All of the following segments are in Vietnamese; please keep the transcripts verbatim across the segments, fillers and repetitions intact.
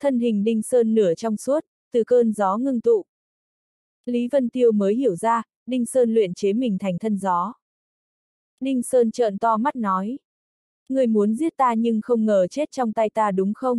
thân hình Đinh Sơn nửa trong suốt, từ cơn gió ngưng tụ. Lý Vân Tiêu mới hiểu ra, Đinh Sơn luyện chế mình thành thân gió. Đinh Sơn trợn to mắt nói. Người muốn giết ta nhưng không ngờ chết trong tay ta đúng không?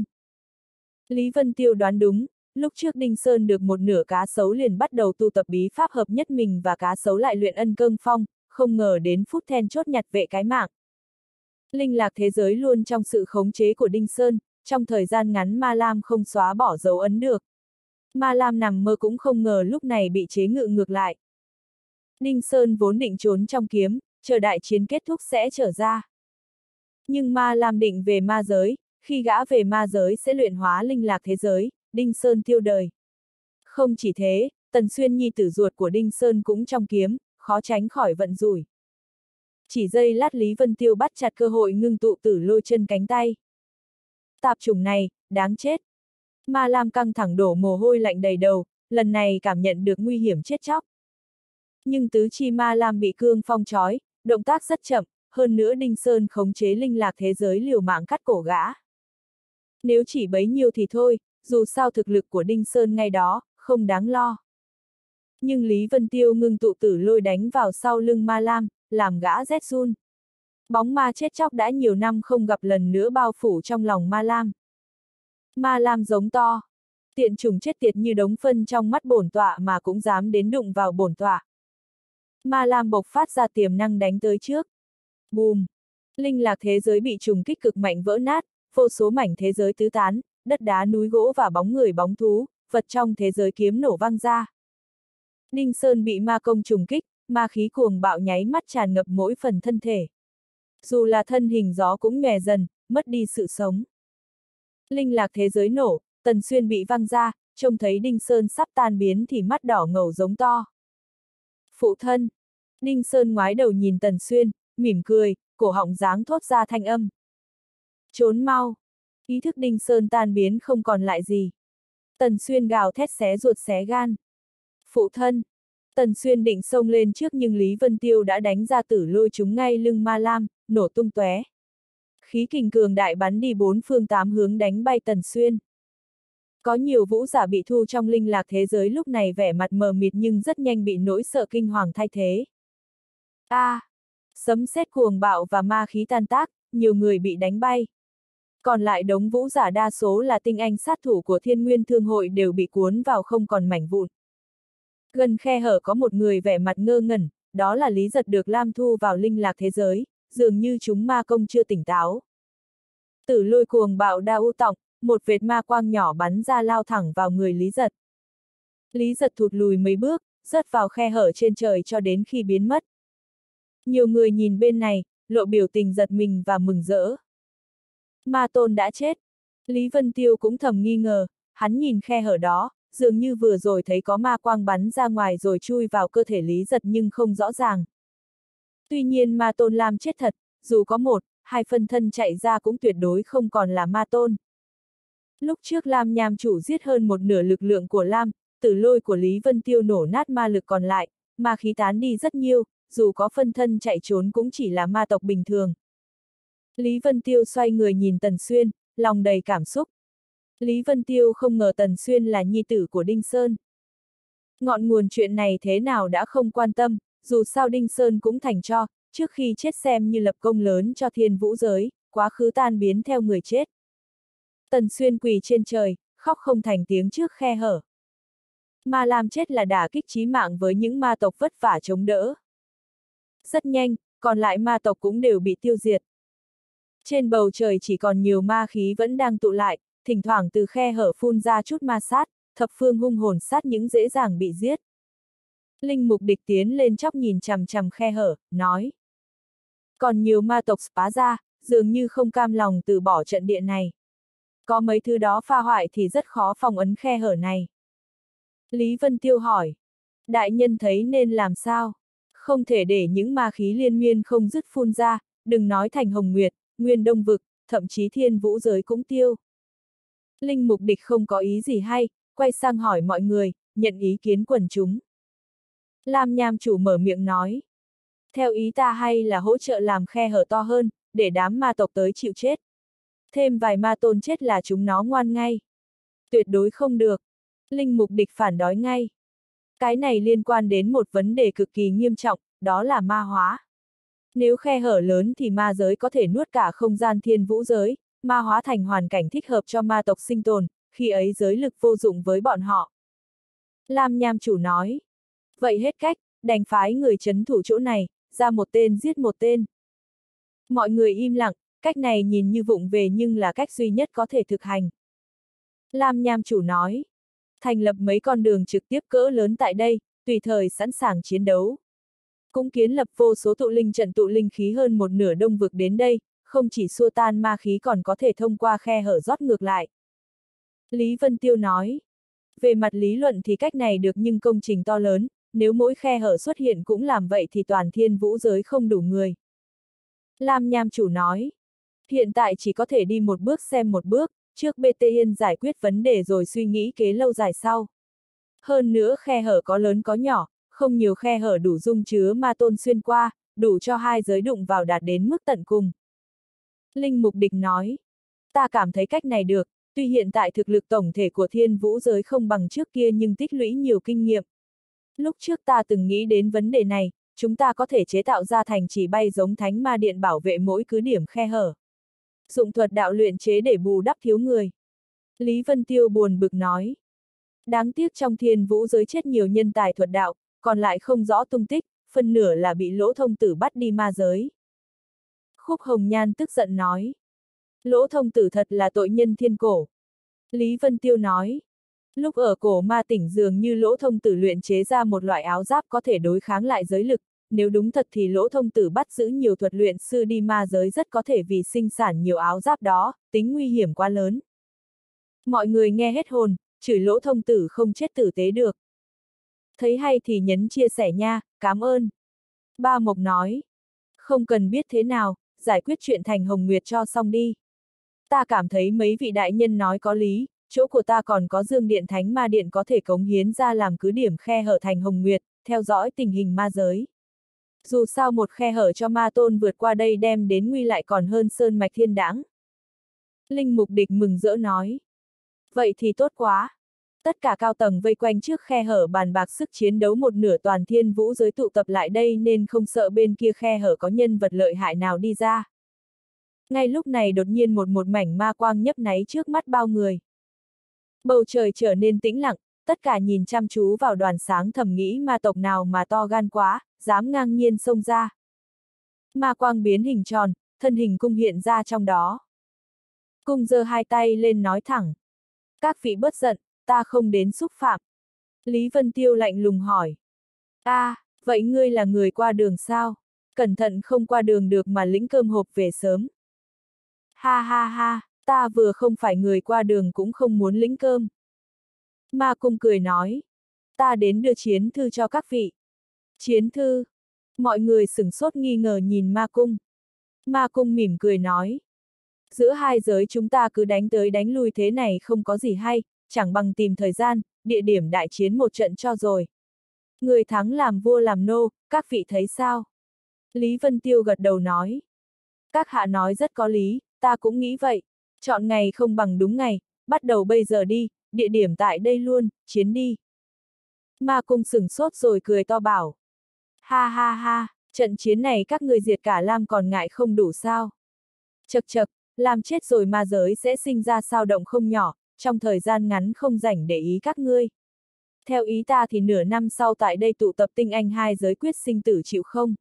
Lý Vân Tiêu đoán đúng, lúc trước Đinh Sơn được một nửa cá sấu liền bắt đầu tu tập bí pháp hợp nhất mình và cá sấu lại luyện ân cương phong, không ngờ đến phút then chốt nhặt vệ cái mạng. Linh lạc thế giới luôn trong sự khống chế của Đinh Sơn, trong thời gian ngắn Ma Lam không xóa bỏ dấu ấn được. Ma Lam nằm mơ cũng không ngờ lúc này bị chế ngự ngược lại. Đinh Sơn vốn định trốn trong kiếm, chờ đại chiến kết thúc sẽ trở ra. Nhưng Ma Lam định về ma giới, khi gã về ma giới sẽ luyện hóa linh lạc thế giới, Đinh Sơn tiêu đời. Không chỉ thế, Tần Xuyên nhi tử ruột của Đinh Sơn cũng trong kiếm, khó tránh khỏi vận rủi. Chỉ giây lát Lý Vân Tiêu bắt chặt cơ hội ngưng tụ tử lôi chân cánh tay. Tạp chủng này, đáng chết. Ma Lam căng thẳng đổ mồ hôi lạnh đầy đầu, lần này cảm nhận được nguy hiểm chết chóc. Nhưng tứ chi Ma Lam bị cương phong trói, động tác rất chậm, hơn nữa Đinh Sơn khống chế linh lạc thế giới liều mạng cắt cổ gã. Nếu chỉ bấy nhiêu thì thôi, dù sao thực lực của Đinh Sơn ngay đó, không đáng lo. Nhưng Lý Vân Tiêu ngưng tụ tử lôi đánh vào sau lưng Ma Lam, làm gã rét run. Bóng ma chết chóc đã nhiều năm không gặp lần nữa bao phủ trong lòng Ma Lam. Ma Lam giống to. Tiện chủng chết tiệt như đống phân trong mắt bổn tọa mà cũng dám đến đụng vào bổn tọa. Ma Lam bộc phát ra tiềm năng đánh tới trước. Bùm! Linh lạc thế giới bị trùng kích cực mạnh vỡ nát, vô số mảnh thế giới tứ tán, đất đá núi gỗ và bóng người bóng thú, vật trong thế giới kiếm nổ vang ra. Đinh Sơn bị ma công trùng kích, ma khí cuồng bạo nháy mắt tràn ngập mỗi phần thân thể. Dù là thân hình gió cũng nhòe dần, mất đi sự sống. Linh lạc thế giới nổ, Tần Xuyên bị văng ra, trông thấy Đinh Sơn sắp tan biến thì mắt đỏ ngầu giống to. Phụ thân! Đinh Sơn ngoái đầu nhìn Tần Xuyên, mỉm cười, cổ họng dáng thốt ra thanh âm. Trốn mau! Ý thức Đinh Sơn tan biến không còn lại gì. Tần Xuyên gào thét xé ruột xé gan. Phụ thân! Tần Xuyên định xông lên trước nhưng Lý Vân Tiêu đã đánh ra tử lôi trúng ngay lưng Ma Lam, nổ tung tóe. Khí kình cường đại bắn đi bốn phương tám hướng đánh bay Tần Xuyên. Có nhiều vũ giả bị thu trong linh lạc thế giới lúc này vẻ mặt mờ mịt nhưng rất nhanh bị nỗi sợ kinh hoàng thay thế. A! À, sấm sét cuồng bạo và ma khí tan tác, nhiều người bị đánh bay. Còn lại đống vũ giả đa số là tinh anh sát thủ của Thiên Nguyên Thương hội đều bị cuốn vào không còn mảnh vụn. Gần khe hở có một người vẻ mặt ngơ ngẩn, đó là Lý Giật được Lam thu vào linh lạc thế giới, dường như chúng ma công chưa tỉnh táo. Tử lôi cuồng bạo đa u tọng, một vệt ma quang nhỏ bắn ra lao thẳng vào người Lý Giật. Lý Giật thụt lùi mấy bước, rớt vào khe hở trên trời cho đến khi biến mất. Nhiều người nhìn bên này, lộ biểu tình giật mình và mừng rỡ. Ma tôn đã chết. Lý Vân Tiêu cũng thầm nghi ngờ, hắn nhìn khe hở đó, dường như vừa rồi thấy có ma quang bắn ra ngoài rồi chui vào cơ thể Lý Giật nhưng không rõ ràng. Tuy nhiên ma tôn Lam chết thật, dù có một, hai phân thân chạy ra cũng tuyệt đối không còn là ma tôn. Lúc trước Lam Nham chủ giết hơn một nửa lực lượng của Lam, tử lôi của Lý Vân Tiêu nổ nát ma lực còn lại, ma khí tán đi rất nhiều, dù có phân thân chạy trốn cũng chỉ là ma tộc bình thường. Lý Vân Tiêu xoay người nhìn Tần Xuyên, lòng đầy cảm xúc. Lý Vân Tiêu không ngờ Tần Xuyên là nhi tử của Đinh Sơn. Ngọn nguồn chuyện này thế nào đã không quan tâm, dù sao Đinh Sơn cũng thành cho, trước khi chết xem như lập công lớn cho thiên vũ giới, quá khứ tan biến theo người chết. Tần Xuyên quỳ trên trời, khóc không thành tiếng trước khe hở. Ma Lam chết là đả kích chí mạng với những ma tộc vất vả chống đỡ. Rất nhanh, còn lại ma tộc cũng đều bị tiêu diệt. Trên bầu trời chỉ còn nhiều ma khí vẫn đang tụ lại, thỉnh thoảng từ khe hở phun ra chút ma sát, thập phương hung hồn sát những dễ dàng bị giết. Linh Mục Địch tiến lên chóc nhìn chằm chằm khe hở, nói. Còn nhiều ma tộc phá ra, dường như không cam lòng từ bỏ trận địa này. Có mấy thứ đó pha hoại thì rất khó phòng ấn khe hở này. Lý Vân Tiêu hỏi. Đại nhân thấy nên làm sao? Không thể để những ma khí liên miên không dứt phun ra, đừng nói thành Hồng Nguyệt, Nguyên Đông Vực, thậm chí thiên vũ giới cũng tiêu. Linh Mục Địch không có ý gì hay, quay sang hỏi mọi người, nhận ý kiến quần chúng. Lam Nham chủ mở miệng nói. Theo ý ta hay là hỗ trợ làm khe hở to hơn, để đám ma tộc tới chịu chết. Thêm vài ma tôn chết là chúng nó ngoan ngay. Tuyệt đối không được. Linh Mục Địch phản đối ngay. Cái này liên quan đến một vấn đề cực kỳ nghiêm trọng, đó là ma hóa. Nếu khe hở lớn thì ma giới có thể nuốt cả không gian thiên vũ giới, ma hóa thành hoàn cảnh thích hợp cho ma tộc sinh tồn, khi ấy giới lực vô dụng với bọn họ. Lam Nham chủ nói. Vậy hết cách, đành phái người trấn thủ chỗ này, ra một tên giết một tên. Mọi người im lặng, cách này nhìn như vụng về nhưng là cách duy nhất có thể thực hành. Lam Nham chủ nói. Thành lập mấy con đường trực tiếp cỡ lớn tại đây, tùy thời sẵn sàng chiến đấu. Cũng kiến lập vô số tụ linh trận tụ linh khí hơn một nửa đông vực đến đây, không chỉ xua tan ma khí còn có thể thông qua khe hở rót ngược lại. Lý Vân Tiêu nói. Về mặt lý luận thì cách này được nhưng công trình to lớn, nếu mỗi khe hở xuất hiện cũng làm vậy thì toàn thiên vũ giới không đủ người. Lam Nham chủ nói. Hiện tại chỉ có thể đi một bước xem một bước, trước bê tê Yên giải quyết vấn đề rồi suy nghĩ kế lâu dài sau. Hơn nữa khe hở có lớn có nhỏ, không nhiều khe hở đủ dung chứa ma tôn xuyên qua, đủ cho hai giới đụng vào đạt đến mức tận cùng. Linh Mục Địch nói. Ta cảm thấy cách này được, tuy hiện tại thực lực tổng thể của thiên vũ giới không bằng trước kia nhưng tích lũy nhiều kinh nghiệm. Lúc trước ta từng nghĩ đến vấn đề này, chúng ta có thể chế tạo ra thành chỉ bay giống thánh ma điện bảo vệ mỗi cứ điểm khe hở. Dụng thuật đạo luyện chế để bù đắp thiếu người. Lý Vân Tiêu buồn bực nói. Đáng tiếc trong thiên vũ giới chết nhiều nhân tài thuật đạo, còn lại không rõ tung tích, phần nửa là bị Lỗ Thông Tử bắt đi ma giới. Khúc Hồng Nhan tức giận nói. Lỗ Thông Tử thật là tội nhân thiên cổ. Lý Vân Tiêu nói. Lúc ở cổ ma tỉnh dường như Lỗ Thông Tử luyện chế ra một loại áo giáp có thể đối kháng lại giới lực, nếu đúng thật thì Lỗ Thông Tử bắt giữ nhiều thuật luyện sư đi ma giới rất có thể vì sinh sản nhiều áo giáp đó, tính nguy hiểm quá lớn. Mọi người nghe hết hồn, chửi Lỗ Thông Tử không chết tử tế được. Thấy hay thì nhấn chia sẻ nha, cảm ơn. Ba Mộc nói. Không cần biết thế nào, giải quyết chuyện Thành Hồng Nguyệt cho xong đi. Ta cảm thấy mấy vị đại nhân nói có lý, chỗ của ta còn có Dương Điện Thánh Ma Điện có thể cống hiến ra làm cứ điểm khe hở Thành Hồng Nguyệt, theo dõi tình hình ma giới. Dù sao một khe hở cho ma tôn vượt qua đây đem đến nguy lại còn hơn sơn mạch thiên đãng. Linh Mục Địch mừng rỡ nói. Vậy thì tốt quá. Tất cả cao tầng vây quanh trước khe hở bàn bạc sức chiến đấu một nửa toàn thiên vũ giới tụ tập lại đây nên không sợ bên kia khe hở có nhân vật lợi hại nào đi ra. Ngay lúc này đột nhiên một một mảnh ma quang nhấp nháy trước mắt bao người. Bầu trời trở nên tĩnh lặng, tất cả nhìn chăm chú vào đoàn sáng thầm nghĩ ma tộc nào mà to gan quá, dám ngang nhiên xông ra. Ma quang biến hình tròn, thân hình cung hiện ra trong đó. Cung giơ hai tay lên nói thẳng. Các vị bớt giận, ta không đến xúc phạm. Lý Vân Tiêu lạnh lùng hỏi. A, à, vậy ngươi là người qua đường sao? Cẩn thận không qua đường được mà lĩnh cơm hộp về sớm. Ha ha ha, ta vừa không phải người qua đường cũng không muốn lĩnh cơm. Ma Cung cười nói. Ta đến đưa chiến thư cho các vị. Chiến thư. Mọi người sửng sốt nghi ngờ nhìn Ma Cung. Ma Cung mỉm cười nói. Giữa hai giới chúng ta cứ đánh tới đánh lui thế này không có gì hay, chẳng bằng tìm thời gian, địa điểm đại chiến một trận cho rồi. Người thắng làm vua làm nô, các vị thấy sao? Lý Vân Tiêu gật đầu nói. Các hạ nói rất có lý, ta cũng nghĩ vậy. Chọn ngày không bằng đúng ngày, bắt đầu bây giờ đi, địa điểm tại đây luôn, chiến đi. Ma Cung sửng sốt rồi cười to bảo. Ha ha ha, trận chiến này các người diệt cả Lam còn ngại không đủ sao? Chật chật, làm chết rồi ma giới sẽ sinh ra sao động không nhỏ, trong thời gian ngắn không rảnh để ý các ngươi. Theo ý ta thì nửa năm sau tại đây tụ tập tinh anh hai giới quyết sinh tử chịu không?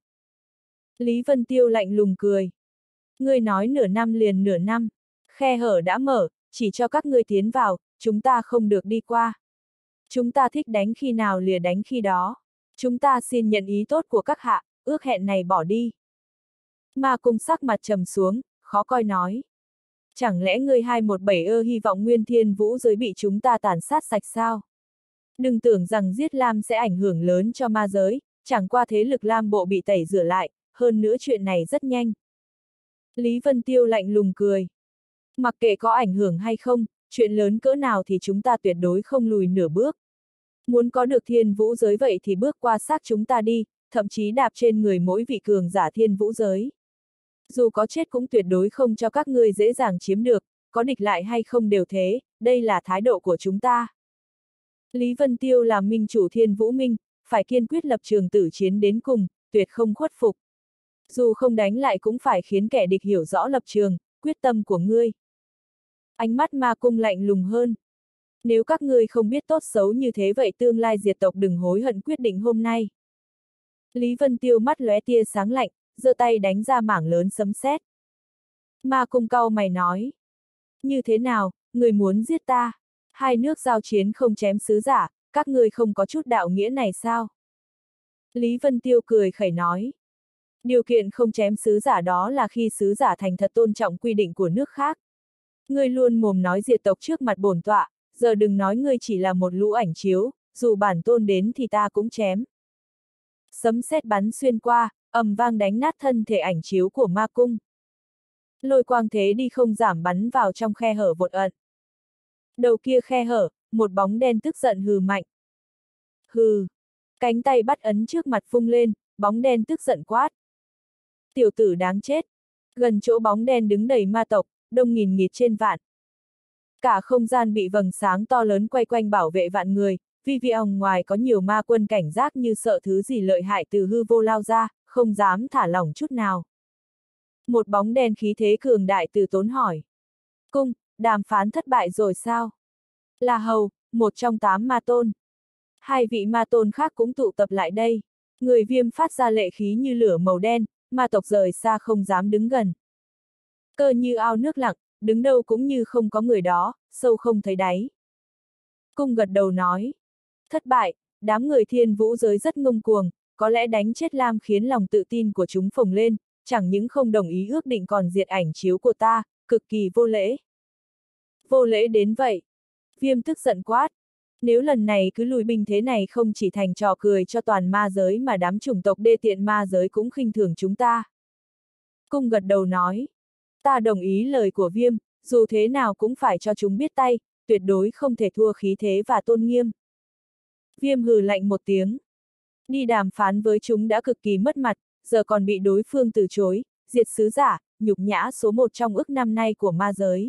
Lý Vân Tiêu lạnh lùng cười. Ngươi nói nửa năm liền nửa năm, khe hở đã mở, chỉ cho các ngươi tiến vào, chúng ta không được đi qua. Chúng ta thích đánh khi nào lìa đánh khi đó. Chúng ta xin nhận ý tốt của các hạ, ước hẹn này bỏ đi. Ma Cung sắc mặt trầm xuống, khó coi nói. Chẳng lẽ ngươi hai một bảy ơ hy vọng nguyên thiên vũ giới bị chúng ta tàn sát sạch sao? Đừng tưởng rằng giết Lam sẽ ảnh hưởng lớn cho ma giới, chẳng qua thế lực Lam bộ bị tẩy rửa lại, hơn nữa chuyện này rất nhanh. Lý Vân Tiêu lạnh lùng cười. Mặc kệ có ảnh hưởng hay không, chuyện lớn cỡ nào thì chúng ta tuyệt đối không lùi nửa bước. Muốn có được thiên vũ giới vậy thì bước qua xác chúng ta đi, thậm chí đạp trên người mỗi vị cường giả thiên vũ giới. Dù có chết cũng tuyệt đối không cho các ngươi dễ dàng chiếm được, có địch lại hay không đều thế, đây là thái độ của chúng ta. Lý Vân Tiêu là minh chủ Thiên Vũ Minh, phải kiên quyết lập trường tử chiến đến cùng, tuyệt không khuất phục. Dù không đánh lại cũng phải khiến kẻ địch hiểu rõ lập trường, quyết tâm của ngươi. Ánh mắt Ma Cung lạnh lùng hơn. Nếu các ngươi không biết tốt xấu như thế vậy tương lai diệt tộc đừng hối hận quyết định hôm nay. Lý Vân Tiêu mắt lóe tia sáng lạnh, giơ tay đánh ra mảng lớn sấm sét. Ma Cung cau mày nói. Như thế nào, người muốn giết ta? Hai nước giao chiến không chém sứ giả, các ngươi không có chút đạo nghĩa này sao? Lý Vân Tiêu cười khẩy nói. Điều kiện không chém sứ giả đó là khi sứ giả thành thật tôn trọng quy định của nước khác. Ngươi luôn mồm nói diệt tộc trước mặt bổn tọa, giờ đừng nói ngươi chỉ là một lũ ảnh chiếu, dù bản tôn đến thì ta cũng chém. Sấm sét bắn xuyên qua, ầm vang đánh nát thân thể ảnh chiếu của Ma Cung. Lôi quang thế đi không giảm bắn vào trong khe hở vột ẩn. Đầu kia khe hở, một bóng đen tức giận hừ mạnh. Hừ. Cánh tay bắt ấn trước mặt vung lên, bóng đen tức giận quát. Tiểu tử đáng chết. Gần chỗ bóng đen đứng đầy ma tộc, đông nghìn nghịt trên vạn. Cả không gian bị vầng sáng to lớn quay quanh bảo vệ vạn người, vì vì òng ngoài có nhiều ma quân cảnh giác như sợ thứ gì lợi hại từ hư vô lao ra, không dám thả lỏng chút nào. Một bóng đen khí thế cường đại từ tốn hỏi. Cung, đàm phán thất bại rồi sao? Là Hầu, một trong tám ma tôn. Hai vị ma tôn khác cũng tụ tập lại đây. Người Viêm phát ra lệ khí như lửa màu đen, ma tộc rời xa không dám đứng gần. Cơ như ao nước lặng, đứng đâu cũng như không có người đó, sâu không thấy đáy. Cung gật đầu nói. Thất bại, đám người Thiên Vũ giới rất ngông cuồng, có lẽ đánh chết Lam khiến lòng tự tin của chúng phồng lên, chẳng những không đồng ý ước định còn diệt ảnh chiếu của ta, cực kỳ vô lễ. Vô lễ đến vậy. Viêm tức giận quát. Nếu lần này cứ lùi binh thế này không chỉ thành trò cười cho toàn ma giới mà đám chủng tộc đê tiện ma giới cũng khinh thường chúng ta. Cung gật đầu nói. Ta đồng ý lời của Viêm, dù thế nào cũng phải cho chúng biết tay, tuyệt đối không thể thua khí thế và tôn nghiêm. Viêm hừ lạnh một tiếng. Đi đàm phán với chúng đã cực kỳ mất mặt, giờ còn bị đối phương từ chối, diệt sứ giả, nhục nhã số một trong ức năm nay của ma giới.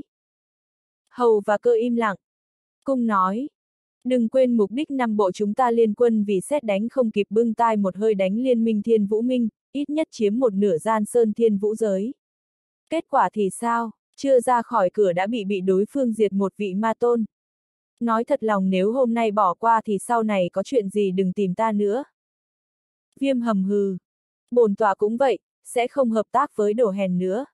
Hầu và Cơ im lặng. Cung nói. Đừng quên mục đích năm bộ chúng ta liên quân vì xét đánh không kịp bưng tai một hơi đánh liên minh Thiên Vũ Minh, ít nhất chiếm một nửa gian sơn Thiên Vũ giới. Kết quả thì sao, chưa ra khỏi cửa đã bị bị đối phương diệt một vị ma tôn. Nói thật lòng nếu hôm nay bỏ qua thì sau này có chuyện gì đừng tìm ta nữa. Viêm hầm hừ. Bổn tọa cũng vậy, sẽ không hợp tác với đồ hèn nữa.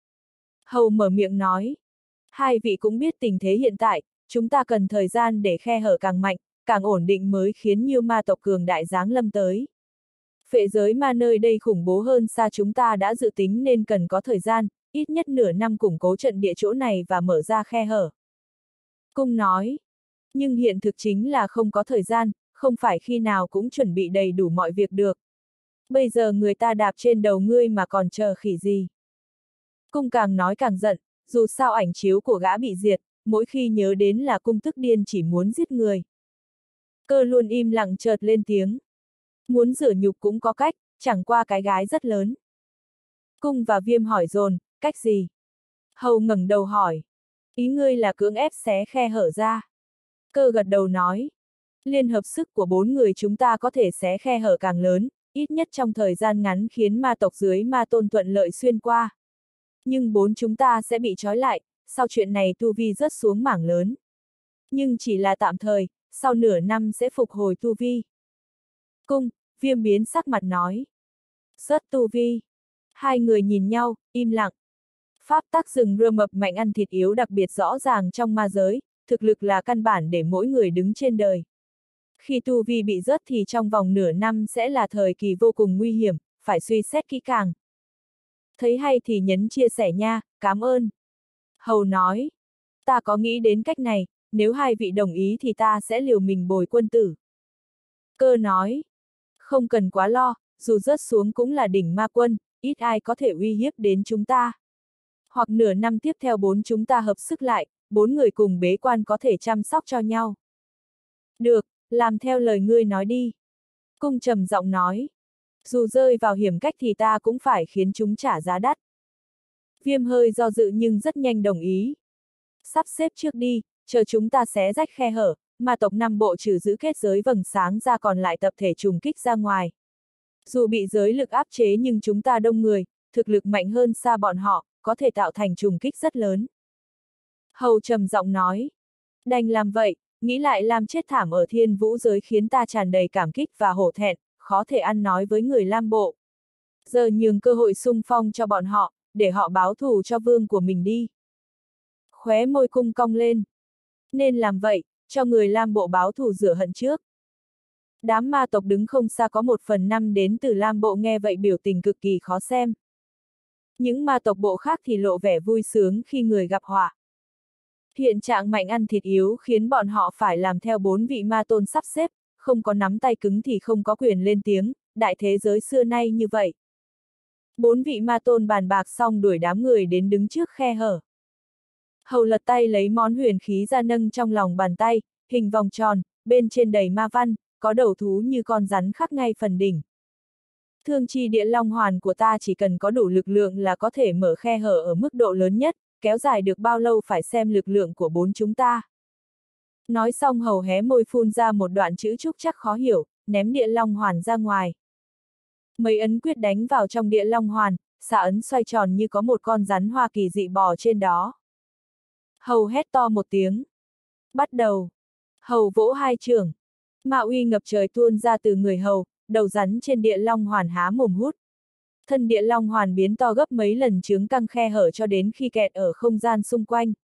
Hầu mở miệng nói. Hai vị cũng biết tình thế hiện tại, chúng ta cần thời gian để khe hở càng mạnh, càng ổn định mới khiến nhiều ma tộc cường đại giáng lâm tới. Phệ giới ma nơi đây khủng bố hơn xa chúng ta đã dự tính nên cần có thời gian, ít nhất nửa năm củng cố trận địa chỗ này và mở ra khe hở. Cung nói. Nhưng hiện thực chính là không có thời gian, không phải khi nào cũng chuẩn bị đầy đủ mọi việc được. Bây giờ người ta đạp trên đầu ngươi mà còn chờ khỉ gì. Cung càng nói càng giận, dù sao ảnh chiếu của gã bị diệt, mỗi khi nhớ đến là cung tức điên chỉ muốn giết người. Cơ luôn im lặng chợt lên tiếng. Muốn rửa nhục cũng có cách, chẳng qua cái gái rất lớn. Cung và Viêm hỏi dồn, cách gì? Hầu ngẩng đầu hỏi. Ý ngươi là cưỡng ép xé khe hở ra. Cơ gật đầu nói. Liên hợp sức của bốn người chúng ta có thể xé khe hở càng lớn, ít nhất trong thời gian ngắn khiến ma tộc dưới ma tôn thuận lợi xuyên qua. Nhưng bốn chúng ta sẽ bị trói lại, sau chuyện này tu vi rớt xuống mảng lớn. Nhưng chỉ là tạm thời, sau nửa năm sẽ phục hồi tu vi. Cung, Viêm biến sắc mặt nói. Rớt tu vi. Hai người nhìn nhau, im lặng. Pháp tắc rừng rơ mập mạnh ăn thịt yếu đặc biệt rõ ràng trong ma giới, thực lực là căn bản để mỗi người đứng trên đời. Khi tu vi bị rớt thì trong vòng nửa năm sẽ là thời kỳ vô cùng nguy hiểm, phải suy xét kỹ càng. Thấy hay thì nhấn chia sẻ nha, cảm ơn. Hầu nói. Ta có nghĩ đến cách này, nếu hai vị đồng ý thì ta sẽ liều mình bồi quân tử. Cơ nói. Không cần quá lo, dù rớt xuống cũng là đỉnh ma quân, ít ai có thể uy hiếp đến chúng ta. Hoặc nửa năm tiếp theo bốn chúng ta hợp sức lại, bốn người cùng bế quan có thể chăm sóc cho nhau. Được, làm theo lời ngươi nói đi. Cung trầm giọng nói. Dù rơi vào hiểm cách thì ta cũng phải khiến chúng trả giá đắt. Viêm hơi do dự nhưng rất nhanh đồng ý. Sắp xếp trước đi, chờ chúng ta xé rách khe hở, ma tộc Nam Bộ trừ giữ kết giới vầng sáng ra còn lại tập thể trùng kích ra ngoài. Dù bị giới lực áp chế nhưng chúng ta đông người, thực lực mạnh hơn xa bọn họ, có thể tạo thành trùng kích rất lớn. Hầu trầm giọng nói. Đành làm vậy, nghĩ lại Lam chết thảm ở Thiên Vũ giới khiến ta tràn đầy cảm kích và hổ thẹn, khó thể ăn nói với người Lam Bộ. Giờ nhường cơ hội xung phong cho bọn họ, để họ báo thù cho vương của mình đi. Khóe môi cung cong lên. Nên làm vậy, cho người Lam Bộ báo thù rửa hận trước. Đám ma tộc đứng không xa có một phần năm đến từ Lam Bộ nghe vậy biểu tình cực kỳ khó xem. Những ma tộc bộ khác thì lộ vẻ vui sướng khi người gặp họa. Hiện trạng mạnh ăn thịt yếu khiến bọn họ phải làm theo bốn vị ma tôn sắp xếp, không có nắm tay cứng thì không có quyền lên tiếng, đại thế giới xưa nay như vậy. Bốn vị ma tôn bàn bạc xong đuổi đám người đến đứng trước khe hở. Hầu lật tay lấy món huyền khí ra nâng trong lòng bàn tay, hình vòng tròn, bên trên đầy ma văn, có đầu thú như con rắn khắc ngay phần đỉnh. Thương chi địa long hoàn của ta chỉ cần có đủ lực lượng là có thể mở khe hở ở mức độ lớn nhất, kéo dài được bao lâu phải xem lực lượng của bốn chúng ta. Nói xong hầu hé môi phun ra một đoạn chữ trúc chắc khó hiểu, ném địa long hoàn ra ngoài. Mấy ấn quyết đánh vào trong địa long hoàn, xạ ấn xoay tròn như có một con rắn hoa kỳ dị bò trên đó. Hầu hét to một tiếng. Bắt đầu. Hầu vỗ hai chưởng. Ma uy ngập trời tuôn ra từ người hầu, đầu rắn trên địa long hoàn há mồm hút. Thân địa long hoàn biến to gấp mấy lần chướng căng khe hở cho đến khi kẹt ở không gian xung quanh.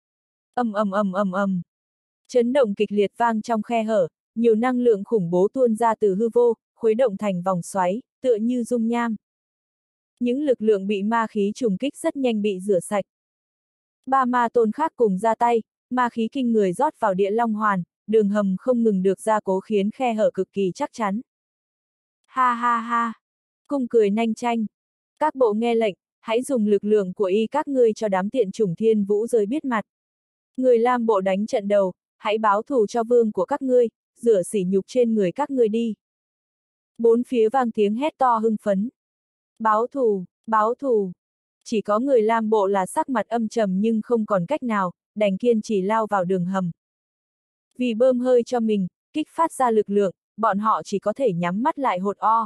Ầm ầm ầm ầm ầm. Chấn động kịch liệt vang trong khe hở, nhiều năng lượng khủng bố tuôn ra từ hư vô, khuấy động thành vòng xoáy, tựa như dung nham. Những lực lượng bị ma khí trùng kích rất nhanh bị rửa sạch. Ba ma tôn khác cùng ra tay, ma khí kinh người rót vào địa long hoàn, đường hầm không ngừng được gia cố khiến khe hở cực kỳ chắc chắn. Ha ha ha! Cung cười nanh chanh. Các bộ nghe lệnh, hãy dùng lực lượng của y các ngươi cho đám tiện chủng Thiên Vũ giới biết mặt. Người Lam Bộ đánh trận đầu, hãy báo thù cho vương của các ngươi, rửa sỉ nhục trên người các ngươi đi. Bốn phía vang tiếng hét to hưng phấn. Báo thù, báo thù. Chỉ có người Lam Bộ là sắc mặt âm trầm nhưng không còn cách nào, đành kiên trì lao vào đường hầm. Vì bơm hơi cho mình, kích phát ra lực lượng, bọn họ chỉ có thể nhắm mắt lại hột o.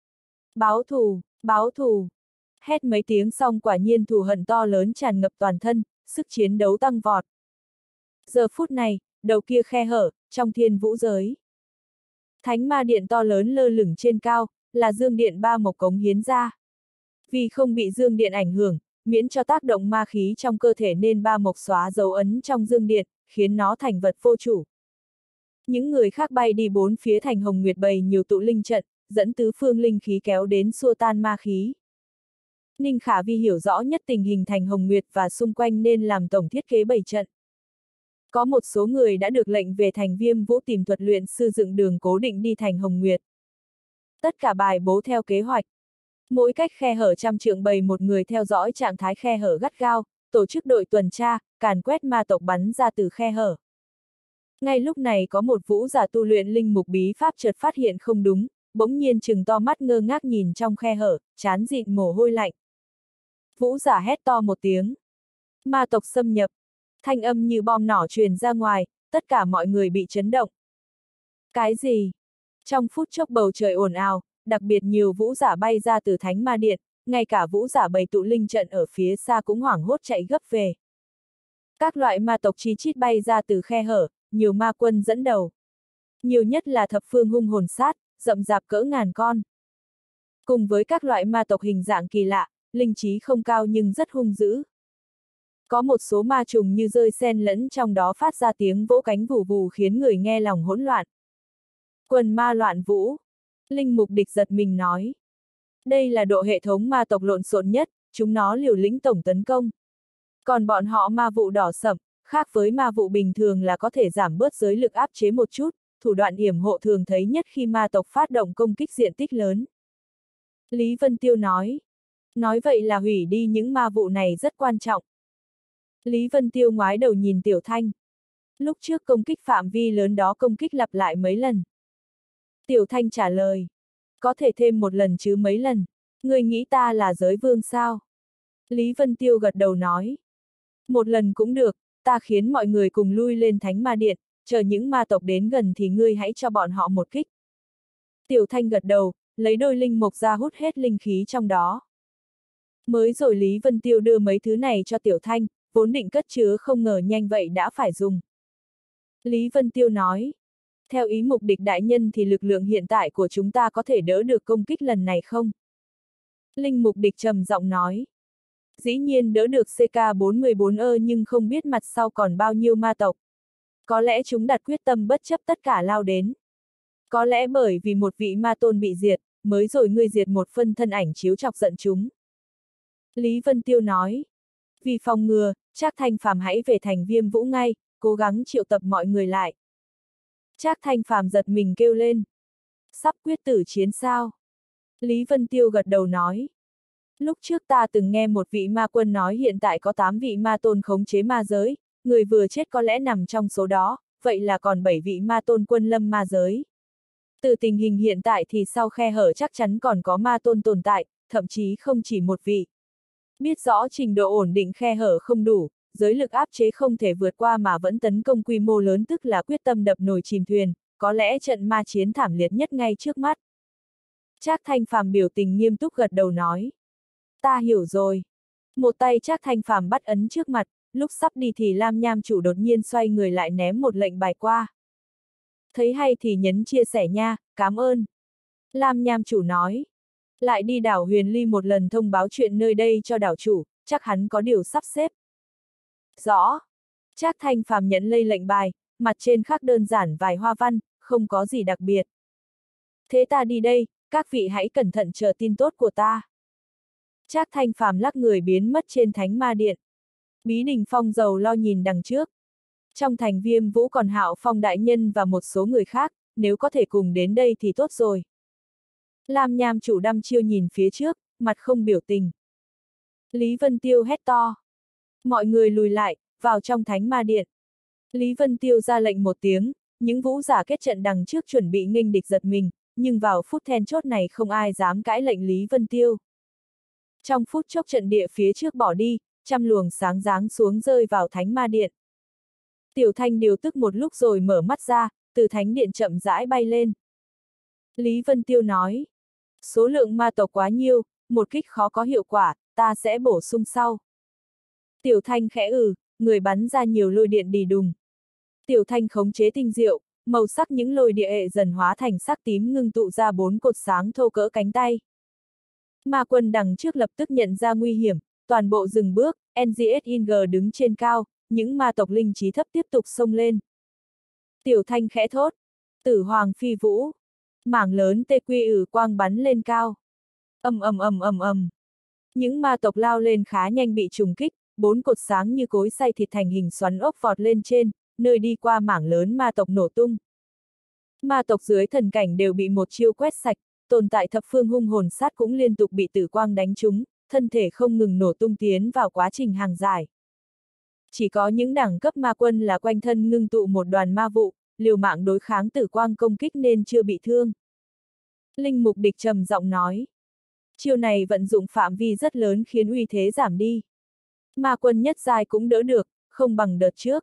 Báo thù, báo thù. Hét mấy tiếng xong quả nhiên thù hận to lớn tràn ngập toàn thân, sức chiến đấu tăng vọt. Giờ phút này, đầu kia khe hở, trong Thiên Vũ giới. Thánh ma điện to lớn lơ lửng trên cao, là dương điện ba mộc cống hiến ra. Vì không bị dương điện ảnh hưởng, miễn cho tác động ma khí trong cơ thể nên ba mộc xóa dấu ấn trong dương điện, khiến nó thành vật vô chủ. Những người khác bay đi bốn phía thành hồng nguyệt bày nhiều tụ linh trận, dẫn tứ phương linh khí kéo đến xua tan ma khí. Ninh Khả Vi hiểu rõ nhất tình hình thành hồng nguyệt và xung quanh nên làm tổng thiết kế bày trận. Có một số người đã được lệnh về thành Viêm Vũ tìm thuật luyện sư dựng đường cố định đi thành hồng nguyệt. Tất cả bài bố theo kế hoạch. Mỗi cách khe hở trăm trượng bày một người theo dõi trạng thái khe hở gắt gao, tổ chức đội tuần tra, càn quét ma tộc bắn ra từ khe hở. Ngay lúc này có một vũ giả tu luyện linh mục bí pháp chợt phát hiện không đúng, bỗng nhiên trừng to mắt ngơ ngác nhìn trong khe hở, trán dịn mồ hôi lạnh. Vũ giả hét to một tiếng. Ma tộc xâm nhập. Thanh âm như bom nỏ truyền ra ngoài, tất cả mọi người bị chấn động. Cái gì? Trong phút chốc bầu trời ồn ào, đặc biệt nhiều vũ giả bay ra từ Thánh Ma Điện, ngay cả vũ giả bày tụ linh trận ở phía xa cũng hoảng hốt chạy gấp về. Các loại ma tộc chi chít bay ra từ khe hở, nhiều ma quân dẫn đầu. Nhiều nhất là thập phương hung hồn sát, rậm rạp cỡ ngàn con. Cùng với các loại ma tộc hình dạng kỳ lạ, linh trí không cao nhưng rất hung dữ. Có một số ma trùng như rơi sen lẫn trong đó phát ra tiếng vỗ cánh vù vù khiến người nghe lòng hỗn loạn. Quần ma loạn vũ. Linh mục địch giật mình nói. Đây là độ hệ thống ma tộc lộn xộn nhất, chúng nó liều lĩnh tổng tấn công. Còn bọn họ ma vụ đỏ sậm, khác với ma vụ bình thường là có thể giảm bớt giới lực áp chế một chút, thủ đoạn yểm hộ thường thấy nhất khi ma tộc phát động công kích diện tích lớn. Lý Vân Tiêu nói. Nói vậy là hủy đi những ma vụ này rất quan trọng. Lý Vân Tiêu ngoái đầu nhìn Tiểu Thanh. Lúc trước công kích phạm vi lớn đó công kích lặp lại mấy lần. Tiểu Thanh trả lời. Có thể thêm một lần chứ mấy lần. Người nghĩ ta là giới vương sao? Lý Vân Tiêu gật đầu nói. Một lần cũng được, ta khiến mọi người cùng lui lên Thánh Ma Điện, chờ những ma tộc đến gần thì ngươi hãy cho bọn họ một kích. Tiểu Thanh gật đầu, lấy đôi linh mục ra hút hết linh khí trong đó. Mới rồi Lý Vân Tiêu đưa mấy thứ này cho Tiểu Thanh, vốn định cất chứa không ngờ nhanh vậy đã phải dùng. Lý Vân Tiêu nói, theo ý mục địch đại nhân thì lực lượng hiện tại của chúng ta có thể đỡ được công kích lần này không? Linh mục địch trầm giọng nói, dĩ nhiên đỡ được C K bốn mươi bốn ơ nhưng không biết mặt sau còn bao nhiêu ma tộc. Có lẽ chúng đặt quyết tâm bất chấp tất cả lao đến. Có lẽ bởi vì một vị ma tôn bị diệt, mới rồi ngươi diệt một phân thân ảnh chiếu chọc giận chúng. Lý Vân Tiêu nói, vì phòng ngừa, Trác Thanh Phàm hãy về thành Viêm Vũ ngay, cố gắng triệu tập mọi người lại. Trác Thanh Phàm giật mình kêu lên, sắp quyết tử chiến sao? Lý Vân Tiêu gật đầu nói, lúc trước ta từng nghe một vị ma quân nói hiện tại có tám vị ma tôn khống chế ma giới, người vừa chết có lẽ nằm trong số đó, vậy là còn bảy vị ma tôn quân lâm ma giới. Từ tình hình hiện tại thì sau khe hở chắc chắn còn có ma tôn tồn tại, thậm chí không chỉ một vị. Biết rõ trình độ ổn định khe hở không đủ, giới lực áp chế không thể vượt qua mà vẫn tấn công quy mô lớn tức là quyết tâm đập nồi chìm thuyền, có lẽ trận ma chiến thảm liệt nhất ngay trước mắt. Trác Thanh Phàm biểu tình nghiêm túc gật đầu nói. Ta hiểu rồi. Một tay Trác Thanh Phàm bắt ấn trước mặt, lúc sắp đi thì Lam Nham chủ đột nhiên xoay người lại ném một lệnh bài qua. Thấy hay thì nhấn chia sẻ nha, cảm ơn. Lam Nham chủ nói. Lại đi đảo Huyền Ly một lần thông báo chuyện nơi đây cho đảo chủ, chắc hắn có điều sắp xếp. Rõ. Trác Thanh Phàm nhận lấy lệnh bài, mặt trên khắc đơn giản vài hoa văn, không có gì đặc biệt. Thế ta đi đây, các vị hãy cẩn thận chờ tin tốt của ta. Trác Thanh Phàm lắc người biến mất trên Thánh Ma Điện. Bí Đình Phong giàu lo nhìn đằng trước. Trong thành Viêm Vũ còn Hạo Phong đại nhân và một số người khác, nếu có thể cùng đến đây thì tốt rồi. Lam Nham chủ đăm chiêu nhìn phía trước, mặt không biểu tình. Lý Vân Tiêu hét to. Mọi người lùi lại, vào trong Thánh Ma Điện. Lý Vân Tiêu ra lệnh một tiếng, những vũ giả kết trận đằng trước chuẩn bị nghênh địch giật mình, nhưng vào phút then chốt này không ai dám cãi lệnh Lý Vân Tiêu. Trong phút chốc trận địa phía trước bỏ đi, trăm luồng sáng giáng xuống rơi vào Thánh Ma Điện. Tiểu Thanh điều tức một lúc rồi mở mắt ra, từ Thánh Điện chậm rãi bay lên. Lý Vân Tiêu nói, số lượng ma tộc quá nhiều, một kích khó có hiệu quả, ta sẽ bổ sung sau. Tiểu Thanh khẽ ừ, người bắn ra nhiều lôi điện đì đùng. Tiểu Thanh khống chế tinh diệu, màu sắc những lôi địa hệ dần hóa thành sắc tím ngưng tụ ra bốn cột sáng thô cỡ cánh tay. Ma quân đằng trước lập tức nhận ra nguy hiểm, toàn bộ dừng bước, en giê ét i en giê đứng trên cao, những ma tộc linh trí thấp tiếp tục xông lên. Tiểu Thanh khẽ thốt, Tử Hoàng phi vũ, mảng lớn tê quy ử quang bắn lên cao. Ầm ầm ầm ầm ầm. Những ma tộc lao lên khá nhanh bị trùng kích, bốn cột sáng như cối xay thịt thành hình xoắn ốc vọt lên trên, nơi đi qua mảng lớn ma tộc nổ tung. Ma tộc dưới thần cảnh đều bị một chiêu quét sạch, tồn tại thập phương hung hồn sát cũng liên tục bị tử quang đánh trúng, thân thể không ngừng nổ tung tiến vào quá trình hàng giải. Chỉ có những đẳng cấp ma quân là quanh thân ngưng tụ một đoàn ma vụ, liều mạng đối kháng tử quang công kích nên chưa bị thương. Linh mục địch trầm giọng nói. Chiêu này vận dụng phạm vi rất lớn khiến uy thế giảm đi. Ma quân nhất giai cũng đỡ được, không bằng đợt trước.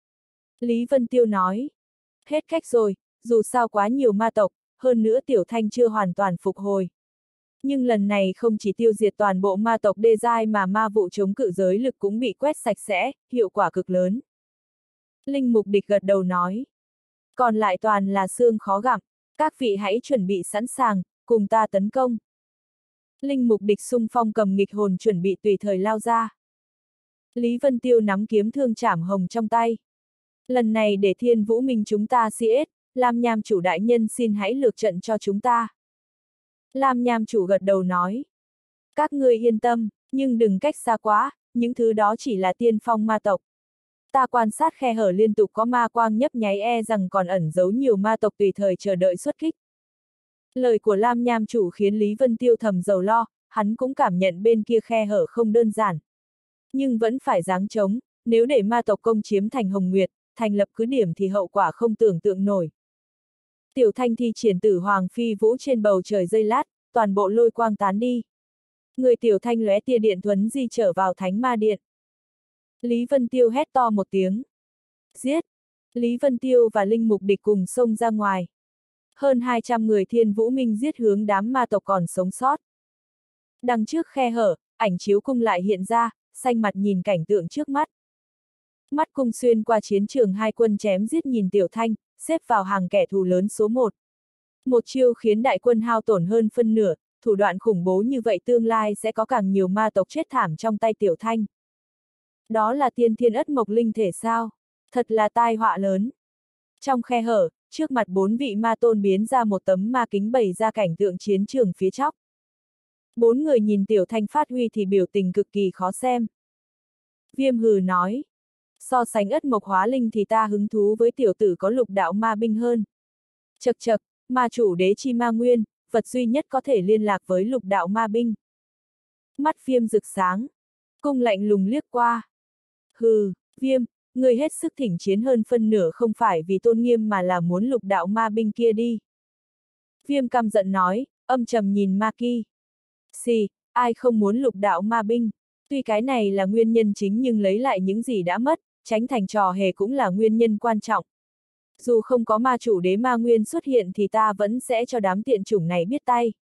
Lý Vân Tiêu nói. Hết cách rồi, dù sao quá nhiều ma tộc, hơn nữa Tiểu Thanh chưa hoàn toàn phục hồi. Nhưng lần này không chỉ tiêu diệt toàn bộ ma tộc đê giai mà ma vụ chống cự giới lực cũng bị quét sạch sẽ, hiệu quả cực lớn. Linh mục địch gật đầu nói. Còn lại toàn là xương khó gặm, các vị hãy chuẩn bị sẵn sàng, cùng ta tấn công. Linh mục địch xung phong cầm nghịch hồn chuẩn bị tùy thời lao ra. Lý Vân Tiêu nắm kiếm thương trảm hồng trong tay. Lần này để Thiên Vũ Minh chúng ta xê ét, Lam Nham chủ đại nhân xin hãy lược trận cho chúng ta. Lam Nham chủ gật đầu nói. Các ngươi yên tâm, nhưng đừng cách xa quá, những thứ đó chỉ là tiên phong ma tộc. Ta quan sát khe hở liên tục có ma quang nhấp nháy e rằng còn ẩn giấu nhiều ma tộc tùy thời chờ đợi xuất kích. Lời của Lam Nham chủ khiến Lý Vân Tiêu thầm dầu lo, hắn cũng cảm nhận bên kia khe hở không đơn giản. Nhưng vẫn phải giáng chống, nếu để ma tộc công chiếm thành Hồng Nguyệt, thành lập cứ điểm thì hậu quả không tưởng tượng nổi. Tiểu Thanh thi triển Tử Hoàng phi vũ trên bầu trời giây lát, toàn bộ lôi quang tán đi. Người Tiểu Thanh lóe tia điện thuấn di trở vào Thánh Ma Điện. Lý Vân Tiêu hét to một tiếng. Giết! Lý Vân Tiêu và Linh Mục Địch cùng xông ra ngoài. Hơn hai trăm người Thiên Vũ Minh giết hướng đám ma tộc còn sống sót. Đằng trước khe hở, ảnh chiếu cung lại hiện ra, xanh mặt nhìn cảnh tượng trước mắt. Mắt cung xuyên qua chiến trường hai quân chém giết nhìn Tiểu Thanh, xếp vào hàng kẻ thù lớn số một. Một chiêu khiến đại quân hao tổn hơn phân nửa, thủ đoạn khủng bố như vậy tương lai sẽ có càng nhiều ma tộc chết thảm trong tay Tiểu Thanh. Đó là tiên thiên ất mộc linh thể sao? Thật là tai họa lớn. Trong khe hở, trước mặt bốn vị ma tôn biến ra một tấm ma kính bày ra cảnh tượng chiến trường phía chóc. Bốn người nhìn Tiểu Thanh phát huy thì biểu tình cực kỳ khó xem. Viêm hừ nói. So sánh ất mộc hóa linh thì ta hứng thú với tiểu tử có lục đạo ma binh hơn. Chật chật, ma chủ đế chi ma nguyên, vật duy nhất có thể liên lạc với lục đạo ma binh. Mắt Viêm rực sáng. Cung lạnh lùng liếc qua. Hừ, Viêm, người hết sức thỉnh chiến hơn phân nửa không phải vì tôn nghiêm mà là muốn lục đạo ma binh kia đi. Viêm căm giận nói, âm trầm nhìn Ma Ki. Xì, ai không muốn lục đạo ma binh? Tuy cái này là nguyên nhân chính nhưng lấy lại những gì đã mất, tránh thành trò hề cũng là nguyên nhân quan trọng. Dù không có ma chủ đế ma nguyên xuất hiện thì ta vẫn sẽ cho đám tiện chủng này biết tay.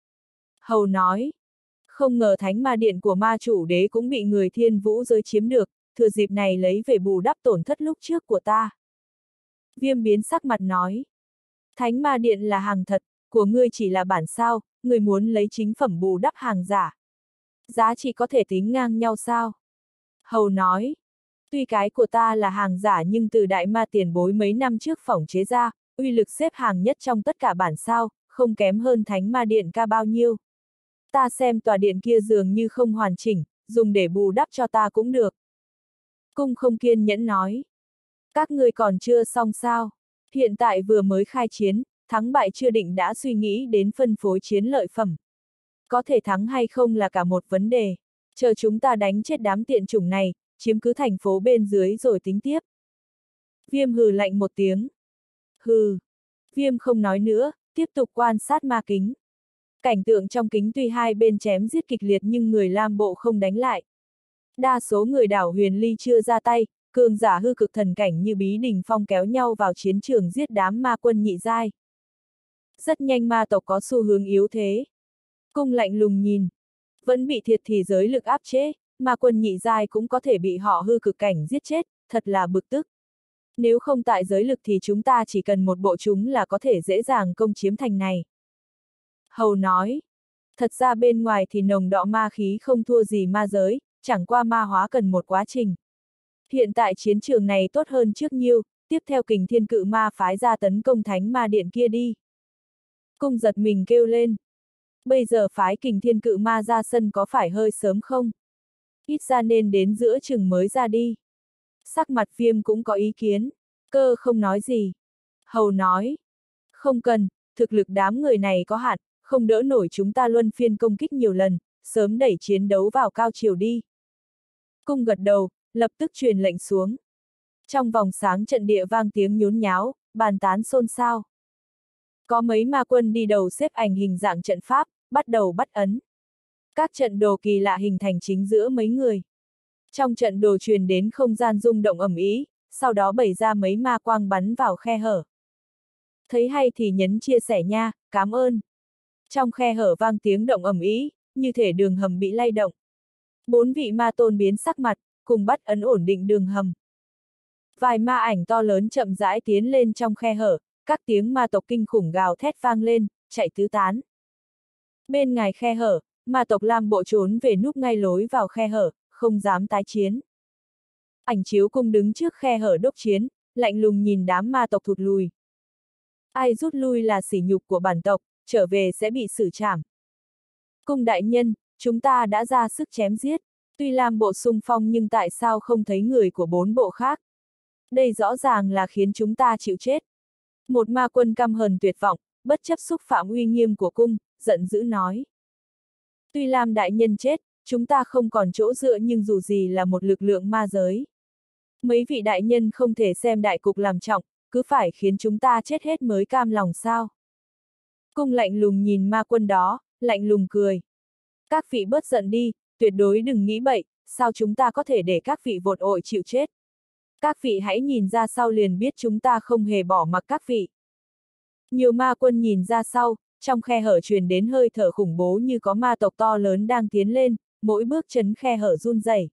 Hầu nói, không ngờ thánh ma điện của ma chủ đế cũng bị người Thiên Vũ giới chiếm được, thừa dịp này lấy về bù đắp tổn thất lúc trước của ta. Viêm biến sắc mặt nói, thánh ma điện là hàng thật, của ngươi chỉ là bản sao, ngươi muốn lấy chính phẩm bù đắp hàng giả. Giá trị có thể tính ngang nhau sao? Hầu nói, tuy cái của ta là hàng giả nhưng từ đại ma tiền bối mấy năm trước phỏng chế ra, uy lực xếp hàng nhất trong tất cả bản sao, không kém hơn thánh ma điện ca bao nhiêu. Ta xem tòa điện kia dường như không hoàn chỉnh, dùng để bù đắp cho ta cũng được. Cung không kiên nhẫn nói. Các ngươi còn chưa xong sao? Hiện tại vừa mới khai chiến, thắng bại chưa định đã suy nghĩ đến phân phối chiến lợi phẩm. Có thể thắng hay không là cả một vấn đề. Chờ chúng ta đánh chết đám tiện chủng này, chiếm cứ thành phố bên dưới rồi tính tiếp. Viêm hừ lạnh một tiếng. Hừ. Viêm không nói nữa, tiếp tục quan sát ma kính. Cảnh tượng trong kính tuy hai bên chém giết kịch liệt nhưng người Lam Bộ không đánh lại. Đa số người đảo Huyền Ly chưa ra tay, cường giả hư cực thần cảnh như Bí Đình Phong kéo nhau vào chiến trường giết đám ma quân nhị giai. Rất nhanh ma tộc có xu hướng yếu thế. Cung lạnh lùng nhìn. Vẫn bị thiệt thì giới lực áp chế, ma quân nhị giai cũng có thể bị họ hư cực cảnh giết chết, thật là bực tức. Nếu không tại giới lực thì chúng ta chỉ cần một bộ chúng là có thể dễ dàng công chiếm thành này. Hầu nói. Thật ra bên ngoài thì nồng đọ ma khí không thua gì ma giới, chẳng qua ma hóa cần một quá trình. Hiện tại chiến trường này tốt hơn trước nhiêu, tiếp theo Kình Thiên Cự Ma phái ra tấn công thánh ma điện kia đi. Cung giật mình kêu lên. Bây giờ phái Kình Thiên Cự Ma ra sân có phải hơi sớm không? Ít ra nên đến giữa chừng mới ra đi. Sắc mặt Viêm cũng có ý kiến. Cơ không nói gì. Hầu nói. Không cần, thực lực đám người này có hạn, không đỡ nổi chúng ta luân phiên công kích nhiều lần, sớm đẩy chiến đấu vào cao chiều đi. Cung gật đầu, lập tức truyền lệnh xuống. Trong vòng sáng trận địa vang tiếng nhốn nháo, bàn tán xôn xao. Có mấy ma quân đi đầu xếp ảnh hình dạng trận pháp, bắt đầu bắt ấn. Các trận đồ kỳ lạ hình thành chính giữa mấy người. Trong trận đồ truyền đến không gian rung động ầm ĩ, sau đó bày ra mấy ma quang bắn vào khe hở. Thấy hay thì nhấn chia sẻ nha, cảm ơn. Trong khe hở vang tiếng động ầm ĩ, như thể đường hầm bị lay động. Bốn vị ma tôn biến sắc mặt, cùng bắt ấn ổn định đường hầm. Vài ma ảnh to lớn chậm rãi tiến lên trong khe hở, các tiếng ma tộc kinh khủng gào thét vang lên, chạy tứ tán. Bên ngoài khe hở, ma tộc Lam Bộ trốn về núp ngay lối vào khe hở, không dám tái chiến. Ảnh chiếu cung đứng trước khe hở đốc chiến, lạnh lùng nhìn đám ma tộc thụt lùi. Ai rút lui là sỉ nhục của bản tộc, trở về sẽ bị xử trảm. Cung đại nhân, chúng ta đã ra sức chém giết, tuy Lam Bộ xung phong nhưng tại sao không thấy người của bốn bộ khác? Đây rõ ràng là khiến chúng ta chịu chết. Một ma quân căm hờn tuyệt vọng, bất chấp xúc phạm uy nghiêm của cung, giận dữ nói. Tuy Lam đại nhân chết, chúng ta không còn chỗ dựa nhưng dù gì là một lực lượng ma giới. Mấy vị đại nhân không thể xem đại cục làm trọng, cứ phải khiến chúng ta chết hết mới cam lòng sao? Cung lạnh lùng nhìn ma quân đó, lạnh lùng cười. Các vị bớt giận đi, tuyệt đối đừng nghĩ bậy, sao chúng ta có thể để các vị vột ội chịu chết? Các vị hãy nhìn ra sau liền biết chúng ta không hề bỏ mặc các vị. Nhiều ma quân nhìn ra sau, trong khe hở truyền đến hơi thở khủng bố như có ma tộc to lớn đang tiến lên, mỗi bước chân khe hở run rẩy.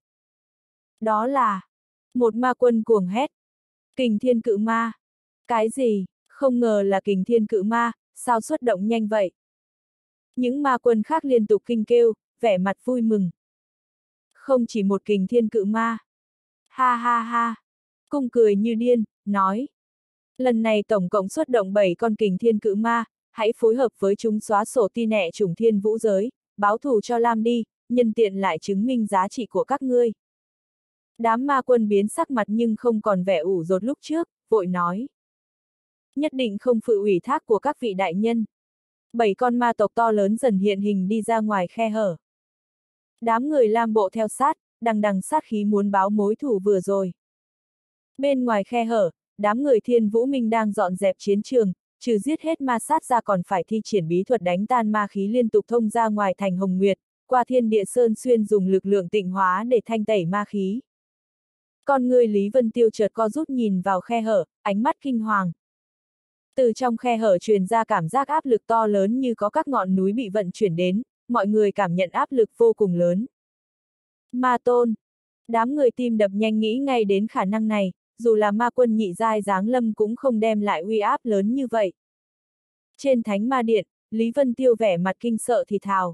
Đó là một ma quân cuồng hét. Kình thiên cự ma. Cái gì? Không ngờ là kình thiên cự ma, sao xuất động nhanh vậy? Những ma quân khác liên tục kinh kêu, vẻ mặt vui mừng. Không chỉ một kình thiên cự ma. Ha ha ha. Cung cười như điên, nói. Lần này tổng cộng xuất động bảy con kình thiên cự ma, hãy phối hợp với chúng xóa sổ ti nẹ chủng thiên vũ giới, báo thù cho Lam đi, nhân tiện lại chứng minh giá trị của các ngươi. Đám ma quân biến sắc mặt nhưng không còn vẻ ủ rột lúc trước, vội nói. Nhất định không phụ ủy thác của các vị đại nhân. Bảy con ma tộc to lớn dần hiện hình đi ra ngoài khe hở. Đám người Lam bộ theo sát, đằng đằng sát khí muốn báo mối thù vừa rồi. Bên ngoài khe hở, đám người Thiên Vũ Minh đang dọn dẹp chiến trường, trừ giết hết ma sát ra còn phải thi triển bí thuật đánh tan ma khí liên tục thông ra ngoài thành Hồng Nguyệt, qua Thiên Địa Sơn Xuyên dùng lực lượng tịnh hóa để thanh tẩy ma khí. Con người Lý Vân Tiêu chợt co rút nhìn vào khe hở, ánh mắt kinh hoàng. Từ trong khe hở truyền ra cảm giác áp lực to lớn như có các ngọn núi bị vận chuyển đến, mọi người cảm nhận áp lực vô cùng lớn. Ma tôn. Đám người tim đập nhanh nghĩ ngay đến khả năng này, dù là ma quân nhị giai giáng lâm cũng không đem lại uy áp lớn như vậy. Trên thánh ma điện, Lý Vân Tiêu vẻ mặt kinh sợ thì thào.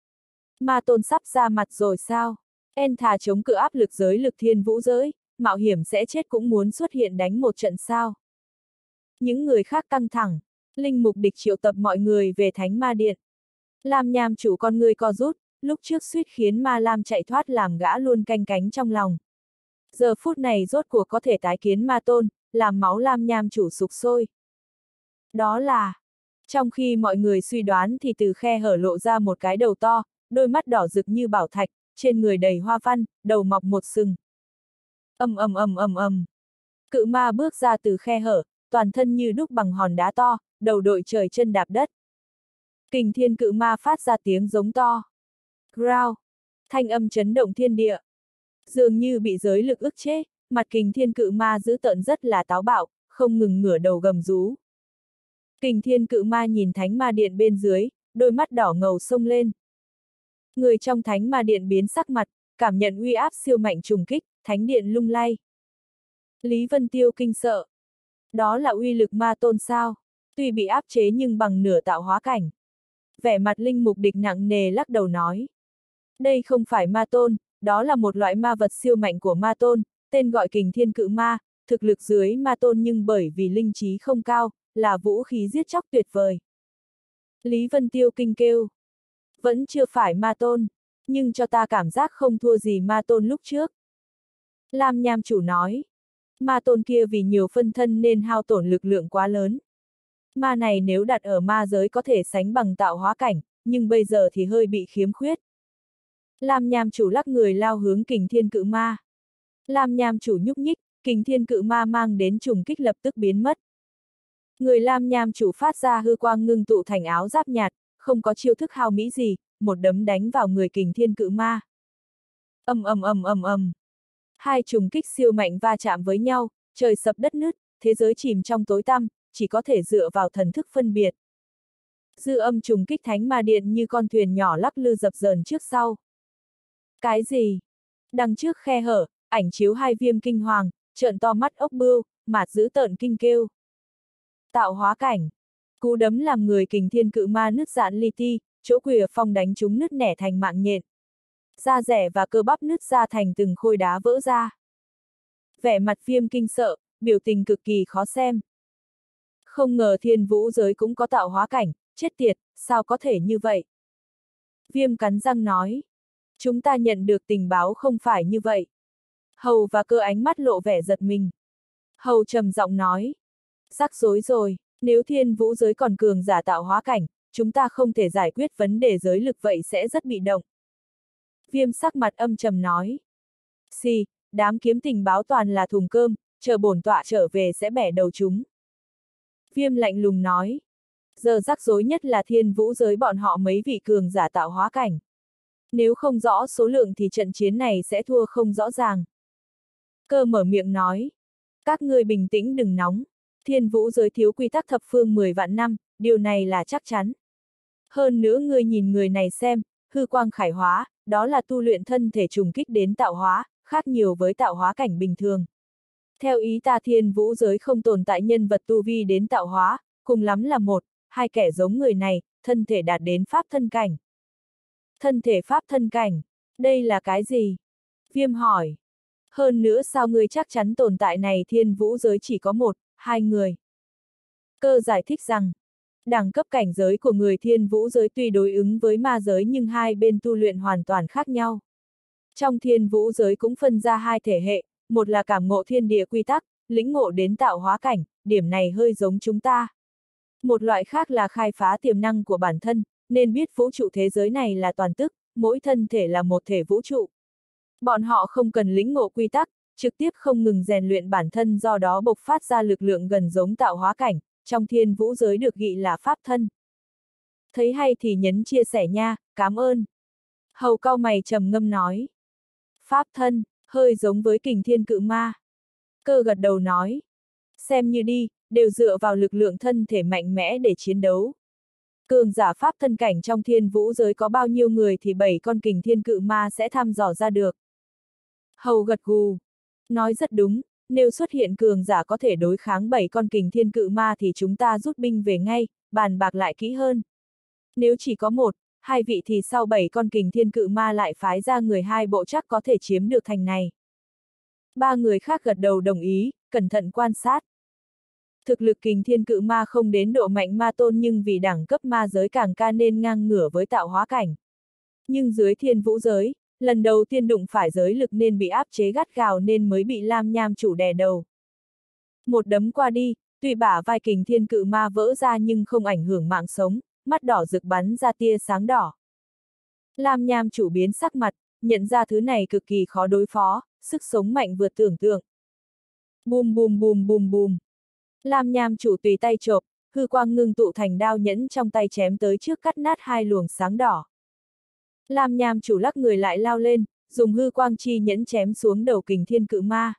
Ma tôn sắp ra mặt rồi sao? En thà chống cự áp lực giới lực thiên vũ giới, mạo hiểm sẽ chết cũng muốn xuất hiện đánh một trận sao? Những người khác căng thẳng, linh mục địch triệu tập mọi người về thánh ma điện. Lam Nham chủ con người co rút, lúc trước suýt khiến ma Lam chạy thoát làm gã luôn canh cánh trong lòng. Giờ phút này rốt cuộc có thể tái kiến ma tôn, làm máu Lam Nham chủ sục sôi. Đó là, trong khi mọi người suy đoán thì từ khe hở lộ ra một cái đầu to, đôi mắt đỏ rực như bảo thạch, trên người đầy hoa văn, đầu mọc một sừng. Ầm ầm ầm ầm ầm. Cự ma bước ra từ khe hở, toàn thân như đúc bằng hòn đá to, đầu đội trời chân đạp đất. Kình thiên cự ma phát ra tiếng giống to. Growl. Thanh âm chấn động thiên địa. Dường như bị giới lực ức chế, mặt kình thiên cự ma dữ tợn rất là táo bạo, không ngừng ngửa đầu gầm rú. Kình thiên cự ma nhìn thánh ma điện bên dưới, đôi mắt đỏ ngầu sông lên. Người trong thánh ma điện biến sắc mặt, cảm nhận uy áp siêu mạnh trùng kích, thánh điện lung lay. Lý Vân Tiêu kinh sợ. Đó là uy lực ma tôn sao? Tuy bị áp chế nhưng bằng nửa tạo hóa cảnh. Vẻ mặt linh mục địch nặng nề lắc đầu nói. Đây không phải ma tôn, đó là một loại ma vật siêu mạnh của ma tôn, tên gọi kình thiên cự ma, thực lực dưới ma tôn nhưng bởi vì linh trí không cao, là vũ khí giết chóc tuyệt vời. Lý Vân Tiêu kinh kêu. Vẫn chưa phải ma tôn, nhưng cho ta cảm giác không thua gì ma tôn lúc trước. Lam Nham chủ nói. Ma tôn kia vì nhiều phân thân nên hao tổn lực lượng quá lớn. Ma này nếu đặt ở ma giới có thể sánh bằng tạo hóa cảnh, nhưng bây giờ thì hơi bị khiếm khuyết. Lam Nham chủ lắc người lao hướng kình thiên cự ma. Lam Nham chủ nhúc nhích, kình thiên cự ma mang đến trùng kích lập tức biến mất. Người Lam Nham chủ phát ra hư quang ngưng tụ thành áo giáp nhạt, không có chiêu thức hao mỹ gì, một đấm đánh vào người kình thiên cự ma. Ầm ầm ầm ầm ầm. Hai trùng kích siêu mạnh va chạm với nhau, trời sập đất nứt, thế giới chìm trong tối tăm, chỉ có thể dựa vào thần thức phân biệt. Dư âm trùng kích thánh ma điện như con thuyền nhỏ lắc lư dập dờn trước sau. Cái gì? Đằng trước khe hở, ảnh chiếu hai viêm kinh hoàng, trợn to mắt ốc bươu, mạt dữ tợn kinh kêu. Tạo hóa cảnh. Cú đấm làm người kình thiên cự ma nứt dạn li ti, chỗ quìa phong đánh chúng nứt nẻ thành mạng nhện. Da rẻ và cơ bắp nứt ra thành từng khối đá vỡ ra. Vẻ mặt viêm kinh sợ, biểu tình cực kỳ khó xem. Không ngờ thiên vũ giới cũng có tạo hóa cảnh, chết tiệt, sao có thể như vậy? Viêm cắn răng nói. Chúng ta nhận được tình báo không phải như vậy. Hầu và cơ ánh mắt lộ vẻ giật mình. Hầu trầm giọng nói. Rắc rối rồi, nếu thiên vũ giới còn cường giả tạo hóa cảnh, chúng ta không thể giải quyết vấn đề giới lực vậy sẽ rất bị động. Viêm sắc mặt âm trầm nói. Xì, đám kiếm tình báo toàn là thùng cơm, chờ bổn tọa trở về sẽ bẻ đầu chúng. Viêm lạnh lùng nói. Giờ rắc rối nhất là thiên vũ giới bọn họ mấy vị cường giả tạo hóa cảnh. Nếu không rõ số lượng thì trận chiến này sẽ thua không rõ ràng. Cơ mở miệng nói. Các ngươi bình tĩnh đừng nóng. Thiên vũ giới thiếu quy tắc thập phương mười vạn năm, điều này là chắc chắn. Hơn nữa ngươi nhìn người này xem, hư quang khải hóa, đó là tu luyện thân thể trùng kích đến tạo hóa, khác nhiều với tạo hóa cảnh bình thường. Theo ý ta thiên vũ giới không tồn tại nhân vật tu vi đến tạo hóa, cùng lắm là một, hai kẻ giống người này, thân thể đạt đến pháp thân cảnh. Thân thể pháp thân cảnh, đây là cái gì? Viêm hỏi. Hơn nữa sao ngươi chắc chắn tồn tại này thiên vũ giới chỉ có một, hai người? Cơ giải thích rằng, đẳng cấp cảnh giới của người thiên vũ giới tuy đối ứng với ma giới nhưng hai bên tu luyện hoàn toàn khác nhau. Trong thiên vũ giới cũng phân ra hai thể hệ, một là cảm ngộ thiên địa quy tắc, lĩnh ngộ đến tạo hóa cảnh, điểm này hơi giống chúng ta. Một loại khác là khai phá tiềm năng của bản thân, nên biết vũ trụ thế giới này là toàn tức, mỗi thân thể là một thể vũ trụ. Bọn họ không cần lĩnh ngộ quy tắc, trực tiếp không ngừng rèn luyện bản thân do đó bộc phát ra lực lượng gần giống tạo hóa cảnh, trong thiên vũ giới được ghi là pháp thân. Thấy hay thì nhấn chia sẻ nha, cảm ơn. Hầu cau mày trầm ngâm nói. Pháp thân, hơi giống với kình thiên cự ma. Cơ gật đầu nói. Xem như đi, đều dựa vào lực lượng thân thể mạnh mẽ để chiến đấu. Cường giả pháp thân cảnh trong thiên vũ giới có bao nhiêu người thì bảy con kình thiên cự ma sẽ thăm dò ra được. Hầu gật gù. Nói rất đúng, nếu xuất hiện cường giả có thể đối kháng bảy con kình thiên cự ma thì chúng ta rút binh về ngay, bàn bạc lại kỹ hơn. Nếu chỉ có một, hai vị thì sau bảy con kình thiên cự ma lại phái ra người hai bộ chắc có thể chiếm được thành này. Ba người khác gật đầu đồng ý, cẩn thận quan sát. Thực lực kình thiên cự ma không đến độ mạnh ma tôn nhưng vì đẳng cấp ma giới càng ca nên ngang ngửa với tạo hóa cảnh. Nhưng dưới thiên vũ giới, lần đầu tiên đụng phải giới lực nên bị áp chế gắt gào nên mới bị Lam Nham chủ đè đầu. Một đấm qua đi, tuy bả vai kình thiên cự ma vỡ ra nhưng không ảnh hưởng mạng sống, mắt đỏ rực bắn ra tia sáng đỏ. Lam Nham chủ biến sắc mặt, nhận ra thứ này cực kỳ khó đối phó, sức sống mạnh vượt tưởng tượng. Bùm bùm bùm bùm bùm. Lam Nham chủ tùy tay chộp, hư quang ngưng tụ thành đao nhẫn trong tay chém tới trước cắt nát hai luồng sáng đỏ. Lam Nham chủ lắc người lại lao lên, dùng hư quang chi nhẫn chém xuống đầu kình thiên cự ma.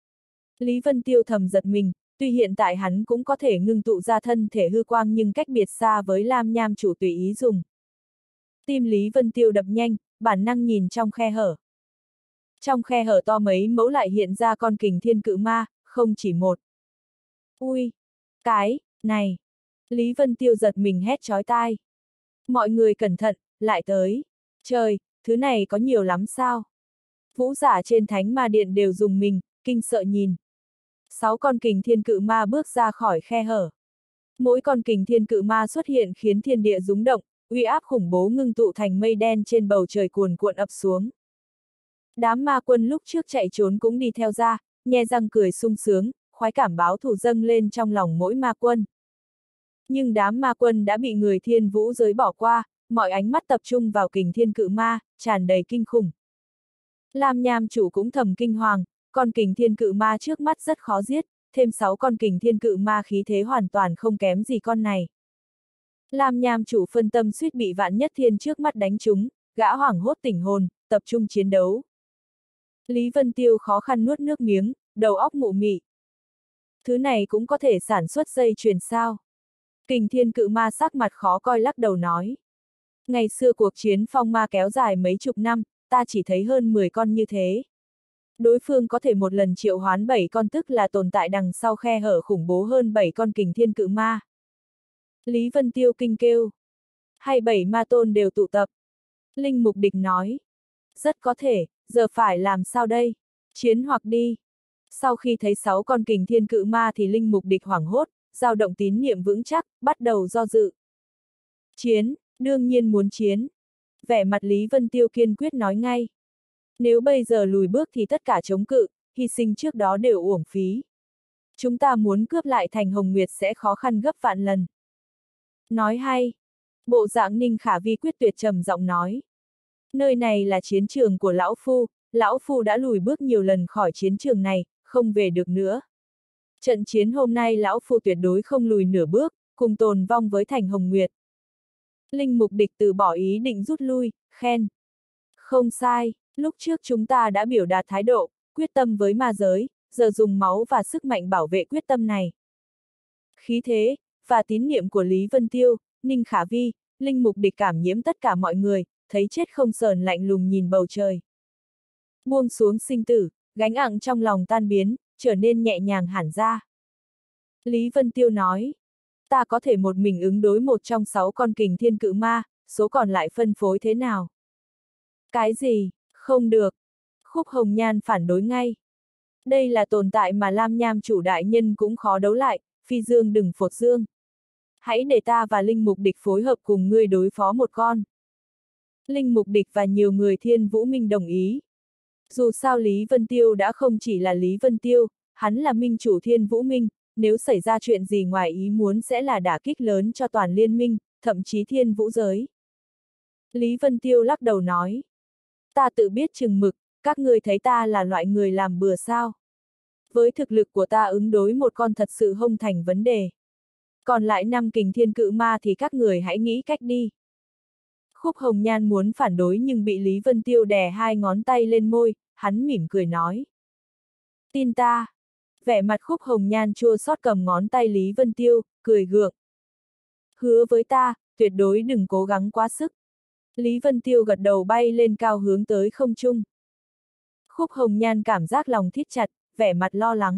Lý Vân Tiêu thầm giật mình, tuy hiện tại hắn cũng có thể ngưng tụ ra thân thể hư quang nhưng cách biệt xa với Lam Nham chủ tùy ý dùng. Tim Lý Vân Tiêu đập nhanh, bản năng nhìn trong khe hở. Trong khe hở to mấy mẫu lại hiện ra con kình thiên cự ma, không chỉ một. Ui! Cái, này! Lý Vân Tiêu giật mình hét chói tai. Mọi người cẩn thận, lại tới. Trời, thứ này có nhiều lắm sao? Vũ giả trên thánh ma điện đều dùng mình, kinh sợ nhìn. Sáu con kình thiên cự ma bước ra khỏi khe hở. Mỗi con kình thiên cự ma xuất hiện khiến thiên địa rúng động, uy áp khủng bố ngưng tụ thành mây đen trên bầu trời cuồn cuộn ập xuống. Đám ma quân lúc trước chạy trốn cũng đi theo ra, nhe răng cười sung sướng, khoái cảm báo thù dâng lên trong lòng mỗi ma quân. Nhưng đám ma quân đã bị người thiên vũ giới bỏ qua, mọi ánh mắt tập trung vào kình thiên cự ma, tràn đầy kinh khủng. Lam Nham chủ cũng thầm kinh hoàng, con kình thiên cự ma trước mắt rất khó giết, thêm sáu con kình thiên cự ma khí thế hoàn toàn không kém gì con này. Lam Nham chủ phân tâm suýt bị vạn nhất thiên trước mắt đánh trúng, gã hoảng hốt tỉnh hồn, tập trung chiến đấu. Lý Vân Tiêu khó khăn nuốt nước miếng, đầu óc mụ mị. Thứ này cũng có thể sản xuất dây chuyền sao? Kình thiên cự ma sắc mặt khó coi lắc đầu nói. Ngày xưa cuộc chiến phong ma kéo dài mấy chục năm, ta chỉ thấy hơn mười con như thế. Đối phương có thể một lần triệu hoán bảy con tức là tồn tại đằng sau khe hở khủng bố hơn bảy con kình thiên cự ma. Lý Vân Tiêu kinh kêu. Hay bảy ma tôn đều tụ tập. Linh Mục Địch nói. Rất có thể, giờ phải làm sao đây? Chiến hoặc đi. Sau khi thấy sáu con kình thiên cự ma thì Linh Mục Địch hoảng hốt, dao động tín niệm vững chắc, bắt đầu do dự. Chiến, đương nhiên muốn chiến. Vẻ mặt Lý Vân Tiêu kiên quyết nói ngay. Nếu bây giờ lùi bước thì tất cả chống cự, hy sinh trước đó đều uổng phí. Chúng ta muốn cướp lại thành Hồng Nguyệt sẽ khó khăn gấp vạn lần. Nói hay. Bộ dạng Ninh Khả Vi quyết tuyệt trầm giọng nói. Nơi này là chiến trường của Lão Phu, Lão Phu đã lùi bước nhiều lần khỏi chiến trường này, không về được nữa. Trận chiến hôm nay Lão Phu tuyệt đối không lùi nửa bước, cùng tồn vong với thành Hồng Nguyệt. Linh Mục Địch từ bỏ ý định rút lui, khen. Không sai, lúc trước chúng ta đã biểu đạt thái độ, quyết tâm với ma giới, giờ dùng máu và sức mạnh bảo vệ quyết tâm này. Khí thế, và tín niệm của Lý Vân Tiêu, Ninh Khả Vi, Linh Mục Địch cảm nhiễm tất cả mọi người, thấy chết không sờn lạnh lùng nhìn bầu trời. Buông xuống sinh tử, gánh nặng trong lòng tan biến, trở nên nhẹ nhàng hẳn ra. Lý Vân Tiêu nói, ta có thể một mình ứng đối một trong sáu con kình thiên cự ma, số còn lại phân phối thế nào? Cái gì? Không được. Khúc Hồng Nhan phản đối ngay. Đây là tồn tại mà Lam Nham chủ đại nhân cũng khó đấu lại, phi dương đừng phột dương. Hãy để ta và Linh Mục Địch phối hợp cùng ngươi đối phó một con. Linh Mục Địch và nhiều người Thiên Vũ Minh đồng ý. Dù sao Lý Vân Tiêu đã không chỉ là Lý Vân Tiêu, hắn là minh chủ Thiên Vũ Minh, nếu xảy ra chuyện gì ngoài ý muốn sẽ là đả kích lớn cho toàn liên minh, thậm chí Thiên Vũ giới. Lý Vân Tiêu lắc đầu nói. Ta tự biết chừng mực, các ngươi thấy ta là loại người làm bừa sao? Với thực lực của ta ứng đối một con thật sự không thành vấn đề. Còn lại năm kình thiên cự ma thì các người hãy nghĩ cách đi. Khúc Hồng Nhan muốn phản đối nhưng bị Lý Vân Tiêu đè hai ngón tay lên môi, hắn mỉm cười nói. Tin ta. Vẻ mặt Khúc Hồng Nhan chua xót cầm ngón tay Lý Vân Tiêu, cười gượng. Hứa với ta, tuyệt đối đừng cố gắng quá sức. Lý Vân Tiêu gật đầu bay lên cao hướng tới không trung. Khúc Hồng Nhan cảm giác lòng thít chặt, vẻ mặt lo lắng.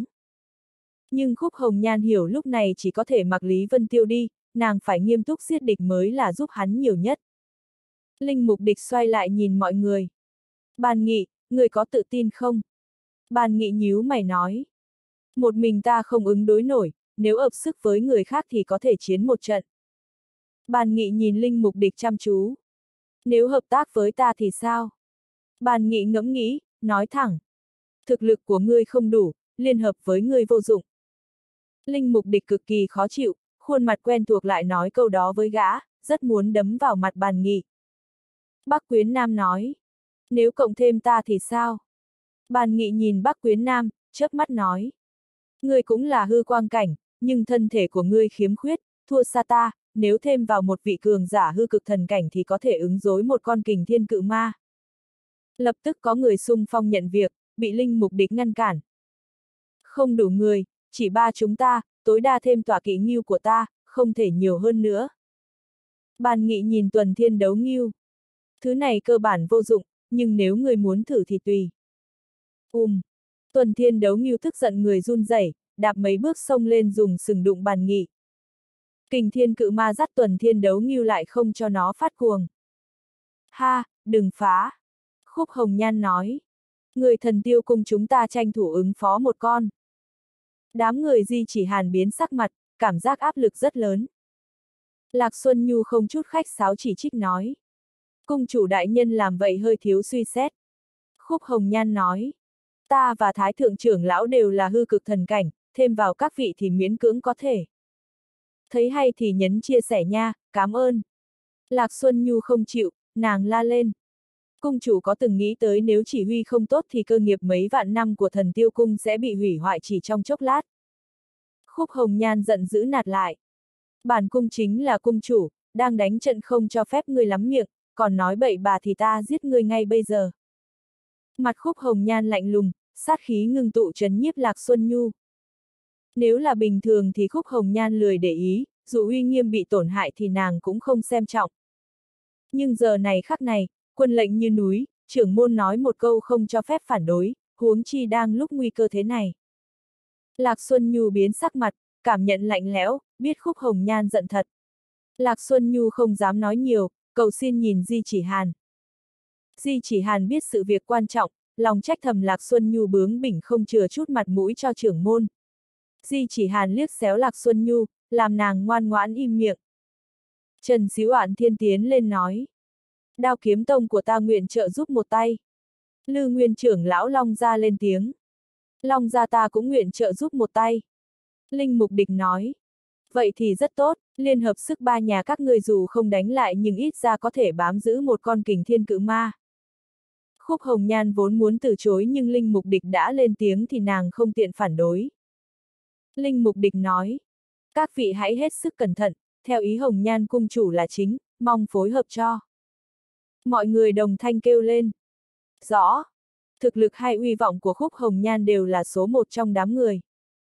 Nhưng Khúc Hồng Nhan hiểu lúc này chỉ có thể mặc Lý Vân Tiêu đi, nàng phải nghiêm túc giết địch mới là giúp hắn nhiều nhất. Linh Mục Địch xoay lại nhìn mọi người. Bàn Nghị, người có tự tin không? Bàn Nghị nhíu mày nói. Một mình ta không ứng đối nổi, nếu ập sức với người khác thì có thể chiến một trận. Bàn Nghị nhìn Linh Mục Địch chăm chú. Nếu hợp tác với ta thì sao? Bàn Nghị ngẫm nghĩ, nói thẳng. Thực lực của ngươi không đủ, liên hợp với ngươi vô dụng. Linh Mục Địch cực kỳ khó chịu, khuôn mặt quen thuộc lại nói câu đó với gã, rất muốn đấm vào mặt Bàn Nghị. Bắc Quyến Nam nói. Nếu cộng thêm ta thì sao? Bàn Nghị nhìn Bắc Quyến Nam, chớp mắt nói. Ngươi cũng là hư quang cảnh, nhưng thân thể của ngươi khiếm khuyết, thua xa ta, nếu thêm vào một vị cường giả hư cực thần cảnh thì có thể ứng đối một con kình thiên cự ma. Lập tức có người xung phong nhận việc, bị Linh Mục Địch ngăn cản. Không đủ người, chỉ ba chúng ta, tối đa thêm tọa kỵ ngưu của ta, không thể nhiều hơn nữa. Bàn Nghị nhìn Tuần Thiên Đấu Ngưu. Thứ này cơ bản vô dụng, nhưng nếu người muốn thử thì tùy. Um. Tuần Thiên Đấu Ngưu tức giận người run rẩy, đạp mấy bước xông lên dùng sừng đụng Bàn Nghị. Kình thiên cự ma dắt Tuần Thiên Đấu Ngưu lại không cho nó phát cuồng. Ha, đừng phá. Khúc Hồng Nhan nói. Người Thần Tiêu Cung chúng ta tranh thủ ứng phó một con. Đám người Di Chỉ Hàn biến sắc mặt, cảm giác áp lực rất lớn. Lạc Xuân Nhu không chút khách sáo chỉ trích nói. Cung chủ đại nhân làm vậy hơi thiếu suy xét. Khúc Hồng Nhan nói. Ta và Thái Thượng trưởng lão đều là hư cực thần cảnh, thêm vào các vị thì miễn cưỡng có thể. Thấy hay thì nhấn chia sẻ nha, cảm ơn. Lạc Xuân Nhu không chịu, nàng la lên. Cung chủ có từng nghĩ tới nếu chỉ huy không tốt thì cơ nghiệp mấy vạn năm của Thần Tiêu Cung sẽ bị hủy hoại chỉ trong chốc lát. Khúc Hồng Nhan giận dữ nạt lại. Bản cung chính là cung chủ, đang đánh trận không cho phép ngươi lắm miệng, còn nói bậy bà thì ta giết ngươi ngay bây giờ. Mặt Khúc Hồng Nhan lạnh lùng, sát khí ngưng tụ trấn nhiếp Lạc Xuân Nhu. Nếu là bình thường thì Khúc Hồng Nhan lười để ý, dù uy nghiêm bị tổn hại thì nàng cũng không xem trọng. Nhưng giờ này khắc này, quân lệnh như núi, trưởng môn nói một câu không cho phép phản đối, huống chi đang lúc nguy cơ thế này. Lạc Xuân Nhu biến sắc mặt, cảm nhận lạnh lẽo, biết Khúc Hồng Nhan giận thật. Lạc Xuân Nhu không dám nói nhiều, cầu xin nhìn Di Chỉ Hàn. Di Chỉ Hàn biết sự việc quan trọng, lòng trách thầm Lạc Xuân Nhu bướng bỉnh không chừa chút mặt mũi cho trưởng môn. Di Chỉ Hàn liếc xéo Lạc Xuân Nhu, làm nàng ngoan ngoãn im miệng. Trần Xíu Oản Thiên tiến lên nói. Đao Kiếm Tông của ta nguyện trợ giúp một tay. Lư Nguyên trưởng lão Long Gia lên tiếng. Long Gia ta cũng nguyện trợ giúp một tay. Linh Mục Địch nói. Vậy thì rất tốt, liên hợp sức ba nhà các người dù không đánh lại nhưng ít ra có thể bám giữ một con kình thiên cự ma. Khúc Hồng Nhan vốn muốn từ chối nhưng Linh Mục Địch đã lên tiếng thì nàng không tiện phản đối. Linh Mục Địch nói. Các vị hãy hết sức cẩn thận, theo ý Hồng Nhan cung chủ là chính, mong phối hợp cho. Mọi người đồng thanh kêu lên. Rõ. Thực lực hay uy vọng của Khúc Hồng Nhan đều là số một trong đám người.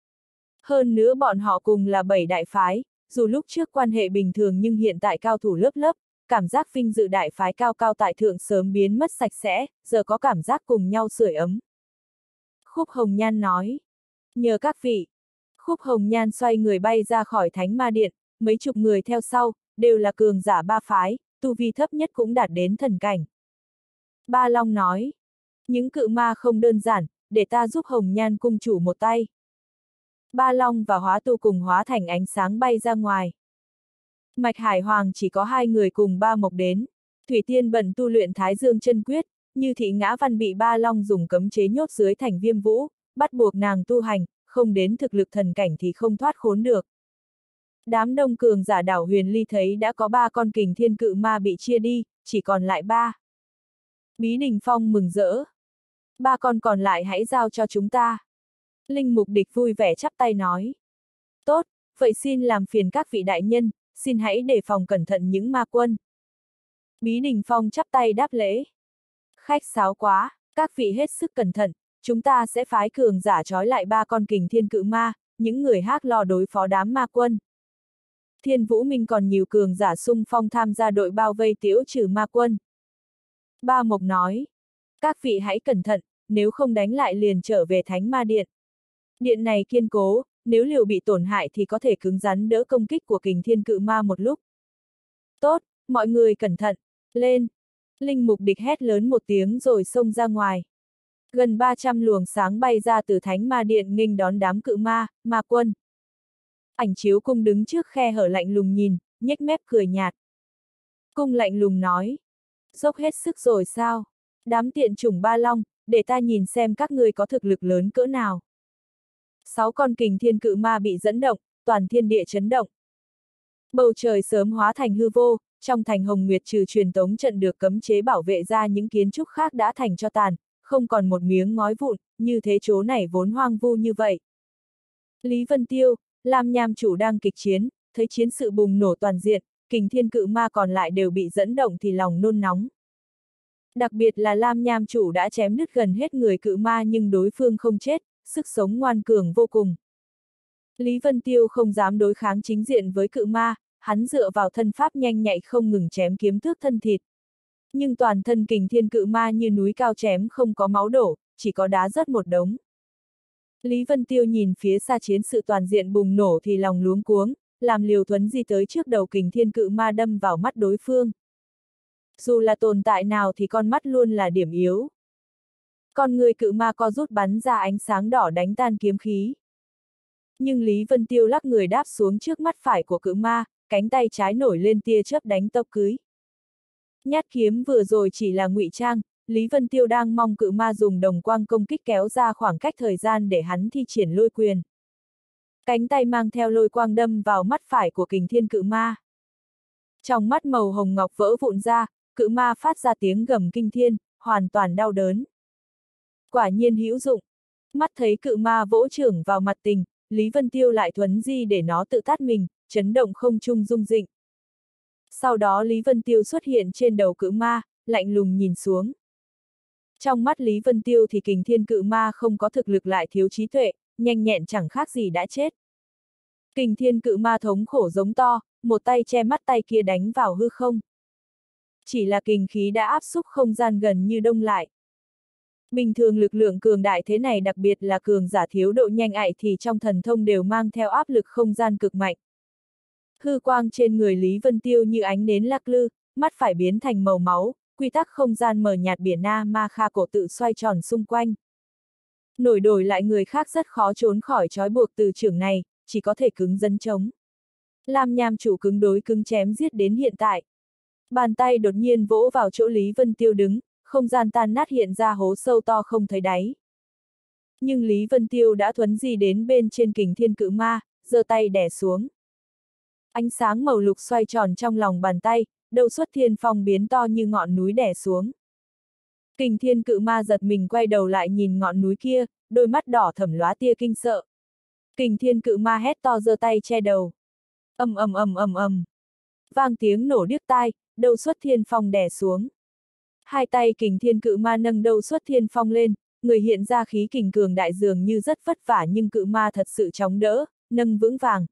Hơn nữa bọn họ cùng là bảy đại phái, dù lúc trước quan hệ bình thường nhưng hiện tại cao thủ lớp lớp, cảm giác vinh dự đại phái cao cao tại thượng sớm biến mất sạch sẽ, giờ có cảm giác cùng nhau sưởi ấm. Khúc Hồng Nhan nói. Nhờ các vị. Khúc Hồng Nhan xoay người bay ra khỏi Thánh Ma Điện, mấy chục người theo sau, đều là cường giả ba phái, tu vi thấp nhất cũng đạt đến thần cảnh. Ba Long nói. Những cự ma không đơn giản, để ta giúp Hồng Nhan cung chủ một tay. Ba Long và Hóa Tu cùng hóa thành ánh sáng bay ra ngoài. Mạch Hải Hoàng chỉ có hai người cùng Ba Mộc đến. Thủy Tiên bận tu luyện Thái Dương chân quyết, Như Thị Ngã Văn bị Ba Long dùng cấm chế nhốt dưới thành Viêm Vũ, bắt buộc nàng tu hành, không đến thực lực thần cảnh thì không thoát khốn được. Đám đông cường giả đảo Huyền Ly thấy đã có ba con kình thiên cự ma bị chia đi, chỉ còn lại ba. Bí Đình Phong mừng rỡ. Ba con còn lại hãy giao cho chúng ta. Linh Mục Địch vui vẻ chắp tay nói. Tốt, vậy xin làm phiền các vị đại nhân, xin hãy đề phòng cẩn thận những ma quân. Bí Đình Phong chắp tay đáp lễ. Khách sáo quá, các vị hết sức cẩn thận, chúng ta sẽ phái cường giả trói lại ba con kình thiên cự ma, những người khác lo đối phó đám ma quân. Thiên Vũ Minh còn nhiều cường giả xung phong tham gia đội bao vây tiễu trừ ma quân. Ba Mộc nói. Các vị hãy cẩn thận, nếu không đánh lại liền trở về Thánh Ma Điện. Điện này kiên cố, nếu liều bị tổn hại thì có thể cứng rắn đỡ công kích của kình thiên cự ma một lúc. Tốt, mọi người cẩn thận, lên. Linh Mục Địch hét lớn một tiếng rồi xông ra ngoài. Gần ba trăm luồng sáng bay ra từ Thánh Ma Điện nghênh đón đám cự ma, ma quân. Ảnh Chiếu Cung đứng trước khe hở lạnh lùng nhìn, nhếch mép cười nhạt. Cung lạnh lùng nói. Dốc hết sức rồi sao? Đám tiện chủng Ba Long, để ta nhìn xem các ngươi có thực lực lớn cỡ nào. Sáu con kình thiên cự ma bị dẫn động, toàn thiên địa chấn động. Bầu trời sớm hóa thành hư vô, trong thành Hồng Nguyệt trừ truyền tống trận được cấm chế bảo vệ ra những kiến trúc khác đã thành cho tàn, không còn một miếng ngói vụn, như thế chỗ này vốn hoang vu như vậy. Lý Vân Tiêu, Lam Nham chủ đang kịch chiến, thấy chiến sự bùng nổ toàn diện, kình thiên cự ma còn lại đều bị dẫn động thì lòng nôn nóng. Đặc biệt là Lam Nham chủ đã chém đứt gần hết người cự ma nhưng đối phương không chết, sức sống ngoan cường vô cùng. Lý Vân Tiêu không dám đối kháng chính diện với cự ma, hắn dựa vào thân pháp nhanh nhạy không ngừng chém kiếm thước thân thịt. Nhưng toàn thân kình thiên cự ma như núi cao chém không có máu đổ, chỉ có đá rớt một đống. Lý Vân Tiêu nhìn phía xa chiến sự toàn diện bùng nổ thì lòng luống cuống, làm liều thuấn di tới trước đầu kình thiên cự ma đâm vào mắt đối phương. Dù là tồn tại nào thì con mắt luôn là điểm yếu. Con người cự ma co rút bắn ra ánh sáng đỏ đánh tan kiếm khí. Nhưng Lý Vân Tiêu lắc người đáp xuống trước mắt phải của cự ma, cánh tay trái nổi lên tia chớp đánh tốc cưới. Nhát kiếm vừa rồi chỉ là ngụy trang, Lý Vân Tiêu đang mong cự ma dùng đồng quang công kích kéo ra khoảng cách thời gian để hắn thi triển lôi quyền. Cánh tay mang theo lôi quang đâm vào mắt phải của kình thiên cự ma. Trong mắt màu hồng ngọc vỡ vụn ra, cự ma phát ra tiếng gầm kinh thiên, hoàn toàn đau đớn. Quả nhiên hữu dụng. Mắt thấy cự ma vỗ chưởng vào mặt tình, Lý Vân Tiêu lại thuấn di để nó tự tát mình, chấn động không trung rung rinh. Sau đó Lý Vân Tiêu xuất hiện trên đầu cự ma, lạnh lùng nhìn xuống. Trong mắt Lý Vân Tiêu thì kình thiên cự ma không có thực lực lại thiếu trí tuệ, nhanh nhẹn chẳng khác gì đã chết. Kình thiên cự ma thống khổ giống to, một tay che mắt tay kia đánh vào hư không. Chỉ là kình khí đã áp xúc không gian gần như đông lại. Bình thường lực lượng cường đại thế này đặc biệt là cường giả thiếu độ nhanh ại thì trong thần thông đều mang theo áp lực không gian cực mạnh. Hư quang trên người Lý Vân Tiêu như ánh nến lắc lư, mắt phải biến thành màu máu, quy tắc không gian mờ nhạt biển Na Ma Kha cổ tự xoay tròn xung quanh. Nổi đổi lại người khác rất khó trốn khỏi trói buộc từ chưởng này, chỉ có thể cứng rắn chống. Lam Nham chủ cứng đối cứng chém giết đến hiện tại. Bàn tay đột nhiên vỗ vào chỗ Lý Vân Tiêu đứng, không gian tan nát hiện ra hố sâu to không thấy đáy. Nhưng Lý Vân Tiêu đã thuấn di đến bên trên kình thiên cự ma, giơ tay đè xuống. Ánh sáng màu lục xoay tròn trong lòng bàn tay, đầu xuất thiên phong biến to như ngọn núi đè xuống. Kình thiên cự ma giật mình quay đầu lại nhìn ngọn núi kia, đôi mắt đỏ thẫm lóa tia kinh sợ. Kình thiên cự ma hét to giơ tay che đầu. Ầm ầm ầm ầm ầm. Vang tiếng nổ điếc tai, đầu xuất thiên phong đè xuống. Hai tay kình thiên cự ma nâng đầu xuất thiên phong lên, người hiện ra khí kình cường đại dường như rất vất vả nhưng cự ma thật sự chống đỡ, nâng vững vàng.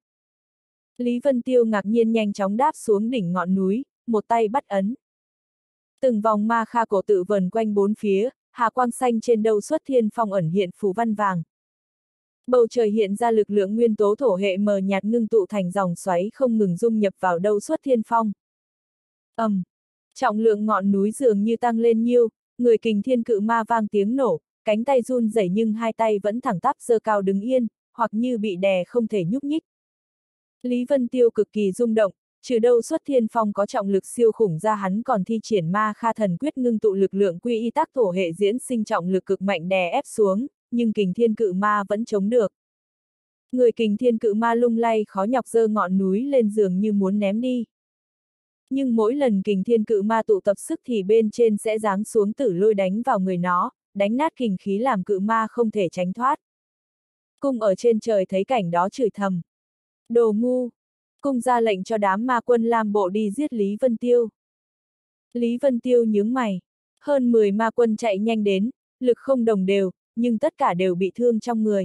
Lý Vân Tiêu ngạc nhiên nhanh chóng đáp xuống đỉnh ngọn núi, một tay bắt ấn. Từng vòng ma kha cổ tự vần quanh bốn phía, hà quang xanh trên đầu xuất thiên phong ẩn hiện phù văn vàng. Bầu trời hiện ra lực lượng nguyên tố thổ hệ mờ nhạt ngưng tụ thành dòng xoáy không ngừng dung nhập vào đầu xuất thiên phong. ầm, um, trọng lượng ngọn núi dường như tăng lên nhiêu, người kình thiên cự ma vang tiếng nổ, cánh tay run rẩy nhưng hai tay vẫn thẳng tắp giơ cao đứng yên, hoặc như bị đè không thể nhúc nhích. Lý Vân Tiêu cực kỳ rung động, trừ đâu xuất thiên phong có trọng lực siêu khủng ra hắn còn thi triển ma kha thần quyết ngưng tụ lực lượng quy y tác thổ hệ diễn sinh trọng lực cực mạnh đè ép xuống, nhưng kình thiên cự ma vẫn chống được. Người kình thiên cự ma lung lay khó nhọc giơ ngọn núi lên giường như muốn ném đi. Nhưng mỗi lần kình thiên cự ma tụ tập sức thì bên trên sẽ giáng xuống tử lôi đánh vào người nó, đánh nát kình khí làm cự ma không thể tránh thoát. Cung ở trên trời thấy cảnh đó chửi thầm. Đồ ngu! Cung ra lệnh cho đám ma quân Lam Bộ đi giết Lý Vân Tiêu. Lý Vân Tiêu nhướng mày. Hơn mười ma quân chạy nhanh đến, lực không đồng đều, nhưng tất cả đều bị thương trong người.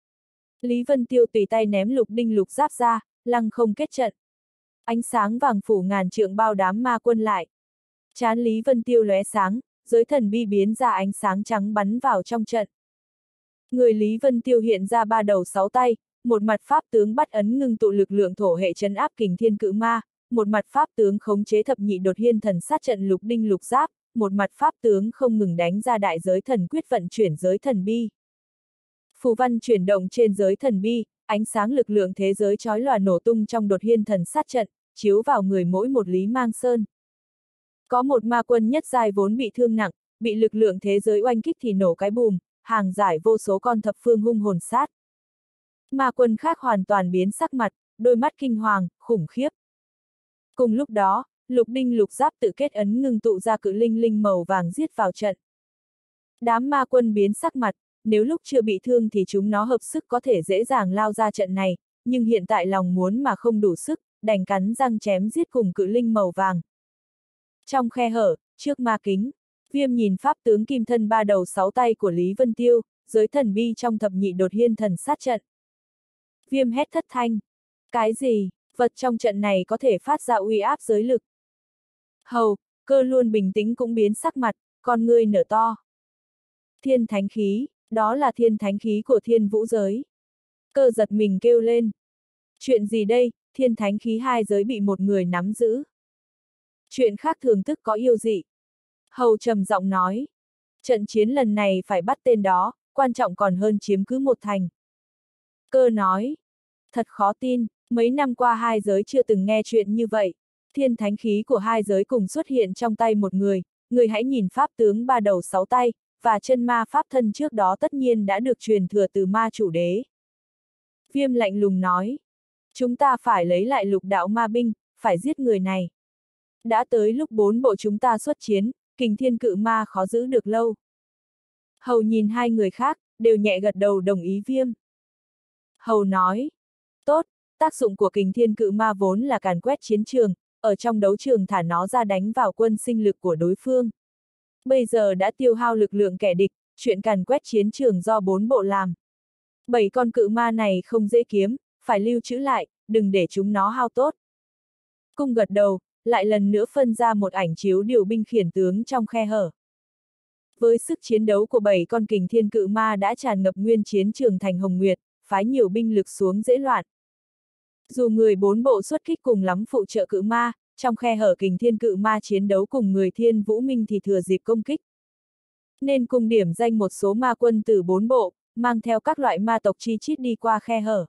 Lý Vân Tiêu tùy tay ném lục đinh lục giáp ra, lăng không kết trận. Ánh sáng vàng phủ ngàn trượng bao đám ma quân lại. Trán Lý Vân Tiêu lóe sáng, giới thần bi biến ra ánh sáng trắng bắn vào trong trận. Người Lý Vân Tiêu hiện ra ba đầu sáu tay, một mặt pháp tướng bắt ấn ngưng tụ lực lượng thổ hệ trấn áp kình thiên cự ma, một mặt pháp tướng khống chế thập nhị đột hiên thần sát trận lục đinh lục giáp, một mặt pháp tướng không ngừng đánh ra đại giới thần quyết vận chuyển giới thần bi. Phù văn chuyển động trên giới thần bi, ánh sáng lực lượng thế giới chói lòa nổ tung trong đột hiên thần sát trận, chiếu vào người mỗi một Lý Mang Sơn. Có một ma quân nhất giai vốn bị thương nặng, bị lực lượng thế giới oanh kích thì nổ cái bùm, hàng giải vô số con thập phương hung hồn sát. Ma quân khác hoàn toàn biến sắc mặt, đôi mắt kinh hoàng, khủng khiếp. Cùng lúc đó, lục đinh lục giáp tự kết ấn ngưng tụ ra cự linh linh màu vàng giết vào trận. Đám ma quân biến sắc mặt, nếu lúc chưa bị thương thì chúng nó hợp sức có thể dễ dàng lao ra trận này, nhưng hiện tại lòng muốn mà không đủ sức, đành cắn răng chém giết cùng cự linh màu vàng. Trong khe hở, trước ma kính, Viêm nhìn pháp tướng kim thân ba đầu sáu tay của Lý Vân Tiêu, giới thần bi trong thập nhị đột hiên thần sát trận. Viêm hét thất thanh. Cái gì, vật trong trận này có thể phát ra uy áp giới lực? Hầu, Cơ luôn bình tĩnh cũng biến sắc mặt, con ngươi nở to. Thiên thánh khí, đó là thiên thánh khí của thiên vũ giới. Cơ giật mình kêu lên. Chuyện gì đây, thiên thánh khí hai giới bị một người nắm giữ. Chuyện khác thường tức có yêu dị. Hầu trầm giọng nói. Trận chiến lần này phải bắt tên đó, quan trọng còn hơn chiếm cứ một thành. Cơ nói. Thật khó tin, mấy năm qua hai giới chưa từng nghe chuyện như vậy. Thiên thánh khí của hai giới cùng xuất hiện trong tay một người, người hãy nhìn pháp tướng ba đầu sáu tay, và chân ma pháp thân trước đó tất nhiên đã được truyền thừa từ ma chủ đế. Viêm lạnh lùng nói. Chúng ta phải lấy lại lục đạo ma binh, phải giết người này. Đã tới lúc bốn bộ chúng ta xuất chiến, kình thiên cự ma khó giữ được lâu. Hầu nhìn hai người khác, đều nhẹ gật đầu đồng ý Viêm. Hầu nói. Tốt, tác dụng của kình thiên cự ma vốn là càn quét chiến trường, ở trong đấu trường thả nó ra đánh vào quân sinh lực của đối phương. Bây giờ đã tiêu hao lực lượng kẻ địch, chuyện càn quét chiến trường do bốn bộ làm. Bảy con cự ma này không dễ kiếm, phải lưu trữ lại, đừng để chúng nó hao tốt. Cung gật đầu, lại lần nữa phân ra một ảnh chiếu điều binh khiển tướng trong khe hở. Với sức chiến đấu của bảy con kình thiên cự ma đã tràn ngập nguyên chiến trường thành Hồng Nguyệt, phái nhiều binh lực xuống dễ loạn. Dù người bốn bộ xuất kích cùng lắm phụ trợ cự ma, trong khe hở kình thiên cự ma chiến đấu cùng người thiên vũ minh thì thừa dịp công kích. Nên cùng điểm danh một số ma quân từ bốn bộ, mang theo các loại ma tộc chi chít đi qua khe hở.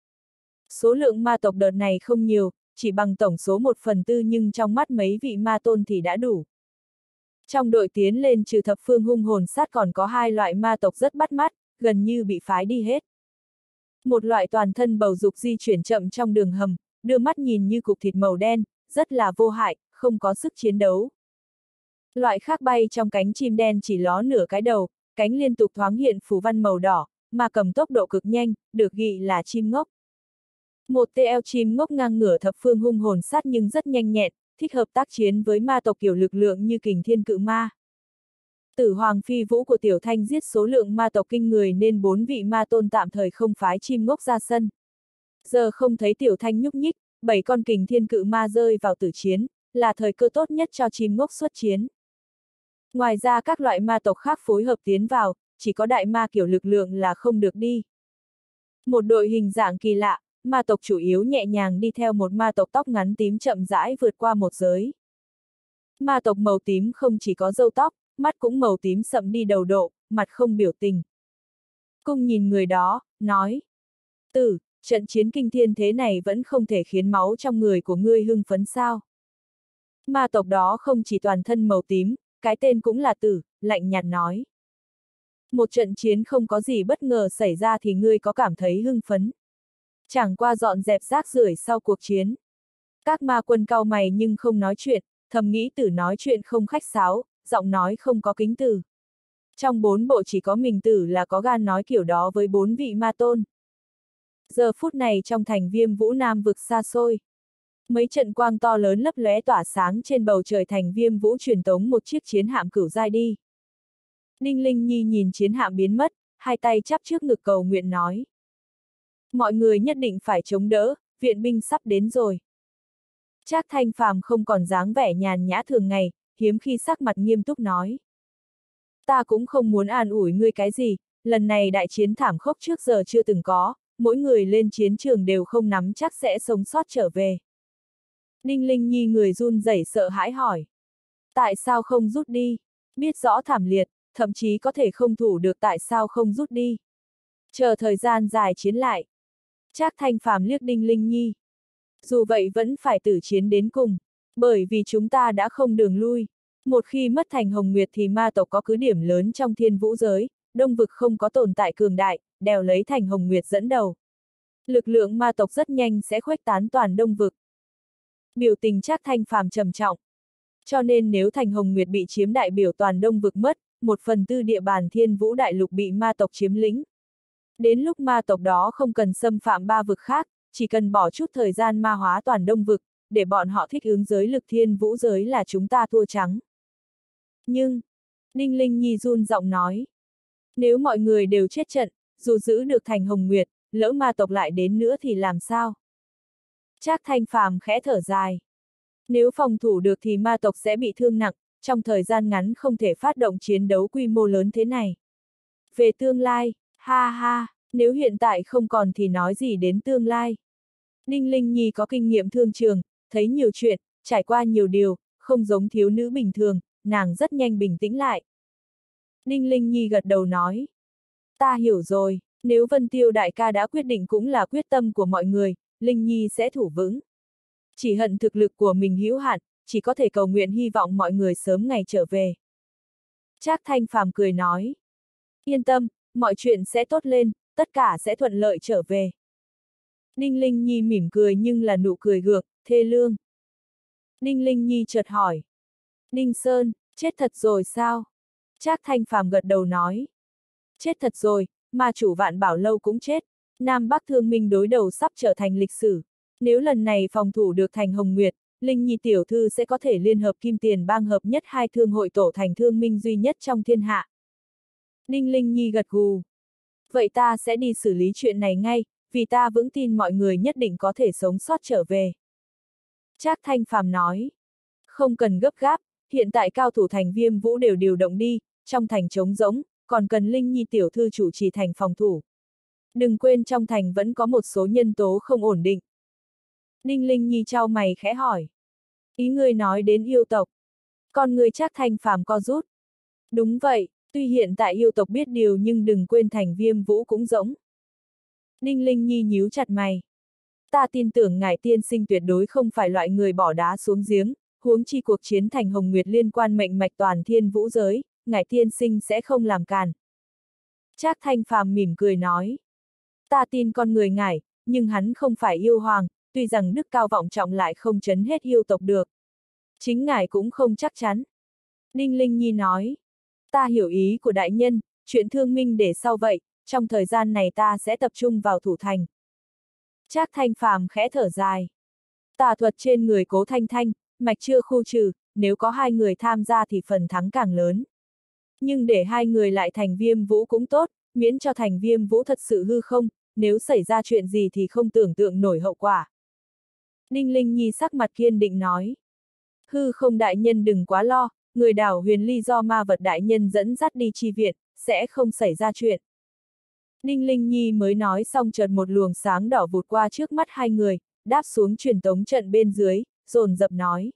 Số lượng ma tộc đợt này không nhiều, chỉ bằng tổng số một phần tư nhưng trong mắt mấy vị ma tôn thì đã đủ. Trong đội tiến lên trừ thập phương hung hồn sát còn có hai loại ma tộc rất bắt mắt, gần như bị phái đi hết. Một loại toàn thân bầu dục di chuyển chậm trong đường hầm, đưa mắt nhìn như cục thịt màu đen, rất là vô hại, không có sức chiến đấu. Loại khác bay trong cánh chim đen chỉ ló nửa cái đầu, cánh liên tục thoáng hiện phù văn màu đỏ, mà cầm tốc độ cực nhanh, được ghi là chim ngốc. Một tê eo chim ngốc ngang ngửa thập phương hung hồn sát nhưng rất nhanh nhẹn, thích hợp tác chiến với ma tộc kiểu lực lượng như kình thiên cự ma. Tử hoàng phi vũ của Tiểu Thanh giết số lượng ma tộc kinh người nên bốn vị ma tôn tạm thời không phái chim ngốc ra sân. Giờ không thấy Tiểu Thanh nhúc nhích, bảy con kình thiên cự ma rơi vào tử chiến, là thời cơ tốt nhất cho chim ngốc xuất chiến. Ngoài ra các loại ma tộc khác phối hợp tiến vào, chỉ có đại ma kiểu lực lượng là không được đi. Một đội hình dạng kỳ lạ, ma tộc chủ yếu nhẹ nhàng đi theo một ma tộc tóc ngắn tím chậm rãi vượt qua một giới. Ma tộc màu tím không chỉ có râu tóc, mắt cũng màu tím sậm đi đầu độ, mặt không biểu tình. Cung nhìn người đó, nói: Tử, trận chiến kinh thiên thế này vẫn không thể khiến máu trong người của ngươi hưng phấn sao? Ma tộc đó không chỉ toàn thân màu tím, cái tên cũng là Tử, lạnh nhạt nói. Một trận chiến không có gì bất ngờ xảy ra thì ngươi có cảm thấy hưng phấn? Chẳng qua dọn dẹp rác rưởi sau cuộc chiến. Các ma quân cau mày nhưng không nói chuyện, thầm nghĩ Tử nói chuyện không khách sáo, giọng nói không có kính từ. Trong bốn bộ chỉ có mình Tử là có gan nói kiểu đó với bốn vị ma tôn. Giờ phút này trong thành Viêm Vũ Nam vực xa xôi, mấy trận quang to lớn lấp lóe tỏa sáng trên bầu trời thành Viêm Vũ truyền tống một chiếc chiến hạm cửu giai đi. Ninh Linh Nhi nhìn chiến hạm biến mất, hai tay chắp trước ngực cầu nguyện nói. Mọi người nhất định phải chống đỡ, viện binh sắp đến rồi. Trác Thanh Phàm không còn dáng vẻ nhàn nhã thường ngày, hiếm khi sắc mặt nghiêm túc nói. Ta cũng không muốn an ủi ngươi cái gì, lần này đại chiến thảm khốc trước giờ chưa từng có, mỗi người lên chiến trường đều không nắm chắc sẽ sống sót trở về. Ninh Linh Nhi người run rẩy sợ hãi hỏi. Tại sao không rút đi? Biết rõ thảm liệt, thậm chí có thể không thủ được tại sao không rút đi? Chờ thời gian dài chiến lại. Trác Thanh Phàm liếc Ninh Linh Nhi. Dù vậy vẫn phải tử chiến đến cùng, bởi vì chúng ta đã không đường lui. Một khi mất thành Hồng Nguyệt thì ma tộc có cứ điểm lớn trong thiên vũ giới, đông vực không có tồn tại cường đại, đèo lấy thành Hồng Nguyệt dẫn đầu. Lực lượng ma tộc rất nhanh sẽ khuếch tán toàn đông vực. Biểu tình Trác Thanh Phàm trầm trọng. Cho nên nếu thành Hồng Nguyệt bị chiếm đại biểu toàn đông vực mất, một phần tư địa bàn thiên vũ đại lục bị ma tộc chiếm lĩnh. Đến lúc ma tộc đó không cần xâm phạm ba vực khác, chỉ cần bỏ chút thời gian ma hóa toàn đông vực, để bọn họ thích ứng giới lực thiên vũ giới là chúng ta thua trắng. Nhưng, Ninh Linh Nhi run giọng nói, nếu mọi người đều chết trận, dù giữ được thành Hồng Nguyệt, lỡ ma tộc lại đến nữa thì làm sao? Trác Thanh Phàm khẽ thở dài. Nếu phòng thủ được thì ma tộc sẽ bị thương nặng, trong thời gian ngắn không thể phát động chiến đấu quy mô lớn thế này. Về tương lai, ha ha, nếu hiện tại không còn thì nói gì đến tương lai. Ninh Linh Nhi có kinh nghiệm thương trường, thấy nhiều chuyện, trải qua nhiều điều, không giống thiếu nữ bình thường, nàng rất nhanh bình tĩnh lại. Ninh Linh Nhi gật đầu nói. Ta hiểu rồi, nếu Vân Tiêu đại ca đã quyết định cũng là quyết tâm của mọi người, Linh Nhi sẽ thủ vững. Chỉ hận thực lực của mình hữu hạn, chỉ có thể cầu nguyện hy vọng mọi người sớm ngày trở về. Trác Thanh Phàm cười nói. Yên tâm, mọi chuyện sẽ tốt lên, tất cả sẽ thuận lợi trở về. Ninh Linh Nhi mỉm cười nhưng là nụ cười gượng, thê lương. Ninh Linh Nhi chợt hỏi. Ninh Sơn, chết thật rồi sao? Trác Thanh Phàm gật đầu nói. Chết thật rồi, ma chủ Vạn Bảo Lâu cũng chết. Nam Bắc thương minh đối đầu sắp trở thành lịch sử. Nếu lần này phòng thủ được thành Hồng Nguyệt, Linh Nhi tiểu thư sẽ có thể liên hợp Kim Tiền Bang hợp nhất hai thương hội tổ thành thương minh duy nhất trong thiên hạ. Ninh Linh Nhi gật gù. Vậy ta sẽ đi xử lý chuyện này ngay, vì ta vững tin mọi người nhất định có thể sống sót trở về. Trác Thanh Phàm nói. Không cần gấp gáp, hiện tại cao thủ thành Viêm Vũ đều điều động đi, trong thành trống rỗng, còn cần Linh Nhi tiểu thư chủ trì thành phòng thủ. Đừng quên trong thành vẫn có một số nhân tố không ổn định. Ninh Linh Nhi chau mày khẽ hỏi. Ý ngươi nói đến yêu tộc. Con người Trác Thanh Phàm co rút. Đúng vậy, tuy hiện tại yêu tộc biết điều nhưng đừng quên thành Viêm Vũ cũng rỗng. Ninh Linh Nhi nhíu chặt mày. Ta tin tưởng ngài tiên sinh tuyệt đối không phải loại người bỏ đá xuống giếng, huống chi cuộc chiến thành Hồng Nguyệt liên quan mệnh mạch toàn thiên vũ giới, ngài tiên sinh sẽ không làm càn. Trác Thanh Phàm mỉm cười nói. Ta tin con người ngài, nhưng hắn không phải yêu hoàng, tuy rằng đức cao vọng trọng lại không trấn hết yêu tộc được. Chính ngài cũng không chắc chắn. Ninh Linh Nhi nói. Ta hiểu ý của đại nhân, chuyện thương minh để sau vậy, trong thời gian này ta sẽ tập trung vào thủ thành. Trác Thanh Phàm khẽ thở dài. Tà thuật trên người Cố Thanh Thanh, mạch chưa khu trừ, nếu có hai người tham gia thì phần thắng càng lớn. Nhưng để hai người lại thành Viêm Vũ cũng tốt, miễn cho thành Viêm Vũ thật sự hư không, nếu xảy ra chuyện gì thì không tưởng tượng nổi hậu quả. Ninh Linh Nhi sắc mặt kiên định nói. Hư không đại nhân đừng quá lo, người đảo Huyền Ly do ma vật đại nhân dẫn dắt đi chi viện, sẽ không xảy ra chuyện. Ninh Linh Nhi mới nói xong chợt một luồng sáng đỏ vụt qua trước mắt hai người, đáp xuống truyền tống trận bên dưới, dồn dập nói.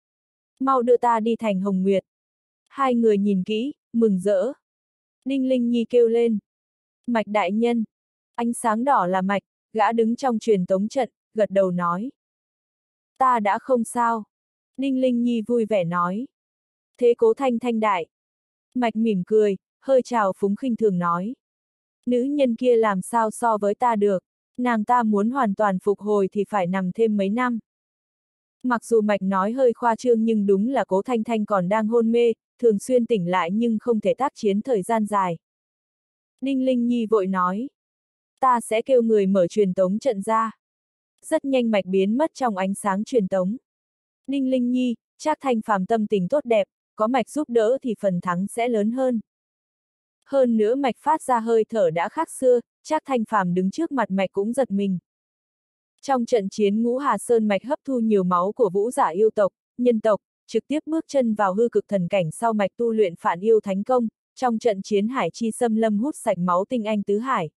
Mau đưa ta đi thành Hồng Nguyệt. Hai người nhìn kỹ, mừng rỡ. Ninh Linh Nhi kêu lên. Mạch đại nhân. Ánh sáng đỏ là Mạch, gã đứng trong truyền tống trận, gật đầu nói. Ta đã không sao. Ninh Linh Nhi vui vẻ nói. Thế Cố Thanh Thanh đại. Mạch mỉm cười, hơi trào phúng khinh thường nói. Nữ nhân kia làm sao so với ta được, nàng ta muốn hoàn toàn phục hồi thì phải nằm thêm mấy năm. Mặc dù Mạch nói hơi khoa trương nhưng đúng là Cố Thanh Thanh còn đang hôn mê, thường xuyên tỉnh lại nhưng không thể tác chiến thời gian dài. Ninh Linh Nhi vội nói. Ta sẽ kêu người mở truyền tống trận ra. Rất nhanh Mạch biến mất trong ánh sáng truyền tống. Ninh Linh Nhi, Trác Thanh Phàm tâm tình tốt đẹp, có Mạch giúp đỡ thì phần thắng sẽ lớn hơn. Hơn nữa Mạch phát ra hơi thở đã khác xưa, Trác Thanh Phàm đứng trước mặt Mạch cũng giật mình. Trong trận chiến Ngũ Hà Sơn Mạch hấp thu nhiều máu của vũ giả yêu tộc, nhân tộc, trực tiếp bước chân vào hư cực thần cảnh sau Mạch tu luyện phản yêu thánh công, trong trận chiến Hải Chi xâm lâm hút sạch máu tinh anh tứ hải.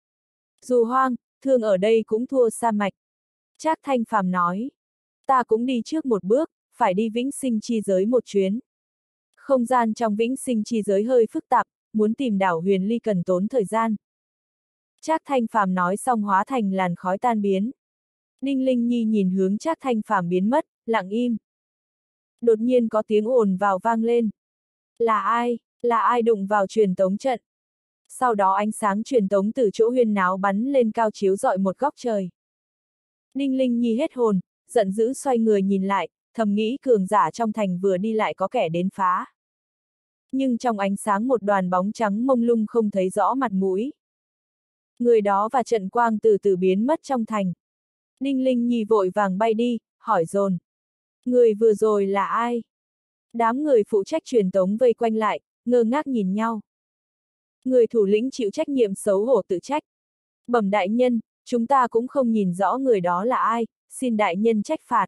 Dù hoang, thương ở đây cũng thua xa Mạch. Trác Thanh Phàm nói, ta cũng đi trước một bước, phải đi vĩnh sinh chi giới một chuyến. Không gian trong vĩnh sinh chi giới hơi phức tạp, muốn tìm đảo Huyền Ly cần tốn thời gian. Trác Thanh Phàm nói xong hóa thành làn khói tan biến. Ninh Linh Nhi nhìn hướng Trác Thanh Phàm biến mất, lặng im. Đột nhiên có tiếng ồn vào vang lên. Là ai? Là ai đụng vào truyền tống trận? Sau đó ánh sáng truyền tống từ chỗ huyên náo bắn lên cao chiếu rọi một góc trời. Ninh Linh Nhi hết hồn, giận dữ xoay người nhìn lại, thầm nghĩ cường giả trong thành vừa đi lại có kẻ đến phá. Nhưng trong ánh sáng một đoàn bóng trắng mông lung không thấy rõ mặt mũi. Người đó và trận quang từ từ biến mất trong thành. Ninh Linh Nhi vội vàng bay đi, hỏi dồn. Người vừa rồi là ai? Đám người phụ trách truyền tống vây quanh lại, ngơ ngác nhìn nhau. Người thủ lĩnh chịu trách nhiệm xấu hổ tự trách. Bẩm đại nhân, chúng ta cũng không nhìn rõ người đó là ai, xin đại nhân trách phạt.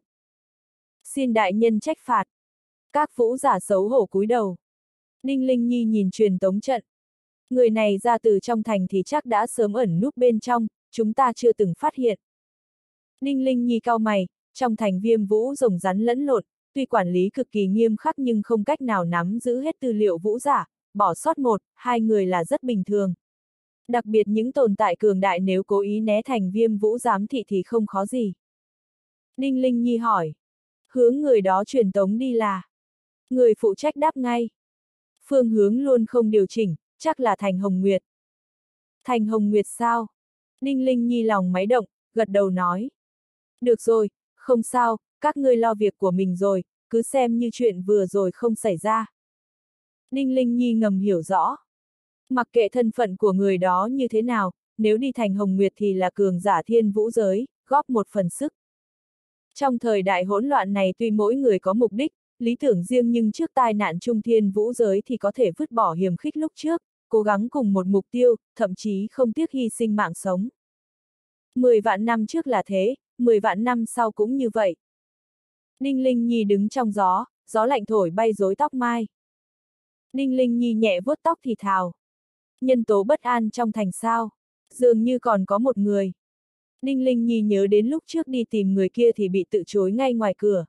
Xin đại nhân trách phạt. Các vũ giả xấu hổ cúi đầu. Ninh Linh Nhi nhìn truyền tống trận. Người này ra từ trong thành thì chắc đã sớm ẩn núp bên trong, chúng ta chưa từng phát hiện. Ninh Linh Nhi cau mày, trong thành Viêm Vũ rồng rắn lẫn lộn, tuy quản lý cực kỳ nghiêm khắc nhưng không cách nào nắm giữ hết tư liệu vũ giả, bỏ sót một, hai người là rất bình thường. Đặc biệt những tồn tại cường đại nếu cố ý né thành Viêm Vũ giám thị thì không khó gì. Ninh Linh Nhi hỏi. Hướng người đó truyền tống đi là? Người phụ trách đáp ngay. Phương hướng luôn không điều chỉnh, chắc là thành Hồng Nguyệt. Thành Hồng Nguyệt sao? Ninh Linh Nhi lòng máy động, gật đầu nói. Được rồi, không sao, các ngươi lo việc của mình rồi, cứ xem như chuyện vừa rồi không xảy ra. Ninh Linh Nhi ngầm hiểu rõ. Mặc kệ thân phận của người đó như thế nào, nếu đi thành Hồng Nguyệt thì là cường giả thiên vũ giới, góp một phần sức. Trong thời đại hỗn loạn này tuy mỗi người có mục đích, lý tưởng riêng nhưng trước tai nạn trung thiên vũ giới thì có thể vứt bỏ hiềm khích lúc trước, cố gắng cùng một mục tiêu, thậm chí không tiếc hy sinh mạng sống. Mười vạn năm trước là thế, mười vạn năm sau cũng như vậy. Ninh Linh Nhi đứng trong gió, gió lạnh thổi bay rối tóc mai. Ninh Linh Nhi nhẹ vuốt tóc thì thào. Nhân tố bất an trong thành sao? Dường như còn có một người. Ninh Linh Nhi nhớ đến lúc trước đi tìm người kia thì bị từ chối ngay ngoài cửa.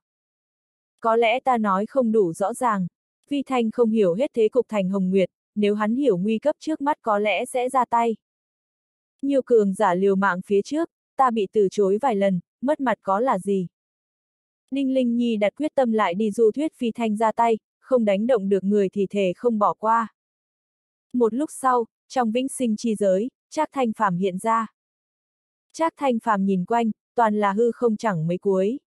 Có lẽ ta nói không đủ rõ ràng. Vi Thanh không hiểu hết thế cục thành Hồng Nguyệt, nếu hắn hiểu nguy cấp trước mắt có lẽ sẽ ra tay. Nhiều cường giả liều mạng phía trước, ta bị từ chối vài lần, mất mặt có là gì? Ninh Linh Nhi đặt quyết tâm lại đi du thuyết Vi Thanh ra tay, không đánh động được người thì thề không bỏ qua. Một lúc sau, trong vĩnh sinh chi giới, Trác Thanh Phàm hiện ra. Trác Thanh Phàm nhìn quanh, toàn là hư không chẳng mấy cuối.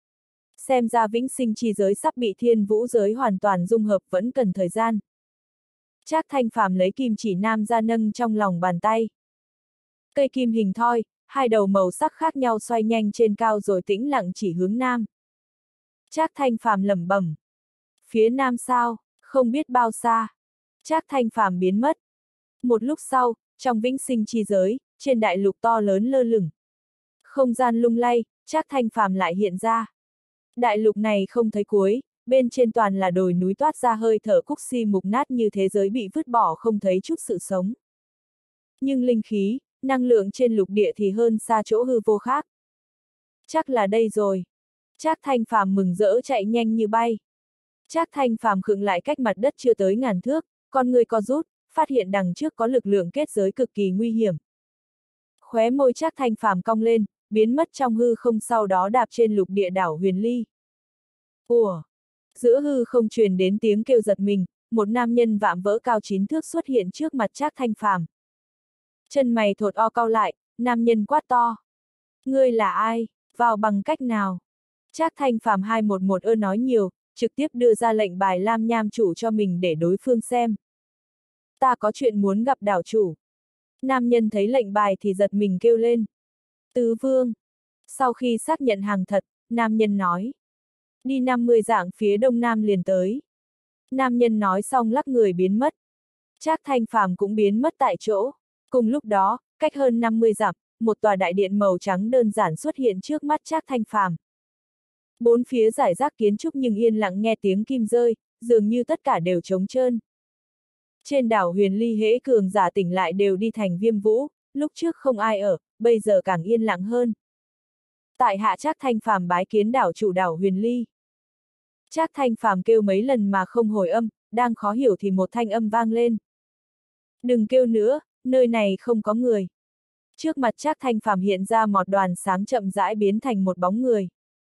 Xem ra vĩnh sinh chi giới sắp bị thiên vũ giới hoàn toàn dung hợp vẫn cần thời gian. Trác Thanh Phàm lấy kim chỉ nam ra nâng trong lòng bàn tay. Cây kim hình thoi, hai đầu màu sắc khác nhau xoay nhanh trên cao rồi tĩnh lặng chỉ hướng nam. Trác Thanh Phàm lẩm bẩm. Phía nam sao, không biết bao xa. Trác Thanh Phàm biến mất. Một lúc sau, trong vĩnh sinh chi giới, trên đại lục to lớn lơ lửng. Không gian lung lay, Trác Thanh Phàm lại hiện ra. Đại lục này không thấy cuối, bên trên toàn là đồi núi toát ra hơi thở cúc si mục nát như thế giới bị vứt bỏ không thấy chút sự sống. Nhưng linh khí, năng lượng trên lục địa thì hơn xa chỗ hư vô khác. Chắc là đây rồi. Trác Thanh Phàm mừng rỡ chạy nhanh như bay. Trác Thanh Phàm khựng lại cách mặt đất chưa tới ngàn thước, con người co rút, phát hiện đằng trước có lực lượng kết giới cực kỳ nguy hiểm. Khóe môi Trác Thanh Phàm cong lên, biến mất trong hư không, sau đó đạp trên lục địa đảo Huyền Ly. Ủa! Giữa hư không truyền đến tiếng kêu giật mình, một nam nhân vạm vỡ cao chín thước xuất hiện trước mặt Trác Thanh Phàm. Chân mày thột o cau lại, nam nhân quát to. Ngươi là ai? Vào bằng cách nào? Trác Thanh Phàm hai một một ơ nói nhiều, trực tiếp đưa ra lệnh bài Lam Nham chủ cho mình để đối phương xem. Ta có chuyện muốn gặp đảo chủ. Nam nhân thấy lệnh bài thì giật mình kêu lên. Tứ vương. Sau khi xác nhận hàng thật, nam nhân nói. Đi năm mươi dặm phía đông nam liền tới. Nam nhân nói xong lắc người biến mất. Trác Thanh Phàm cũng biến mất tại chỗ. Cùng lúc đó, cách hơn năm mươi dặm, một tòa đại điện màu trắng đơn giản xuất hiện trước mắt Trác Thanh Phàm. Bốn phía rải rác kiến trúc nhưng yên lặng nghe tiếng kim rơi, dường như tất cả đều trống trơn. Trên đảo Huyền Ly hễ cường giả tỉnh lại đều đi thành Viêm Vũ, lúc trước không ai ở, bây giờ càng yên lặng hơn. Tại hạ Trác Thanh Phàm bái kiến đảo chủ đảo Huyền Ly. Trác Thanh Phàm kêu mấy lần mà không hồi âm, đang khó hiểu thì một thanh âm vang lên. Đừng kêu nữa, nơi này không có người. Trước mặt Trác Thanh Phàm hiện ra một đoàn sáng chậm rãi biến thành một bóng người.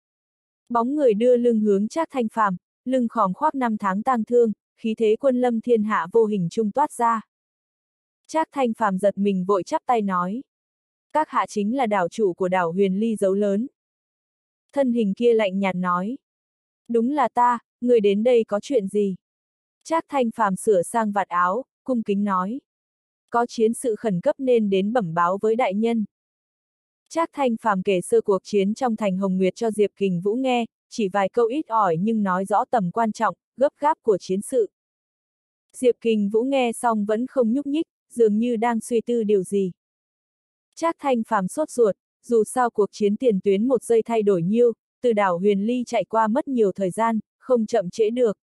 Bóng người đưa lưng hướng Trác Thanh Phàm, lưng khòm khoác năm tháng tang thương, khí thế quân lâm thiên hạ vô hình trung toát ra. Trác Thanh Phàm giật mình vội chắp tay nói. Các hạ chính là đảo chủ của đảo Huyền Ly dấu lớn. Thân hình kia lạnh nhạt nói. Đúng là ta, người đến đây có chuyện gì? Trác Thanh Phàm sửa sang vạt áo, cung kính nói. Có chiến sự khẩn cấp nên đến bẩm báo với đại nhân. Trác Thanh Phàm kể sơ cuộc chiến trong thành Hồng Nguyệt cho Diệp Kình Vũ nghe, chỉ vài câu ít ỏi nhưng nói rõ tầm quan trọng, gấp gáp của chiến sự. Diệp Kình Vũ nghe xong vẫn không nhúc nhích, dường như đang suy tư điều gì. Trác Thanh Phàm sốt ruột, dù sao cuộc chiến tiền tuyến một giây thay đổi nhiêu, từ đảo Huyền Ly chạy qua mất nhiều thời gian, không chậm trễ được.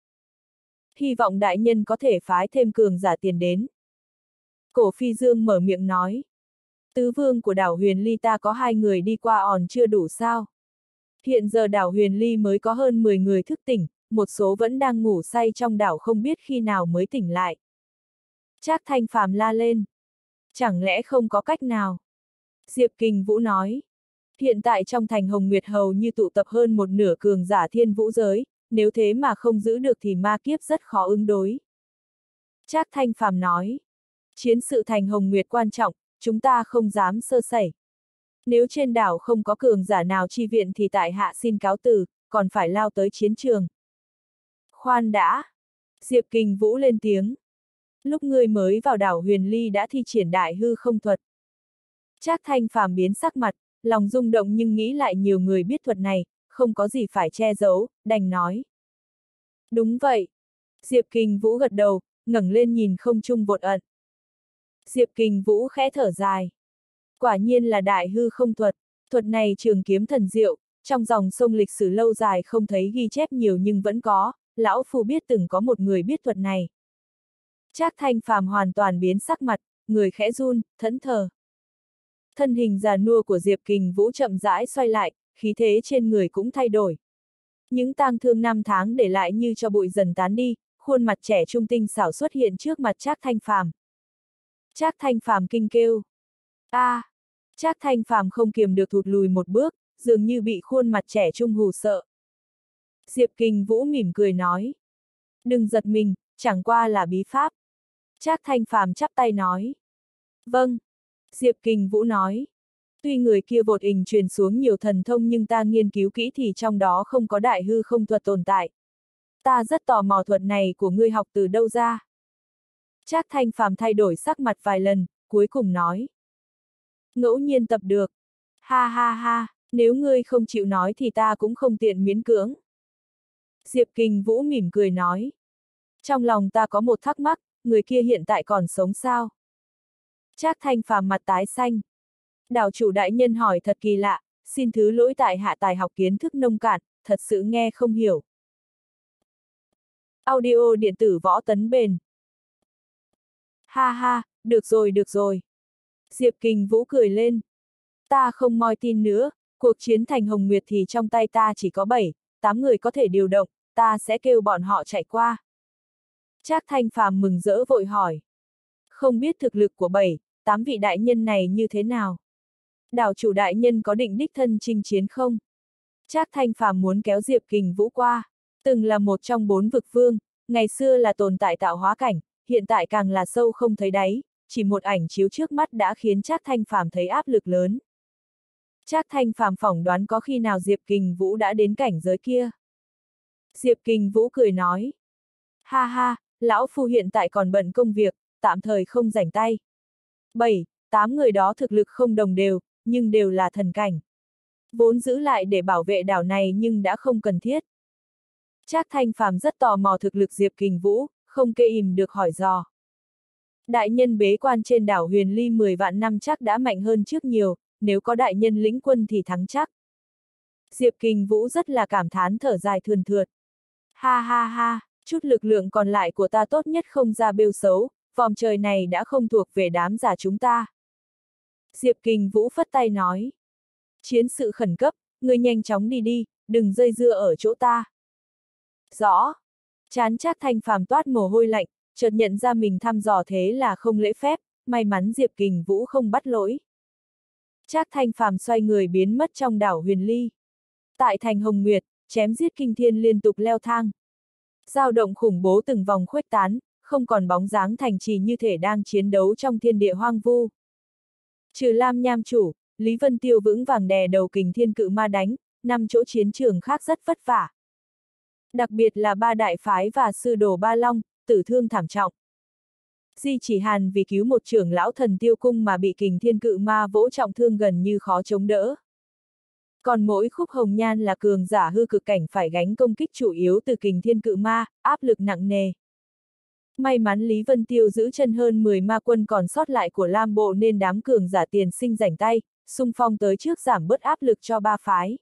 Hy vọng đại nhân có thể phái thêm cường giả tiền đến. Cổ Phi Dương mở miệng nói. Tứ vương của đảo Huyền Ly ta có hai người đi qua òn chưa đủ sao? Hiện giờ đảo Huyền Ly mới có hơn mười người thức tỉnh, một số vẫn đang ngủ say trong đảo không biết khi nào mới tỉnh lại. Trác Thanh Phàm la lên. Chẳng lẽ không có cách nào? Diệp Kình Vũ nói. Hiện tại trong thành Hồng Nguyệt hầu như tụ tập hơn một nửa cường giả thiên vũ giới, nếu thế mà không giữ được thì ma kiếp rất khó ứng đối. Trác Thanh Phàm nói. Chiến sự thành Hồng Nguyệt quan trọng, chúng ta không dám sơ sẩy. Nếu trên đảo không có cường giả nào chi viện thì tại hạ xin cáo từ, còn phải lao tới chiến trường. Khoan đã! Diệp Kình Vũ lên tiếng. Lúc ngươi mới vào đảo Huyền Ly đã thi triển đại hư không thuật. Trác Thanh Phàm biến sắc mặt, lòng rung động nhưng nghĩ lại nhiều người biết thuật này, không có gì phải che giấu, đành nói. Đúng vậy. Diệp Kình Vũ gật đầu, ngẩng lên nhìn không trung vột ẩn. Diệp Kình Vũ khẽ thở dài. Quả nhiên là đại hư không thuật, thuật này trường kiếm thần diệu, trong dòng sông lịch sử lâu dài không thấy ghi chép nhiều nhưng vẫn có, lão phu biết từng có một người biết thuật này. Trác Thanh Phàm hoàn toàn biến sắc mặt, người khẽ run, thẫn thờ. Thân hình già nua của Diệp Kình Vũ chậm rãi xoay lại, khí thế trên người cũng thay đổi. Những tang thương năm tháng để lại như cho bụi dần tán đi, khuôn mặt trẻ trung tinh xảo xuất hiện trước mặt Trác Thanh Phàm. Trác Thanh Phàm kinh kêu. A! À, Trác Thanh Phàm không kiềm được thụt lùi một bước, dường như bị khuôn mặt trẻ trung hù sợ. Diệp Kình Vũ mỉm cười nói. Đừng giật mình, chẳng qua là bí pháp. Trác Thanh Phàm chắp tay nói. Vâng. Diệp Kình Vũ nói. Tuy người kia vột ình truyền xuống nhiều thần thông nhưng ta nghiên cứu kỹ thì trong đó không có đại hư không thuật tồn tại. Ta rất tò mò thuật này của ngươi học từ đâu ra. Trác Thanh Phàm thay đổi sắc mặt vài lần, cuối cùng nói. Ngẫu nhiên tập được. Ha ha ha, nếu ngươi không chịu nói thì ta cũng không tiện miễn cưỡng. Diệp Kình Vũ mỉm cười nói. Trong lòng ta có một thắc mắc, người kia hiện tại còn sống sao? Trác Thanh Phàm mặt tái xanh. Đảo chủ đại nhân hỏi thật kỳ lạ, xin thứ lỗi tại hạ tài học kiến thức nông cạn, thật sự nghe không hiểu. Audio điện tử Võ Tấn Bền. Ha ha, được rồi được rồi. Diệp Kình Vũ cười lên. Ta không moi tin nữa, cuộc chiến thành Hồng Nguyệt thì trong tay ta chỉ có bảy, tám người có thể điều động, ta sẽ kêu bọn họ chạy qua. Trác Thanh Phàm mừng rỡ vội hỏi. Không biết thực lực của bảy, tám vị đại nhân này như thế nào? Đảo chủ đại nhân có định đích thân chinh chiến không? Trác Thanh Phàm muốn kéo Diệp Kình Vũ qua. Từng là một trong bốn vực vương, ngày xưa là tồn tại tạo hóa cảnh, hiện tại càng là sâu không thấy đáy, chỉ một ảnh chiếu trước mắt đã khiến Trác Thanh Phàm thấy áp lực lớn. Trác Thanh Phàm phỏng đoán có khi nào Diệp Kình Vũ đã đến cảnh giới kia. Diệp Kình Vũ cười nói. Ha ha, lão phu hiện tại còn bận công việc, tạm thời không rảnh tay. Bảy, tám người đó thực lực không đồng đều, nhưng đều là thần cảnh. Vốn giữ lại để bảo vệ đảo này nhưng đã không cần thiết. Trác Thanh Phàm rất tò mò thực lực Diệp Kình Vũ, không kê im được hỏi dò. Đại nhân bế quan trên đảo Huyền Ly mười vạn năm chắc đã mạnh hơn trước nhiều, nếu có đại nhân lĩnh quân thì thắng chắc. Diệp Kình Vũ rất là cảm thán thở dài thườn thượt. Ha ha ha, chút lực lượng còn lại của ta tốt nhất không ra bêu xấu, vòm trời này đã không thuộc về đám giả chúng ta. Diệp Kình Vũ phất tay nói. Chiến sự khẩn cấp, ngươi nhanh chóng đi đi, đừng dây dưa ở chỗ ta. Rõ. Trán Trác Thanh Phàm toát mồ hôi lạnh, chợt nhận ra mình thăm dò thế là không lễ phép, may mắn Diệp Kình Vũ không bắt lỗi. Trác Thanh Phàm xoay người biến mất trong đảo Huyền Ly. Tại thành Hồng Nguyệt, chém giết kinh thiên liên tục leo thang. Dao động khủng bố từng vòng khuếch tán, không còn bóng dáng thành trì như thể đang chiến đấu trong thiên địa hoang vu. Trừ Lam Nham chủ, Lý Vân Tiêu vững vàng đè đầu Kình Thiên Cự Ma đánh, năm chỗ chiến trường khác rất vất vả. Đặc biệt là ba đại phái và sư đồ Ba Long, tử thương thảm trọng. Di Chỉ Hàn vì cứu một trưởng lão Thần Tiêu Cung mà bị Kình Thiên Cự Ma vỗ trọng thương gần như khó chống đỡ. Còn mỗi Khúc Hồng Nhan là cường giả hư cực cảnh phải gánh công kích chủ yếu từ Kình Thiên Cự Ma, áp lực nặng nề. May mắn Lý Vân Tiêu giữ chân hơn mười ma quân còn sót lại của Lam Bộ nên đám cường giả tiền sinh rảnh tay, xung phong tới trước giảm bớt áp lực cho ba phái.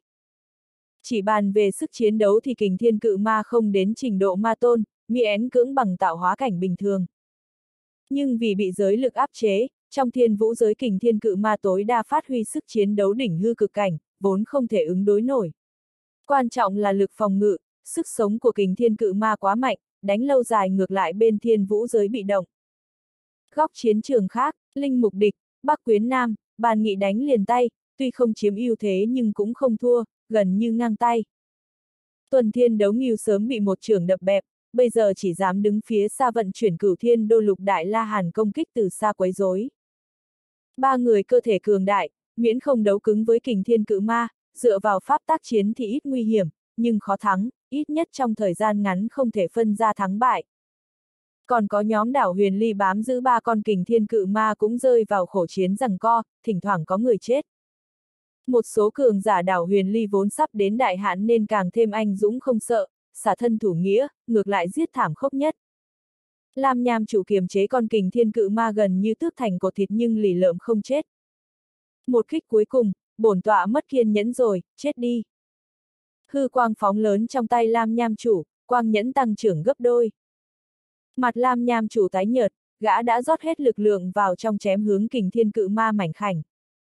Chỉ bàn về sức chiến đấu thì Kình Thiên Cự Ma không đến trình độ ma tôn, miễn cưỡng bằng tạo hóa cảnh bình thường. Nhưng vì bị giới lực áp chế, trong thiên vũ giới Kình Thiên Cự Ma tối đa phát huy sức chiến đấu đỉnh hư cực cảnh, vốn không thể ứng đối nổi. Quan trọng là lực phòng ngự, sức sống của Kình Thiên Cự Ma quá mạnh, đánh lâu dài ngược lại bên thiên vũ giới bị động. Góc chiến trường khác, Linh Mục Địch, Bắc Quyến Nam, Bàn Nghị đánh liền tay, tuy không chiếm ưu thế nhưng cũng không thua, gần như ngang tay. Tuần Thiên Đấu Ngưu sớm bị một chưởng đập bẹp, bây giờ chỉ dám đứng phía xa vận chuyển Cửu Thiên Đô Lục Đại La Hàn công kích từ xa quấy rối. Ba người cơ thể cường đại, miễn không đấu cứng với Kình Thiên Cự Ma, dựa vào pháp tác chiến thì ít nguy hiểm, nhưng khó thắng, ít nhất trong thời gian ngắn không thể phân ra thắng bại. Còn có nhóm đảo Huyền Ly bám giữ ba con Kình Thiên Cự Ma cũng rơi vào khổ chiến giằng co, thỉnh thoảng có người chết. Một số cường giả đảo Huyền Ly vốn sắp đến đại hạn nên càng thêm anh dũng không sợ, xả thân thủ nghĩa, ngược lại giết thảm khốc nhất. Lam Nham chủ kiềm chế con Kình Thiên Cự Ma gần như tước thành cột thịt nhưng lì lợm không chết. Một kích cuối cùng, bổn tọa mất kiên nhẫn rồi, chết đi. Hư quang phóng lớn trong tay Lam Nham chủ, quang nhẫn tăng trưởng gấp đôi. Mặt Lam Nham chủ tái nhợt, gã đã rót hết lực lượng vào trong chém hướng Kình Thiên Cự Ma mảnh khảnh.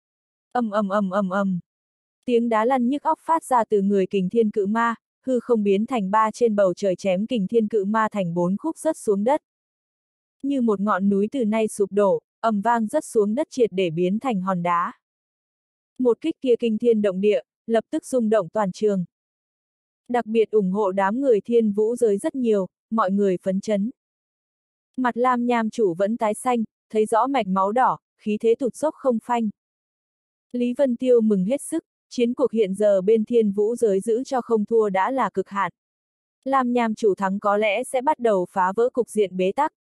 Ầm ầm ầm ầm ầm. Tiếng đá lăn nhức óc phát ra từ người Kình Thiên Cự Ma, hư không biến thành ba trên bầu trời chém Kình Thiên Cự Ma thành bốn khúc rớt xuống đất. Như một ngọn núi từ nay sụp đổ, ầm vang rớt xuống đất triệt để biến thành hòn đá. Một kích kia kinh thiên động địa, lập tức rung động toàn trường. Đặc biệt ủng hộ đám người thiên vũ giới rất nhiều, mọi người phấn chấn. Mặt Lam Nham chủ vẫn tái xanh, thấy rõ mạch máu đỏ, khí thế tụt dốc không phanh. Lý Vân Tiêu mừng hết sức, chiến cuộc hiện giờ bên thiên vũ giới giữ cho không thua đã là cực hạn. Lam Nham chủ thắng có lẽ sẽ bắt đầu phá vỡ cục diện bế tắc.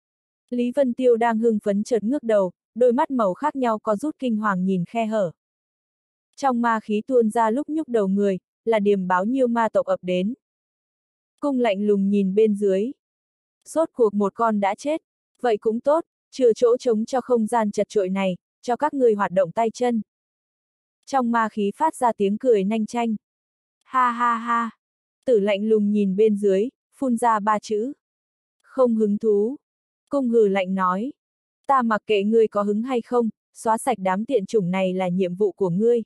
Lý Vân Tiêu đang hưng phấn chợt ngước đầu, đôi mắt màu khác nhau có rút kinh hoàng nhìn khe hở. Trong ma khí tuôn ra lúc nhúc đầu người, là điềm báo nhiêu ma tộc ập đến. Cung lạnh lùng nhìn bên dưới. Rốt cuộc một con đã chết, Vậy cũng tốt, chừa chỗ trống cho không gian chật chội này, cho các người hoạt động tay chân. Trong ma khí phát ra tiếng cười nanh chanh. Ha ha ha. Tử lạnh lùng nhìn bên dưới, phun ra ba chữ. Không hứng thú. Cung hừ lạnh nói. Ta mặc kệ ngươi có hứng hay không, xóa sạch đám tiện chủng này là nhiệm vụ của ngươi.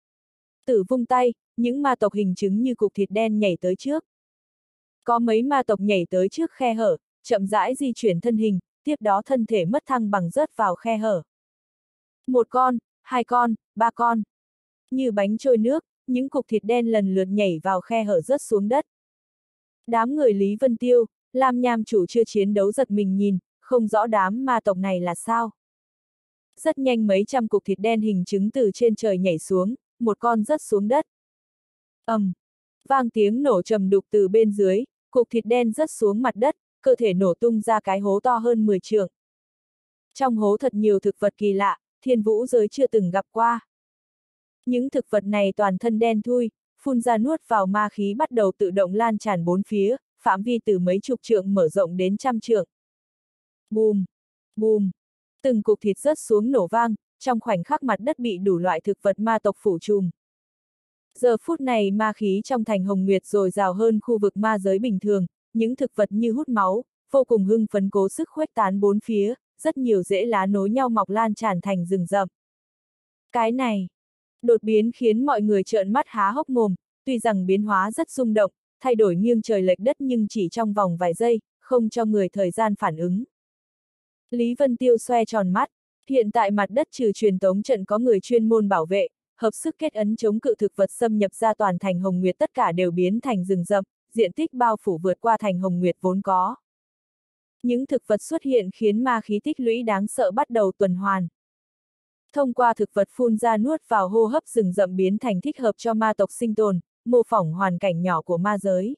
Tử vung tay, những ma tộc hình chứng như cục thịt đen nhảy tới trước. Có mấy ma tộc nhảy tới trước khe hở, chậm rãi di chuyển thân hình, tiếp đó thân thể mất thăng bằng rớt vào khe hở. Một con, hai con, ba con. Như bánh trôi nước, những cục thịt đen lần lượt nhảy vào khe hở rớt xuống đất. Đám người Lý Vân Tiêu, Lam Nham chủ chưa chiến đấu giật mình nhìn, không rõ đám ma tộc này là sao. Rất nhanh mấy trăm cục thịt đen hình chứng từ trên trời nhảy xuống, một con rớt xuống đất. ầm, um, vang tiếng nổ trầm đục từ bên dưới, cục thịt đen rớt xuống mặt đất, cơ thể nổ tung ra cái hố to hơn mười trượng. Trong hố thật nhiều thực vật kỳ lạ, thiên vũ giới chưa từng gặp qua. Những thực vật này toàn thân đen thui, phun ra nuốt vào ma khí bắt đầu tự động lan tràn bốn phía, phạm vi từ mấy chục trượng mở rộng đến trăm trượng. Bùm, bùm, từng cục thịt rớt xuống nổ vang, trong khoảnh khắc mặt đất bị đủ loại thực vật ma tộc phủ trùm. Giờ phút này ma khí trong thành Hồng Nguyệt dồi dào hơn khu vực ma giới bình thường, những thực vật như hút máu, vô cùng hưng phấn cố sức khuếch tán bốn phía, rất nhiều rễ lá nối nhau mọc lan tràn thành rừng rậm. Cái này, đột biến khiến mọi người trợn mắt há hốc mồm, tuy rằng biến hóa rất rung động, thay đổi nghiêng trời lệch đất nhưng chỉ trong vòng vài giây, không cho người thời gian phản ứng. Lý Vân Tiêu xoe tròn mắt, hiện tại mặt đất trừ truyền tống trận có người chuyên môn bảo vệ, hợp sức kết ấn chống cự thực vật xâm nhập ra toàn thành Hồng Nguyệt tất cả đều biến thành rừng rậm, diện tích bao phủ vượt qua thành Hồng Nguyệt vốn có. Những thực vật xuất hiện khiến ma khí tích lũy đáng sợ bắt đầu tuần hoàn. Thông qua thực vật phun ra nuốt vào hô hấp rừng rậm biến thành thích hợp cho ma tộc sinh tồn, mô phỏng hoàn cảnh nhỏ của ma giới.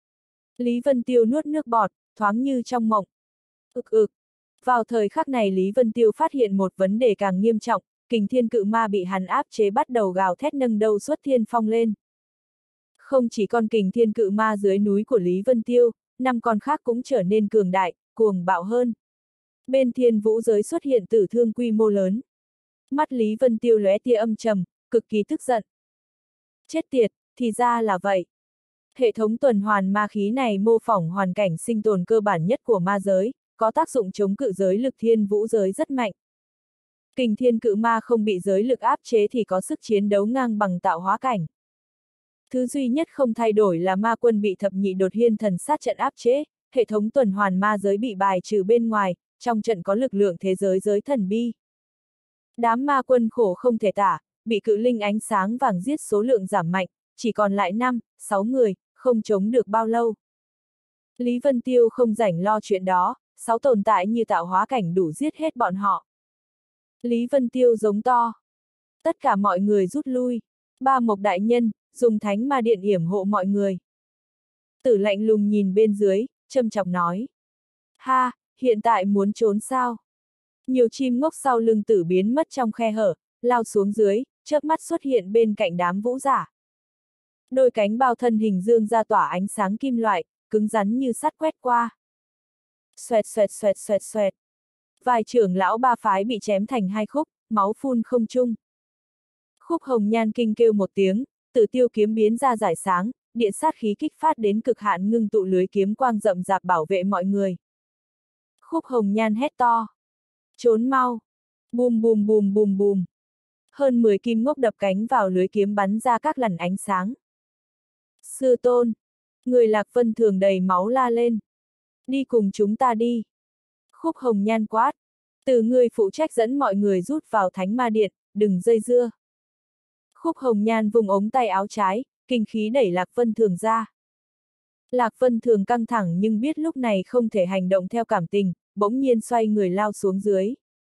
Lý Vân Tiêu nuốt nước bọt, thoáng như trong mộng. Ực ực. Vào thời khắc này Lý Vân Tiêu phát hiện một vấn đề càng nghiêm trọng, kình thiên cự ma bị hắn áp chế bắt đầu gào thét nâng đầu xuất thiên phong lên. Không chỉ con kình thiên cự ma dưới núi của Lý Vân Tiêu, năm con khác cũng trở nên cường đại, cuồng bạo hơn. Bên thiên vũ giới xuất hiện tử thương quy mô lớn. Mắt Lý Vân Tiêu lóe tia âm trầm, cực kỳ tức giận. Chết tiệt, thì ra là vậy. Hệ thống tuần hoàn ma khí này mô phỏng hoàn cảnh sinh tồn cơ bản nhất của ma giới, có tác dụng chống cự giới lực thiên vũ giới rất mạnh. Kình thiên cự ma không bị giới lực áp chế thì có sức chiến đấu ngang bằng tạo hóa cảnh. Thứ duy nhất không thay đổi là ma quân bị thập nhị đột hiên thần sát trận áp chế, hệ thống tuần hoàn ma giới bị bài trừ bên ngoài, trong trận có lực lượng thế giới giới thần bi. Đám ma quân khổ không thể tả, bị cự linh ánh sáng vàng giết số lượng giảm mạnh, chỉ còn lại năm, sáu người, không chống được bao lâu. Lý Vân Tiêu không rảnh lo chuyện đó, sáu tồn tại như tạo hóa cảnh đủ giết hết bọn họ. Lý Vân Tiêu giống to. Tất cả mọi người rút lui. Ba Mộc đại nhân, dùng thánh ma điện yểm hộ mọi người. Tử lạnh lùng nhìn bên dưới, châm chọc nói. Ha, hiện tại muốn trốn sao? Nhiều chim ngốc sau lưng tử biến mất trong khe hở, lao xuống dưới, chớp mắt xuất hiện bên cạnh đám vũ giả. Đôi cánh bao thân hình dương ra tỏa ánh sáng kim loại, cứng rắn như sắt quét qua. Xoẹt xoẹt xoẹt xoẹt xoẹt. Vài trưởng lão ba phái bị chém thành hai khúc, máu phun không trung. Khúc Hồng Nhan kinh kêu một tiếng, Tử Tiêu kiếm biến ra rải sáng, điện sát khí kích phát đến cực hạn ngưng tụ lưới kiếm quang rậm rạp bảo vệ mọi người. Khúc Hồng Nhan hét to. Trốn mau. Bùm bùm bùm bùm bùm. Hơn mười kim ngốc đập cánh vào lưới kiếm bắn ra các lằn ánh sáng. Sư tôn. Người Lạc Vân Thường đầy máu la lên. Đi cùng chúng ta đi. Khúc Hồng Nhan quát. Từ người phụ trách dẫn mọi người rút vào thánh ma điện, đừng dây dưa. Khúc Hồng Nhan vùng ống tay áo trái, kinh khí đẩy Lạc Vân Thường ra. Lạc Vân Thường căng thẳng nhưng biết lúc này không thể hành động theo cảm tình, bỗng nhiên xoay người lao xuống dưới.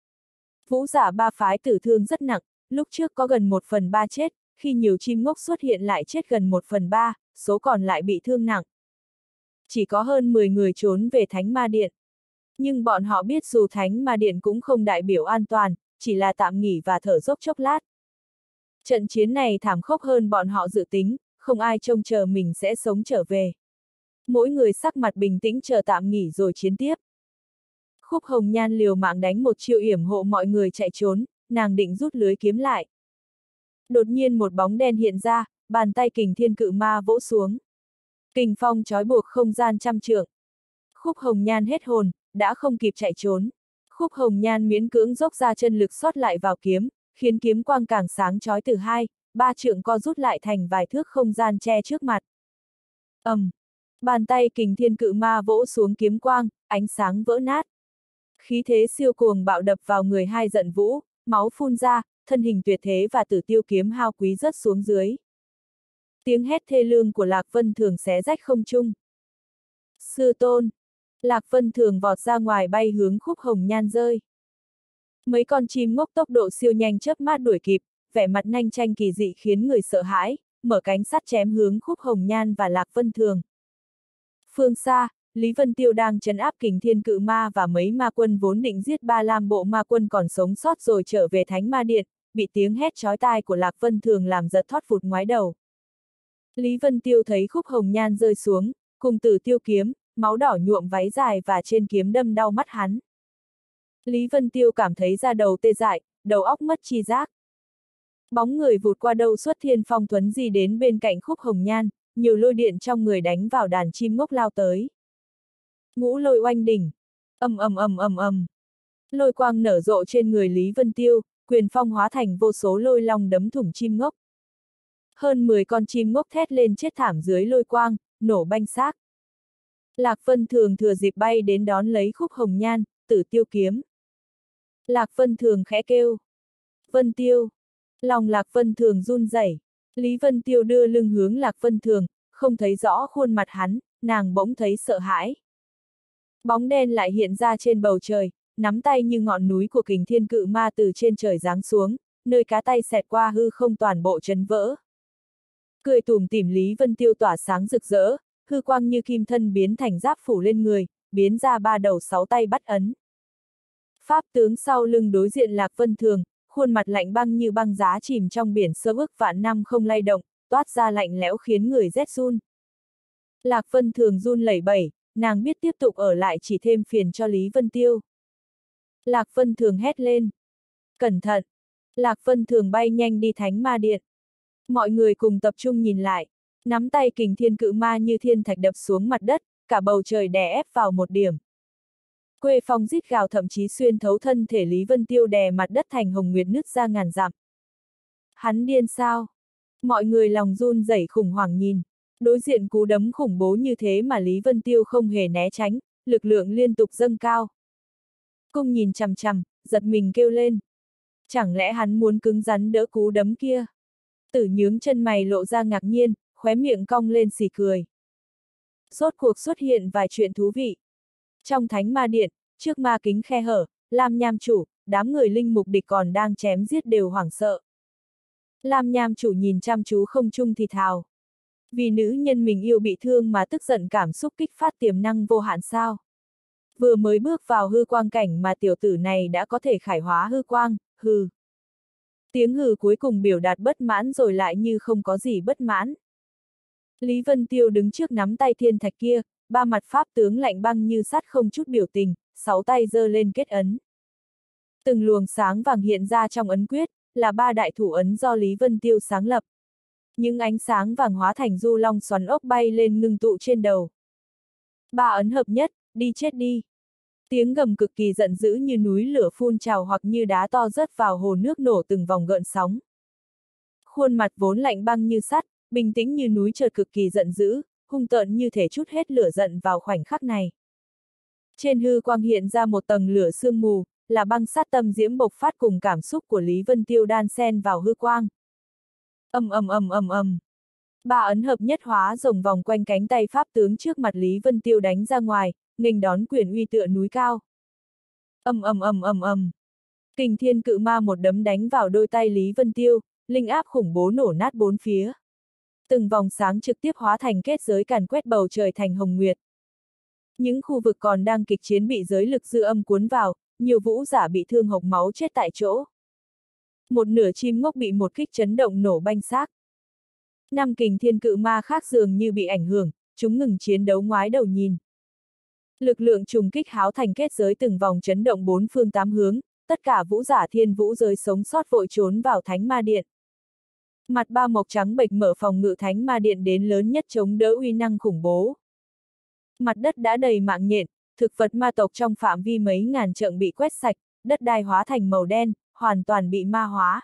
Vũ giả ba phái tử thương rất nặng, lúc trước có gần một phần ba chết, khi nhiều chim ngốc xuất hiện lại chết gần một phần ba, số còn lại bị thương nặng. Chỉ có hơn mười người trốn về Thánh Ma Điện. Nhưng bọn họ biết dù Thánh Ma Điện cũng không đại biểu an toàn, chỉ là tạm nghỉ và thở dốc chốc lát. Trận chiến này thảm khốc hơn bọn họ dự tính, không ai trông chờ mình sẽ sống trở về. Mỗi người sắc mặt bình tĩnh chờ tạm nghỉ rồi chiến tiếp. Khúc Hồng Nhan liều mạng đánh một chiêu yểm hộ mọi người chạy trốn, nàng định rút lưới kiếm lại. Đột nhiên một bóng đen hiện ra, bàn tay Kình Thiên Cự Ma vỗ xuống. Kình phong trói buộc không gian trăm trượng. Khúc Hồng Nhan hết hồn, đã không kịp chạy trốn. Khúc Hồng Nhan miễn cưỡng dốc ra chân lực sót lại vào kiếm, khiến kiếm quang càng sáng chói từ hai, ba trượng co rút lại thành vài thước không gian che trước mặt. ầm, um, bàn tay Kình Thiên Cự Ma vỗ xuống kiếm quang, ánh sáng vỡ nát. Khí thế siêu cuồng bạo đập vào người hai giận vũ, máu phun ra, thân hình tuyệt thế và tử tiêu kiếm hao quý rớt xuống dưới. Tiếng hét thê lương của Lạc Vân Thường xé rách không trung. Sư tôn! Lạc Vân Thường vọt ra ngoài bay hướng Khúc Hồng Nhan rơi. Mấy con chim ngốc tốc độ siêu nhanh chớp mắt đuổi kịp, vẻ mặt nhanh tranh kỳ dị khiến người sợ hãi, mở cánh sắt chém hướng Khúc Hồng Nhan và Lạc Vân Thường. Phương xa, Lý Vân Tiêu đang trấn áp Kình Thiên Cự Ma và mấy ma quân vốn định giết ba lam bộ ma quân còn sống sót rồi trở về Thánh Ma Điện, bị tiếng hét chói tai của Lạc Vân Thường làm giật thót vụt ngoái đầu. Lý Vân Tiêu thấy Khúc Hồng Nhan rơi xuống, cùng Tử Tiêu kiếm, máu đỏ nhuộm váy dài và trên kiếm đâm đau mắt hắn. Lý Vân Tiêu cảm thấy da đầu tê dại, đầu óc mất chi giác. Bóng người vụt qua đâu xuất thiên phong thuấn di đến bên cạnh Khúc Hồng Nhan, nhiều lôi điện trong người đánh vào đàn chim ngốc lao tới. Ngũ lôi oanh đỉnh, ầm ầm ầm ầm ầm. Lôi quang nở rộ trên người Lý Vân Tiêu, quyền phong hóa thành vô số lôi long đấm thủng chim ngốc. Hơn mười con chim ngốc thét lên chết thảm dưới lôi quang, nổ banh xác. Lạc Vân Thường thừa dịp bay đến đón lấy Khúc Hồng Nhan, Tử Tiêu kiếm. Lạc Vân Thường khẽ kêu. Vân Tiêu. Lòng Lạc Vân Thường run rẩy. Lý Vân Tiêu đưa lưng hướng Lạc Vân Thường, không thấy rõ khuôn mặt hắn, nàng bỗng thấy sợ hãi. Bóng đen lại hiện ra trên bầu trời, nắm tay như ngọn núi của Kình Thiên Cự Ma từ trên trời giáng xuống, nơi cá tay xẹt qua hư không toàn bộ chấn vỡ. Cười tủm tỉm Lý Vân Tiêu tỏa sáng rực rỡ, hư quang như kim thân biến thành giáp phủ lên người, biến ra ba đầu sáu tay bắt ấn. Pháp tướng sau lưng đối diện Lạc Vân Thường, khuôn mặt lạnh băng như băng giá chìm trong biển sơ ước vạn năm không lay động, toát ra lạnh lẽo khiến người rét run. Lạc Vân Thường run lẩy bẩy, nàng biết tiếp tục ở lại chỉ thêm phiền cho Lý Vân Tiêu. Lạc Vân Thường hét lên. Cẩn thận! Lạc Vân Thường bay nhanh đi Thánh Ma Điện. Mọi người cùng tập trung nhìn lại, nắm tay Kình Thiên Cự Ma như thiên thạch đập xuống mặt đất, cả bầu trời đè ép vào một điểm. Quê phong rít gào thậm chí xuyên thấu thân thể Lý Vân Tiêu đè mặt đất thành hồng nguyệt nứt ra ngàn dặm. Hắn điên sao? Mọi người lòng run rẩy khủng hoảng nhìn. Đối diện cú đấm khủng bố như thế mà Lý Vân Tiêu không hề né tránh, lực lượng liên tục dâng cao. Cung nhìn chằm chằm, giật mình kêu lên. Chẳng lẽ hắn muốn cứng rắn đỡ cú đấm kia? Tử Nhướng chân mày lộ ra ngạc nhiên, khóe miệng cong lên xì cười. Rốt cuộc xuất hiện vài chuyện thú vị. Trong Thánh Ma Điện, trước ma kính khe hở, Lam Nham Chủ, đám người linh mục địch còn đang chém giết đều hoảng sợ. Lam Nham Chủ nhìn chăm chú không trung thì thào. Vì nữ nhân mình yêu bị thương mà tức giận cảm xúc kích phát tiềm năng vô hạn sao? Vừa mới bước vào hư quang cảnh mà tiểu tử này đã có thể khải hóa hư quang, hừ. Tiếng hừ cuối cùng biểu đạt bất mãn rồi lại như không có gì bất mãn. Lý Vân Tiêu đứng trước nắm tay thiên thạch kia, ba mặt pháp tướng lạnh băng như sắt không chút biểu tình, sáu tay giơ lên kết ấn. Từng luồng sáng vàng hiện ra trong ấn quyết, là ba đại thủ ấn do Lý Vân Tiêu sáng lập. Những ánh sáng vàng hóa thành du long xoắn ốc bay lên ngưng tụ trên đầu. Ba ấn hợp nhất, đi chết đi. Tiếng gầm cực kỳ giận dữ như núi lửa phun trào hoặc như đá to rớt vào hồ nước nổ từng vòng gợn sóng. Khuôn mặt vốn lạnh băng như sắt, bình tĩnh như núi chợt cực kỳ giận dữ, hung tợn như thể trút hết lửa giận vào khoảnh khắc này. Trên hư quang hiện ra một tầng lửa sương mù, là băng sát tâm diễm bộc phát cùng cảm xúc của Lý Vân Tiêu đan xen vào hư quang. Ầm ầm ầm ầm ầm. Ba ấn hợp nhất hóa rồng vòng quanh cánh tay pháp tướng trước mặt Lý Vân Tiêu đánh ra ngoài, nghênh đón quyền uy tựa núi cao. Ầm ầm ầm ầm ầm. Kình Thiên Cự Ma một đấm đánh vào đôi tay Lý Vân Tiêu, linh áp khủng bố nổ nát bốn phía. Từng vòng sáng trực tiếp hóa thành kết giới càn quét bầu trời thành hồng nguyệt. Những khu vực còn đang kịch chiến bị giới lực dư âm cuốn vào, nhiều vũ giả bị thương hộc máu chết tại chỗ. Một nửa chim ngốc bị một kích chấn động nổ banh xác. Năm Kình Thiên Cự Ma khác dường như bị ảnh hưởng, chúng ngừng chiến đấu ngoái đầu nhìn. Lực lượng trùng kích háo thành kết giới từng vòng chấn động bốn phương tám hướng, tất cả vũ giả thiên vũ giới sống sót vội trốn vào thánh ma điện. Mặt ba mộc trắng bệch mở phòng ngự thánh ma điện đến lớn nhất chống đỡ uy năng khủng bố. Mặt đất đã đầy mạng nhện, thực vật ma tộc trong phạm vi mấy ngàn trượng bị quét sạch, đất đai hóa thành màu đen, hoàn toàn bị ma hóa.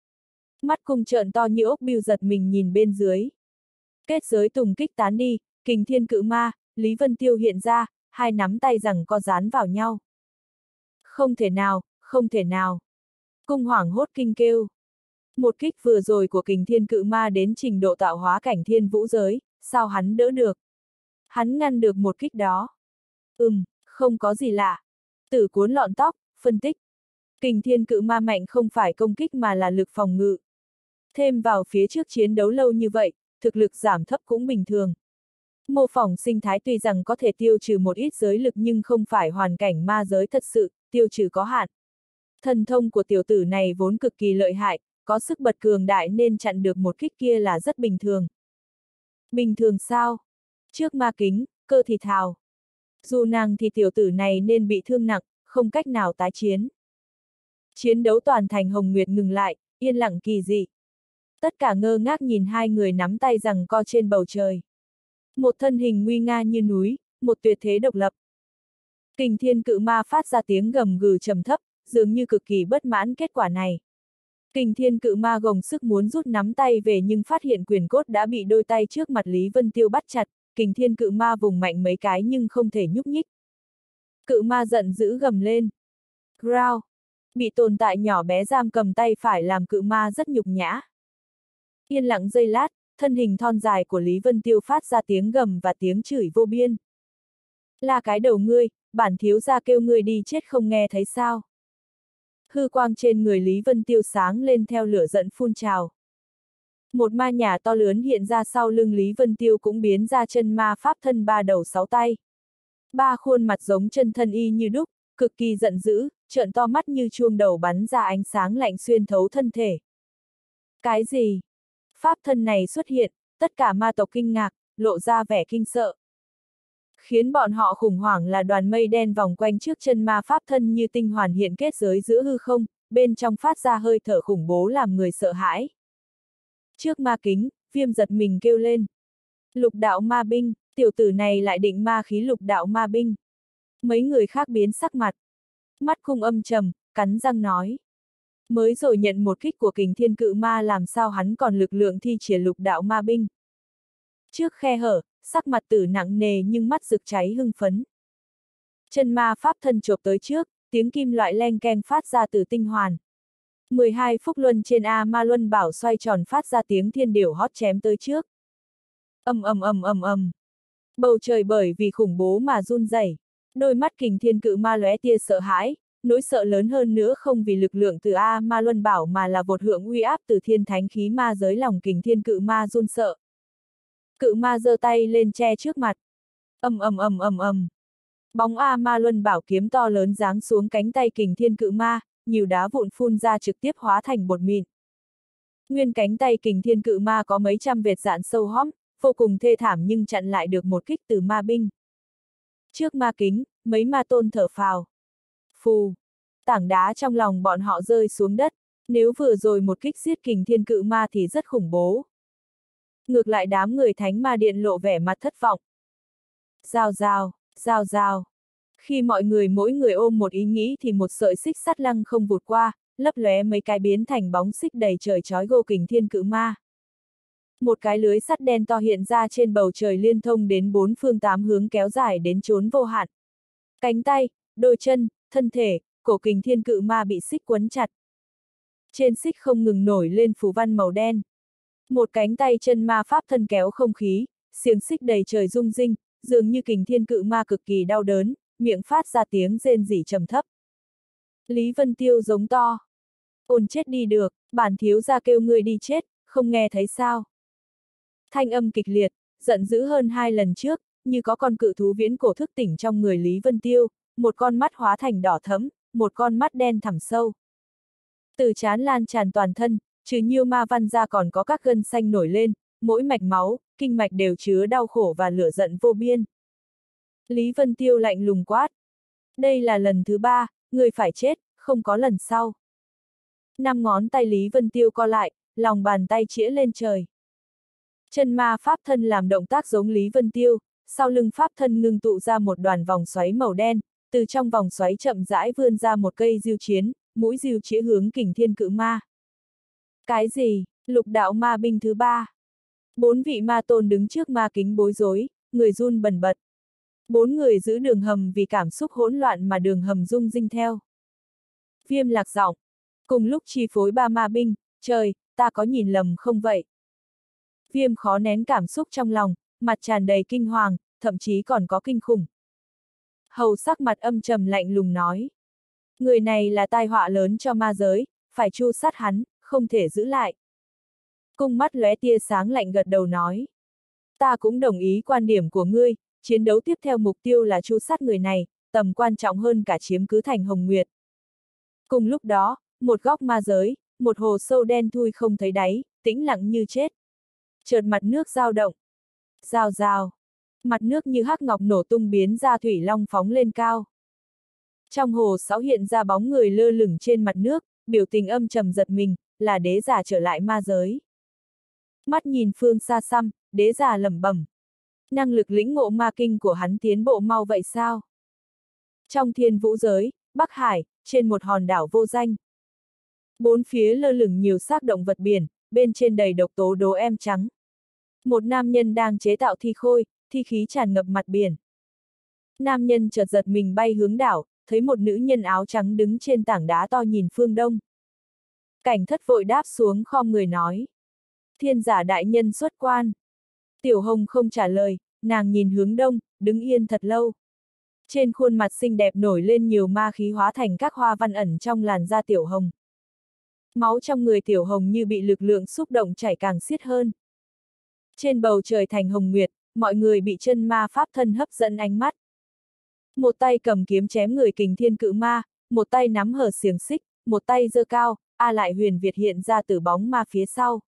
Mắt cung trợn to như ốc bươu giật mình nhìn bên dưới. Kết giới tùng kích tán đi, kình thiên cự ma, Lý Vân Tiêu hiện ra, hai nắm tay rằng co dán vào nhau. Không thể nào, không thể nào. Cung hoảng hốt kinh kêu. Một kích vừa rồi của kình thiên cự ma đến trình độ tạo hóa cảnh thiên vũ giới, sao hắn đỡ được? Hắn ngăn được một kích đó. Ừm, không có gì lạ. Tử cuốn lọn tóc, phân tích. Kình thiên cự ma mạnh không phải công kích mà là lực phòng ngự. Thêm vào phía trước chiến đấu lâu như vậy, thực lực giảm thấp cũng bình thường. Mô phỏng sinh thái tuy rằng có thể tiêu trừ một ít giới lực nhưng không phải hoàn cảnh ma giới thật sự, tiêu trừ có hạn. Thần thông của tiểu tử này vốn cực kỳ lợi hại, có sức bật cường đại nên chặn được một kích kia là rất bình thường. Bình thường sao? Trước ma kính, cơ thì thào. Dù nàng thì tiểu tử này nên bị thương nặng, không cách nào tái chiến. Chiến đấu toàn thành Hồng Nguyệt ngừng lại, yên lặng kỳ dị. Tất cả ngơ ngác nhìn hai người nắm tay giằng co trên bầu trời. Một thân hình nguy nga như núi, một tuyệt thế độc lập. Kình thiên cự ma phát ra tiếng gầm gừ trầm thấp, dường như cực kỳ bất mãn kết quả này. Kình thiên cự ma gồng sức muốn rút nắm tay về nhưng phát hiện quyền cốt đã bị đôi tay trước mặt Lý Vân Tiêu bắt chặt, kình thiên cự ma vùng mạnh mấy cái nhưng không thể nhúc nhích. Cự ma giận dữ gầm lên. Growl! Bị tồn tại nhỏ bé giam cầm tay phải làm cự ma rất nhục nhã. Yên lặng giây lát, thân hình thon dài của Lý Vân Tiêu phát ra tiếng gầm và tiếng chửi vô biên. Là cái đầu ngươi, bản thiếu gia kêu ngươi đi chết không nghe thấy sao? Hư quang trên người Lý Vân Tiêu sáng lên theo lửa giận phun trào. Một ma nhà to lớn hiện ra sau lưng Lý Vân Tiêu cũng biến ra chân ma pháp thân ba đầu sáu tay. Ba khuôn mặt giống chân thân y như đúc, cực kỳ giận dữ, trợn to mắt như chuông đầu bắn ra ánh sáng lạnh xuyên thấu thân thể. Cái gì? Pháp thân này xuất hiện, tất cả ma tộc kinh ngạc, lộ ra vẻ kinh sợ. Khiến bọn họ khủng hoảng là đoàn mây đen vòng quanh trước chân ma pháp thân như tinh hoàn hiện kết giới giữa hư không, bên trong phát ra hơi thở khủng bố làm người sợ hãi. Trước ma kính, Viêm giật mình kêu lên. Lục đạo ma binh, tiểu tử này lại định ma khí lục đạo ma binh. Mấy người khác biến sắc mặt. Mắt cung âm trầm, cắn răng nói. Mới rồi nhận một kích của kình thiên cự ma làm sao hắn còn lực lượng thi triển lục đạo ma binh. Trước khe hở, sắc mặt tử nặng nề nhưng mắt rực cháy hưng phấn. Chân ma pháp thân chộp tới trước, tiếng kim loại leng keng phát ra từ tinh hoàn. mười hai phúc luân trên A Ma Luân Bảo xoay tròn phát ra tiếng thiên điểu hót chém tới trước. Ầm ầm ầm ầm ầm. Bầu trời bởi vì khủng bố mà run rẩy. Đôi mắt kình thiên cự ma lóe tia sợ hãi, nỗi sợ lớn hơn nữa không vì lực lượng từ A Ma Luân Bảo mà là vột hưởng uy áp từ thiên thánh khí ma giới lòng kình thiên cự ma run sợ. Cự ma giơ tay lên che trước mặt. Ầm ầm ầm ầm ầm. Bóng A Ma Luân Bảo kiếm to lớn giáng xuống cánh tay kình thiên cự ma, nhiều đá vụn phun ra trực tiếp hóa thành bột mịn. Nguyên cánh tay kình thiên cự ma có mấy trăm vệt dạn sâu hõm, vô cùng thê thảm nhưng chặn lại được một kích từ ma binh. Trước ma kính, mấy ma tôn thở phào. Phù! Tảng đá trong lòng bọn họ rơi xuống đất, nếu vừa rồi một kích giết kình thiên cự ma thì rất khủng bố. Ngược lại đám người thánh ma điện lộ vẻ mặt thất vọng. Rào rào, rào rào. Khi mọi người mỗi người ôm một ý nghĩ thì một sợi xích sắt lăng không vụt qua, lấp lóe mấy cái biến thành bóng xích đầy trời chói gô kình thiên cự ma. Một cái lưới sắt đen to hiện ra trên bầu trời liên thông đến bốn phương tám hướng kéo dài đến chốn vô hạn. Cánh tay, đôi chân, thân thể, cổ kình thiên cự ma bị xích quấn chặt. Trên xích không ngừng nổi lên phù văn màu đen. Một cánh tay chân ma pháp thân kéo không khí, xiềng xích đầy trời rung rinh, dường như kình thiên cự ma cực kỳ đau đớn, miệng phát ra tiếng rên rỉ trầm thấp. Lý Vân Tiêu giống to. Ôn chết đi được, bản thiếu gia kêu ngươi đi chết, không nghe thấy sao? Thanh âm kịch liệt, giận dữ hơn hai lần trước, như có con cự thú viễn cổ thức tỉnh trong người Lý Vân Tiêu, một con mắt hóa thành đỏ thẫm, một con mắt đen thẳm sâu. Từ trán lan tràn toàn thân, trừ nhiêu ma văn ra còn có các gân xanh nổi lên, mỗi mạch máu, kinh mạch đều chứa đau khổ và lửa giận vô biên. Lý Vân Tiêu lạnh lùng quát. Đây là lần thứ ba, người phải chết, không có lần sau. Năm ngón tay Lý Vân Tiêu co lại, lòng bàn tay chĩa lên trời. Chân ma pháp thân làm động tác giống Lý Vân Tiêu, sau lưng pháp thân ngưng tụ ra một đoàn vòng xoáy màu đen, từ trong vòng xoáy chậm rãi vươn ra một cây diêu chiến, mũi diêu chĩa hướng Kình Thiên Cự Ma. Cái gì? Lục đạo ma binh thứ ba. Bốn vị ma tôn đứng trước ma kính bối rối, người run bần bật. Bốn người giữ đường hầm vì cảm xúc hỗn loạn mà đường hầm rung rinh theo. Viêm lạc giọng. Cùng lúc chi phối ba ma binh, trời, ta có nhìn lầm không vậy? Viêm khó nén cảm xúc trong lòng, mặt tràn đầy kinh hoàng, thậm chí còn có kinh khủng. Hầu sắc mặt âm trầm lạnh lùng nói. Người này là tai họa lớn cho ma giới, phải tru sát hắn, không thể giữ lại. Cung mắt lóe tia sáng lạnh gật đầu nói. Ta cũng đồng ý quan điểm của ngươi, chiến đấu tiếp theo mục tiêu là tru sát người này, tầm quan trọng hơn cả chiếm cứ thành Hồng Nguyệt. Cùng lúc đó, một góc ma giới, một hồ sâu đen thui không thấy đáy, tĩnh lặng như chết. Chợt mặt nước dao động. Rào rào. Mặt nước như hắc ngọc nổ tung biến ra thủy long phóng lên cao. Trong hồ sáu hiện ra bóng người lơ lửng trên mặt nước, biểu tình âm trầm giật mình, là đế giả trở lại ma giới. Mắt nhìn phương xa xăm, đế giả lẩm bẩm. Năng lực lĩnh ngộ ma kinh của hắn tiến bộ mau vậy sao? Trong thiên vũ giới, Bắc Hải, trên một hòn đảo vô danh. Bốn phía lơ lửng nhiều xác động vật biển, bên trên đầy độc tố đố em trắng. Một nam nhân đang chế tạo thi khôi, thi khí tràn ngập mặt biển. Nam nhân chợt giật mình bay hướng đảo, thấy một nữ nhân áo trắng đứng trên tảng đá to nhìn phương đông. Cảnh thất vội đáp xuống khom người nói. Thiên giả đại nhân xuất quan. Tiểu Hồng không trả lời, nàng nhìn hướng đông, đứng yên thật lâu. Trên khuôn mặt xinh đẹp nổi lên nhiều ma khí hóa thành các hoa văn ẩn trong làn da Tiểu Hồng. Máu trong người Tiểu Hồng như bị lực lượng xúc động chảy càng xiết hơn. Trên bầu trời thành Hồng Nguyệt, mọi người bị chân ma pháp thân hấp dẫn ánh mắt. Một tay cầm kiếm chém người Kình Thiên Cự Ma, một tay nắm hở xiềng xích, một tay giơ cao, A Lại Huyền Việt hiện ra từ bóng ma phía sau.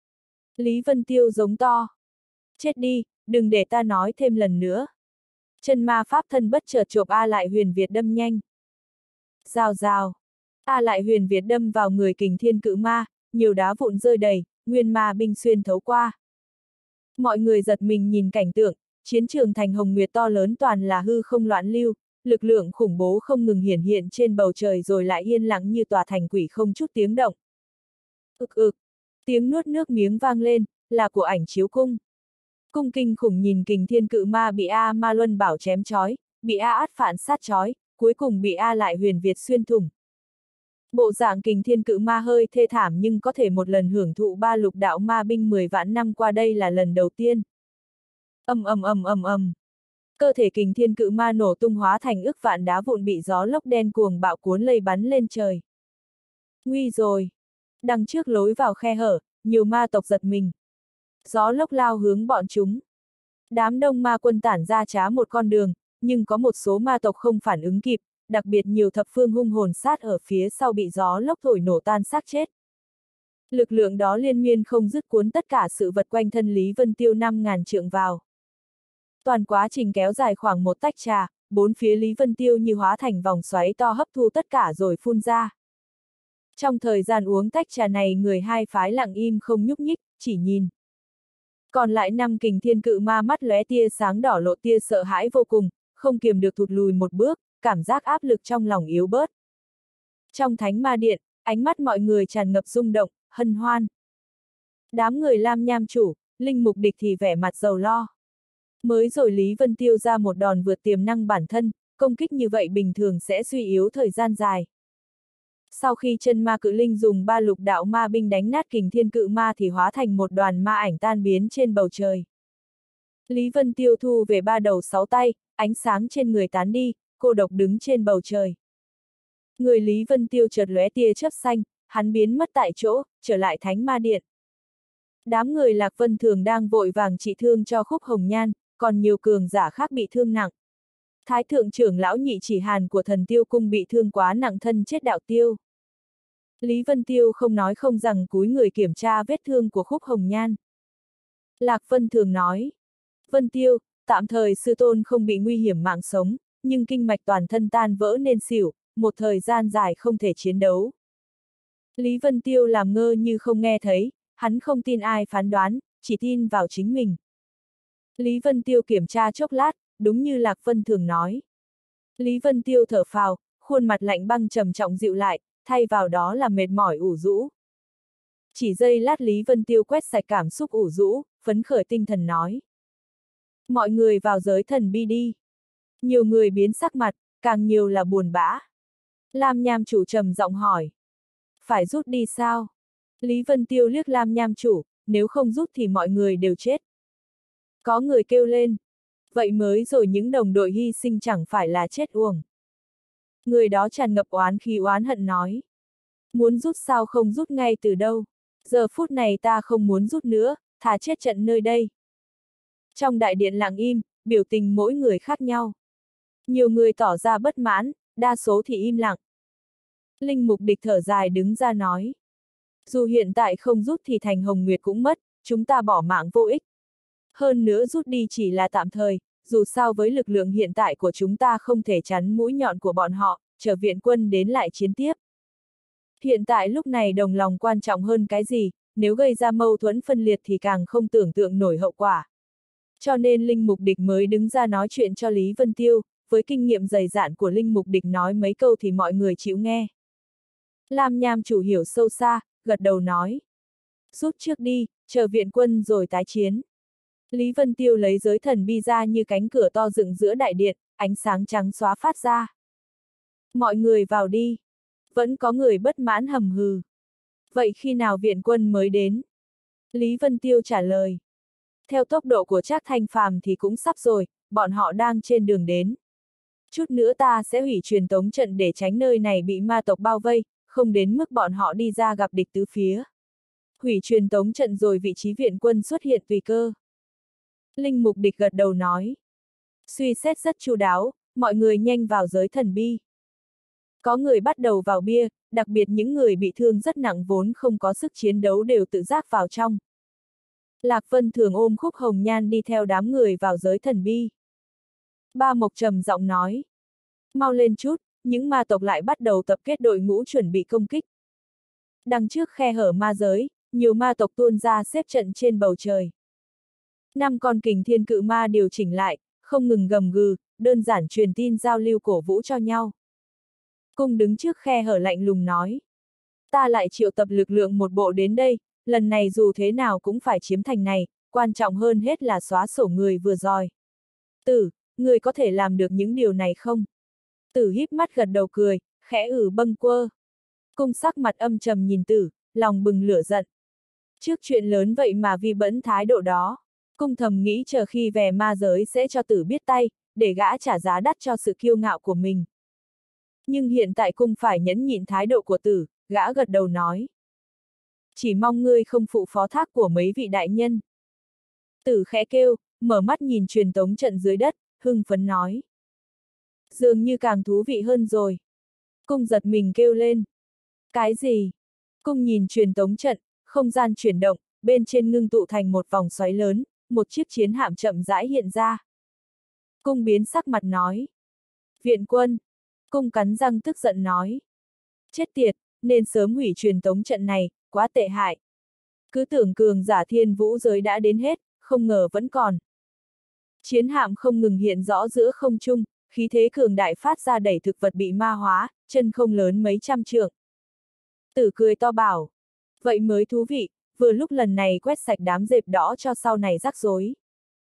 Lý Vân Tiêu giống to. Chết đi, đừng để ta nói thêm lần nữa. Chân ma pháp thân bất chợt chộp A Lại Huyền Việt đâm nhanh. Rào rào. A Lại Huyền Việt đâm vào người Kình Thiên Cự Ma, nhiều đá vụn rơi đầy, nguyên ma binh xuyên thấu qua. Mọi người giật mình nhìn cảnh tượng, chiến trường thành Hồng Nguyệt to lớn toàn là hư không loạn lưu, lực lượng khủng bố không ngừng hiển hiện trên bầu trời rồi lại yên lặng như tòa thành quỷ không chút tiếng động. Ực ực, tiếng nuốt nước miếng vang lên, là của Ảnh Chiếu Cung. Cung kinh khủng nhìn Kình Thiên Cự Ma bị A Ma Luân Bảo chém chói, bị A Át Phạn sát chói, cuối cùng bị A Lại Huyền Việt xuyên thủng. Bộ dạng Kình Thiên Cự Ma hơi thê thảm nhưng có thể một lần hưởng thụ ba lục đạo ma binh mười vạn năm qua đây là lần đầu tiên. Ầm ầm ầm ầm ầm. Cơ thể Kình Thiên Cự Ma nổ tung hóa thành ức vạn đá vụn bị gió lốc đen cuồng bạo cuốn lây bắn lên trời. Nguy rồi. Đằng trước lối vào khe hở, nhiều ma tộc giật mình. Gió lốc lao hướng bọn chúng. Đám đông ma quân tản ra trá một con đường, nhưng có một số ma tộc không phản ứng kịp, đặc biệt nhiều thập phương hung hồn sát ở phía sau bị gió lốc thổi nổ tan xác chết. Lực lượng đó liên miên không dứt cuốn tất cả sự vật quanh thân Lý Vân Tiêu năm ngàn trượng vào. Toàn quá trình kéo dài khoảng một tách trà, bốn phía Lý Vân Tiêu như hóa thành vòng xoáy to hấp thu tất cả rồi phun ra. Trong thời gian uống tách trà này người hai phái lặng im không nhúc nhích, chỉ nhìn. Còn lại năm Kình Thiên Cự Ma mắt lóe tia sáng đỏ lộ tia sợ hãi vô cùng, không kiềm được thụt lùi một bước, cảm giác áp lực trong lòng yếu bớt. Trong thánh ma điện, ánh mắt mọi người tràn ngập rung động, hân hoan. Đám người Lam Nham chủ, Linh Mục Địch thì vẻ mặt giàu lo. Mới rồi Lý Vân Tiêu ra một đòn vượt tiềm năng bản thân, công kích như vậy bình thường sẽ suy yếu thời gian dài. Sau khi chân ma cự linh dùng ba lục đạo ma binh đánh nát Kình Thiên Cự Ma thì hóa thành một đoàn ma ảnh tan biến trên bầu trời. Lý Vân Tiêu thu về ba đầu sáu tay, ánh sáng trên người tán đi, cô độc đứng trên bầu trời. Người Lý Vân Tiêu chợt lóe tia chớp xanh, hắn biến mất tại chỗ, trở lại thánh ma điện. Đám người Lạc Vân Thường đang vội vàng trị thương cho Khúc Hồng Nhan, còn nhiều cường giả khác bị thương nặng. Thái thượng trưởng lão Nhị Chỉ Hàn của Thần Tiêu Cung bị thương quá nặng thân chết đạo tiêu. Lý Vân Tiêu không nói không rằng cúi người kiểm tra vết thương của Khúc Hồng Nhan. Lạc Vân Thường nói, Vân Tiêu, tạm thời sư tôn không bị nguy hiểm mạng sống, nhưng kinh mạch toàn thân tan vỡ nên xỉu, một thời gian dài không thể chiến đấu. Lý Vân Tiêu làm ngơ như không nghe thấy, hắn không tin ai phán đoán, chỉ tin vào chính mình. Lý Vân Tiêu kiểm tra chốc lát, đúng như Lạc Vân thường nói. Lý Vân Tiêu thở phào, khuôn mặt lạnh băng trầm trọng dịu lại, thay vào đó là mệt mỏi ủ rũ. Chỉ giây lát Lý Vân Tiêu quét sạch cảm xúc ủ rũ, phấn khởi tinh thần nói. Mọi người vào giới thần bi đi. Nhiều người biến sắc mặt, càng nhiều là buồn bã. Lam Nham chủ trầm giọng hỏi. Phải rút đi sao? Lý Vân Tiêu liếc Lam Nham chủ, nếu không rút thì mọi người đều chết. Có người kêu lên. Vậy mới rồi những đồng đội hy sinh chẳng phải là chết uổng. Người đó tràn ngập oán khí oán hận nói. Muốn rút sao không rút ngay từ đâu. Giờ phút này ta không muốn rút nữa, thà chết trận nơi đây. Trong đại điện lặng im, biểu tình mỗi người khác nhau. Nhiều người tỏ ra bất mãn, đa số thì im lặng. Linh Mục Địch thở dài đứng ra nói. Dù hiện tại không rút thì thành Hồng Nguyệt cũng mất, chúng ta bỏ mạng vô ích. Hơn nữa rút đi chỉ là tạm thời, dù sao với lực lượng hiện tại của chúng ta không thể chắn mũi nhọn của bọn họ, chờ viện quân đến lại chiến tiếp. Hiện tại lúc này đồng lòng quan trọng hơn cái gì, nếu gây ra mâu thuẫn phân liệt thì càng không tưởng tượng nổi hậu quả. Cho nên Linh Mục Địch mới đứng ra nói chuyện cho Lý Vân Tiêu, với kinh nghiệm dày dạn của Linh Mục Địch nói mấy câu thì mọi người chịu nghe. Lam Nham chủ hiểu sâu xa, gật đầu nói. Rút trước đi, chờ viện quân rồi tái chiến. Lý Vân Tiêu lấy giới thần bi ra như cánh cửa to dựng giữa đại điện, ánh sáng trắng xóa phát ra. Mọi người vào đi. Vẫn có người bất mãn hầm hừ. Vậy khi nào viện quân mới đến? Lý Vân Tiêu trả lời. Theo tốc độ của Trác Thanh Phàm thì cũng sắp rồi, bọn họ đang trên đường đến. Chút nữa ta sẽ hủy truyền tống trận để tránh nơi này bị ma tộc bao vây, không đến mức bọn họ đi ra gặp địch tứ phía. Hủy truyền tống trận rồi vị trí viện quân xuất hiện tùy cơ. Linh Mục Địch gật đầu nói. Suy xét rất chu đáo, mọi người nhanh vào giới thần bi. Có người bắt đầu vào bia, đặc biệt những người bị thương rất nặng vốn không có sức chiến đấu đều tự giác vào trong. Lạc Vân thường ôm Khúc Hồng Nhan đi theo đám người vào giới thần bi. Ba Mộc trầm giọng nói. Mau lên chút, những ma tộc lại bắt đầu tập kết đội ngũ chuẩn bị công kích. Đằng trước khe hở ma giới, nhiều ma tộc tuôn ra xếp trận trên bầu trời. Năm con kình thiên cự ma điều chỉnh lại, không ngừng gầm gừ, đơn giản truyền tin giao lưu cổ vũ cho nhau. Cung đứng trước khe hở lạnh lùng nói. Ta lại triệu tập lực lượng một bộ đến đây, lần này dù thế nào cũng phải chiếm thành này, quan trọng hơn hết là xóa sổ người vừa rồi. Tử, người có thể làm được những điều này không? Tử híp mắt gật đầu cười, khẽ ử bâng quơ. Cung sắc mặt âm trầm nhìn Tử, lòng bừng lửa giận. Trước chuyện lớn vậy mà vi bẫn thái độ đó. Cung thầm nghĩ chờ khi về ma giới sẽ cho Tử biết tay, để gã trả giá đắt cho sự kiêu ngạo của mình. Nhưng hiện tại cung phải nhẫn nhịn thái độ của Tử, gã gật đầu nói. Chỉ mong ngươi không phụ phó thác của mấy vị đại nhân. Tử khẽ kêu, mở mắt nhìn truyền tống trận dưới đất, hưng phấn nói. Dường như càng thú vị hơn rồi. Cung giật mình kêu lên. Cái gì? Cung nhìn truyền tống trận, không gian chuyển động, bên trên ngưng tụ thành một vòng xoáy lớn, một chiếc chiến hạm chậm rãi hiện ra. Cung biến sắc mặt nói. Viện quân. Cung cắn răng tức giận nói. Chết tiệt, nên sớm hủy truyền tống trận này, quá tệ hại. Cứ tưởng cường giả thiên vũ giới đã đến hết, không ngờ vẫn còn. Chiến hạm không ngừng hiện rõ giữa không trung, khí thế cường đại phát ra đẩy thực vật bị ma hóa, chân không lớn mấy trăm trượng. Tử cười to bảo. Vậy mới thú vị, vừa lúc lần này quét sạch đám dẹp đỏ cho sau này rắc rối.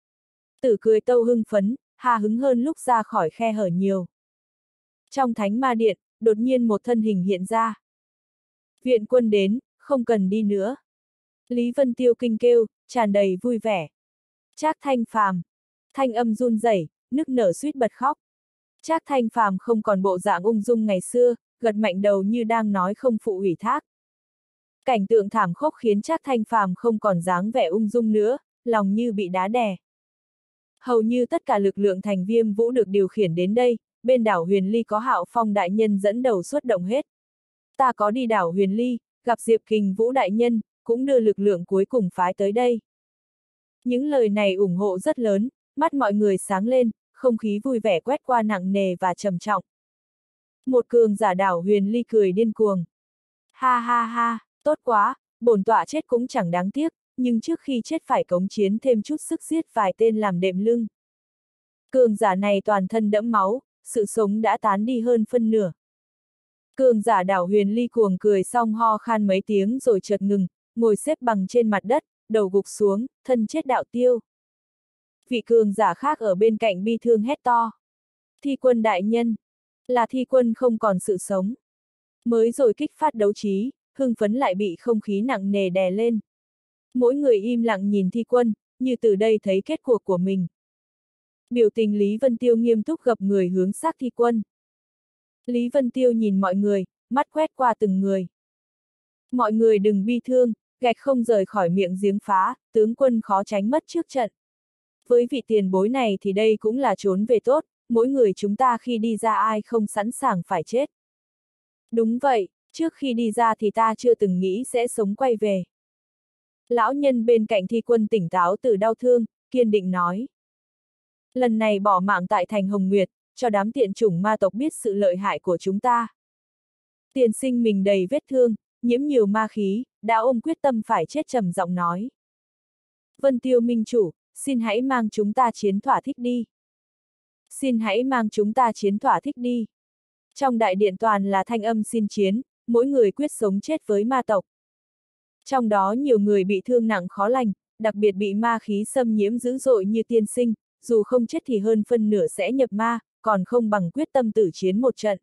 Tử cười tâu hưng phấn, hà hứng hơn lúc ra khỏi khe hở nhiều. Trong thánh ma điện, đột nhiên một thân hình hiện ra. Viện quân đến, không cần đi nữa. Lý Vân Tiêu kinh kêu, tràn đầy vui vẻ. Trác Thanh Phàm, thanh âm run rẩy, nức nở suýt bật khóc. Trác Thanh Phàm không còn bộ dạng ung dung ngày xưa, gật mạnh đầu như đang nói không phụ ủy thác. Cảnh tượng thảm khốc khiến Trác Thanh Phàm không còn dáng vẻ ung dung nữa, lòng như bị đá đè. Hầu như tất cả lực lượng thành Viêm Vũ được điều khiển đến đây, bên đảo Huyền Ly có Hạo Phong đại nhân dẫn đầu xuất động hết. Ta có đi đảo Huyền Ly, gặp Diệp Kình Vũ đại nhân, cũng đưa lực lượng cuối cùng phái tới đây. Những lời này ủng hộ rất lớn, Mắt mọi người sáng lên, không khí vui vẻ quét qua nặng nề và trầm trọng. Một cường giả đảo Huyền Ly cười điên cuồng. Ha ha ha, tốt quá, bổn tọa chết cũng chẳng đáng tiếc, nhưng trước khi chết phải cống chiến thêm chút sức giết vài tên làm đệm lưng. Cường giả này toàn thân đẫm máu, sự sống đã tán đi hơn phân nửa. Cường giả đảo Huyền Ly cuồng cười xong ho khan mấy tiếng rồi chợt ngừng, ngồi xếp bằng trên mặt đất, đầu gục xuống, thân chết đạo tiêu. Vị cường giả khác ở bên cạnh bi thương hét to. Thi Quân đại nhân, là Thi Quân không còn sự sống. Mới rồi kích phát đấu trí, hưng phấn lại bị không khí nặng nề đè lên. Mỗi người im lặng nhìn Thi Quân, như từ đây thấy kết cuộc của mình. Biểu tình Lý Vân Tiêu nghiêm túc gập người hướng xác Thi Quân. Lý Vân Tiêu nhìn mọi người, mắt quét qua từng người. Mọi người đừng bi thương, gạch không rời khỏi miệng giếng phá, tướng quân khó tránh mất trước trận. Với vị tiền bối này thì đây cũng là trốn về tốt, mỗi người chúng ta khi đi ra ai không sẵn sàng phải chết. Đúng vậy, trước khi đi ra thì ta chưa từng nghĩ sẽ sống quay về. Lão nhân bên cạnh Thi Quân tỉnh táo từ đau thương, kiên định nói. Lần này bỏ mạng tại thành Hồng Nguyệt, cho đám tiện chủng ma tộc biết sự lợi hại của chúng ta. Tiền sinh mình đầy vết thương, nhiễm nhiều ma khí, đã ôm quyết tâm phải chết trầm giọng nói. Vân Tiêu minh chủ, xin hãy mang chúng ta chiến thỏa thích đi. Xin hãy mang chúng ta chiến thỏa thích đi. Trong đại điện toàn là thanh âm xin chiến, mỗi người quyết sống chết với ma tộc. Trong đó nhiều người bị thương nặng khó lành, đặc biệt bị ma khí xâm nhiễm dữ dội như tiên sinh, dù không chết thì hơn phân nửa sẽ nhập ma, còn không bằng quyết tâm tử chiến một trận.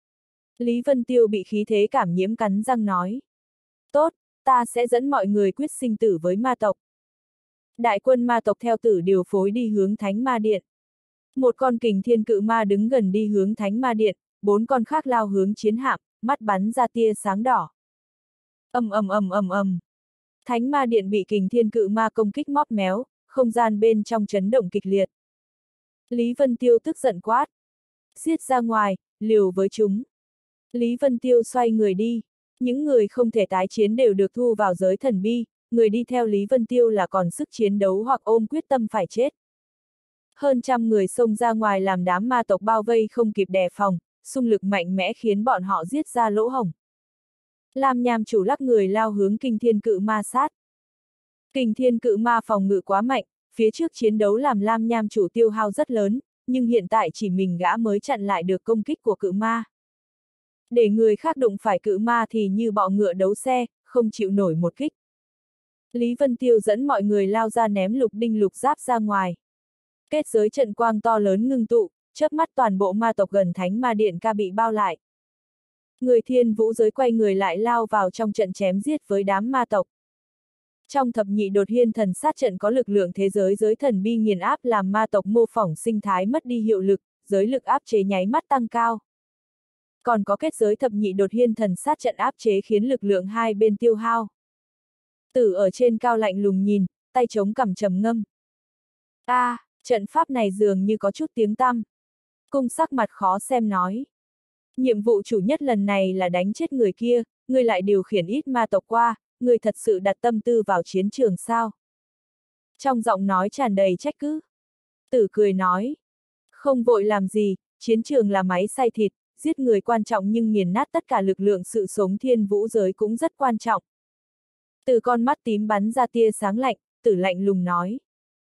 Lý Vân Tiêu bị khí thế cảm nhiễm cắn răng nói. Tốt, ta sẽ dẫn mọi người quyết sinh tử với ma tộc. Đại quân ma tộc theo tử điều phối đi hướng Thánh Ma Điện. Một con kình thiên cự ma đứng gần đi hướng Thánh Ma Điện, bốn con khác lao hướng chiến hạm, mắt bắn ra tia sáng đỏ. Ầm ầm ầm ầm ầm. Thánh Ma Điện bị kình thiên cự ma công kích móp méo, không gian bên trong chấn động kịch liệt. Lý Vân Tiêu tức giận quát. Giết ra ngoài, liều với chúng. Lý Vân Tiêu xoay người đi. Những người không thể tái chiến đều được thu vào giới thần bi, người đi theo Lý Vân Tiêu là còn sức chiến đấu hoặc ôm quyết tâm phải chết. Hơn trăm người xông ra ngoài làm đám ma tộc bao vây không kịp đề phòng, xung lực mạnh mẽ khiến bọn họ giết ra lỗ hổng. Lam Nham chủ lắc người lao hướng Kình Thiên Cự Ma sát. Kình Thiên Cự Ma phòng ngự quá mạnh, phía trước chiến đấu làm Lam Nham chủ tiêu hao rất lớn, nhưng hiện tại chỉ mình gã mới chặn lại được công kích của cự ma. Để người khác đụng phải cự ma thì như bọ ngựa đấu xe, không chịu nổi một kích. Lý Vân Tiêu dẫn mọi người lao ra ném lục đinh lục giáp ra ngoài. Kết giới trận quang to lớn ngưng tụ, chớp mắt toàn bộ ma tộc gần Thánh Ma Điện ca bị bao lại. Người thiên vũ giới quay người lại lao vào trong trận chém giết với đám ma tộc. Trong thập nhị đột hiên thần sát trận có lực lượng thế giới giới thần bi nghiền áp làm ma tộc mô phỏng sinh thái mất đi hiệu lực, giới lực áp chế nháy mắt tăng cao. Còn có kết giới thập nhị đột hiên thần sát trận áp chế khiến lực lượng hai bên tiêu hao. Tử ở trên cao lạnh lùng nhìn, tay chống cằm trầm ngâm. A, à, trận pháp này dường như có chút tiếng tăm. Cung sắc mặt khó xem nói. Nhiệm vụ chủ nhất lần này là đánh chết người kia, người lại điều khiển ít ma tộc qua, người thật sự đặt tâm tư vào chiến trường sao? Trong giọng nói tràn đầy trách cứ. Tử cười nói. Không vội làm gì, chiến trường là máy xay thịt, giết người quan trọng nhưng nghiền nát tất cả lực lượng sự sống thiên vũ giới cũng rất quan trọng. Từ con mắt tím bắn ra tia sáng lạnh, Tử lạnh lùng nói.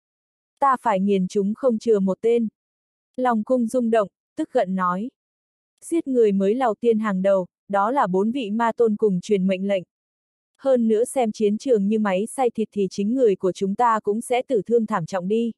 Ta phải nghiền chúng không chừa một tên. Lòng cung rung động, tức giận nói. Giết người mới là tiên hàng đầu, đó là bốn vị ma tôn cùng truyền mệnh lệnh. Hơn nữa xem chiến trường như máy xay thịt thì chính người của chúng ta cũng sẽ tử thương thảm trọng đi.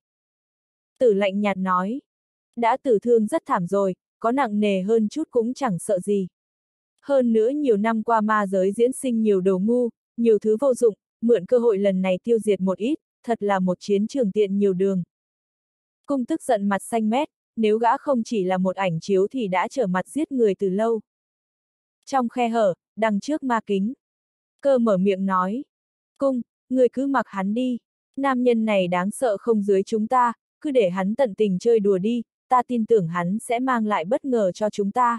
Tử lạnh nhạt nói. Đã tử thương rất thảm rồi, có nặng nề hơn chút cũng chẳng sợ gì. Hơn nữa nhiều năm qua ma giới diễn sinh nhiều đồ ngu, nhiều thứ vô dụng, mượn cơ hội lần này tiêu diệt một ít, thật là một chiến trường tiện nhiều đường. Cung tức giận mặt xanh mét, nếu gã không chỉ là một ảnh chiếu thì đã trở mặt giết người từ lâu. Trong khe hở, đằng trước ma kính. Cơ mở miệng nói. Cung, người cứ mặc hắn đi. Nam nhân này đáng sợ không dưới chúng ta, cứ để hắn tận tình chơi đùa đi, ta tin tưởng hắn sẽ mang lại bất ngờ cho chúng ta.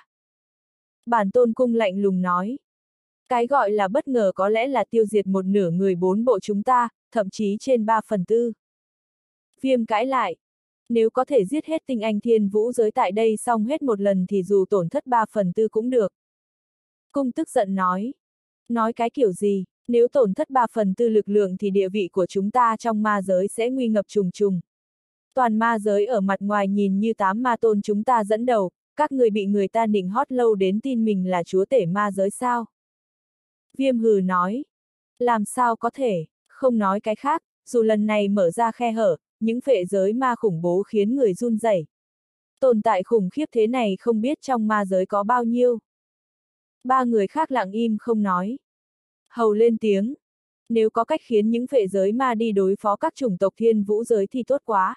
Bản tôn cung lạnh lùng nói. Cái gọi là bất ngờ có lẽ là tiêu diệt một nửa người bốn bộ chúng ta, thậm chí trên ba phần tư. Viêm cãi lại. Nếu có thể giết hết tinh anh thiên vũ giới tại đây xong hết một lần thì dù tổn thất ba phần tư cũng được. Cung tức giận nói. Nói cái kiểu gì, nếu tổn thất ba phần tư lực lượng thì địa vị của chúng ta trong ma giới sẽ nguy ngập trùng trùng. Toàn ma giới ở mặt ngoài nhìn như tám ma tôn chúng ta dẫn đầu, các người bị người ta nịnh hót lâu đến tin mình là chúa tể ma giới sao? Viêm hừ nói. Làm sao có thể, không nói cái khác, dù lần này mở ra khe hở, những phệ giới ma khủng bố khiến người run rẩy. Tồn tại khủng khiếp thế này không biết trong ma giới có bao nhiêu. Ba người khác lặng im không nói. Hầu lên tiếng. Nếu có cách khiến những phệ giới ma đi đối phó các chủng tộc thiên vũ giới thì tốt quá.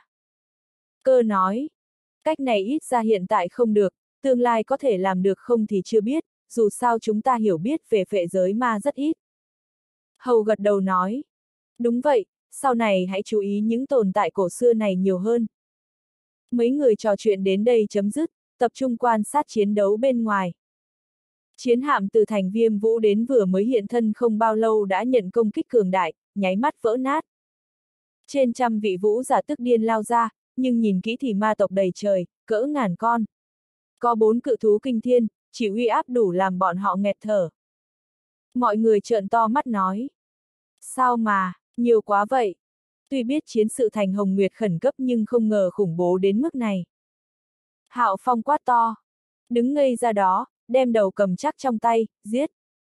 Cơ nói. Cách này ít ra hiện tại không được, tương lai có thể làm được không thì chưa biết, dù sao chúng ta hiểu biết về phệ giới ma rất ít. Hầu gật đầu nói. Đúng vậy, sau này hãy chú ý những tồn tại cổ xưa này nhiều hơn. Mấy người trò chuyện đến đây chấm dứt, tập trung quan sát chiến đấu bên ngoài. Chiến hạm từ thành Viêm Vũ đến vừa mới hiện thân không bao lâu đã nhận công kích cường đại, nháy mắt vỡ nát. Trên trăm vị vũ giả tức điên lao ra, nhưng nhìn kỹ thì ma tộc đầy trời, cỡ ngàn con. Có bốn cự thú kinh thiên, chỉ uy áp đủ làm bọn họ nghẹt thở. Mọi người trợn to mắt nói. Sao mà, nhiều quá vậy? Tuy biết chiến sự thành Hồng Nguyệt khẩn cấp nhưng không ngờ khủng bố đến mức này. Hạo Phong quát to. Đứng ngây ra đó, đem đầu cầm chắc trong tay, giết.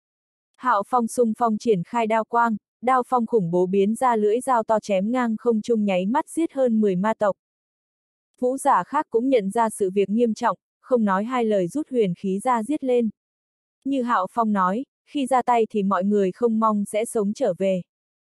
Hạo Phong xung phong triển khai đao quang, đao phong khủng bố biến ra lưỡi dao to chém ngang không trung nháy mắt giết hơn mười ma tộc. Vũ giả khác cũng nhận ra sự việc nghiêm trọng, không nói hai lời rút huyền khí ra giết lên. Như Hạo Phong nói, khi ra tay thì mọi người không mong sẽ sống trở về.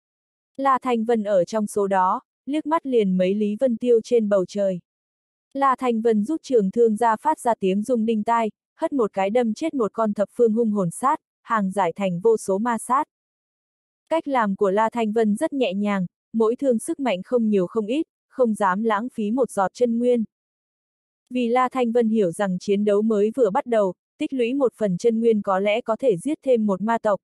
La Thanh Vân ở trong số đó, liếc mắt liền mấy Lý Vân Tiêu trên bầu trời. La Thanh Vân rút trường thương ra phát ra tiếng rung đinh tai, hất một cái đâm chết một con thập phương hung hồn sát, hàng giải thành vô số ma sát. Cách làm của La Thanh Vân rất nhẹ nhàng, mỗi thương sức mạnh không nhiều không ít, không dám lãng phí một giọt chân nguyên. Vì La Thanh Vân hiểu rằng chiến đấu mới vừa bắt đầu, tích lũy một phần chân nguyên có lẽ có thể giết thêm một ma tộc.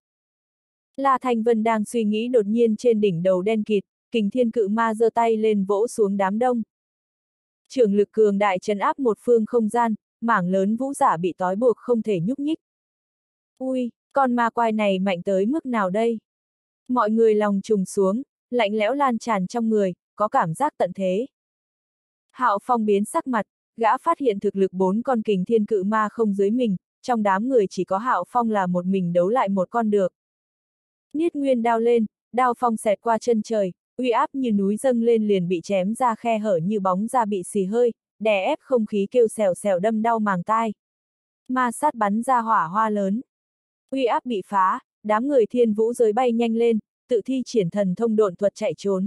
La Thanh Vân đang suy nghĩ đột nhiên trên đỉnh đầu đen kịt, Kình Thiên Cự Ma giơ tay lên vỗ xuống đám đông. Trường lực cường đại trấn áp một phương không gian, mảng lớn vũ giả bị trói buộc không thể nhúc nhích. Ui, con ma quái này mạnh tới mức nào đây? Mọi người lòng trùng xuống, lạnh lẽo lan tràn trong người, có cảm giác tận thế. Hạo Phong biến sắc mặt, gã phát hiện thực lực bốn con Kình Thiên Cự Ma không dưới mình, trong đám người chỉ có Hạo Phong là một mình đấu lại một con được. Niết nguyên đao lên, đao phong xẹt qua chân trời, uy áp như núi dâng lên liền bị chém ra khe hở như bóng da bị xì hơi, đè ép không khí kêu xèo xèo đâm đau màng tai. Ma sát bắn ra hỏa hoa lớn. Uy áp bị phá, đám người thiên vũ giới bay nhanh lên, tự thi triển thần thông độn thuật chạy trốn.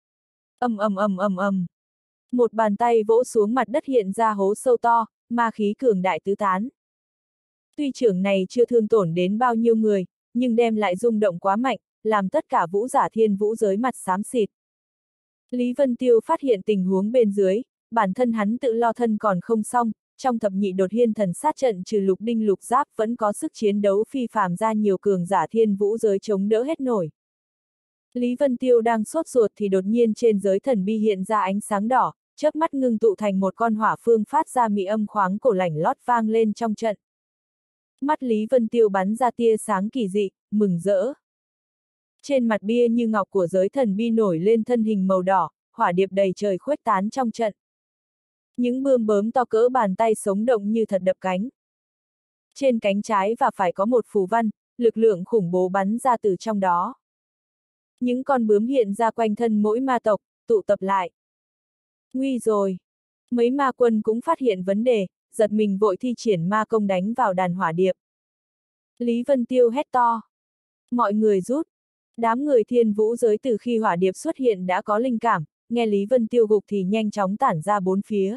Ầm ầm ầm ầm ầm. Một bàn tay vỗ xuống mặt đất hiện ra hố sâu to, ma khí cường đại tứ tán. Tuy trưởng này chưa thương tổn đến bao nhiêu người, nhưng đem lại rung động quá mạnh, làm tất cả vũ giả thiên vũ giới mặt xám xịt. Lý Vân Tiêu phát hiện tình huống bên dưới, bản thân hắn tự lo thân còn không xong, trong thập nhị đột hiên thần sát trận trừ lục đinh lục giáp vẫn có sức chiến đấu phi phàm ra nhiều cường giả thiên vũ giới chống đỡ hết nổi. Lý Vân Tiêu đang sốt ruột thì đột nhiên trên giới thần bi hiện ra ánh sáng đỏ, chớp mắt ngưng tụ thành một con hỏa phương phát ra mị âm khoáng cổ lảnh lót vang lên trong trận. Mắt Lý Vân Tiêu bắn ra tia sáng kỳ dị, mừng rỡ. Trên mặt bia như ngọc của giới thần bi nổi lên thân hình màu đỏ, hỏa điệp đầy trời khuếch tán trong trận. Những bươm bướm to cỡ bàn tay sống động như thật đập cánh. Trên cánh trái và phải có một phù văn, lực lượng khủng bố bắn ra từ trong đó. Những con bướm hiện ra quanh thân mỗi ma tộc, tụ tập lại. Nguy rồi! Mấy ma quân cũng phát hiện vấn đề, giật mình vội thi triển ma công đánh vào đàn hỏa điệp. Lý Vân Tiêu hét to. Mọi người rút. Đám người thiên vũ giới từ khi hỏa điệp xuất hiện đã có linh cảm, nghe Lý Vân Tiêu gục thì nhanh chóng tản ra bốn phía.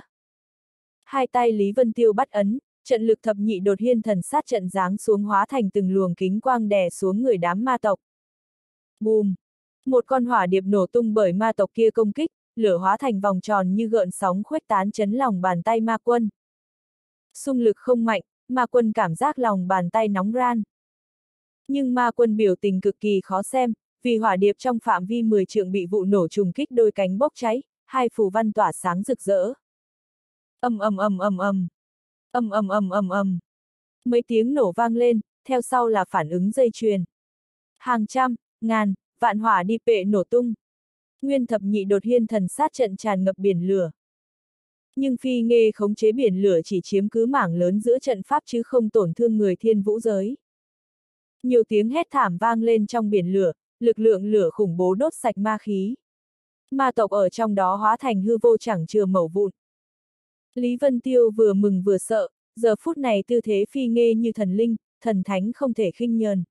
Hai tay Lý Vân Tiêu bắt ấn, trận lực thập nhị đột hiên thần sát trận giáng xuống hóa thành từng luồng kính quang đè xuống người đám ma tộc. Bùm! Một con hỏa điệp nổ tung bởi ma tộc kia công kích, lửa hóa thành vòng tròn như gợn sóng khuếch tán chấn lòng bàn tay ma quân. Xung lực không mạnh, ma quân cảm giác lòng bàn tay nóng ran. Nhưng ma quân biểu tình cực kỳ khó xem, vì hỏa điệp trong phạm vi mười trượng bị vụ nổ trùng kích đôi cánh bốc cháy, hai phù văn tỏa sáng rực rỡ. Ầm ầm ầm ầm ầm, ầm ầm ầm ầm ầm. Mấy tiếng nổ vang lên, theo sau là phản ứng dây chuyền. Hàng trăm, ngàn, vạn hỏa đi pệ nổ tung. Nguyên thập nhị đột hiên thần sát trận tràn ngập biển lửa. Nhưng Phi Nghê khống chế biển lửa chỉ chiếm cứ mảng lớn giữa trận pháp chứ không tổn thương người thiên vũ giới. Nhiều tiếng hét thảm vang lên trong biển lửa, lực lượng lửa khủng bố đốt sạch ma khí. Ma tộc ở trong đó hóa thành hư vô chẳng chừa mẩu vụn. Lý Vân Tiêu vừa mừng vừa sợ, giờ phút này tư thế Phi Nghê như thần linh, thần thánh không thể khinh nhờn.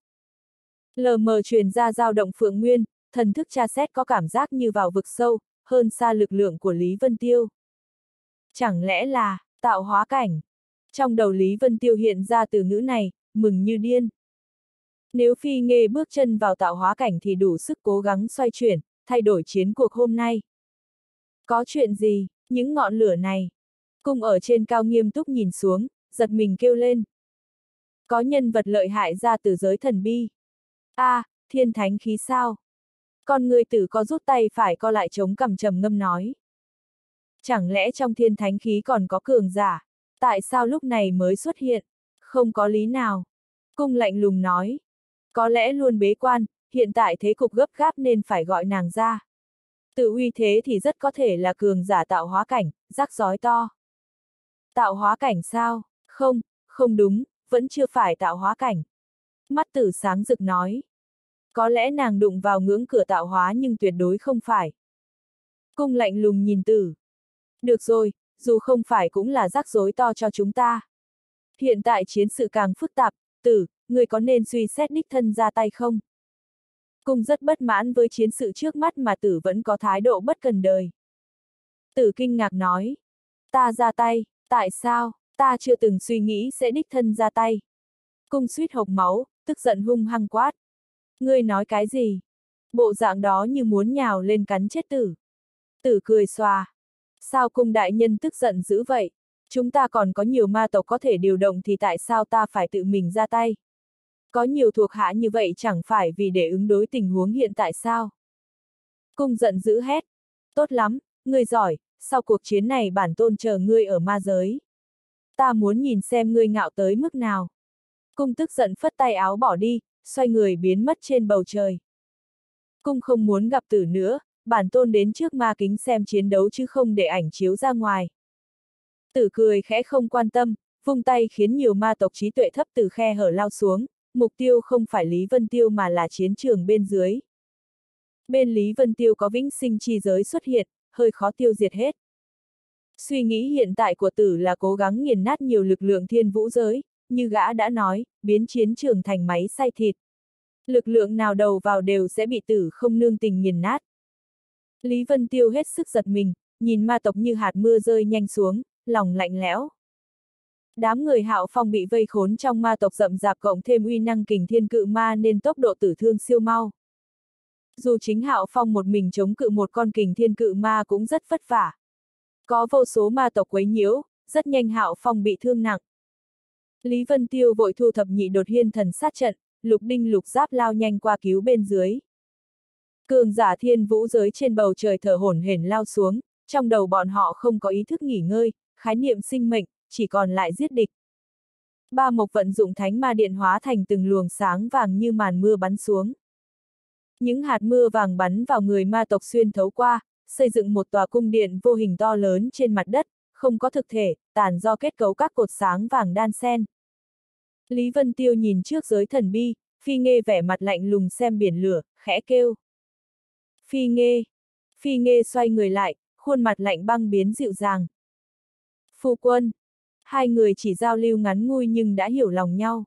Lờ mờ truyền ra dao động phượng nguyên, thần thức tra xét có cảm giác như vào vực sâu, hơn xa lực lượng của Lý Vân Tiêu. Chẳng lẽ là, tạo hóa cảnh? Trong đầu Lý Vân Tiêu hiện ra từ ngữ này, mừng như điên. Nếu Phi Nghê bước chân vào tạo hóa cảnh thì đủ sức cố gắng xoay chuyển, thay đổi chiến cuộc hôm nay. Có chuyện gì, những ngọn lửa này? Cung ở trên cao nghiêm túc nhìn xuống, giật mình kêu lên. Có nhân vật lợi hại ra từ giới thần bi. A, à, thiên thánh khí sao? Con người tử có rút tay phải co lại chống cằm trầm ngâm nói. Chẳng lẽ trong thiên thánh khí còn có cường giả? Tại sao lúc này mới xuất hiện? Không có lý nào. Cung lạnh lùng nói. Có lẽ luôn bế quan, hiện tại thế cục gấp gáp nên phải gọi nàng ra. Tự uy thế thì rất có thể là cường giả tạo hóa cảnh, rắc rối to. Tạo hóa cảnh sao? Không, không đúng, vẫn chưa phải tạo hóa cảnh. Mắt tử sáng rực nói. Có lẽ nàng đụng vào ngưỡng cửa tạo hóa nhưng tuyệt đối không phải. Cung lạnh lùng nhìn tử. Được rồi, dù không phải cũng là rắc rối to cho chúng ta. Hiện tại chiến sự càng phức tạp, tử, người có nên suy xét đích thân ra tay không? Cung rất bất mãn với chiến sự trước mắt mà tử vẫn có thái độ bất cần đời. Tử kinh ngạc nói. Ta ra tay, tại sao, ta chưa từng suy nghĩ sẽ đích thân ra tay. Cung suýt hộc máu, tức giận hung hăng quát. Ngươi nói cái gì? Bộ dạng đó như muốn nhào lên cắn chết tử. Tử cười xòa. Sao cung đại nhân tức giận dữ vậy? Chúng ta còn có nhiều ma tộc có thể điều động thì tại sao ta phải tự mình ra tay? Có nhiều thuộc hạ như vậy chẳng phải vì để ứng đối tình huống hiện tại sao? Cung giận dữ hét. Tốt lắm, ngươi giỏi, sau cuộc chiến này bản tôn chờ ngươi ở ma giới. Ta muốn nhìn xem ngươi ngạo tới mức nào. Cung tức giận phất tay áo bỏ đi, xoay người biến mất trên bầu trời. Cung không muốn gặp tử nữa, bản tôn đến trước ma kính xem chiến đấu chứ không để ảnh chiếu ra ngoài. Tử cười khẽ không quan tâm, vung tay khiến nhiều ma tộc trí tuệ thấp từ khe hở lao xuống, mục tiêu không phải Lý Vân Tiêu mà là chiến trường bên dưới. Bên Lý Vân Tiêu có vĩnh sinh chi giới xuất hiện, hơi khó tiêu diệt hết. Suy nghĩ hiện tại của tử là cố gắng nghiền nát nhiều lực lượng thiên vũ giới, như gã đã nói, biến chiến trường thành máy xay thịt. Lực lượng nào đầu vào đều sẽ bị tử không nương tình nghiền nát. Lý Vân Tiêu hết sức giật mình, nhìn ma tộc như hạt mưa rơi nhanh xuống, lòng lạnh lẽo. Đám người Hạo Phong bị vây khốn trong ma tộc rậm rạp cộng thêm uy năng kình thiên cự ma nên tốc độ tử thương siêu mau. Dù chính Hạo Phong một mình chống cự một con kình thiên cự ma cũng rất vất vả. Có vô số ma tộc quấy nhiễu, rất nhanh Hạo Phong bị thương nặng. Lý Vân Tiêu vội thu thập nhị đột hiên thần sát trận, lục đinh lục giáp lao nhanh qua cứu bên dưới. Cường giả thiên vũ giới trên bầu trời thở hổn hển lao xuống, trong đầu bọn họ không có ý thức nghỉ ngơi, khái niệm sinh mệnh, chỉ còn lại giết địch. Ba mộc vận dụng thánh ma điện hóa thành từng luồng sáng vàng như màn mưa bắn xuống. Những hạt mưa vàng bắn vào người ma tộc xuyên thấu qua, xây dựng một tòa cung điện vô hình to lớn trên mặt đất, không có thực thể, tàn do kết cấu các cột sáng vàng đan xen. Lý Vân Tiêu nhìn trước giới thần bi, Phi Nghê vẻ mặt lạnh lùng xem biển lửa, khẽ kêu. Phi Nghê. Phi Nghê xoay người lại, khuôn mặt lạnh băng biến dịu dàng. Phu quân. Hai người chỉ giao lưu ngắn ngủi nhưng đã hiểu lòng nhau.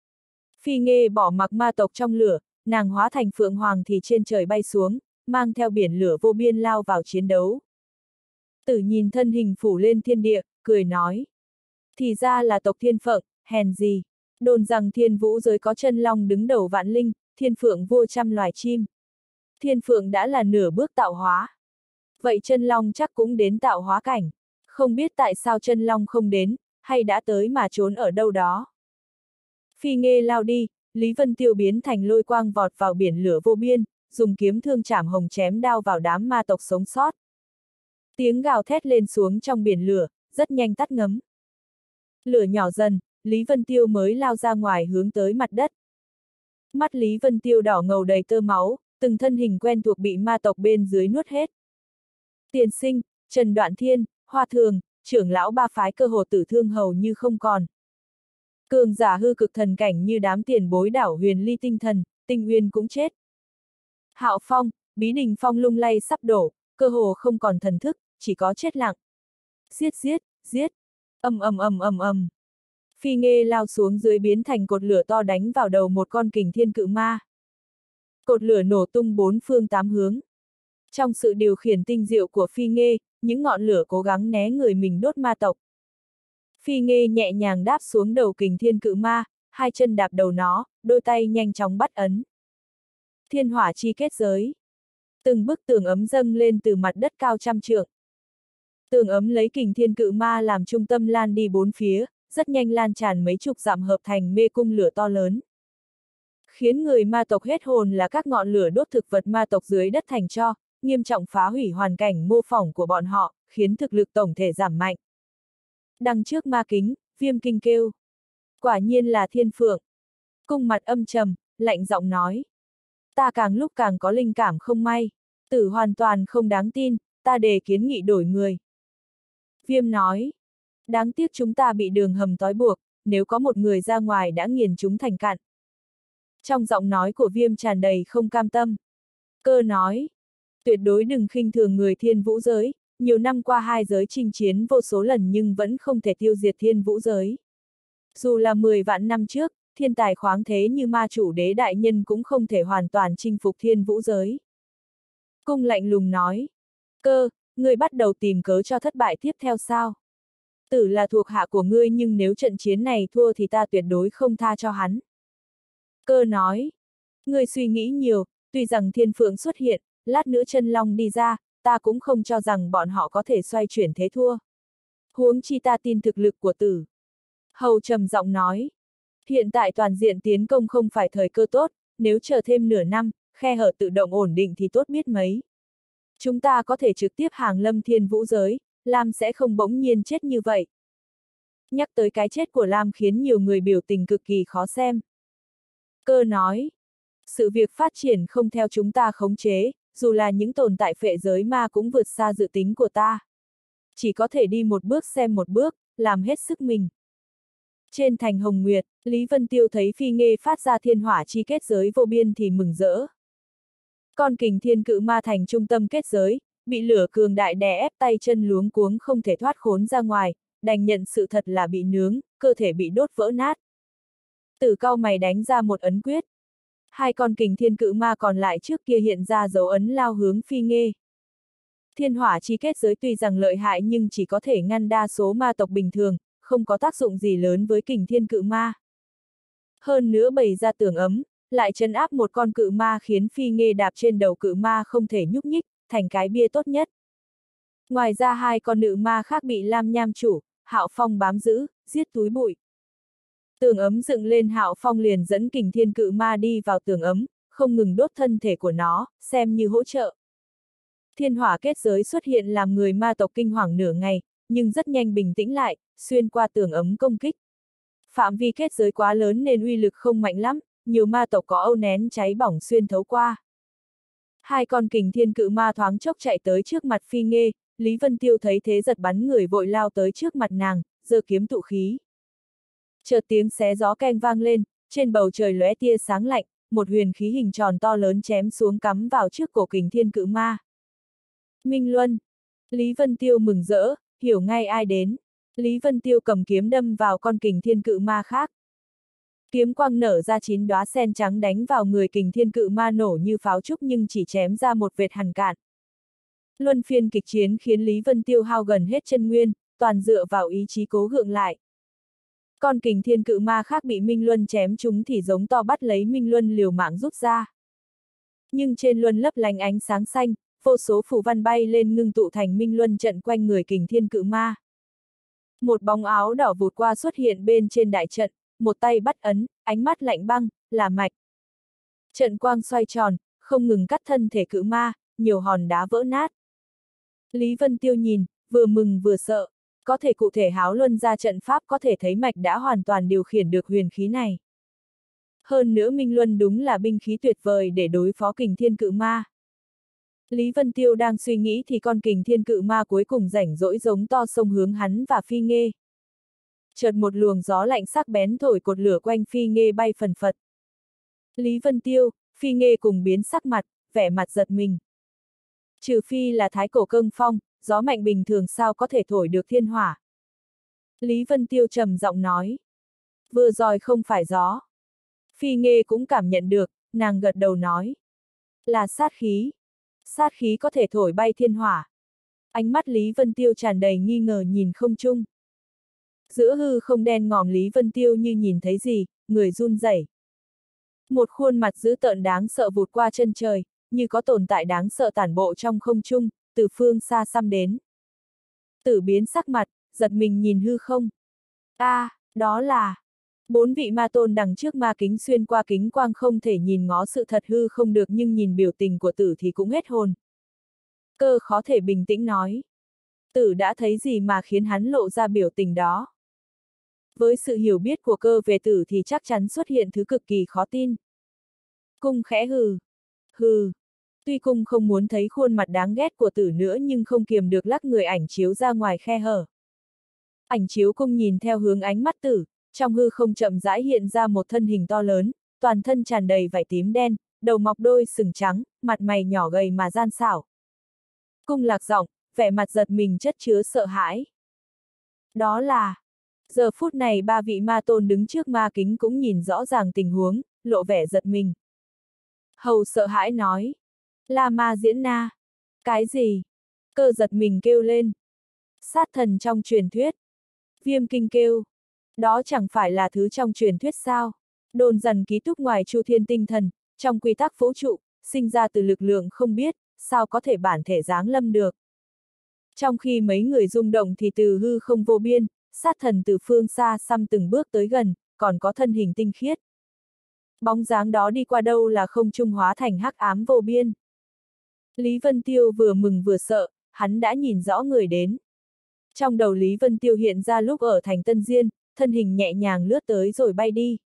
Phi Nghê bỏ mặc ma tộc trong lửa, nàng hóa thành phượng hoàng thì trên trời bay xuống, mang theo biển lửa vô biên lao vào chiến đấu. Tử nhìn thân hình phủ lên thiên địa, cười nói. Thì ra là tộc thiên phượng, hèn gì. Đồn rằng thiên vũ giới có chân long đứng đầu vạn linh, thiên phượng vua trăm loài chim. Thiên phượng đã là nửa bước tạo hóa. Vậy chân long chắc cũng đến tạo hóa cảnh. Không biết tại sao chân long không đến, hay đã tới mà trốn ở đâu đó. Phi Nghê lao đi, Lý Vân Tiêu biến thành lôi quang vọt vào biển lửa vô biên, dùng kiếm thương chảm hồng chém đao vào đám ma tộc sống sót. Tiếng gào thét lên xuống trong biển lửa, rất nhanh tắt ngấm. Lửa nhỏ dần, Lý Vân Tiêu mới lao ra ngoài hướng tới mặt đất. Mắt Lý Vân Tiêu đỏ ngầu đầy tơ máu, từng thân hình quen thuộc bị ma tộc bên dưới nuốt hết. Tiền Sinh, Trần Đoạn Thiên, Hoa Thường, trưởng lão ba phái cơ hồ tử thương hầu như không còn. Cường giả hư cực thần cảnh như đám tiền bối đảo huyền ly tinh thần, tinh uyên cũng chết. Hạo Phong, Bí Đình Phong lung lay sắp đổ, cơ hồ không còn thần thức, chỉ có chết lặng. Giết giết, giết, ầm ầm ầm ầm ầm. Phi Nghê lao xuống dưới biến thành cột lửa to đánh vào đầu một con kình thiên cự ma. Cột lửa nổ tung bốn phương tám hướng. Trong sự điều khiển tinh diệu của Phi Nghê, những ngọn lửa cố gắng né người mình đốt ma tộc. Phi Nghê nhẹ nhàng đáp xuống đầu kình thiên cự ma, hai chân đạp đầu nó, đôi tay nhanh chóng bắt ấn. Thiên hỏa chi kết giới. Từng bức tường ấm dâng lên từ mặt đất cao trăm trượng. Tường ấm lấy kình thiên cự ma làm trung tâm lan đi bốn phía, rất nhanh lan tràn mấy chục dặm hợp thành mê cung lửa to lớn. Khiến người ma tộc hết hồn là các ngọn lửa đốt thực vật ma tộc dưới đất thành tro, nghiêm trọng phá hủy hoàn cảnh mô phỏng của bọn họ, khiến thực lực tổng thể giảm mạnh. Đằng trước ma kính, Viêm Kinh kêu. Quả nhiên là Thiên Phượng. Cung mặt âm trầm, lạnh giọng nói. Ta càng lúc càng có linh cảm không may. Tử hoàn toàn không đáng tin, ta đề kiến nghị đổi người. Viêm nói. Đáng tiếc chúng ta bị đường hầm trói buộc, nếu có một người ra ngoài đã nghiền chúng thành cạn. Trong giọng nói của Viêm tràn đầy không cam tâm. Cơ nói. Tuyệt đối đừng khinh thường người thiên vũ giới, nhiều năm qua hai giới chinh chiến vô số lần nhưng vẫn không thể tiêu diệt thiên vũ giới. Dù là mười vạn năm trước, thiên tài khoáng thế như ma chủ đế đại nhân cũng không thể hoàn toàn chinh phục thiên vũ giới. Cung lạnh lùng nói. Cơ, ngươi bắt đầu tìm cớ cho thất bại tiếp theo sao? Tử là thuộc hạ của ngươi nhưng nếu trận chiến này thua thì ta tuyệt đối không tha cho hắn. Cơ nói. Ngươi suy nghĩ nhiều, tuy rằng Thiên Phượng xuất hiện, lát nữa chân long đi ra, ta cũng không cho rằng bọn họ có thể xoay chuyển thế thua. Huống chi ta tin thực lực của Tử. Hầu trầm giọng nói. Hiện tại toàn diện tiến công không phải thời cơ tốt, nếu chờ thêm nửa năm, khe hở tự động ổn định thì tốt biết mấy. Chúng ta có thể trực tiếp hàng lâm thiên vũ giới, Lam sẽ không bỗng nhiên chết như vậy. Nhắc tới cái chết của Lam khiến nhiều người biểu tình cực kỳ khó xem. Cơ nói. Sự việc phát triển không theo chúng ta khống chế, dù là những tồn tại phệ giới ma cũng vượt xa dự tính của ta. Chỉ có thể đi một bước xem một bước, làm hết sức mình. Trên thành Hồng Nguyệt, Lý Vân Tiêu thấy Phi Nghê phát ra thiên hỏa chi kết giới vô biên thì mừng rỡ. Con kình thiên cự ma thành trung tâm kết giới, bị lửa cường đại đè ép tay chân luống cuống không thể thoát khốn ra ngoài, đành nhận sự thật là bị nướng, cơ thể bị đốt vỡ nát. Tử cau mày đánh ra một ấn quyết. Hai con kình thiên cự ma còn lại trước kia hiện ra dấu ấn lao hướng Phi Nghê. Thiên hỏa chi kết giới tuy rằng lợi hại nhưng chỉ có thể ngăn đa số ma tộc bình thường, không có tác dụng gì lớn với kình thiên cự ma. Hơn nữa bày ra tường ấm, lại trấn áp một con cự ma khiến Phi Nghê đạp trên đầu cự ma không thể nhúc nhích, thành cái bia tốt nhất. Ngoài ra hai con nữ ma khác bị Lam Nham chủ, Hạo Phong bám giữ, giết túi bụi. Tường ấm dựng lên, Hạo Phong liền dẫn kình thiên cự ma đi vào tường ấm, không ngừng đốt thân thể của nó, xem như hỗ trợ. Thiên hỏa kết giới xuất hiện làm người ma tộc kinh hoàng nửa ngày, nhưng rất nhanh bình tĩnh lại, xuyên qua tường ấm công kích. Phạm vi kết giới quá lớn nên uy lực không mạnh lắm, nhiều ma tộc có âu nén cháy bỏng xuyên thấu qua. Hai con kình thiên cự ma thoáng chốc chạy tới trước mặt Phi Nghê, Lý Vân Tiêu thấy thế giật bắn người vội lao tới trước mặt nàng, giơ kiếm tụ khí. Chợt tiếng xé gió keng vang lên, trên bầu trời lóe tia sáng lạnh, một huyền khí hình tròn to lớn chém xuống cắm vào trước cổ kình thiên cự ma. Minh Luân. Lý Vân Tiêu mừng rỡ, hiểu ngay ai đến. Lý Vân Tiêu cầm kiếm đâm vào con kình thiên cự ma khác. Kiếm quang nở ra chín đóa sen trắng đánh vào người kình thiên cự ma nổ như pháo trúc nhưng chỉ chém ra một vệt hằn cạn. Luân phiên kịch chiến khiến Lý Vân Tiêu hao gần hết chân nguyên, toàn dựa vào ý chí cố gượng lại. Con kình thiên cự ma khác bị Minh Luân chém trúng thì giống to bắt lấy Minh Luân liều mạng rút ra. Nhưng trên luân lấp lánh ánh sáng xanh, vô số phù văn bay lên ngưng tụ thành Minh Luân trận quanh người kình thiên cự ma. Một bóng áo đỏ vụt qua xuất hiện bên trên đại trận, một tay bắt ấn, ánh mắt lạnh băng, là mạch. Trận quang xoay tròn, không ngừng cắt thân thể cự ma, nhiều hòn đá vỡ nát. Lý Vân Tiêu nhìn, vừa mừng vừa sợ, có thể cụ thể háo luân ra trận pháp có thể thấy mạch đã hoàn toàn điều khiển được huyền khí này. Hơn nữa Minh Luân đúng là binh khí tuyệt vời để đối phó kình thiên cự ma. Lý Vân Tiêu đang suy nghĩ thì con kình thiên cự ma cuối cùng rảnh rỗi giống to sông hướng hắn và Phi Nghê. Chợt một luồng gió lạnh sắc bén thổi cột lửa quanh Phi Nghê bay phần phật. Lý Vân Tiêu, Phi Nghê cùng biến sắc mặt, vẻ mặt giật mình. Trừ phi là thái cổ cương phong, gió mạnh bình thường sao có thể thổi được thiên hỏa. Lý Vân Tiêu trầm giọng nói. Vừa rồi không phải gió. Phi Nghê cũng cảm nhận được, nàng gật đầu nói. Là sát khí. Sát khí có thể thổi bay thiên hỏa. Ánh mắt Lý Vân Tiêu tràn đầy nghi ngờ nhìn không trung. Giữa hư không đen ngòm Lý Vân Tiêu như nhìn thấy gì, người run rẩy. Một khuôn mặt dữ tợn đáng sợ vụt qua chân trời, như có tồn tại đáng sợ tản bộ trong không trung, từ phương xa xăm đến. Tử biến sắc mặt, giật mình nhìn hư không. A, à, đó là... Bốn vị ma tôn đằng trước ma kính xuyên qua kính quang không thể nhìn ngó sự thật hư không được nhưng nhìn biểu tình của tử thì cũng hết hồn. Cơ khó thể bình tĩnh nói. Tử đã thấy gì mà khiến hắn lộ ra biểu tình đó. Với sự hiểu biết của cơ về tử thì chắc chắn xuất hiện thứ cực kỳ khó tin. Cung khẽ hừ. Hừ. Tuy cung không muốn thấy khuôn mặt đáng ghét của tử nữa nhưng không kiềm được lắc người ảnh chiếu ra ngoài khe hở. Ảnh chiếu cung nhìn theo hướng ánh mắt tử, trong hư không chậm rãi hiện ra một thân hình to lớn, toàn thân tràn đầy vảy tím đen, đầu mọc đôi sừng trắng, mặt mày nhỏ gầy mà gian xảo. Cung lạc giọng, vẻ mặt giật mình chất chứa sợ hãi. Đó là... Giờ phút này ba vị ma tôn đứng trước ma kính cũng nhìn rõ ràng tình huống, lộ vẻ giật mình. Hầu sợ hãi nói. La ma diễn na. Cái gì? Cơ giật mình kêu lên. Sát thần trong truyền thuyết. Viêm kinh kêu. Đó chẳng phải là thứ trong truyền thuyết sao? Đồn dần ký túc ngoài chu thiên tinh thần, trong quy tắc vũ trụ, sinh ra từ lực lượng không biết, sao có thể bản thể giáng lâm được. Trong khi mấy người rung động thì từ hư không vô biên, sát thần từ phương xa xăm từng bước tới gần, còn có thân hình tinh khiết. Bóng dáng đó đi qua đâu là không trung hóa thành hắc ám vô biên. Lý Vân Tiêu vừa mừng vừa sợ, hắn đã nhìn rõ người đến. Trong đầu Lý Vân Tiêu hiện ra lúc ở thành Tân Diên, thân hình nhẹ nhàng lướt tới rồi bay đi.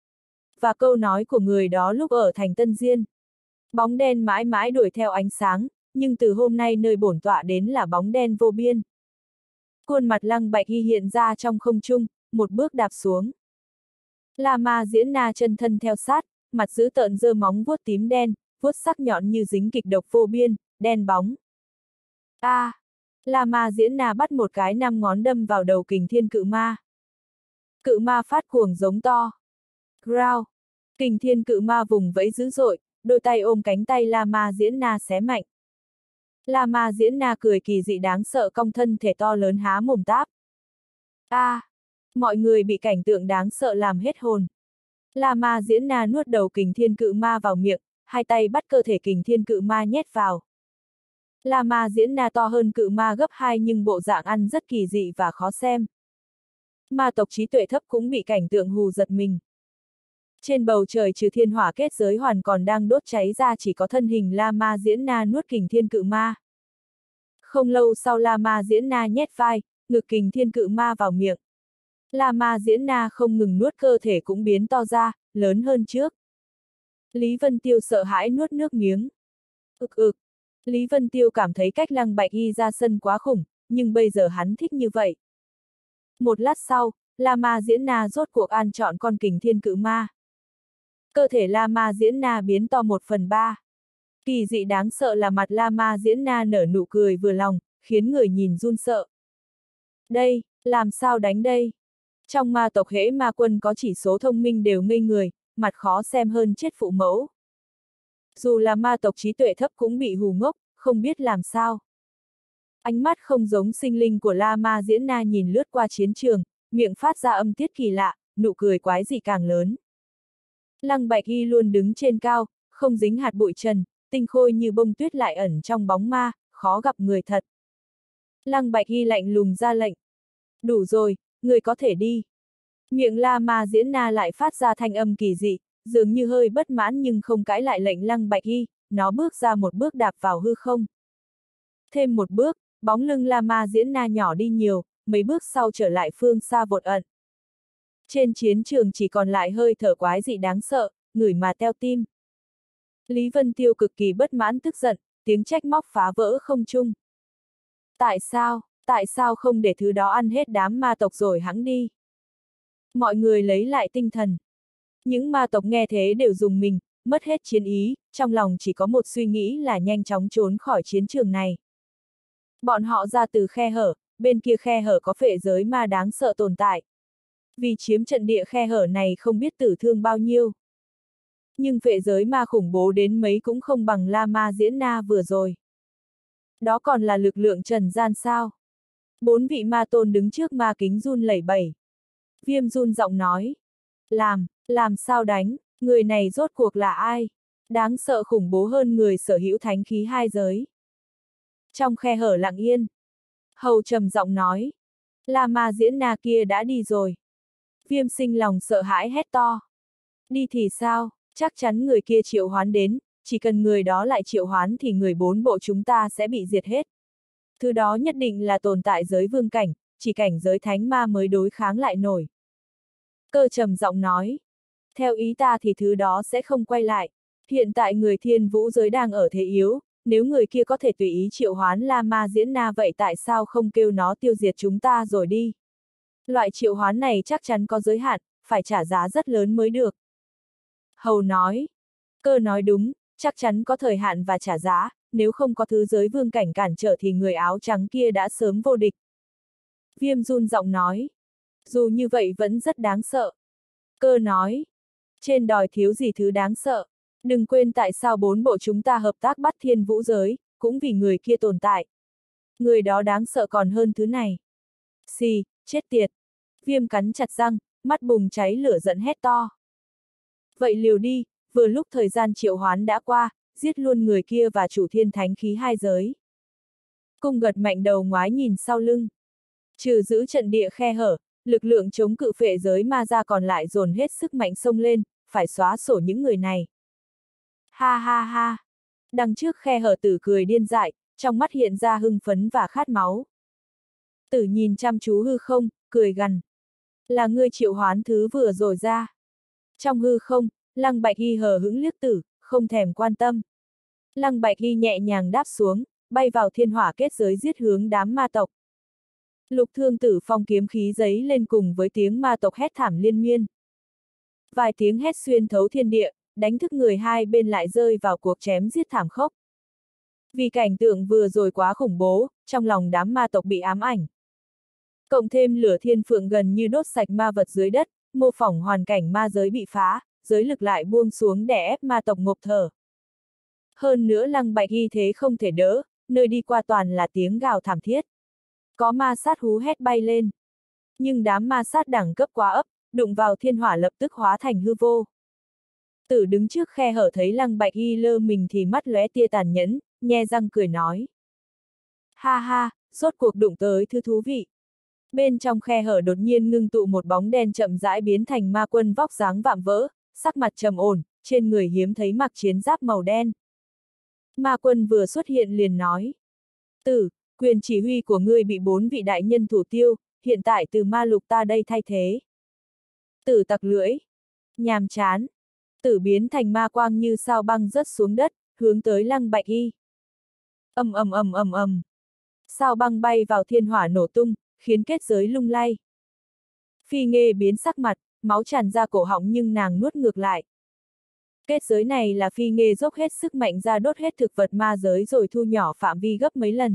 Và câu nói của người đó lúc ở thành Tân Diên. Bóng đen mãi mãi đuổi theo ánh sáng, nhưng từ hôm nay nơi bổn tọa đến là bóng đen vô biên. Khuôn mặt Lăng Bạch Hy hiện ra trong không trung, một bước đạp xuống. La ma diễn na chân thân theo sát, mặt dữ tợn giơ móng vuốt tím đen, vuốt sắc nhọn như dính kịch độc vô biên, đen bóng. A, à, La ma diễn na bắt một cái năm ngón đâm vào đầu kình thiên cự ma. Cự ma phát cuồng giống to. Growl. Kình thiên cự ma vùng vẫy dữ dội, đôi tay ôm cánh tay La ma diễn na xé mạnh. La ma diễn na cười kỳ dị đáng sợ cong thân thể to lớn há mồm táp. A, à, mọi người bị cảnh tượng đáng sợ làm hết hồn. La ma diễn na nuốt đầu kình thiên cự ma vào miệng, hai tay bắt cơ thể kình thiên cự ma nhét vào. La ma diễn na to hơn cự ma gấp hai nhưng bộ dạng ăn rất kỳ dị và khó xem. Ma tộc trí tuệ thấp cũng bị cảnh tượng hù giật mình. Trên bầu trời trừ thiên hỏa kết giới hoàn còn đang đốt cháy ra chỉ có thân hình La ma diễn na nuốt kình thiên cự ma. Không lâu sau La ma diễn na nhét vai, ngực kình thiên cự ma vào miệng. La ma diễn na không ngừng nuốt cơ thể cũng biến to ra, lớn hơn trước. Lý Vân Tiêu sợ hãi nuốt nước miếng. Ực ực. Lý Vân Tiêu cảm thấy cách Lăng Bạch Hy ra sân quá khủng, nhưng bây giờ hắn thích như vậy. Một lát sau, La ma diễn na rốt cuộc an chọn con kình thiên cự ma. Cơ thể La ma diễn na biến to một phần ba. Kỳ dị đáng sợ là mặt La ma diễn na nở nụ cười vừa lòng, khiến người nhìn run sợ. Đây, làm sao đánh đây? Trong ma tộc hễ ma quân có chỉ số thông minh đều ngây người, mặt khó xem hơn chết phụ mẫu. Dù là ma tộc trí tuệ thấp cũng bị hù ngốc, không biết làm sao. Ánh mắt không giống sinh linh của La ma diễn na nhìn lướt qua chiến trường, miệng phát ra âm tiết kỳ lạ, nụ cười quái dị càng lớn. Lăng Bạch Hy luôn đứng trên cao, không dính hạt bụi trần, tinh khôi như bông tuyết lại ẩn trong bóng ma, khó gặp người thật. Lăng Bạch Hy lạnh lùng ra lệnh. Đủ rồi, người có thể đi. Miệng La ma diễn na lại phát ra thanh âm kỳ dị, dường như hơi bất mãn nhưng không cãi lại lệnh Lăng Bạch Hy, nó bước ra một bước đạp vào hư không. Thêm một bước, bóng lưng La Ma Diễn Na nhỏ đi nhiều, mấy bước sau trở lại phương xa vột ẩn. Trên chiến trường chỉ còn lại hơi thở quái dị đáng sợ, ngửi mà teo tim. Lý Vân Tiêu cực kỳ bất mãn tức giận, tiếng trách móc phá vỡ không trung. Tại sao, tại sao không để thứ đó ăn hết đám ma tộc rồi hẵng đi? Mọi người lấy lại tinh thần. Những ma tộc nghe thế đều dùng mình, mất hết chiến ý, trong lòng chỉ có một suy nghĩ là nhanh chóng trốn khỏi chiến trường này. Bọn họ ra từ khe hở, bên kia khe hở có phệ giới ma đáng sợ tồn tại. Vì chiếm trận địa khe hở này không biết tử thương bao nhiêu. Nhưng phệ giới ma khủng bố đến mấy cũng không bằng La Ma Diễn Na vừa rồi. Đó còn là lực lượng trần gian sao? Bốn vị ma tôn đứng trước ma kính run lẩy bẩy. Viêm run giọng nói. Làm, làm sao đánh, người này rốt cuộc là ai? Đáng sợ khủng bố hơn người sở hữu thánh khí hai giới. Trong khe hở lặng yên. Hầu trầm giọng nói. La Ma Diễn Na kia đã đi rồi. Viêm sinh lòng sợ hãi hét to. Đi thì sao, chắc chắn người kia triệu hoán đến, chỉ cần người đó lại triệu hoán thì người bốn bộ chúng ta sẽ bị diệt hết. Thứ đó nhất định là tồn tại giới vương cảnh, chỉ cảnh giới thánh ma mới đối kháng lại nổi. Cơ trầm giọng nói. Theo ý ta thì thứ đó sẽ không quay lại. Hiện tại người thiên vũ giới đang ở thế yếu, nếu người kia có thể tùy ý triệu hoán La Ma Diễn Na vậy tại sao không kêu nó tiêu diệt chúng ta rồi đi? Loại triệu hoán này chắc chắn có giới hạn, phải trả giá rất lớn mới được. Hầu nói. Cơ nói đúng, chắc chắn có thời hạn và trả giá, nếu không có thứ giới vương cảnh cản trở thì người áo trắng kia đã sớm vô địch. Viêm run giọng nói. Dù như vậy vẫn rất đáng sợ. Cơ nói. Trên đòi thiếu gì thứ đáng sợ. Đừng quên tại sao bốn bộ chúng ta hợp tác bắt thiên vũ giới, cũng vì người kia tồn tại. Người đó đáng sợ còn hơn thứ này. Xì, chết tiệt. Viêm cắn chặt răng, mắt bùng cháy lửa giận hét to. Vậy liều đi, vừa lúc thời gian triệu hoán đã qua, giết luôn người kia và chủ thiên thánh khí hai giới. Cung gật mạnh đầu ngoái nhìn sau lưng. Trừ giữ trận địa khe hở, lực lượng chống cự phệ giới ma ra còn lại dồn hết sức mạnh xông lên, phải xóa sổ những người này. Ha ha ha. Đằng trước khe hở Tử cười điên dại, trong mắt hiện ra hưng phấn và khát máu. Tử nhìn chăm chú hư không, cười gằn. Là ngươi triệu hoán thứ vừa rồi ra. Trong hư không, Lăng Bạch Hy hờ hững liếc Tử, không thèm quan tâm. Lăng Bạch Hy nhẹ nhàng đáp xuống, bay vào thiên hỏa kết giới giết hướng đám ma tộc. Lục Thương Tử phong kiếm khí giấy lên cùng với tiếng ma tộc hét thảm liên miên. Vài tiếng hét xuyên thấu thiên địa, đánh thức người hai bên lại rơi vào cuộc chém giết thảm khốc. Vì cảnh tượng vừa rồi quá khủng bố, trong lòng đám ma tộc bị ám ảnh. Cộng thêm lửa thiên phượng gần như đốt sạch ma vật dưới đất, mô phỏng hoàn cảnh ma giới bị phá, giới lực lại buông xuống để ép ma tộc ngộp thở. Hơn nữa Lăng Bạch Hy thế không thể đỡ, nơi đi qua toàn là tiếng gào thảm thiết. Có ma sát hú hét bay lên. Nhưng đám ma sát đẳng cấp quá ấp, đụng vào thiên hỏa lập tức hóa thành hư vô. Tử đứng trước khe hở thấy Lăng Bạch Hy lơ mình thì mắt lóe tia tàn nhẫn, nhe răng cười nói. Ha ha, rốt cuộc đụng tới thứ thú vị. Bên trong khe hở đột nhiên ngưng tụ một bóng đen chậm rãi biến thành ma quân vóc dáng vạm vỡ, sắc mặt trầm ổn, trên người hiếm thấy mặc chiến giáp màu đen. Ma quân vừa xuất hiện liền nói. Tử, quyền chỉ huy của ngươi bị bốn vị đại nhân thủ tiêu, hiện tại từ ma lục ta đây thay thế. Tử tặc lưỡi. Nhàm chán. Tử biến thành ma quang như sao băng rớt xuống đất, hướng tới Lăng Bạch Hy. Ầm ầm ầm ầm ầm. Sao băng bay vào thiên hỏa nổ tung, khiến kết giới lung lay. Phi Nghê biến sắc mặt, máu tràn ra cổ họng nhưng nàng nuốt ngược lại. Kết giới này là Phi Nghê dốc hết sức mạnh ra đốt hết thực vật ma giới rồi thu nhỏ phạm vi gấp mấy lần.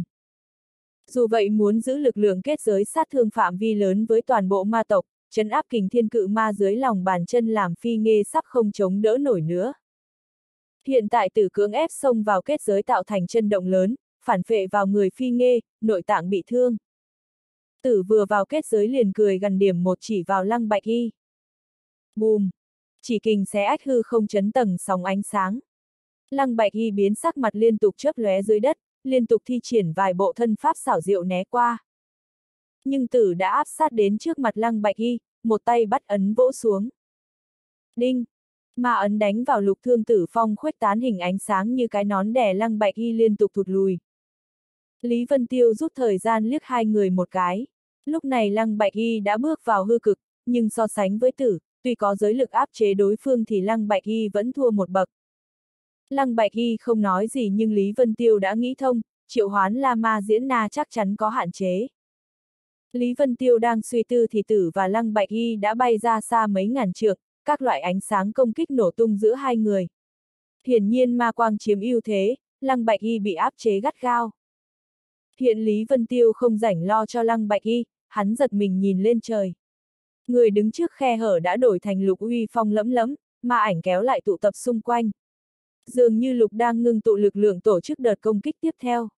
Dù vậy muốn giữ lực lượng kết giới sát thương phạm vi lớn với toàn bộ ma tộc, trấn áp kình thiên cự ma dưới lòng bàn chân làm Phi Nghê sắp không chống đỡ nổi nữa. Hiện tại Tử cưỡng ép xông vào kết giới tạo thành chân động lớn, phản phệ vào người Phi Nghê, nội tạng bị thương. Tử vừa vào kết giới liền cười gằn điểm một chỉ vào Lăng Bạch Hy. Bùm! Chỉ kình xé ách hư không chấn tầng sóng ánh sáng. Lăng Bạch Hy biến sắc mặt liên tục chớp lóe dưới đất, liên tục thi triển vài bộ thân pháp xảo diệu né qua. Nhưng Tử đã áp sát đến trước mặt Lăng Bạch Hy, một tay bắt ấn vỗ xuống. Đinh! Ma ấn đánh vào Lục Thương Tử phong khuếch tán hình ánh sáng như cái nón đè Lăng Bạch Hy liên tục thụt lùi. Lý Vân Tiêu rút thời gian liếc hai người một cái. Lúc này Lăng Bạch Y đã bước vào hư cực, nhưng so sánh với tử, tuy có giới lực áp chế đối phương thì Lăng Bạch Y vẫn thua một bậc. Lăng Bạch Y không nói gì nhưng Lý Vân Tiêu đã nghĩ thông, triệu hoán La Ma Diễn Na chắc chắn có hạn chế. Lý Vân Tiêu đang suy tư thì tử và Lăng Bạch Y đã bay ra xa mấy ngàn trượng, các loại ánh sáng công kích nổ tung giữa hai người. Hiển nhiên ma quang chiếm ưu thế, Lăng Bạch Y bị áp chế gắt gao. Hiện Lý Vân Tiêu không rảnh lo cho Lăng Bạch Y, hắn giật mình nhìn lên trời. Người đứng trước khe hở đã đổi thành Lục uy phong lẫm lẫm, ma ảnh kéo lại tụ tập xung quanh. Dường như Lục đang ngưng tụ lực lượng tổ chức đợt công kích tiếp theo.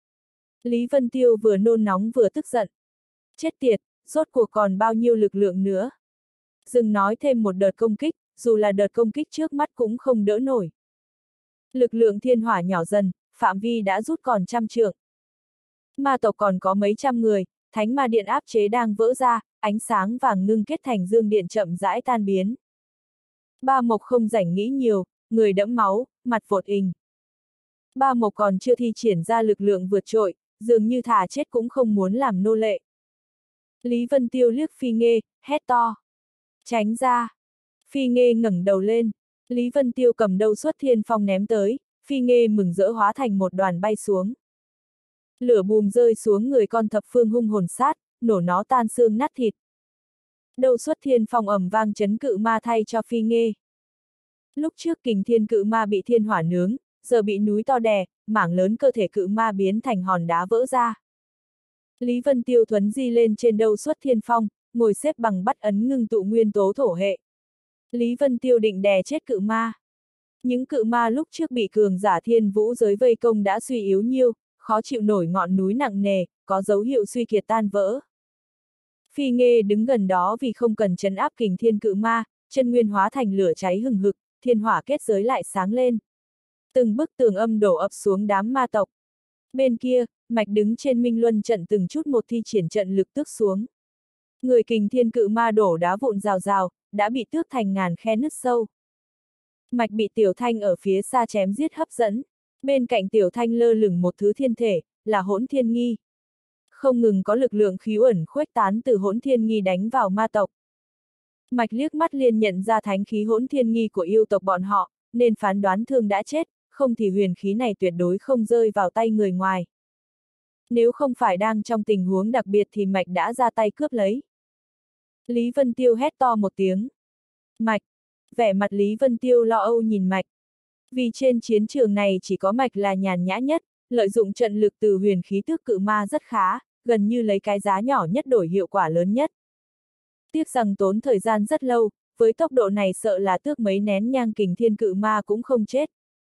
Lý Vân Tiêu vừa nôn nóng vừa tức giận. Chết tiệt, rốt cuộc còn bao nhiêu lực lượng nữa. Dừng nói thêm một đợt công kích, dù là đợt công kích trước mắt cũng không đỡ nổi. Lực lượng thiên hỏa nhỏ dần, phạm vi đã rút còn trăm trượng. Ma tộc còn có mấy trăm người, thánh ma điện áp chế đang vỡ ra, ánh sáng vàng ngưng kết thành dương điện chậm rãi tan biến. Ba Mộc không rảnh nghĩ nhiều, người đẫm máu, mặt vột ình. Ba Mộc còn chưa thi triển ra lực lượng vượt trội, dường như thà chết cũng không muốn làm nô lệ. Lý Vân Tiêu liếc Phi Nghê, hét to. Tránh ra. Phi Nghê ngẩng đầu lên. Lý Vân Tiêu cầm đầu xuất thiên phong ném tới, Phi Nghê mừng rỡ hóa thành một đoàn bay xuống. Lửa bùm rơi xuống người con thập phương hung hồn sát, nổ nó tan xương nát thịt. Đầu xuất thiên phong ầm vang chấn cự ma thay cho Phi Nghê. Lúc trước kình thiên cự ma bị thiên hỏa nướng, giờ bị núi to đè, mảng lớn cơ thể cự ma biến thành hòn đá vỡ ra. Lý Vân Tiêu thuấn di lên trên đầu xuất thiên phong, ngồi xếp bằng bắt ấn ngưng tụ nguyên tố thổ hệ. Lý Vân Tiêu định đè chết cự ma. Những cự ma lúc trước bị cường giả thiên vũ giới vây công đã suy yếu nhiêu, khó chịu nổi ngọn núi nặng nề, có dấu hiệu suy kiệt tan vỡ. Phi Nghê đứng gần đó vì không cần trấn áp kình thiên cự ma, chân nguyên hóa thành lửa cháy hừng hực, thiên hỏa kết giới lại sáng lên. Từng bức tường âm đổ ập xuống đám ma tộc. Bên kia, Mạch đứng trên Minh Luân trận từng chút một thi triển trận lực tước xuống. Người kình thiên cự ma đổ đá vụn rào rào, đã bị tước thành ngàn khe nứt sâu. Mạch bị Tiểu Thanh ở phía xa chém giết hấp dẫn. Bên cạnh Tiểu Thanh lơ lửng một thứ thiên thể, là Hỗn Thiên Nghi. Không ngừng có lực lượng khí ẩn khuếch tán từ Hỗn Thiên Nghi đánh vào ma tộc. Mạch liếc mắt liền nhận ra thánh khí Hỗn Thiên Nghi của yêu tộc bọn họ, nên phán đoán thương đã chết, không thì huyền khí này tuyệt đối không rơi vào tay người ngoài. Nếu không phải đang trong tình huống đặc biệt thì Mạch đã ra tay cướp lấy. Lý Vân Tiêu hét to một tiếng. Mạch! Vẻ mặt Lý Vân Tiêu lo âu nhìn Mạch. Vì trên chiến trường này chỉ có Mạch là nhàn nhã nhất, lợi dụng trận lực từ huyền khí tước cự ma rất khá, gần như lấy cái giá nhỏ nhất đổi hiệu quả lớn nhất. Tiếc rằng tốn thời gian rất lâu, với tốc độ này sợ là tước mấy nén nhang kình thiên cự ma cũng không chết.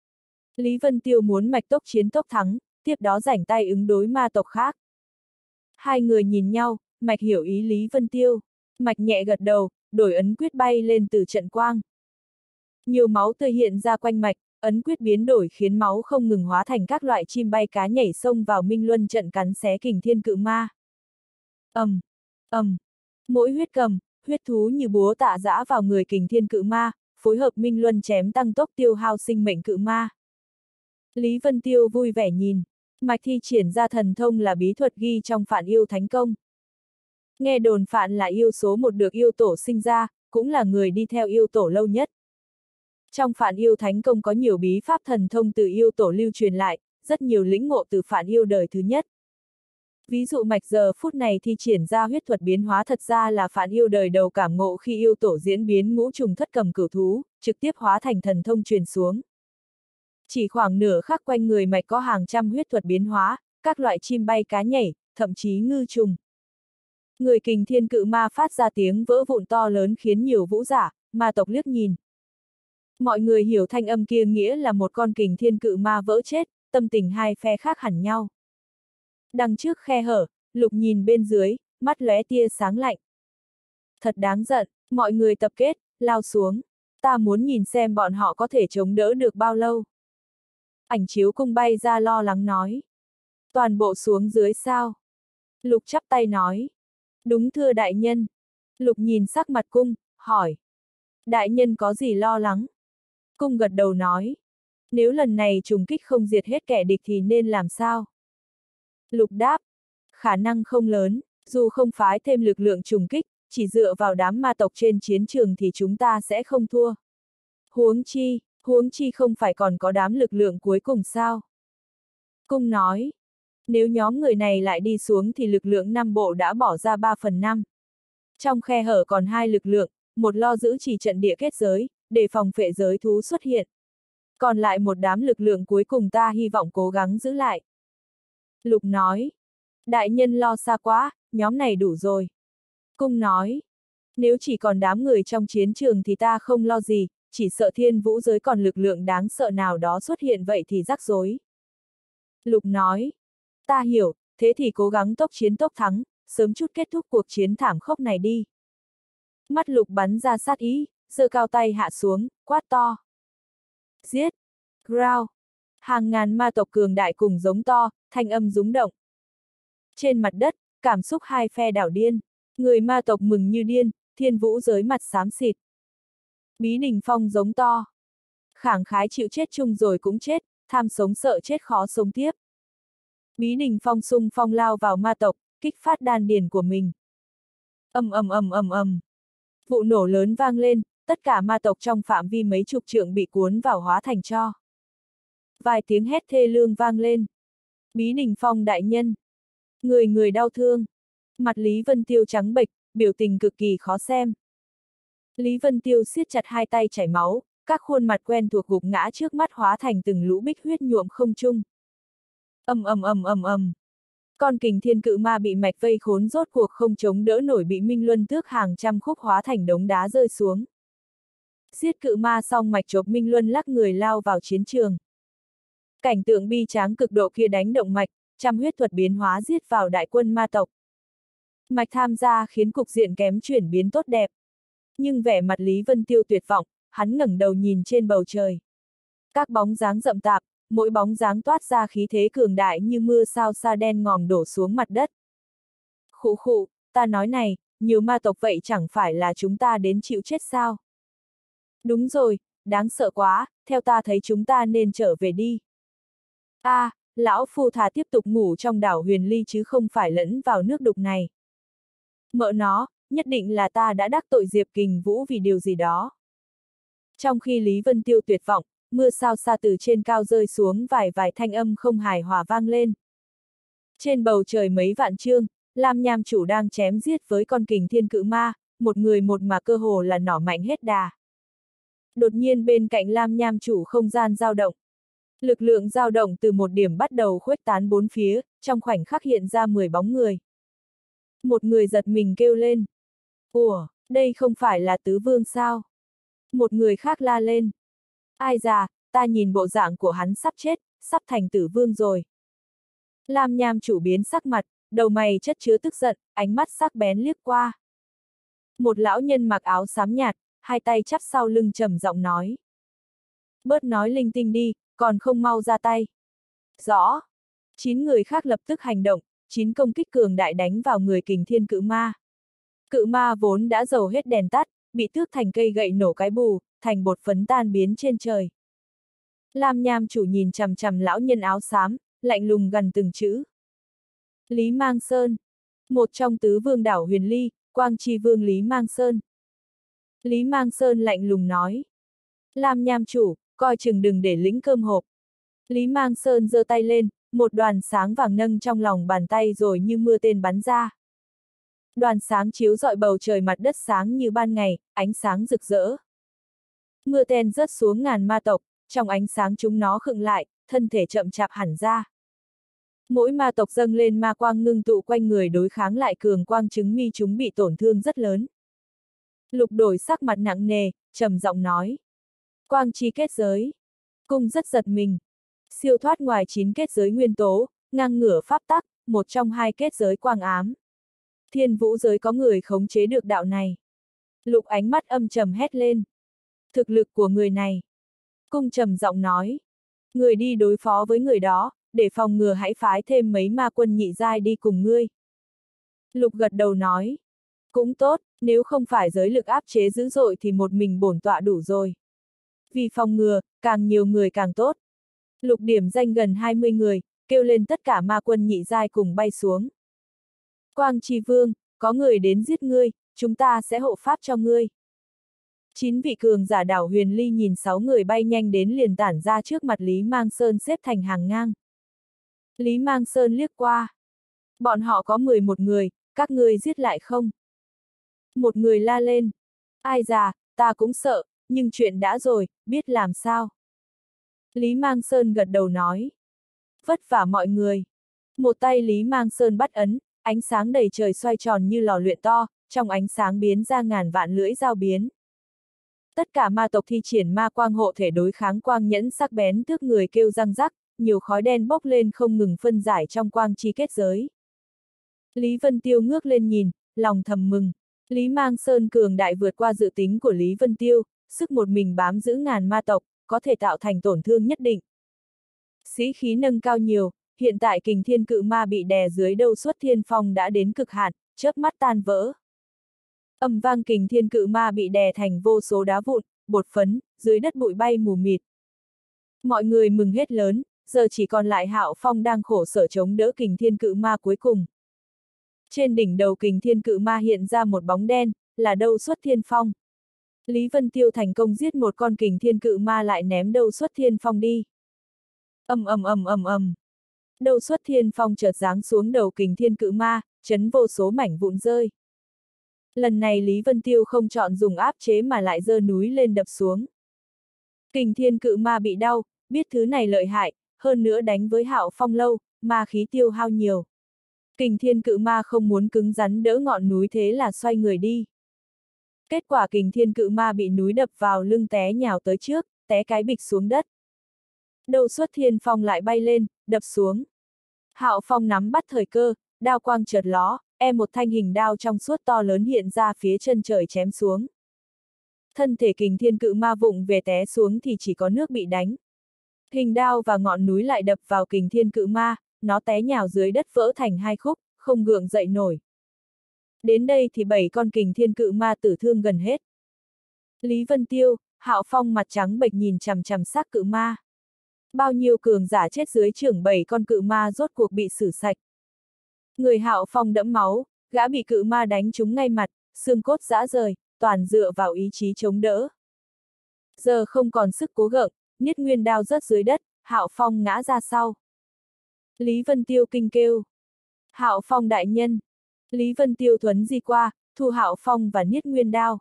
Lý Vân Tiêu muốn Mạch tốc chiến tốc thắng, tiếp đó rảnh tay ứng đối ma tộc khác. Hai người nhìn nhau, Mạch hiểu ý Lý Vân Tiêu. Mạch nhẹ gật đầu, đổi ấn quyết bay lên từ trận quang. Nhiều máu tươi hiện ra quanh Mạch, ấn quyết biến đổi khiến máu không ngừng hóa thành các loại chim bay cá nhảy xông vào Minh Luân trận cắn xé kình thiên cự ma. ầm, um, ầm, um. Mỗi huyết cầm, huyết thú như búa tạ giã vào người kình thiên cự ma, phối hợp Minh Luân chém tăng tốc tiêu hao sinh mệnh cự ma. Lý Vân Tiêu vui vẻ nhìn, Mạch thi triển ra thần thông là bí thuật ghi trong Phạn Yêu Thánh Công. Nghe đồn Phạn là yêu số một được yêu tổ sinh ra, cũng là người đi theo yêu tổ lâu nhất. Trong Phạn Yêu Thánh Công có nhiều bí pháp thần thông từ yêu tổ lưu truyền lại, rất nhiều lĩnh ngộ từ Phạn Yêu đời thứ nhất. Ví dụ Mạch giờ phút này thi triển ra huyết thuật biến hóa thật ra là Phạn Yêu đời đầu cảm ngộ khi yêu tổ diễn biến ngũ trùng thất cầm cửu thú, trực tiếp hóa thành thần thông truyền xuống. Chỉ khoảng nửa khắc quanh người Mạch có hàng trăm huyết thuật biến hóa, các loại chim bay cá nhảy, thậm chí ngư trùng. Người kình thiên cự ma phát ra tiếng vỡ vụn to lớn khiến nhiều vũ giả, ma tộc liếc nhìn. Mọi người hiểu thanh âm kia nghĩa là một con kình thiên cự ma vỡ chết, tâm tình hai phe khác hẳn nhau. Đằng trước khe hở, Lục nhìn bên dưới, mắt lóe tia sáng lạnh. Thật đáng giận, mọi người tập kết, lao xuống. Ta muốn nhìn xem bọn họ có thể chống đỡ được bao lâu. Ảnh Chiếu Cung bay ra lo lắng nói. Toàn bộ xuống dưới sao? Lục chắp tay nói. Đúng thưa đại nhân. Lục nhìn sắc mặt Cung, hỏi. Đại nhân có gì lo lắng? Cung gật đầu nói. Nếu lần này trùng kích không diệt hết kẻ địch thì nên làm sao? Lục đáp. Khả năng không lớn, dù không phái thêm lực lượng trùng kích, chỉ dựa vào đám ma tộc trên chiến trường thì chúng ta sẽ không thua. Huống chi, huống chi không phải còn có đám lực lượng cuối cùng sao? Cung nói. Nếu nhóm người này lại đi xuống thì lực lượng năm bộ đã bỏ ra ba phần năm. Trong khe hở còn hai lực lượng, một lo giữ chỉ trận địa kết giới, để phòng phệ giới thú xuất hiện. Còn lại một đám lực lượng cuối cùng ta hy vọng cố gắng giữ lại. Lục nói. Đại nhân lo xa quá, nhóm này đủ rồi. Cung nói. Nếu chỉ còn đám người trong chiến trường thì ta không lo gì, chỉ sợ thiên vũ giới còn lực lượng đáng sợ nào đó xuất hiện vậy thì rắc rối. Lục nói. Ta hiểu, thế thì cố gắng tốc chiến tốc thắng, sớm chút kết thúc cuộc chiến thảm khốc này đi. Mắt Lục bắn ra sát ý, giơ cao tay hạ xuống, quát to. Giết! Growl! Hàng ngàn ma tộc cường đại cùng giống to, thanh âm rúng động. Trên mặt đất, cảm xúc hai phe đảo điên. Người ma tộc mừng như điên, thiên vũ giới mặt xám xịt. Bí Đình Phong giống to. Khẳng khái chịu chết chung rồi cũng chết, tham sống sợ chết khó sống tiếp. Bí Đình Phong xung phong lao vào ma tộc, kích phát đan điền của mình. Ầm ầm ầm ầm ầm. Vụ nổ lớn vang lên, tất cả ma tộc trong phạm vi mấy chục trượng bị cuốn vào hóa thành tro. Vài tiếng hét thê lương vang lên. Bí Đình Phong đại nhân. Người người đau thương. Mặt Lý Vân Tiêu trắng bệch, biểu tình cực kỳ khó xem. Lý Vân Tiêu siết chặt hai tay chảy máu, các khuôn mặt quen thuộc gục ngã trước mắt hóa thành từng lũ bích huyết nhuộm không trung. Ầm ầm ầm ầm ầm. Con kình thiên cự ma bị mạch vây khốn rốt cuộc không chống đỡ nổi bị Minh Luân tước hàng trăm khúc hóa thành đống đá rơi xuống. Giết cự ma xong mạch chộp Minh Luân lắc người lao vào chiến trường. Cảnh tượng bi tráng cực độ kia đánh động mạch, trăm huyết thuật biến hóa giết vào đại quân ma tộc. Mạch tham gia khiến cục diện kém chuyển biến tốt đẹp. Nhưng vẻ mặt Lý Vân Tiêu tuyệt vọng, hắn ngẩng đầu nhìn trên bầu trời. Các bóng dáng rậm tạp, mỗi bóng dáng toát ra khí thế cường đại như mưa sao sa đen ngòm đổ xuống mặt đất. Khụ khụ, ta nói này, nhiều ma tộc vậy chẳng phải là chúng ta đến chịu chết sao? Đúng rồi, đáng sợ quá, theo ta thấy chúng ta nên trở về đi. A, à, lão phu thà tiếp tục ngủ trong đảo Huyền Ly chứ không phải lẫn vào nước đục này. Mợ nó, nhất định là ta đã đắc tội Diệp Kình Vũ vì điều gì đó. Trong khi Lý Vân Tiêu tuyệt vọng, mưa sao sa từ trên cao rơi xuống vài vài thanh âm không hài hòa vang lên. Trên bầu trời mấy vạn trượng, Lam Nham chủ đang chém giết với con kình thiên cự ma, một người một mà cơ hồ là nỏ mạnh hết đà. Đột nhiên bên cạnh Lam Nham chủ không gian dao động. Lực lượng dao động từ một điểm bắt đầu khuếch tán bốn phía, trong khoảnh khắc hiện ra mười bóng người. Một người giật mình kêu lên. Ủa, đây không phải là tứ vương sao? Một người khác la lên. Ai già, ta nhìn bộ dạng của hắn sắp chết, sắp thành tử vương rồi. Lam Nham chủ biến sắc mặt, đầu mày chất chứa tức giận, ánh mắt sắc bén liếc qua. Một lão nhân mặc áo xám nhạt, hai tay chắp sau lưng trầm giọng nói. Bớt nói linh tinh đi, còn không mau ra tay. Rõ. Chín người khác lập tức hành động, chín công kích cường đại đánh vào người kình thiên cự ma. Cự ma vốn đã dầu hết đèn tắt, bị tước thành cây gậy nổ cái bù, thành bột phấn tan biến trên trời. Lam Nham chủ nhìn chằm chằm lão nhân áo xám, lạnh lùng gần từng chữ. Lý Mang Sơn. Một trong tứ vương đảo Huyền Ly, Quang Chi Vương Lý Mang Sơn. Lý Mang Sơn lạnh lùng nói. Lam Nham chủ, coi chừng đừng để lĩnh cơm hộp. Lý Mang Sơn giơ tay lên, một đoàn sáng vàng nâng trong lòng bàn tay rồi như mưa tên bắn ra. Đoàn sáng chiếu rọi bầu trời mặt đất sáng như ban ngày, ánh sáng rực rỡ. Mưa tên rớt xuống ngàn ma tộc, trong ánh sáng chúng nó khựng lại, thân thể chậm chạp hẳn ra. Mỗi ma tộc dâng lên ma quang ngưng tụ quanh người đối kháng lại cường quang chứng mi chúng bị tổn thương rất lớn. Lục đổi sắc mặt nặng nề, trầm giọng nói. Quang chi kết giới. Cung rất giật mình. Siêu thoát ngoài chín kết giới nguyên tố, ngang ngửa pháp tắc, một trong hai kết giới quang ám. Thiên vũ giới có người khống chế được đạo này. Lục ánh mắt âm trầm hét lên. Thực lực của người này. Cung trầm giọng nói. Người đi đối phó với người đó, để phòng ngừa hãy phái thêm mấy ma quân nhị giai đi cùng ngươi. Lục gật đầu nói. Cũng tốt, nếu không phải giới lực áp chế dữ dội thì một mình bổn tọa đủ rồi. Vì phòng ngừa, càng nhiều người càng tốt. Lục điểm danh gần hai mươi người, kêu lên tất cả ma quân nhị giai cùng bay xuống. Quang Chi Vương, có người đến giết ngươi, chúng ta sẽ hộ pháp cho ngươi. Chín vị cường giả đảo Huyền Ly nhìn sáu người bay nhanh đến liền tản ra trước mặt Lý Mang Sơn xếp thành hàng ngang. Lý Mang Sơn liếc qua. Bọn họ có mười một người, các ngươi giết lại không? Một người la lên. Ai già, ta cũng sợ, nhưng chuyện đã rồi, biết làm sao? Lý Mang Sơn gật đầu nói. Vất vả mọi người. Một tay Lý Mang Sơn bắt ấn, ánh sáng đầy trời xoay tròn như lò luyện to, trong ánh sáng biến ra ngàn vạn lưỡi dao biến. Tất cả ma tộc thi triển ma quang hộ thể đối kháng quang nhẫn sắc bén tước người kêu răng rắc, nhiều khói đen bốc lên không ngừng phân giải trong quang chi kết giới. Lý Vân Tiêu ngước lên nhìn, lòng thầm mừng. Lý Mang Sơn cường đại vượt qua dự tính của Lý Vân Tiêu, sức một mình bám giữ ngàn ma tộc, có thể tạo thành tổn thương nhất định. Sĩ khí nâng cao nhiều, hiện tại kình thiên cự ma bị đè dưới đâu xuất thiên phong đã đến cực hạn, chớp mắt tan vỡ. Ầm vang kình thiên cự ma bị đè thành vô số đá vụn, bột phấn, dưới đất bụi bay mù mịt. Mọi người mừng hết lớn, giờ chỉ còn lại Hạo Phong đang khổ sở chống đỡ kình thiên cự ma cuối cùng. Trên đỉnh đầu kình thiên cự ma hiện ra một bóng đen, là đâu xuất thiên phong. Lý Vân Tiêu thành công giết một con kình thiên cự ma lại ném đâu xuất thiên phong đi. Ầm ầm ầm ầm ầm. Đâu xuất thiên phong chợt giáng xuống đầu kình thiên cự ma, chấn vô số mảnh vụn rơi. Lần này Lý Vân Tiêu không chọn dùng áp chế mà lại giơ núi lên đập xuống. Kình thiên cự ma bị đau, biết thứ này lợi hại, hơn nữa đánh với Hạo Phong lâu, ma khí tiêu hao nhiều. Kình thiên cự ma không muốn cứng rắn đỡ ngọn núi thế là xoay người đi. Kết quả kình thiên cự ma bị núi đập vào lưng té nhào tới trước, té cái bịch xuống đất. Đâu xuất thiên phong lại bay lên, đập xuống. Hạo Phong nắm bắt thời cơ, đao quang chợt ló, e một thanh hình đao trong suốt to lớn hiện ra phía chân trời chém xuống. Thân thể kình thiên cự ma vụng về té xuống thì chỉ có nước bị đánh. Hình đao và ngọn núi lại đập vào kình thiên cự ma, nó té nhào dưới đất vỡ thành hai khúc, không gượng dậy nổi. Đến đây thì bảy con kình thiên cự ma tử thương gần hết. Lý Vân Tiêu, Hạo Phong mặt trắng bệch nhìn chằm chằm xác cự ma. Bao nhiêu cường giả chết dưới trưởng bảy con cự ma rốt cuộc bị xử sạch. Người Hạo Phong đẫm máu, gã bị cự ma đánh trúng ngay mặt, xương cốt rã rời, toàn dựa vào ý chí chống đỡ. Giờ không còn sức cố gượng, Niết Nguyên đao rớt dưới đất, Hạo Phong ngã ra sau. Lý Vân Tiêu kinh kêu. Hạo Phong đại nhân. Lý Vân Tiêu thuấn di qua, thu Hạo Phong và Niết Nguyên đao.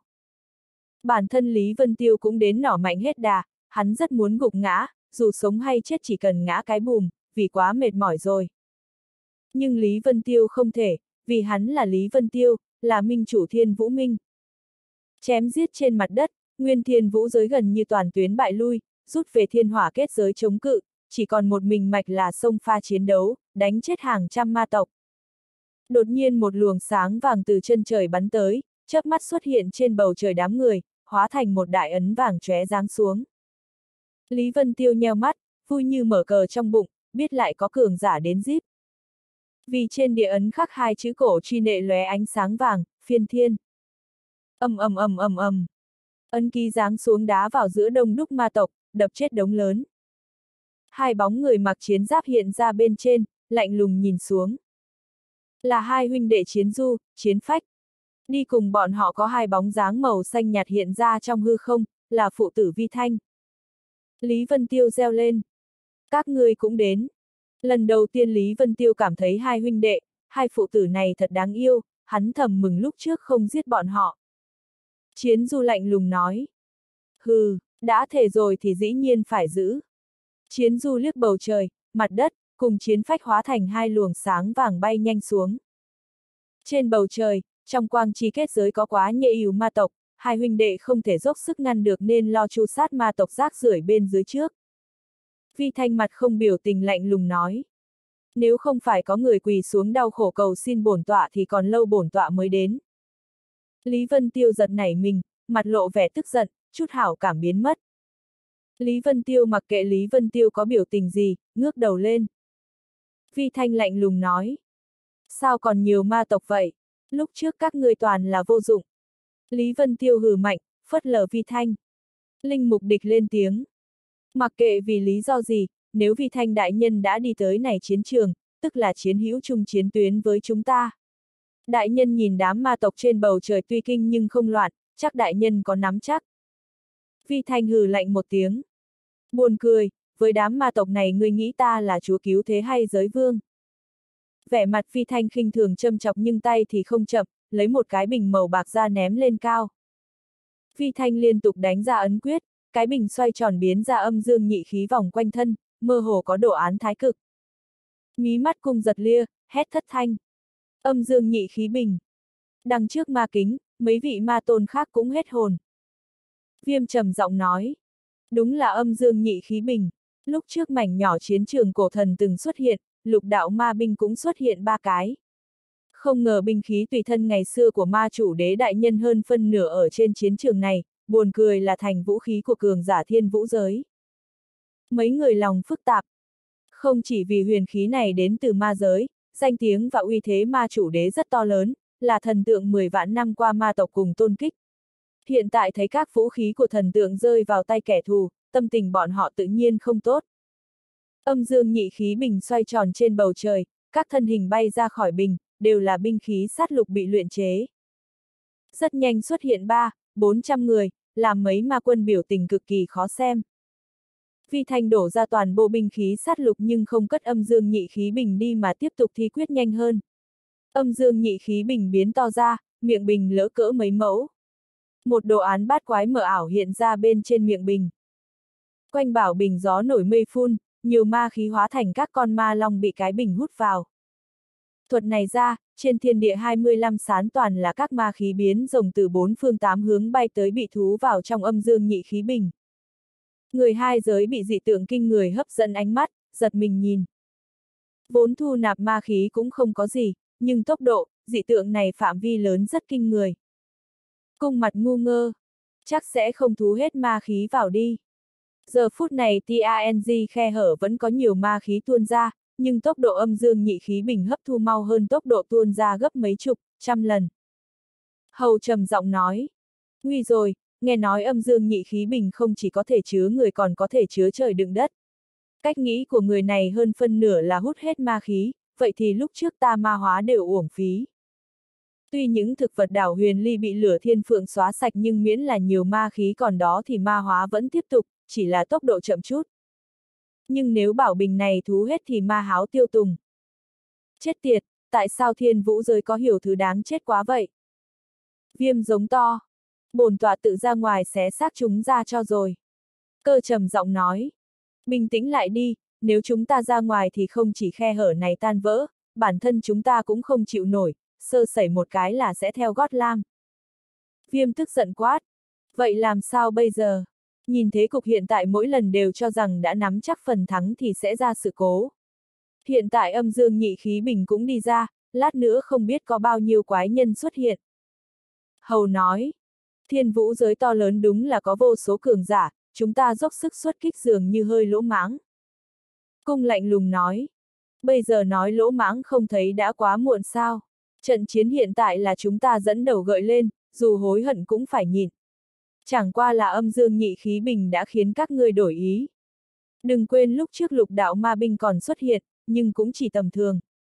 Bản thân Lý Vân Tiêu cũng đến nỏ mạnh hết đà, hắn rất muốn gục ngã, dù sống hay chết chỉ cần ngã cái bùm, vì quá mệt mỏi rồi. Nhưng Lý Vân Tiêu không thể, vì hắn là Lý Vân Tiêu, là minh chủ Thiên Vũ Minh. Chém giết trên mặt đất, Nguyên Thiên Vũ giới gần như toàn tuyến bại lui, rút về thiên hỏa kết giới chống cự, chỉ còn một mình mạch là xông pha chiến đấu, đánh chết hàng trăm ma tộc. Đột nhiên một luồng sáng vàng từ chân trời bắn tới, chớp mắt xuất hiện trên bầu trời đám người, hóa thành một đại ấn vàng chóe giáng xuống. Lý Vân Tiêu nheo mắt, vui như mở cờ trong bụng, biết lại có cường giả đến díp. Vì trên địa ấn khắc hai chữ cổ truy nệ lóe ánh sáng vàng, phiên thiên. Ầm ầm ầm ầm ầm. Ấn ký giáng xuống đá vào giữa đông đúc ma tộc, đập chết đống lớn. Hai bóng người mặc chiến giáp hiện ra bên trên, lạnh lùng nhìn xuống. Là hai huynh đệ Chiến Du, Chiến Phách. Đi cùng bọn họ có hai bóng dáng màu xanh nhạt hiện ra trong hư không, là phụ tử Vi Thanh. Lý Vân Tiêu reo lên. Các ngươi cũng đến. Lần đầu tiên Lý Vân Tiêu cảm thấy hai huynh đệ, hai phụ tử này thật đáng yêu, hắn thầm mừng lúc trước không giết bọn họ. Chiến Du lạnh lùng nói. Hừ, đã thề rồi thì dĩ nhiên phải giữ. Chiến Du liếc bầu trời, mặt đất, cùng Chiến Phách hóa thành hai luồng sáng vàng bay nhanh xuống. Trên bầu trời, trong quang chi kết giới có quá nhệ ỉu ma tộc, hai huynh đệ không thể dốc sức ngăn được nên lo tru sát ma tộc rác rưởi bên dưới trước. Vi Thanh mặt không biểu tình lạnh lùng nói. Nếu không phải có người quỳ xuống đau khổ cầu xin bổn tọa thì còn lâu bổn tọa mới đến. Lý Vân Tiêu giật nảy mình, mặt lộ vẻ tức giận, chút hảo cảm biến mất. Lý Vân Tiêu mặc kệ Lý Vân Tiêu có biểu tình gì, ngước đầu lên. Vi Thanh lạnh lùng nói. Sao còn nhiều ma tộc vậy? Lúc trước các ngươi toàn là vô dụng. Lý Vân Tiêu hừ mạnh, phớt lờ Vi Thanh. Linh Mục Địch lên tiếng. Mặc kệ vì lý do gì, nếu Vi Thanh đại nhân đã đi tới này chiến trường, tức là chiến hữu chung chiến tuyến với chúng ta. Đại nhân nhìn đám ma tộc trên bầu trời tuy kinh nhưng không loạn, chắc đại nhân có nắm chắc. Vi Thanh hừ lạnh một tiếng. Buồn cười, với đám ma tộc này ngươi nghĩ ta là chúa cứu thế hay giới vương? Vẻ mặt Vi Thanh khinh thường châm chọc nhưng tay thì không chậm, lấy một cái bình màu bạc ra ném lên cao. Vi Thanh liên tục đánh ra ấn quyết, cái bình xoay tròn biến ra âm dương nhị khí vòng quanh thân, mơ hồ có đồ án thái cực. Mí mắt cung giật lia, hét thất thanh. Âm dương nhị khí bình. Đằng trước ma kính, mấy vị ma tôn khác cũng hết hồn. Viêm trầm giọng nói. Đúng là âm dương nhị khí bình. Lúc trước mảnh nhỏ chiến trường cổ thần từng xuất hiện, lục đạo ma binh cũng xuất hiện ba cái. Không ngờ binh khí tùy thân ngày xưa của ma chủ đế đại nhân hơn phân nửa ở trên chiến trường này, buồn cười là thành vũ khí của cường giả thiên vũ giới. Mấy người lòng phức tạp. Không chỉ vì huyền khí này đến từ ma giới, danh tiếng và uy thế ma chủ đế rất to lớn, là thần tượng mười vạn năm qua ma tộc cùng tôn kích. Hiện tại thấy các vũ khí của thần tượng rơi vào tay kẻ thù, tâm tình bọn họ tự nhiên không tốt. Âm dương nhị khí bình xoay tròn trên bầu trời, các thân hình bay ra khỏi bình, đều là binh khí sát lục bị luyện chế. Rất nhanh xuất hiện ba, bốn trăm người, làm mấy ma quân biểu tình cực kỳ khó xem. Vi Thanh đổ ra toàn bộ binh khí sát lục nhưng không cất âm dương nhị khí bình đi mà tiếp tục thi quyết nhanh hơn. Âm dương nhị khí bình biến to ra, miệng bình lỡ cỡ mấy mẫu. Một đồ án bát quái mờ ảo hiện ra bên trên miệng bình. Quanh bảo bình gió nổi mây phun, nhiều ma khí hóa thành các con ma long bị cái bình hút vào. Thuật này ra, trên thiên địa hai mươi lăm sán toàn là các ma khí biến rồng từ bốn phương tám hướng bay tới bị thú vào trong âm dương nhị khí bình. Người hai giới bị dị tượng kinh người hấp dẫn ánh mắt, giật mình nhìn. Vốn thu nạp ma khí cũng không có gì, nhưng tốc độ, dị tượng này phạm vi lớn rất kinh người. Cung mặt ngu ngơ, chắc sẽ không thú hết ma khí vào đi. Giờ phút này tang khe hở vẫn có nhiều ma khí tuôn ra, nhưng tốc độ âm dương nhị khí bình hấp thu mau hơn tốc độ tuôn ra gấp mấy chục, trăm lần. Hầu trầm giọng nói, nguy rồi, nghe nói âm dương nhị khí bình không chỉ có thể chứa người còn có thể chứa trời đựng đất. Cách nghĩ của người này hơn phân nửa là hút hết ma khí, vậy thì lúc trước ta ma hóa đều uổng phí. Tuy những thực vật đảo huyền ly bị lửa thiên phượng xóa sạch nhưng miễn là nhiều ma khí còn đó thì ma hóa vẫn tiếp tục, chỉ là tốc độ chậm chút. Nhưng nếu bảo bình này thú hết thì ma háo tiêu tùng. Chết tiệt, tại sao thiên vũ giới có hiểu thứ đáng chết quá vậy? Viêm giống to. Bổn tọa tự ra ngoài xé xác chúng ra cho rồi. Cơ trầm giọng nói. Bình tĩnh lại đi, nếu chúng ta ra ngoài thì không chỉ khe hở này tan vỡ, bản thân chúng ta cũng không chịu nổi, sơ sẩy một cái là sẽ theo gót lam. Viêm tức giận quát. Vậy làm sao bây giờ? Nhìn thế cục hiện tại mỗi lần đều cho rằng đã nắm chắc phần thắng thì sẽ ra sự cố. Hiện tại âm dương nhị khí bình cũng đi ra, lát nữa không biết có bao nhiêu quái nhân xuất hiện. Hầu nói, thiên vũ giới to lớn đúng là có vô số cường giả, chúng ta dốc sức xuất kích dường như hơi lỗ mãng. Cung lạnh lùng nói, bây giờ nói lỗ mãng không thấy đã quá muộn sao. Trận chiến hiện tại là chúng ta dẫn đầu gợi lên, dù hối hận cũng phải nhịn. Chẳng qua là âm dương nhị khí bình đã khiến các ngươi đổi ý. Đừng quên lúc trước lục đạo ma binh còn xuất hiện, nhưng cũng chỉ tầm thường.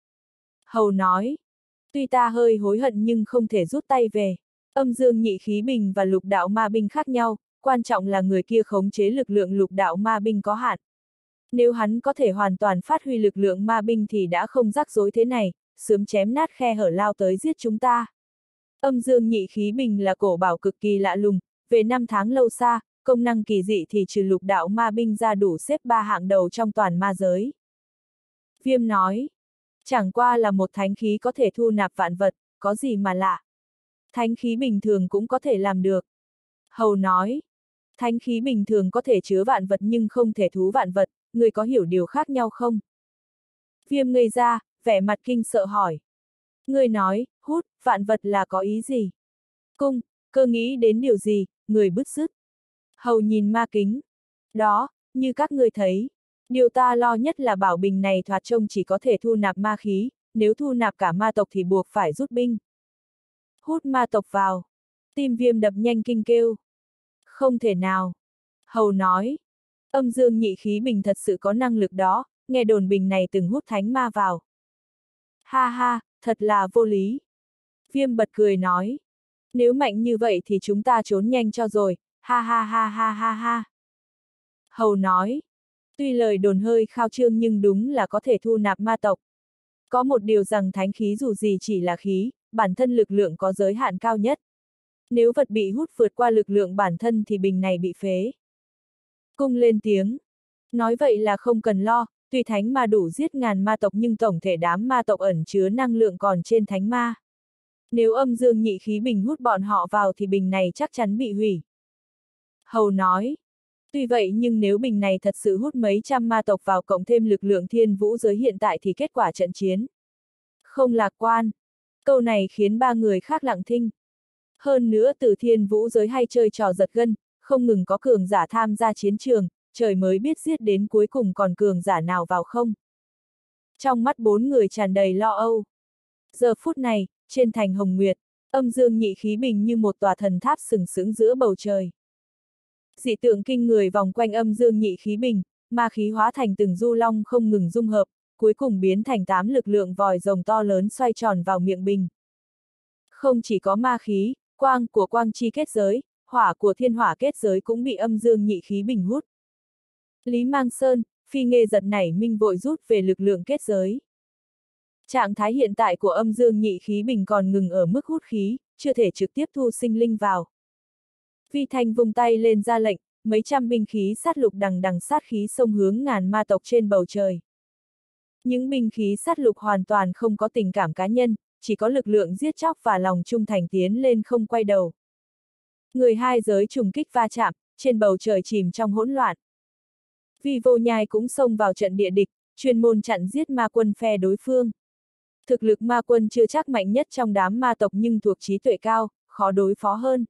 Hầu nói, tuy ta hơi hối hận nhưng không thể rút tay về. Âm dương nhị khí bình và lục đạo ma binh khác nhau, quan trọng là người kia khống chế lực lượng lục đạo ma binh có hạn. Nếu hắn có thể hoàn toàn phát huy lực lượng ma binh thì đã không rắc rối thế này, sớm chém nát khe hở lao tới giết chúng ta. Âm dương nhị khí bình là cổ bảo cực kỳ lạ lùng, về năm tháng lâu xa, công năng kỳ dị thì trừ lục đạo ma binh ra đủ xếp ba hạng đầu trong toàn ma giới. Viêm nói, chẳng qua là một thánh khí có thể thu nạp vạn vật, có gì mà lạ. Thánh khí bình thường cũng có thể làm được. Hầu nói, thánh khí bình thường có thể chứa vạn vật nhưng không thể thú vạn vật, người có hiểu điều khác nhau không? Viêm ngây ra, vẻ mặt kinh sợ hỏi. Người nói, hút, vạn vật là có ý gì? Cung, cơ nghĩ đến điều gì, người bứt rứt. Hầu nhìn ma kính. Đó, như các ngươi thấy, điều ta lo nhất là bảo bình này thoạt trông chỉ có thể thu nạp ma khí, nếu thu nạp cả ma tộc thì buộc phải rút binh. Hút ma tộc vào. Tim viêm đập nhanh kinh kêu. Không thể nào. Hầu nói. Âm dương nhị khí bình thật sự có năng lực đó, nghe đồn bình này từng hút thánh ma vào. Ha ha, thật là vô lý. Viêm bật cười nói. Nếu mạnh như vậy thì chúng ta trốn nhanh cho rồi, ha ha ha ha ha ha. Hầu nói. Tuy lời đồn hơi khao trương nhưng đúng là có thể thu nạp ma tộc. Có một điều rằng thánh khí dù gì chỉ là khí, bản thân lực lượng có giới hạn cao nhất. Nếu vật bị hút vượt qua lực lượng bản thân thì bình này bị phế. Cung lên tiếng. Nói vậy là không cần lo, tuy thánh ma đủ giết ngàn ma tộc nhưng tổng thể đám ma tộc ẩn chứa năng lượng còn trên thánh ma. Nếu âm dương nhị khí bình hút bọn họ vào thì bình này chắc chắn bị hủy. Hầu nói. Tuy vậy nhưng nếu bình này thật sự hút mấy trăm ma tộc vào cộng thêm lực lượng thiên vũ giới hiện tại thì kết quả trận chiến không lạc quan. Câu này khiến ba người khác lặng thinh. Hơn nữa từ thiên vũ giới hay chơi trò giật gân, không ngừng có cường giả tham gia chiến trường, trời mới biết giết đến cuối cùng còn cường giả nào vào không. Trong mắt bốn người tràn đầy lo âu. Giờ phút này, trên thành Hồng Nguyệt, âm dương nhị khí bình như một tòa thần tháp sừng sững giữa bầu trời. Dị tượng kinh người vòng quanh âm dương nhị khí bình, ma khí hóa thành từng du long không ngừng dung hợp, cuối cùng biến thành tám lực lượng vòi rồng to lớn xoay tròn vào miệng bình. Không chỉ có ma khí, quang của quang chi kết giới, hỏa của thiên hỏa kết giới cũng bị âm dương nhị khí bình hút. Lý Mang Sơn, Phi Nghê giật nảy minh vội rút về lực lượng kết giới. Trạng thái hiện tại của âm dương nhị khí bình còn ngừng ở mức hút khí, chưa thể trực tiếp thu sinh linh vào. Vi Thanh vung tay lên ra lệnh, mấy trăm binh khí sát lục đằng đằng sát khí xông hướng ngàn ma tộc trên bầu trời. Những binh khí sát lục hoàn toàn không có tình cảm cá nhân, chỉ có lực lượng giết chóc và lòng trung thành tiến lên không quay đầu. Người hai giới trùng kích va chạm, trên bầu trời chìm trong hỗn loạn. Vi Vô Nhai cũng xông vào trận địa địch, chuyên môn chặn giết ma quân phe đối phương. Thực lực ma quân chưa chắc mạnh nhất trong đám ma tộc nhưng thuộc trí tuệ cao, khó đối phó hơn.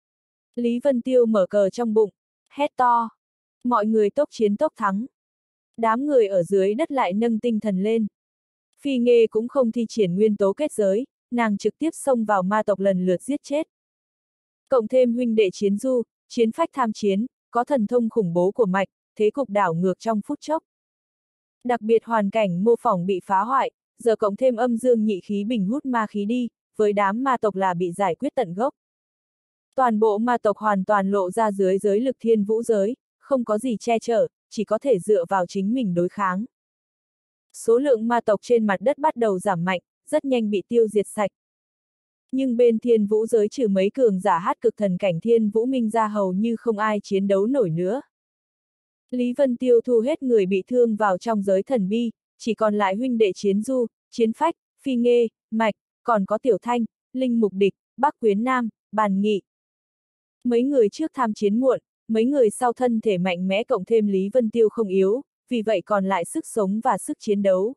Lý Vân Tiêu mở cờ trong bụng, hét to. Mọi người tốc chiến tốc thắng. Đám người ở dưới đất lại nâng tinh thần lên. Phi Nghê cũng không thi triển nguyên tố kết giới, nàng trực tiếp xông vào ma tộc lần lượt giết chết. Cộng thêm huynh đệ Chiến Du, Chiến Phách tham chiến, có thần thông khủng bố của mạch, thế cục đảo ngược trong phút chốc. Đặc biệt hoàn cảnh mô phỏng bị phá hoại, giờ cộng thêm âm dương nhị khí bình hút ma khí đi, với đám ma tộc là bị giải quyết tận gốc. Toàn bộ ma tộc hoàn toàn lộ ra dưới giới lực thiên vũ giới, không có gì che chở, chỉ có thể dựa vào chính mình đối kháng. Số lượng ma tộc trên mặt đất bắt đầu giảm mạnh, rất nhanh bị tiêu diệt sạch. Nhưng bên thiên vũ giới trừ mấy cường giả hát cực thần cảnh thiên vũ minh ra hầu như không ai chiến đấu nổi nữa. Lý Vân Tiêu thu hết người bị thương vào trong giới thần bi, chỉ còn lại huynh đệ Chiến Du, Chiến Phách, Phi Nghê, Mạch, còn có Tiểu Thanh, Linh Mục Địch, Bắc Quyến Nam, Bàn Nghị. Mấy người trước tham chiến muộn, mấy người sau thân thể mạnh mẽ cộng thêm Lý Vân Tiêu không yếu, vì vậy còn lại sức sống và sức chiến đấu.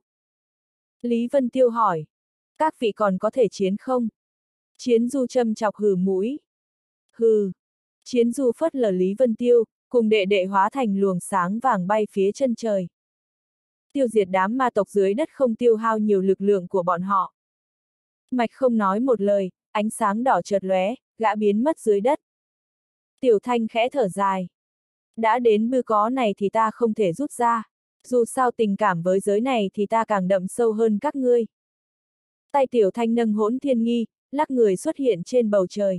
Lý Vân Tiêu hỏi, các vị còn có thể chiến không? Chiến Du châm chọc hừ mũi. Hừ. Chiến Du phớt lờ Lý Vân Tiêu, cùng đệ đệ hóa thành luồng sáng vàng bay phía chân trời. Tiêu diệt đám ma tộc dưới đất không tiêu hao nhiều lực lượng của bọn họ. Mạch không nói một lời, ánh sáng đỏ chợt lóe, gã biến mất dưới đất. Tiểu Thanh khẽ thở dài. Đã đến bư có này thì ta không thể rút ra. Dù sao tình cảm với giới này thì ta càng đậm sâu hơn các ngươi. Tay Tiểu Thanh nâng hỗn thiên nghi, lắc người xuất hiện trên bầu trời.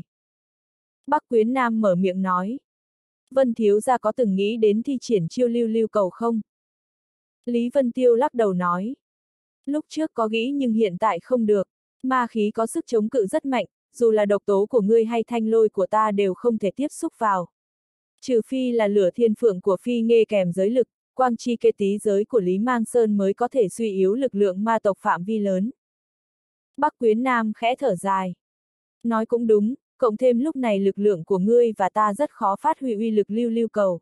Bắc Quyến Nam mở miệng nói. Vân thiếu gia có từng nghĩ đến thi triển chiêu lưu lưu cầu không? Lý Vân Tiêu lắc đầu nói. Lúc trước có nghĩ nhưng hiện tại không được. Ma khí có sức chống cự rất mạnh, dù là độc tố của ngươi hay thanh lôi của ta đều không thể tiếp xúc vào. Trừ phi là lửa thiên phượng của Phi Nghê kèm giới lực, quang chi kê tí giới của Lý Mang Sơn mới có thể suy yếu lực lượng ma tộc phạm vi lớn. Bắc Quyến Nam khẽ thở dài. Nói cũng đúng, cộng thêm lúc này lực lượng của ngươi và ta rất khó phát huy uy lực lưu lưu cầu.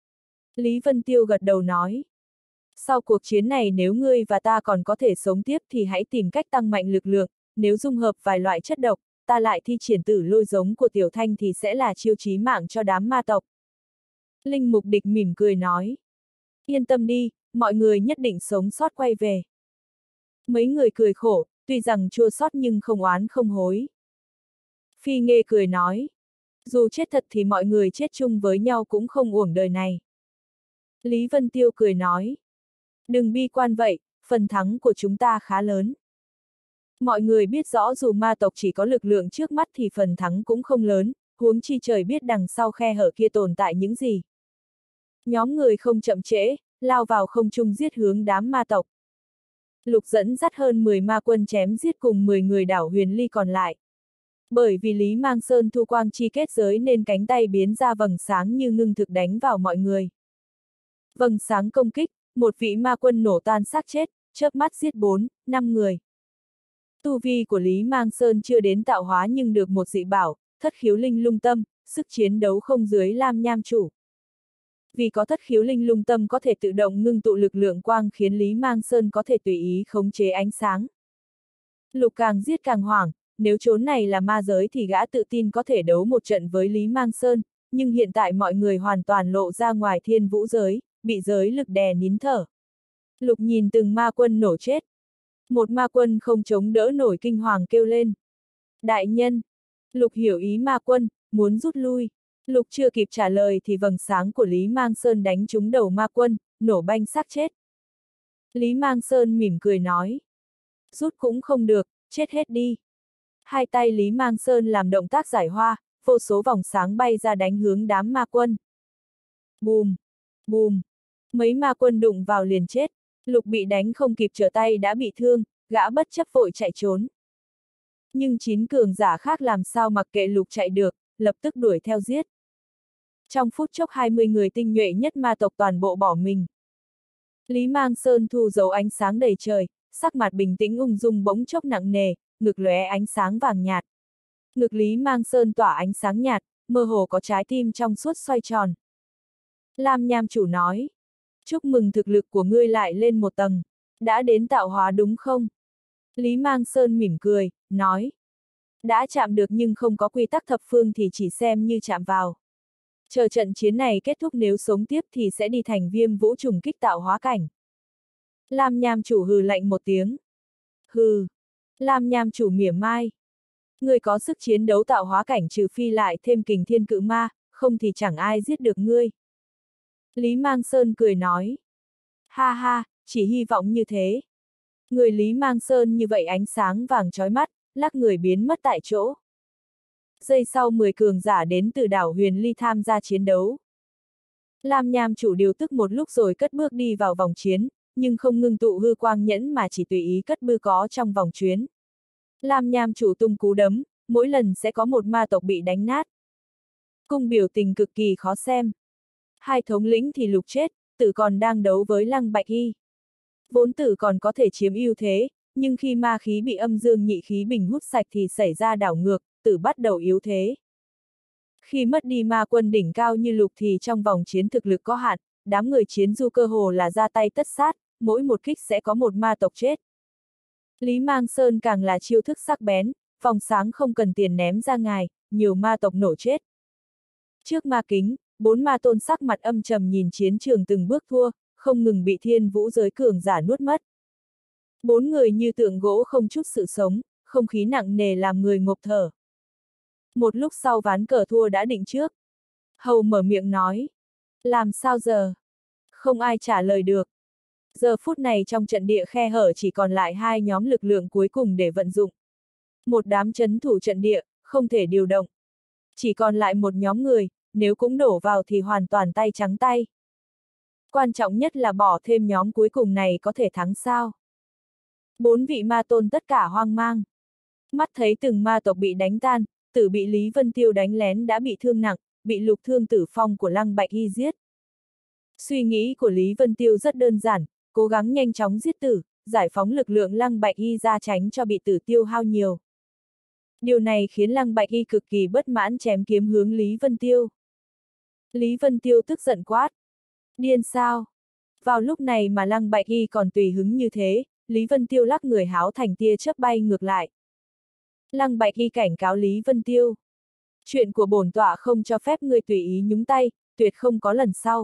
Lý Vân Tiêu gật đầu nói. Sau cuộc chiến này nếu ngươi và ta còn có thể sống tiếp thì hãy tìm cách tăng mạnh lực lượng, nếu dung hợp vài loại chất độc, ta lại thi triển tử lôi giống của Tiểu Thanh thì sẽ là chiêu chí mạng cho đám ma tộc. Linh Mục Địch mỉm cười nói. Yên tâm đi, mọi người nhất định sống sót quay về. Mấy người cười khổ, tuy rằng chua xót nhưng không oán không hối. Phi Nghê cười nói. Dù chết thật thì mọi người chết chung với nhau cũng không uổng đời này. Lý Vân Tiêu cười nói. Đừng bi quan vậy, phần thắng của chúng ta khá lớn. Mọi người biết rõ dù ma tộc chỉ có lực lượng trước mắt thì phần thắng cũng không lớn, huống chi trời biết đằng sau khe hở kia tồn tại những gì. Nhóm người không chậm trễ, lao vào không trung giết hướng đám ma tộc. Lục dẫn dắt hơn mười ma quân chém giết cùng mười người đảo Huyền Ly còn lại. Bởi vì Lý Mang Sơn thu quang chi kết giới nên cánh tay biến ra vầng sáng như ngưng thực đánh vào mọi người. Vầng sáng công kích, một vị ma quân nổ tan xác chết, chớp mắt giết bốn, năm người. Tu vi của Lý Mang Sơn chưa đến tạo hóa nhưng được một dị bảo, thất khiếu linh lung tâm, sức chiến đấu không dưới Lam Nham chủ. Vì có thất khiếu linh lung tâm có thể tự động ngưng tụ lực lượng quang khiến Lý Mang Sơn có thể tùy ý khống chế ánh sáng. Lục càng giết càng hoảng, nếu chốn này là ma giới thì gã tự tin có thể đấu một trận với Lý Mang Sơn, nhưng hiện tại mọi người hoàn toàn lộ ra ngoài thiên vũ giới, bị giới lực đè nín thở. Lục nhìn từng ma quân nổ chết. Một ma quân không chống đỡ nổi kinh hoàng kêu lên. Đại nhân! Lục hiểu ý ma quân, muốn rút lui. Lục chưa kịp trả lời thì vầng sáng của Lý Mang Sơn đánh trúng đầu ma quân, nổ banh xác chết. Lý Mang Sơn mỉm cười nói. Rút cũng không được, chết hết đi. Hai tay Lý Mang Sơn làm động tác giải hoa, vô số vòng sáng bay ra đánh hướng đám ma quân. Bùm! Bùm! Mấy ma quân đụng vào liền chết. Lục bị đánh không kịp trở tay đã bị thương, gã bất chấp vội chạy trốn. Nhưng chín cường giả khác làm sao mặc kệ Lục chạy được, lập tức đuổi theo giết. Trong phút chốc hai mươi người tinh nhuệ nhất ma tộc toàn bộ bỏ mình. Lý Mang Sơn thu dấu ánh sáng đầy trời, sắc mặt bình tĩnh ung dung bỗng chốc nặng nề, ngực lóe ánh sáng vàng nhạt. Ngực Lý Mang Sơn tỏa ánh sáng nhạt, mơ hồ có trái tim trong suốt xoay tròn. Lam Nham chủ nói. Chúc mừng thực lực của ngươi lại lên một tầng. Đã đến tạo hóa đúng không? Lý Mang Sơn mỉm cười, nói. Đã chạm được nhưng không có quy tắc thập phương thì chỉ xem như chạm vào. Chờ trận chiến này kết thúc nếu sống tiếp thì sẽ đi thành Viêm Vũ trùng kích tạo hóa cảnh. Lam Nham chủ hừ lạnh một tiếng. Hừ. Lam Nham chủ mỉa mai. Ngươi có sức chiến đấu tạo hóa cảnh trừ phi lại thêm kình thiên cự ma, không thì chẳng ai giết được ngươi. Lý Mang Sơn cười nói. Ha ha, chỉ hy vọng như thế. Người Lý Mang Sơn như vậy ánh sáng vàng chói mắt, lắc người biến mất tại chỗ. Giây sau mười cường giả đến từ đảo Huyền Ly tham gia chiến đấu. Lam Nham chủ điều tức một lúc rồi cất bước đi vào vòng chiến, nhưng không ngưng tụ hư quang nhẫn mà chỉ tùy ý cất bư có trong vòng chuyến. Lam Nham chủ tung cú đấm, mỗi lần sẽ có một ma tộc bị đánh nát. Cung biểu tình cực kỳ khó xem. Hai thống lĩnh thì Lục chết, Tử còn đang đấu với Lăng Bạch Y. Vốn Tử còn có thể chiếm ưu thế, nhưng khi ma khí bị âm dương nhị khí bình hút sạch thì xảy ra đảo ngược, Tử bắt đầu yếu thế. Khi mất đi ma quân đỉnh cao như Lục thì trong vòng chiến thực lực có hạn, đám người chiến du cơ hồ là ra tay tất sát, mỗi một kích sẽ có một ma tộc chết. Lý Mang Sơn càng là chiêu thức sắc bén, vòng sáng không cần tiền ném ra ngài, nhiều ma tộc nổ chết. Trước ma kính, bốn ma tôn sắc mặt âm trầm nhìn chiến trường từng bước thua, không ngừng bị thiên vũ giới cường giả nuốt mất. Bốn người như tượng gỗ không chút sự sống, không khí nặng nề làm người ngộp thở. Một lúc sau ván cờ thua đã định trước. Hầu mở miệng nói. Làm sao giờ? Không ai trả lời được. Giờ phút này trong trận địa khe hở chỉ còn lại hai nhóm lực lượng cuối cùng để vận dụng. Một đám trấn thủ trận địa, không thể điều động. Chỉ còn lại một nhóm người, nếu cũng đổ vào thì hoàn toàn tay trắng tay. Quan trọng nhất là bỏ thêm nhóm cuối cùng này có thể thắng sao. Bốn vị ma tôn tất cả hoang mang. Mắt thấy từng ma tộc bị đánh tan, Tử bị Lý Vân Tiêu đánh lén đã bị thương nặng, bị Lục thương tử phong của Lăng Bạch Y giết. Suy nghĩ của Lý Vân Tiêu rất đơn giản, cố gắng nhanh chóng giết Tử, giải phóng lực lượng Lăng Bạch Y ra tránh cho bị Tử tiêu hao nhiều. Điều này khiến Lăng Bạch Y cực kỳ bất mãn chém kiếm hướng Lý Vân Tiêu. Lý Vân Tiêu tức giận quát. Điên sao? Vào lúc này mà Lăng Bạch Y còn tùy hứng như thế, Lý Vân Tiêu lắc người háo thành tia chớp bay ngược lại. Lăng Bạch Y cảnh cáo Lý Vân Tiêu. Chuyện của bổn tọa không cho phép ngươi tùy ý nhúng tay, tuyệt không có lần sau.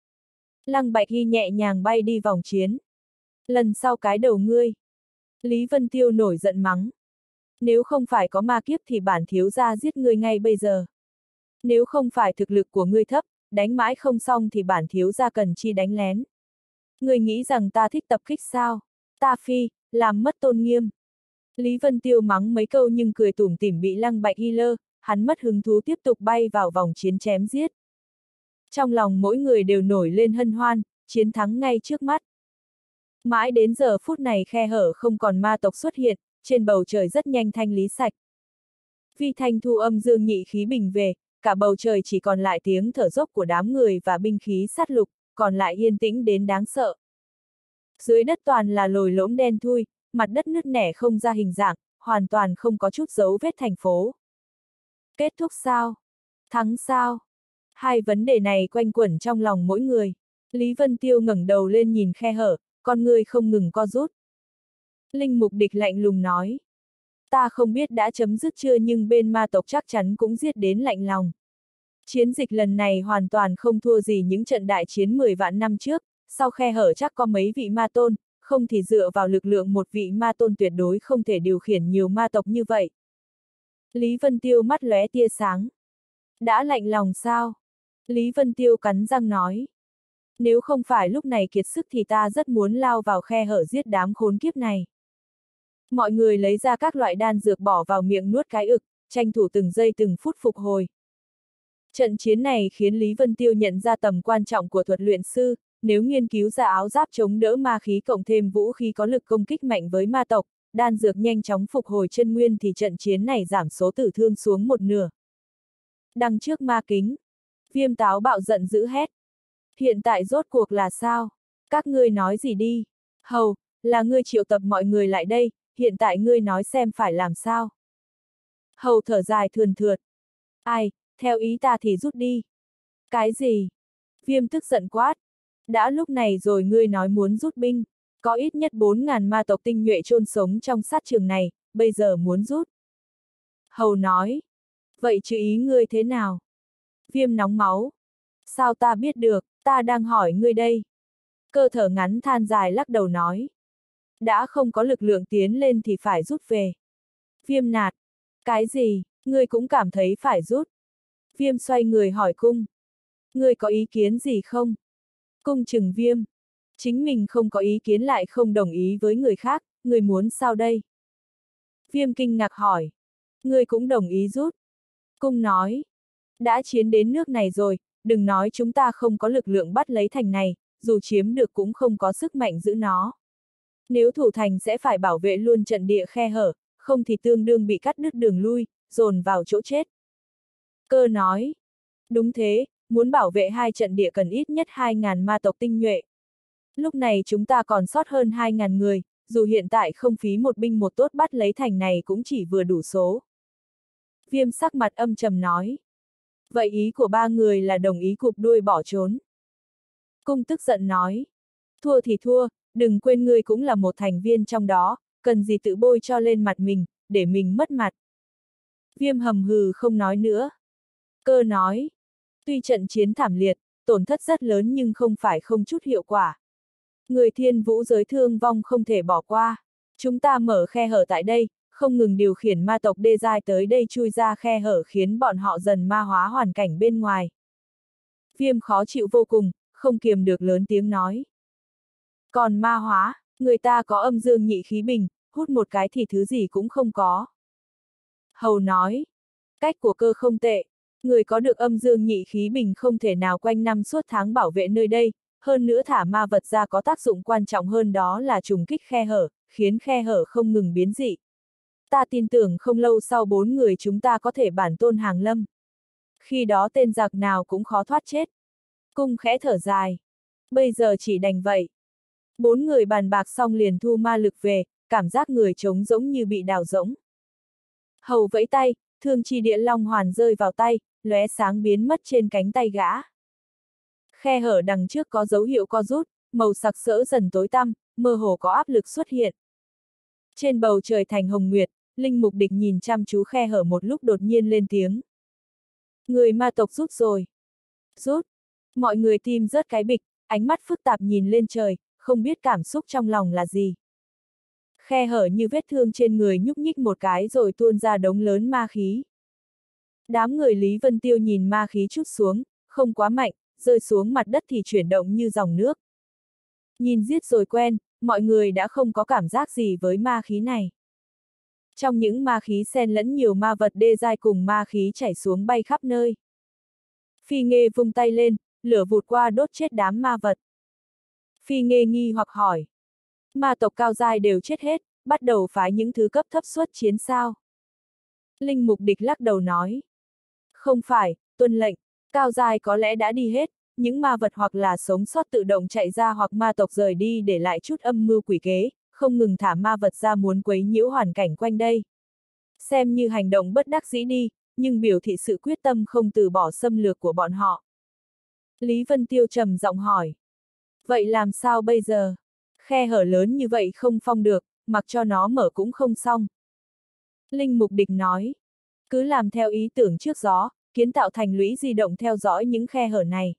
Lăng Bạch Y nhẹ nhàng bay đi vòng chiến. Lần sau cái đầu ngươi. Lý Vân Tiêu nổi giận mắng. Nếu không phải có ma kiếp thì bản thiếu gia giết ngươi ngay bây giờ. Nếu không phải thực lực của ngươi thấp, đánh mãi không xong thì bản thiếu gia cần chi đánh lén. Người nghĩ rằng ta thích tập kích sao? Ta phi, làm mất tôn nghiêm. Lý Vân Tiêu mắng mấy câu nhưng cười tủm tỉm bị Lăng Bạch Y lơ, hắn mất hứng thú tiếp tục bay vào vòng chiến chém giết. Trong lòng mỗi người đều nổi lên hân hoan, chiến thắng ngay trước mắt. Mãi đến giờ phút này khe hở không còn ma tộc xuất hiện, trên bầu trời rất nhanh thanh lý sạch. Vi thanh thu âm dương nhị khí bình về, cả bầu trời chỉ còn lại tiếng thở dốc của đám người và binh khí sát lục, còn lại yên tĩnh đến đáng sợ. Dưới đất toàn là lồi lõm đen thui, mặt đất nứt nẻ không ra hình dạng, hoàn toàn không có chút dấu vết thành phố. Kết thúc sao? Thắng sao? Hai vấn đề này quanh quẩn trong lòng mỗi người. Lý Vân Tiêu ngẩng đầu lên nhìn khe hở, con người không ngừng co rút. Linh Mục Địch lạnh lùng nói. Ta không biết đã chấm dứt chưa nhưng bên ma tộc chắc chắn cũng giết đến lạnh lòng. Chiến dịch lần này hoàn toàn không thua gì những trận đại chiến mười vạn năm trước, sau khe hở chắc có mấy vị ma tôn, không thì dựa vào lực lượng một vị ma tôn tuyệt đối không thể điều khiển nhiều ma tộc như vậy. Lý Vân Tiêu mắt lóe tia sáng. Đã lạnh lòng sao? Lý Vân Tiêu cắn răng nói. Nếu không phải lúc này kiệt sức thì ta rất muốn lao vào khe hở giết đám khốn kiếp này. Mọi người lấy ra các loại đan dược bỏ vào miệng nuốt cái ực, tranh thủ từng giây từng phút phục hồi. Trận chiến này khiến Lý Vân Tiêu nhận ra tầm quan trọng của thuật luyện sư, nếu nghiên cứu ra áo giáp chống đỡ ma khí cộng thêm vũ khí có lực công kích mạnh với ma tộc, đan dược nhanh chóng phục hồi chân nguyên thì trận chiến này giảm số tử thương xuống một nửa. Đằng trước ma kính, Viêm táo bạo giận dữ hét. Hiện tại rốt cuộc là sao? Các ngươi nói gì đi? Hầu, là ngươi triệu tập mọi người lại đây, hiện tại ngươi nói xem phải làm sao? Hầu thở dài thườn thượt. Ai, theo ý ta thì rút đi. Cái gì? Viêm tức giận quát. Đã lúc này rồi ngươi nói muốn rút binh, có ít nhất bốn ngàn ma tộc tinh nhuệ chôn sống trong sát trường này, bây giờ muốn rút. Hầu nói. Vậy chứ ý ngươi thế nào? Viêm nóng máu. Sao ta biết được, ta đang hỏi ngươi đây. Cơ thở ngắn than dài lắc đầu nói. Đã không có lực lượng tiến lên thì phải rút về. Viêm nạt. Cái gì, ngươi cũng cảm thấy phải rút. Viêm xoay người hỏi cung. Ngươi có ý kiến gì không? Cung chừng Viêm. Chính mình không có ý kiến lại không đồng ý với người khác, ngươi muốn sao đây? Viêm kinh ngạc hỏi. Ngươi cũng đồng ý rút. Cung nói. Đã chiến đến nước này rồi, đừng nói chúng ta không có lực lượng bắt lấy thành này, dù chiếm được cũng không có sức mạnh giữ nó. Nếu thủ thành sẽ phải bảo vệ luôn trận địa khe hở, không thì tương đương bị cắt đứt đường lui, dồn vào chỗ chết. Cơ nói. Đúng thế, muốn bảo vệ hai trận địa cần ít nhất hai ngàn ma tộc tinh nhuệ. Lúc này chúng ta còn sót hơn hai ngàn người, dù hiện tại không phí một binh một tốt bắt lấy thành này cũng chỉ vừa đủ số. Viêm sắc mặt âm trầm nói. Vậy ý của ba người là đồng ý cụp đuôi bỏ trốn. Cung tức giận nói. Thua thì thua, đừng quên ngươi cũng là một thành viên trong đó, cần gì tự bôi cho lên mặt mình, để mình mất mặt. Viêm hầm hừ không nói nữa. Cơ nói. Tuy trận chiến thảm liệt, tổn thất rất lớn nhưng không phải không chút hiệu quả. Người thiên vũ giới thương vong không thể bỏ qua. Chúng ta mở khe hở tại đây, không ngừng điều khiển ma tộc đê giai tới đây chui ra khe hở khiến bọn họ dần ma hóa hoàn cảnh bên ngoài. Viêm khó chịu vô cùng, không kiềm được lớn tiếng nói. Còn ma hóa, người ta có âm dương nhị khí bình, hút một cái thì thứ gì cũng không có. Hầu nói. Cách của cơ không tệ. Người có được âm dương nhị khí bình không thể nào quanh năm suốt tháng bảo vệ nơi đây, hơn nữa thả ma vật ra có tác dụng quan trọng hơn đó là trùng kích khe hở, khiến khe hở không ngừng biến dị. Ta tin tưởng không lâu sau bốn người chúng ta có thể bản tôn hàng lâm. Khi đó tên giặc nào cũng khó thoát chết. Cung khẽ thở dài. Bây giờ chỉ đành vậy. Bốn người bàn bạc xong liền thu ma lực về, cảm giác người trống giống như bị đào rỗng. Hầu vẫy tay, thương chi địa long hoàn rơi vào tay, lóe sáng biến mất trên cánh tay gã. Khe hở đằng trước có dấu hiệu co rút, màu sặc sỡ dần tối tăm, mơ hồ có áp lực xuất hiện. Trên bầu trời thành hồng nguyệt, Linh Mục Địch nhìn chăm chú khe hở một lúc đột nhiên lên tiếng. Người ma tộc rút rồi. Rút. Mọi người tim rớt cái bịch, ánh mắt phức tạp nhìn lên trời, không biết cảm xúc trong lòng là gì. Khe hở như vết thương trên người nhúc nhích một cái rồi tuôn ra đống lớn ma khí. Đám người Lý Vân Tiêu nhìn ma khí chút xuống, không quá mạnh, rơi xuống mặt đất thì chuyển động như dòng nước. Nhìn giết rồi quen, mọi người đã không có cảm giác gì với ma khí này. Trong những ma khí xen lẫn nhiều ma vật đê giai cùng ma khí chảy xuống bay khắp nơi. Phi Nghê vung tay lên, lửa vụt qua đốt chết đám ma vật. Phi Nghê nghi hoặc hỏi. Ma tộc cao giai đều chết hết, bắt đầu phái những thứ cấp thấp xuất chiến sao? Linh Mục Địch lắc đầu nói. Không phải, tuân lệnh, cao giai có lẽ đã đi hết, những ma vật hoặc là sống sót tự động chạy ra hoặc ma tộc rời đi để lại chút âm mưu quỷ kế, không ngừng thả ma vật ra muốn quấy nhiễu hoàn cảnh quanh đây. Xem như hành động bất đắc dĩ đi, nhưng biểu thị sự quyết tâm không từ bỏ xâm lược của bọn họ. Lý Vân Tiêu trầm giọng hỏi. Vậy làm sao bây giờ? Khe hở lớn như vậy không phong được, mặc cho nó mở cũng không xong. Linh Mục Địch nói. Cứ làm theo ý tưởng trước gió, kiến tạo thành lũy di động theo dõi những khe hở này.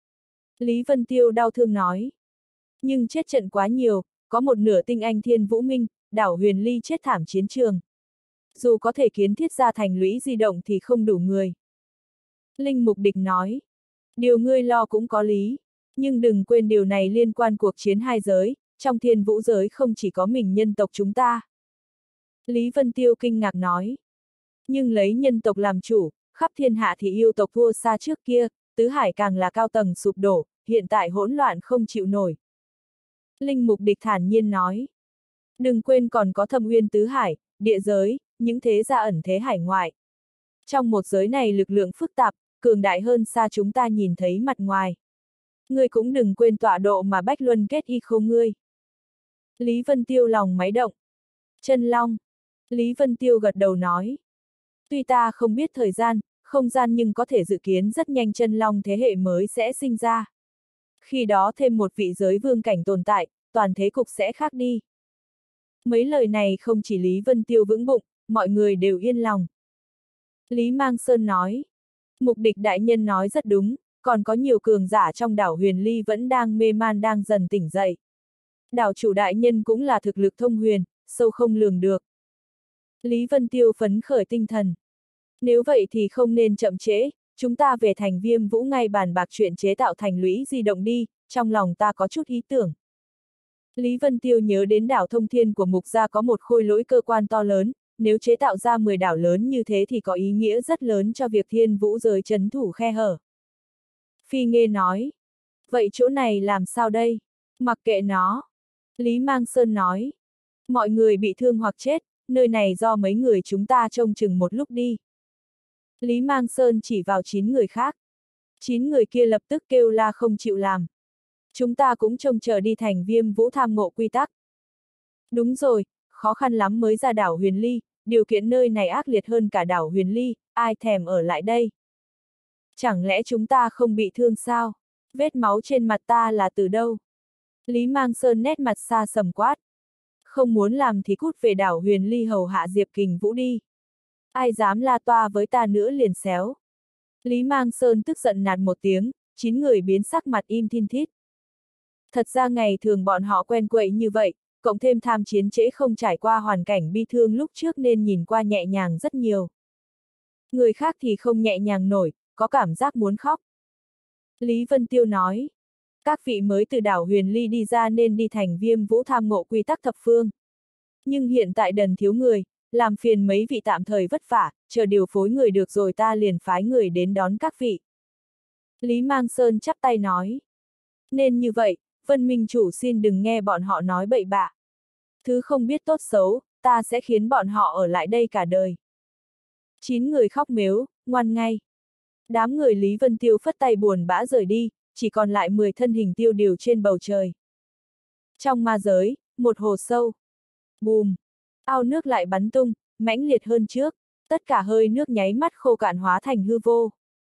Lý Vân Tiêu đau thương nói. Nhưng chết trận quá nhiều, có một nửa tinh anh Thiên Vũ Minh, đảo Huyền Ly chết thảm chiến trường. Dù có thể kiến thiết ra thành lũy di động thì không đủ người. Linh Mục Địch nói. Điều ngươi lo cũng có lý, nhưng đừng quên điều này liên quan cuộc chiến hai giới, trong Thiên Vũ giới không chỉ có mình nhân tộc chúng ta. Lý Vân Tiêu kinh ngạc nói. Nhưng lấy nhân tộc làm chủ, khắp thiên hạ thì yêu tộc thua xa trước kia, tứ hải càng là cao tầng sụp đổ, hiện tại hỗn loạn không chịu nổi. Linh Mục Địch thản nhiên nói. Đừng quên còn có thâm uyên tứ hải, địa giới, những thế gia ẩn thế hải ngoại. Trong một giới này lực lượng phức tạp, cường đại hơn xa chúng ta nhìn thấy mặt ngoài. Ngươi cũng đừng quên tọa độ mà Bách Luân kết y khô ngươi. Lý Vân Tiêu lòng máy động. Chân long. Lý Vân Tiêu gật đầu nói. Tuy ta không biết thời gian, không gian nhưng có thể dự kiến rất nhanh chân long thế hệ mới sẽ sinh ra. Khi đó thêm một vị giới vương cảnh tồn tại, toàn thế cục sẽ khác đi. Mấy lời này không chỉ Lý Vân Tiêu vững bụng, mọi người đều yên lòng. Lý Mang Sơn nói. Mục Địch đại nhân nói rất đúng, còn có nhiều cường giả trong đảo Huyền Ly vẫn đang mê man đang dần tỉnh dậy. Đảo chủ đại nhân cũng là thực lực thông huyền, sâu không lường được. Lý Vân Tiêu phấn khởi tinh thần. Nếu vậy thì không nên chậm trễ, chúng ta về thành Viêm Vũ ngay bàn bạc chuyện chế tạo thành lũy di động đi, trong lòng ta có chút ý tưởng. Lý Vân Tiêu nhớ đến đảo Thông Thiên của Mục Gia có một khôi lỗi cơ quan to lớn, nếu chế tạo ra mười đảo lớn như thế thì có ý nghĩa rất lớn cho việc Thiên Vũ giới trấn thủ khe hở. Phi Nghê nói. Vậy chỗ này làm sao đây? Mặc kệ nó. Lý Mang Sơn nói. Mọi người bị thương hoặc chết, nơi này do mấy người chúng ta trông chừng một lúc đi. Lý Mang Sơn chỉ vào chín người khác. Chín người kia lập tức kêu la không chịu làm. Chúng ta cũng trông chờ đi thành Viêm Vũ tham ngộ quy tắc. Đúng rồi, khó khăn lắm mới ra đảo Huyền Ly, điều kiện nơi này ác liệt hơn cả đảo Huyền Ly, ai thèm ở lại đây. Chẳng lẽ chúng ta không bị thương sao? Vết máu trên mặt ta là từ đâu? Lý Mang Sơn nét mặt xa sầm quát. Không muốn làm thì cút về đảo Huyền Ly hầu hạ Diệp Kình Vũ đi. Ai dám la toa với ta nữa liền xéo. Lý Mang Sơn tức giận nạt một tiếng, chín người biến sắc mặt im thin thít. Thật ra ngày thường bọn họ quen quậy như vậy, cộng thêm tham chiến trễ không trải qua hoàn cảnh bi thương lúc trước nên nhìn qua nhẹ nhàng rất nhiều. Người khác thì không nhẹ nhàng nổi, có cảm giác muốn khóc. Lý Vân Tiêu nói, các vị mới từ đảo Huyền Ly đi ra nên đi thành Viêm Vũ tham ngộ quy tắc thập phương. Nhưng hiện tại đần thiếu người, làm phiền mấy vị tạm thời vất vả, chờ điều phối người được rồi ta liền phái người đến đón các vị. Lý Mang Sơn chắp tay nói, nên như vậy, Vân Minh chủ xin đừng nghe bọn họ nói bậy bạ. Thứ không biết tốt xấu, ta sẽ khiến bọn họ ở lại đây cả đời. Chín người khóc mếu, ngoan ngay. Đám người Lý Vân Tiêu phất tay buồn bã rời đi, chỉ còn lại mười thân hình tiêu điều trên bầu trời. Trong ma giới, một hồ sâu. Bùm! Ao nước lại bắn tung, mãnh liệt hơn trước, tất cả hơi nước nháy mắt khô cạn hóa thành hư vô.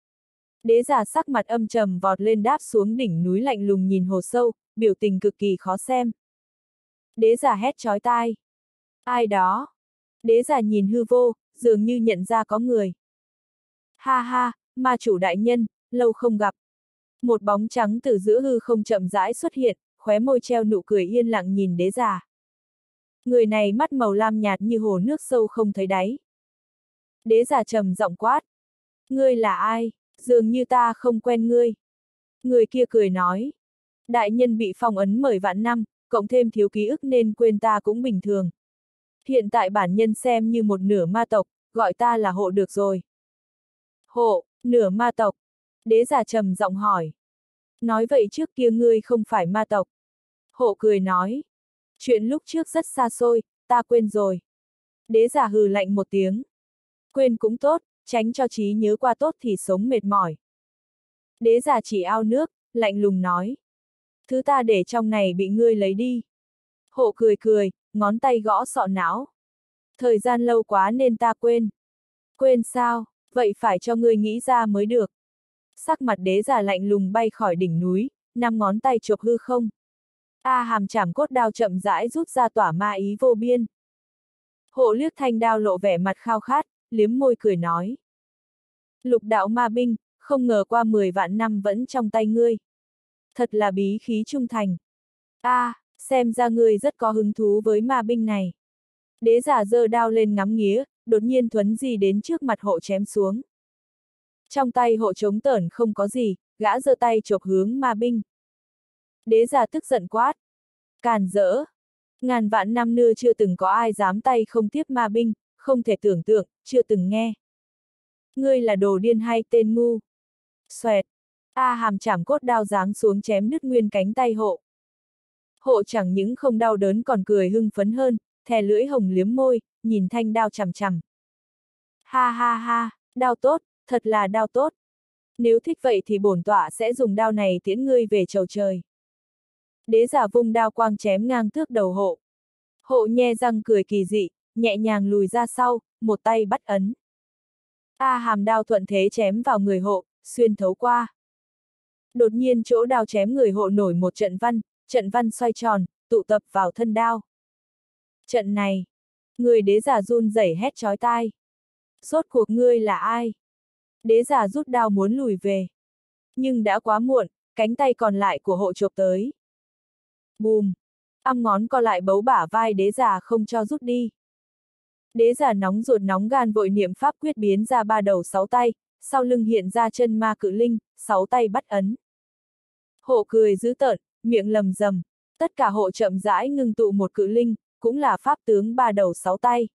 Đế giả sắc mặt âm trầm vọt lên đáp xuống đỉnh núi lạnh lùng nhìn hồ sâu, biểu tình cực kỳ khó xem. Đế giả hét chói tai. Ai đó? Đế giả nhìn hư vô, dường như nhận ra có người. Ha ha, ma chủ đại nhân, lâu không gặp. Một bóng trắng từ giữa hư không chậm rãi xuất hiện, khóe môi treo nụ cười yên lặng nhìn đế giả. Người này mắt màu lam nhạt như hồ nước sâu không thấy đáy. Đế giả trầm giọng quát. Ngươi là ai? Dường như ta không quen ngươi. Người kia cười nói. Đại nhân bị phong ấn mười vạn năm, cộng thêm thiếu ký ức nên quên ta cũng bình thường. Hiện tại bản nhân xem như một nửa ma tộc, gọi ta là Hộ được rồi. Hộ, nửa ma tộc. Đế giả trầm giọng hỏi. Nói vậy trước kia ngươi không phải ma tộc. Hộ cười nói. Chuyện lúc trước rất xa xôi, ta quên rồi. Đế giả hừ lạnh một tiếng. Quên cũng tốt, tránh cho trí nhớ qua tốt thì sống mệt mỏi. Đế giả chỉ ao nước, lạnh lùng nói. Thứ ta để trong này bị ngươi lấy đi. Hộ cười cười, ngón tay gõ sọ não. Thời gian lâu quá nên ta quên. Quên sao, vậy phải cho ngươi nghĩ ra mới được. Sắc mặt đế giả lạnh lùng bay khỏi đỉnh núi, năm ngón tay chộp hư không. A hàm chảm cốt đao chậm rãi rút ra tỏa ma ý vô biên. Hộ liếc thanh đao lộ vẻ mặt khao khát, liếm môi cười nói. Lục đạo ma binh, không ngờ qua mười vạn năm vẫn trong tay ngươi. Thật là bí khí trung thành. A, à, xem ra ngươi rất có hứng thú với ma binh này. Đế giả giơ đao lên ngắm nghía, đột nhiên thuấn di đến trước mặt hộ chém xuống. Trong tay hộ trống tởn không có gì, gã giơ tay chộp hướng ma binh. Đế giả tức giận quát. Càn rỡ. Ngàn vạn năm nữa chưa từng có ai dám tay không tiếp ma binh, không thể tưởng tượng, chưa từng nghe. Ngươi là đồ điên hay tên ngu? Xoẹt. A hàm chảm cốt đao giáng xuống chém đứt nguyên cánh tay hộ. Hộ chẳng những không đau đớn còn cười hưng phấn hơn, thè lưỡi hồng liếm môi, nhìn thanh đao chằm chằm. Ha ha ha, đao tốt, thật là đao tốt. Nếu thích vậy thì bổn tọa sẽ dùng đao này tiễn ngươi về chầu trời. Đế giả vung đao quang chém ngang thước đầu hộ. Hộ nhe răng cười kỳ dị, nhẹ nhàng lùi ra sau, một tay bắt ấn. A hàm đao thuận thế chém vào người hộ, xuyên thấu qua. Đột nhiên chỗ đao chém người hộ nổi một trận văn, trận văn xoay tròn, tụ tập vào thân đao. Trận này, người đế giả run rẩy hét chói tai. Rốt cuộc ngươi là ai? Đế giả rút đao muốn lùi về. Nhưng đã quá muộn, cánh tay còn lại của hộ chộp tới. Bùm! Âm ngón co lại bấu bả vai đế giả không cho rút đi. Đế giả nóng ruột nóng gan vội niệm pháp quyết biến ra ba đầu sáu tay, sau lưng hiện ra chân ma cự linh, sáu tay bắt ấn. Hộ cười dữ tợn, miệng lầm rầm, tất cả hộ chậm rãi ngưng tụ một cự linh, cũng là pháp tướng ba đầu sáu tay.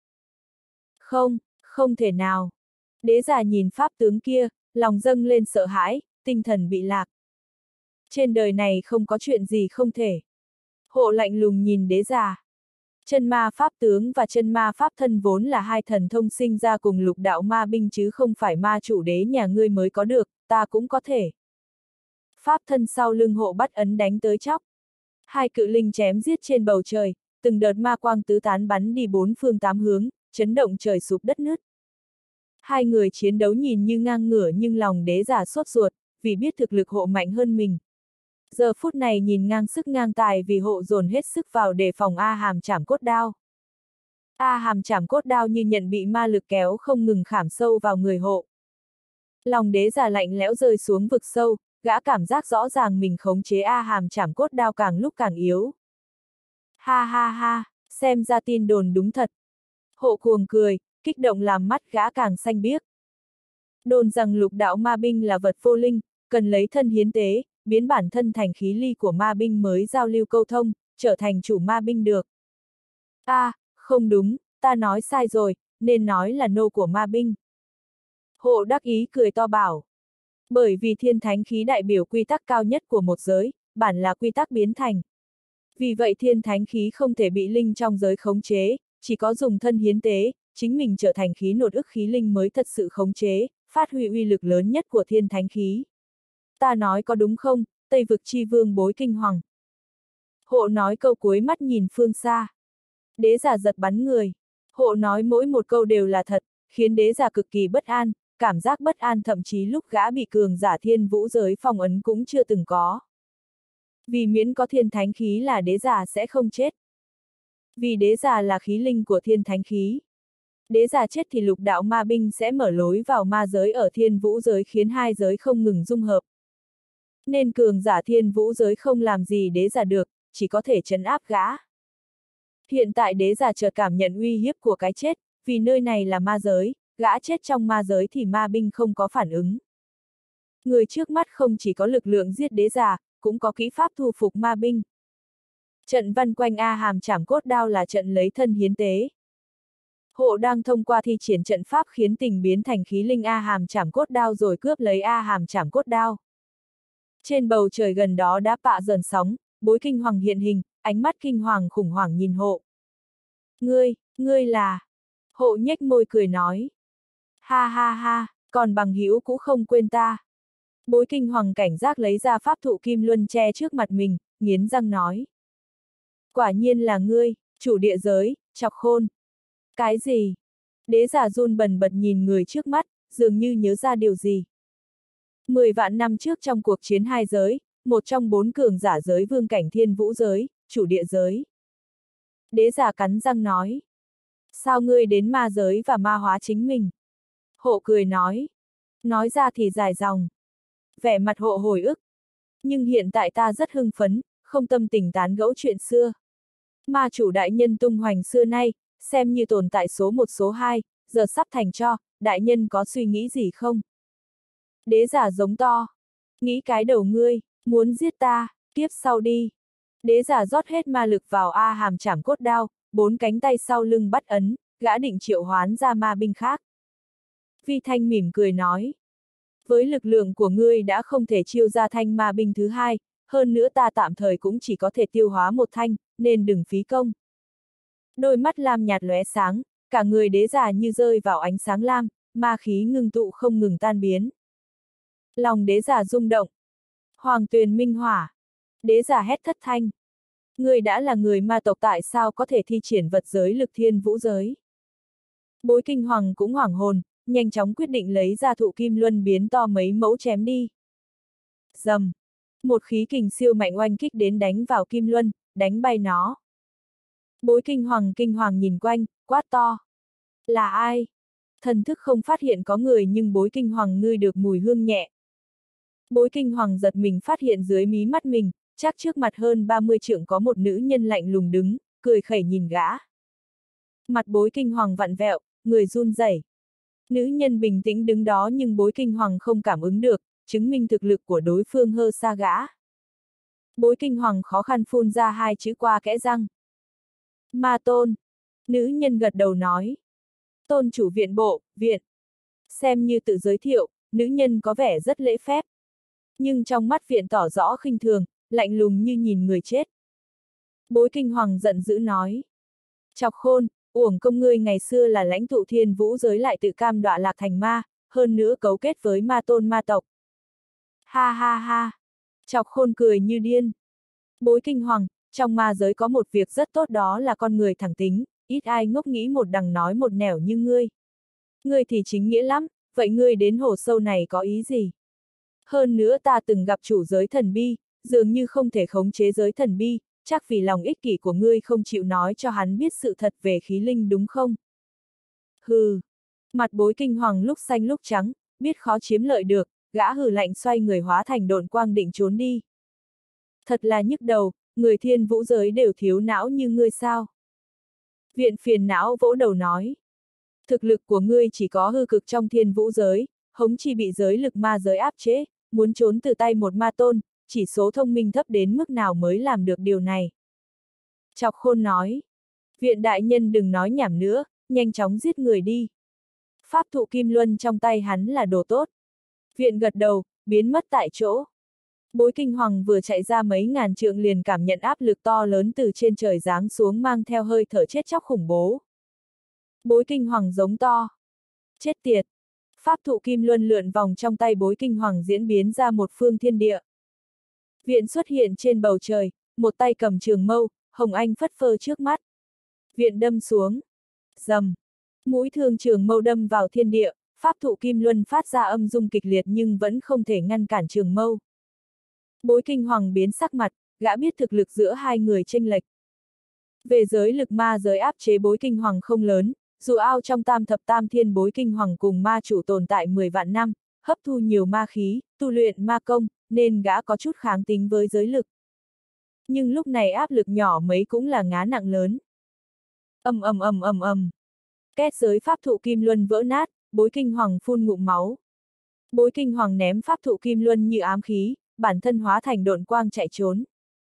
Không, không thể nào. Đế giả nhìn pháp tướng kia, lòng dâng lên sợ hãi, tinh thần bị lạc. Trên đời này không có chuyện gì không thể. Hộ lạnh lùng nhìn đế giả. Chân ma pháp tướng và chân ma pháp thân vốn là hai thần thông sinh ra cùng lục đạo ma binh chứ không phải ma chủ đế nhà ngươi mới có được, ta cũng có thể. Pháp thân sau lưng hộ bắt ấn đánh tới chóc. Hai cự linh chém giết trên bầu trời, từng đợt ma quang tứ tán bắn đi bốn phương tám hướng, chấn động trời sụp đất nứt. Hai người chiến đấu nhìn như ngang ngửa nhưng lòng đế giả sốt ruột, vì biết thực lực hộ mạnh hơn mình. Giờ phút này nhìn ngang sức ngang tài vì hộ dồn hết sức vào đề phòng A hàm chảm cốt đao. A hàm chảm cốt đao như nhận bị ma lực kéo không ngừng khảm sâu vào người hộ. Lòng đế giả lạnh lẽo rơi xuống vực sâu, gã cảm giác rõ ràng mình khống chế A hàm chảm cốt đao càng lúc càng yếu. Ha ha ha, xem ra tin đồn đúng thật. Hộ cuồng cười, kích động làm mắt gã càng xanh biếc. Đồn rằng lục đạo ma binh là vật vô linh, cần lấy thân hiến tế, biến bản thân thành khí ly của ma binh mới giao lưu câu thông, trở thành chủ ma binh được. A, à, không đúng, ta nói sai rồi, nên nói là nô của ma binh. Hộ đắc ý cười to bảo. Bởi vì thiên thánh khí đại biểu quy tắc cao nhất của một giới, bản là quy tắc biến thành. Vì vậy thiên thánh khí không thể bị linh trong giới khống chế, chỉ có dùng thân hiến tế, chính mình trở thành khí nột ức khí linh mới thật sự khống chế, phát huy uy lực lớn nhất của thiên thánh khí. Ta nói có đúng không, Tây vực chi vương bối kinh hoàng. Hộ nói câu cuối mắt nhìn phương xa. Đế giả giật bắn người. Hộ nói mỗi một câu đều là thật, khiến đế giả cực kỳ bất an, cảm giác bất an thậm chí lúc gã bị cường giả thiên vũ giới phong ấn cũng chưa từng có. Vì miễn có thiên thánh khí là đế giả sẽ không chết. Vì đế giả là khí linh của thiên thánh khí. Đế giả chết thì lục đạo ma binh sẽ mở lối vào ma giới ở thiên vũ giới khiến hai giới không ngừng dung hợp. Nên cường giả thiên vũ giới không làm gì đế giả được, chỉ có thể trấn áp gã. Hiện tại đế giả chợt cảm nhận uy hiếp của cái chết, vì nơi này là ma giới, gã chết trong ma giới thì ma binh không có phản ứng. Người trước mắt không chỉ có lực lượng giết đế giả, cũng có kỹ pháp thu phục ma binh. Trận văn quanh A Hàm Trảm Cốt Đao là trận lấy thân hiến tế. Hộ đang thông qua thi triển trận pháp khiến tình biến thành khí linh A Hàm Trảm Cốt Đao rồi cướp lấy A Hàm Trảm Cốt Đao. Trên bầu trời gần đó đã pạ dần sóng, Bối Kinh Hoàng hiện hình, ánh mắt kinh hoàng khủng hoảng nhìn hộ. Ngươi, ngươi là... Hộ nhếch môi cười nói. Ha ha ha, còn bằng hữu cũng không quên ta. Bối Kinh Hoàng cảnh giác lấy ra pháp thụ kim luân che trước mặt mình, nghiến răng nói. Quả nhiên là ngươi, chủ địa giới, Chọc Khôn. Cái gì? Đế giả run bần bật nhìn người trước mắt, dường như nhớ ra điều gì. Mười vạn năm trước trong cuộc chiến hai giới, một trong bốn cường giả giới vương cảnh thiên vũ giới, chủ địa giới. Đế giả cắn răng nói. Sao ngươi đến ma giới và ma hóa chính mình? Hộ cười nói. Nói ra thì dài dòng. Vẻ mặt hộ hồi ức. Nhưng hiện tại ta rất hưng phấn, không tâm tình tán gẫu chuyện xưa. Ma chủ đại nhân tung hoành xưa nay, xem như tồn tại số một số hai, giờ sắp thành cho, đại nhân có suy nghĩ gì không? Đế giả giống to. Nghĩ cái đầu ngươi, muốn giết ta, tiếp sau đi. Đế giả rót hết ma lực vào A Hàm Trảm Cốt Đao, bốn cánh tay sau lưng bắt ấn, gã định triệu hoán ra ma binh khác. Vi Thanh mỉm cười nói. Với lực lượng của ngươi đã không thể chiêu ra thanh ma binh thứ hai, hơn nữa ta tạm thời cũng chỉ có thể tiêu hóa một thanh, nên đừng phí công. Đôi mắt lam nhạt lóe sáng, cả người đế giả như rơi vào ánh sáng lam, ma khí ngưng tụ không ngừng tan biến. Lòng đế giả rung động. Hoàng tuyền minh hỏa. Đế giả hét thất thanh. Ngươi đã là người ma tộc tại sao có thể thi triển vật giới lực thiên vũ giới? Bối Kinh Hoàng cũng hoảng hồn, nhanh chóng quyết định lấy ra thụ kim luân biến to mấy mẫu chém đi. Dầm. Một khí kình siêu mạnh oanh kích đến đánh vào kim luân, đánh bay nó. Bối Kinh Hoàng kinh hoàng nhìn quanh, quát to. Là ai? Thần thức không phát hiện có người nhưng Bối Kinh Hoàng ngửi được mùi hương nhẹ. Bối Kinh Hoàng giật mình phát hiện dưới mí mắt mình, chắc trước mặt hơn ba mươi trượng có một nữ nhân lạnh lùng đứng, cười khẩy nhìn gã. Mặt Bối Kinh Hoàng vặn vẹo, người run rẩy. Nữ nhân bình tĩnh đứng đó nhưng Bối Kinh Hoàng không cảm ứng được, chứng minh thực lực của đối phương hơ xa gã. Bối Kinh Hoàng khó khăn phun ra hai chữ qua kẽ răng. Ma tôn. Nữ nhân gật đầu nói. Tôn chủ viện bộ, viện. Xem như tự giới thiệu, nữ nhân có vẻ rất lễ phép. Nhưng trong mắt viện tỏ rõ khinh thường, lạnh lùng như nhìn người chết. Bối Kinh Hoàng giận dữ nói. Chọc Khôn, uổng công ngươi ngày xưa là lãnh tụ thiên vũ giới lại tự cam đọa lạc thành ma, hơn nữa cấu kết với ma tôn ma tộc. Ha ha ha. Chọc Khôn cười như điên. Bối Kinh Hoàng, trong ma giới có một việc rất tốt đó là con người thẳng tính, ít ai ngốc nghĩ một đằng nói một nẻo như ngươi. Ngươi thì chính nghĩa lắm, vậy ngươi đến hồ sâu này có ý gì? Hơn nữa ta từng gặp chủ giới thần bi, dường như không thể khống chế giới thần bi, chắc vì lòng ích kỷ của ngươi không chịu nói cho hắn biết sự thật về khí linh đúng không? Hừ. Mặt Bối Kinh Hoàng lúc xanh lúc trắng, biết khó chiếm lợi được, gã hừ lạnh xoay người hóa thành độn quang định trốn đi. Thật là nhức đầu, người thiên vũ giới đều thiếu não như ngươi sao? Viện phiền não vỗ đầu nói. Thực lực của ngươi chỉ có hư cực trong thiên vũ giới, hống chi bị giới lực ma giới áp chế, muốn trốn từ tay một ma tôn, chỉ số thông minh thấp đến mức nào mới làm được điều này. Chọc Khôn nói. Viện đại nhân đừng nói nhảm nữa, nhanh chóng giết người đi. Pháp thụ kim luân trong tay hắn là đồ tốt. Viện gật đầu, biến mất tại chỗ. Bối Kinh Hoàng vừa chạy ra mấy ngàn trượng liền cảm nhận áp lực to lớn từ trên trời giáng xuống mang theo hơi thở chết chóc khủng bố. Bối Kinh Hoàng giống to. Chết tiệt. Pháp thụ kim luân lượn vòng trong tay Bối Kinh Hoàng diễn biến ra một phương thiên địa. Viện xuất hiện trên bầu trời, một tay cầm trường mâu, hồng anh phất phơ trước mắt. Viện đâm xuống. Rầm. Mũi thương trường mâu đâm vào thiên địa, pháp thụ kim luân phát ra âm rung kịch liệt nhưng vẫn không thể ngăn cản trường mâu. Bối Kinh Hoàng biến sắc mặt, gã biết thực lực giữa hai người chênh lệch. Về giới lực ma giới áp chế Bối Kinh Hoàng không lớn, dù ao trong tam thập tam thiên Bối Kinh Hoàng cùng ma chủ tồn tại mười vạn năm, hấp thu nhiều ma khí, tu luyện ma công, nên gã có chút kháng tính với giới lực. Nhưng lúc này áp lực nhỏ mấy cũng là ngá nặng lớn. Ầm ầm ầm ầm ầm. Két giới pháp thụ kim luân vỡ nát, Bối Kinh Hoàng phun ngụm máu. Bối kinh hoàng ném pháp thụ kim luân như ám khí, bản thân hóa thành độn quang chạy trốn.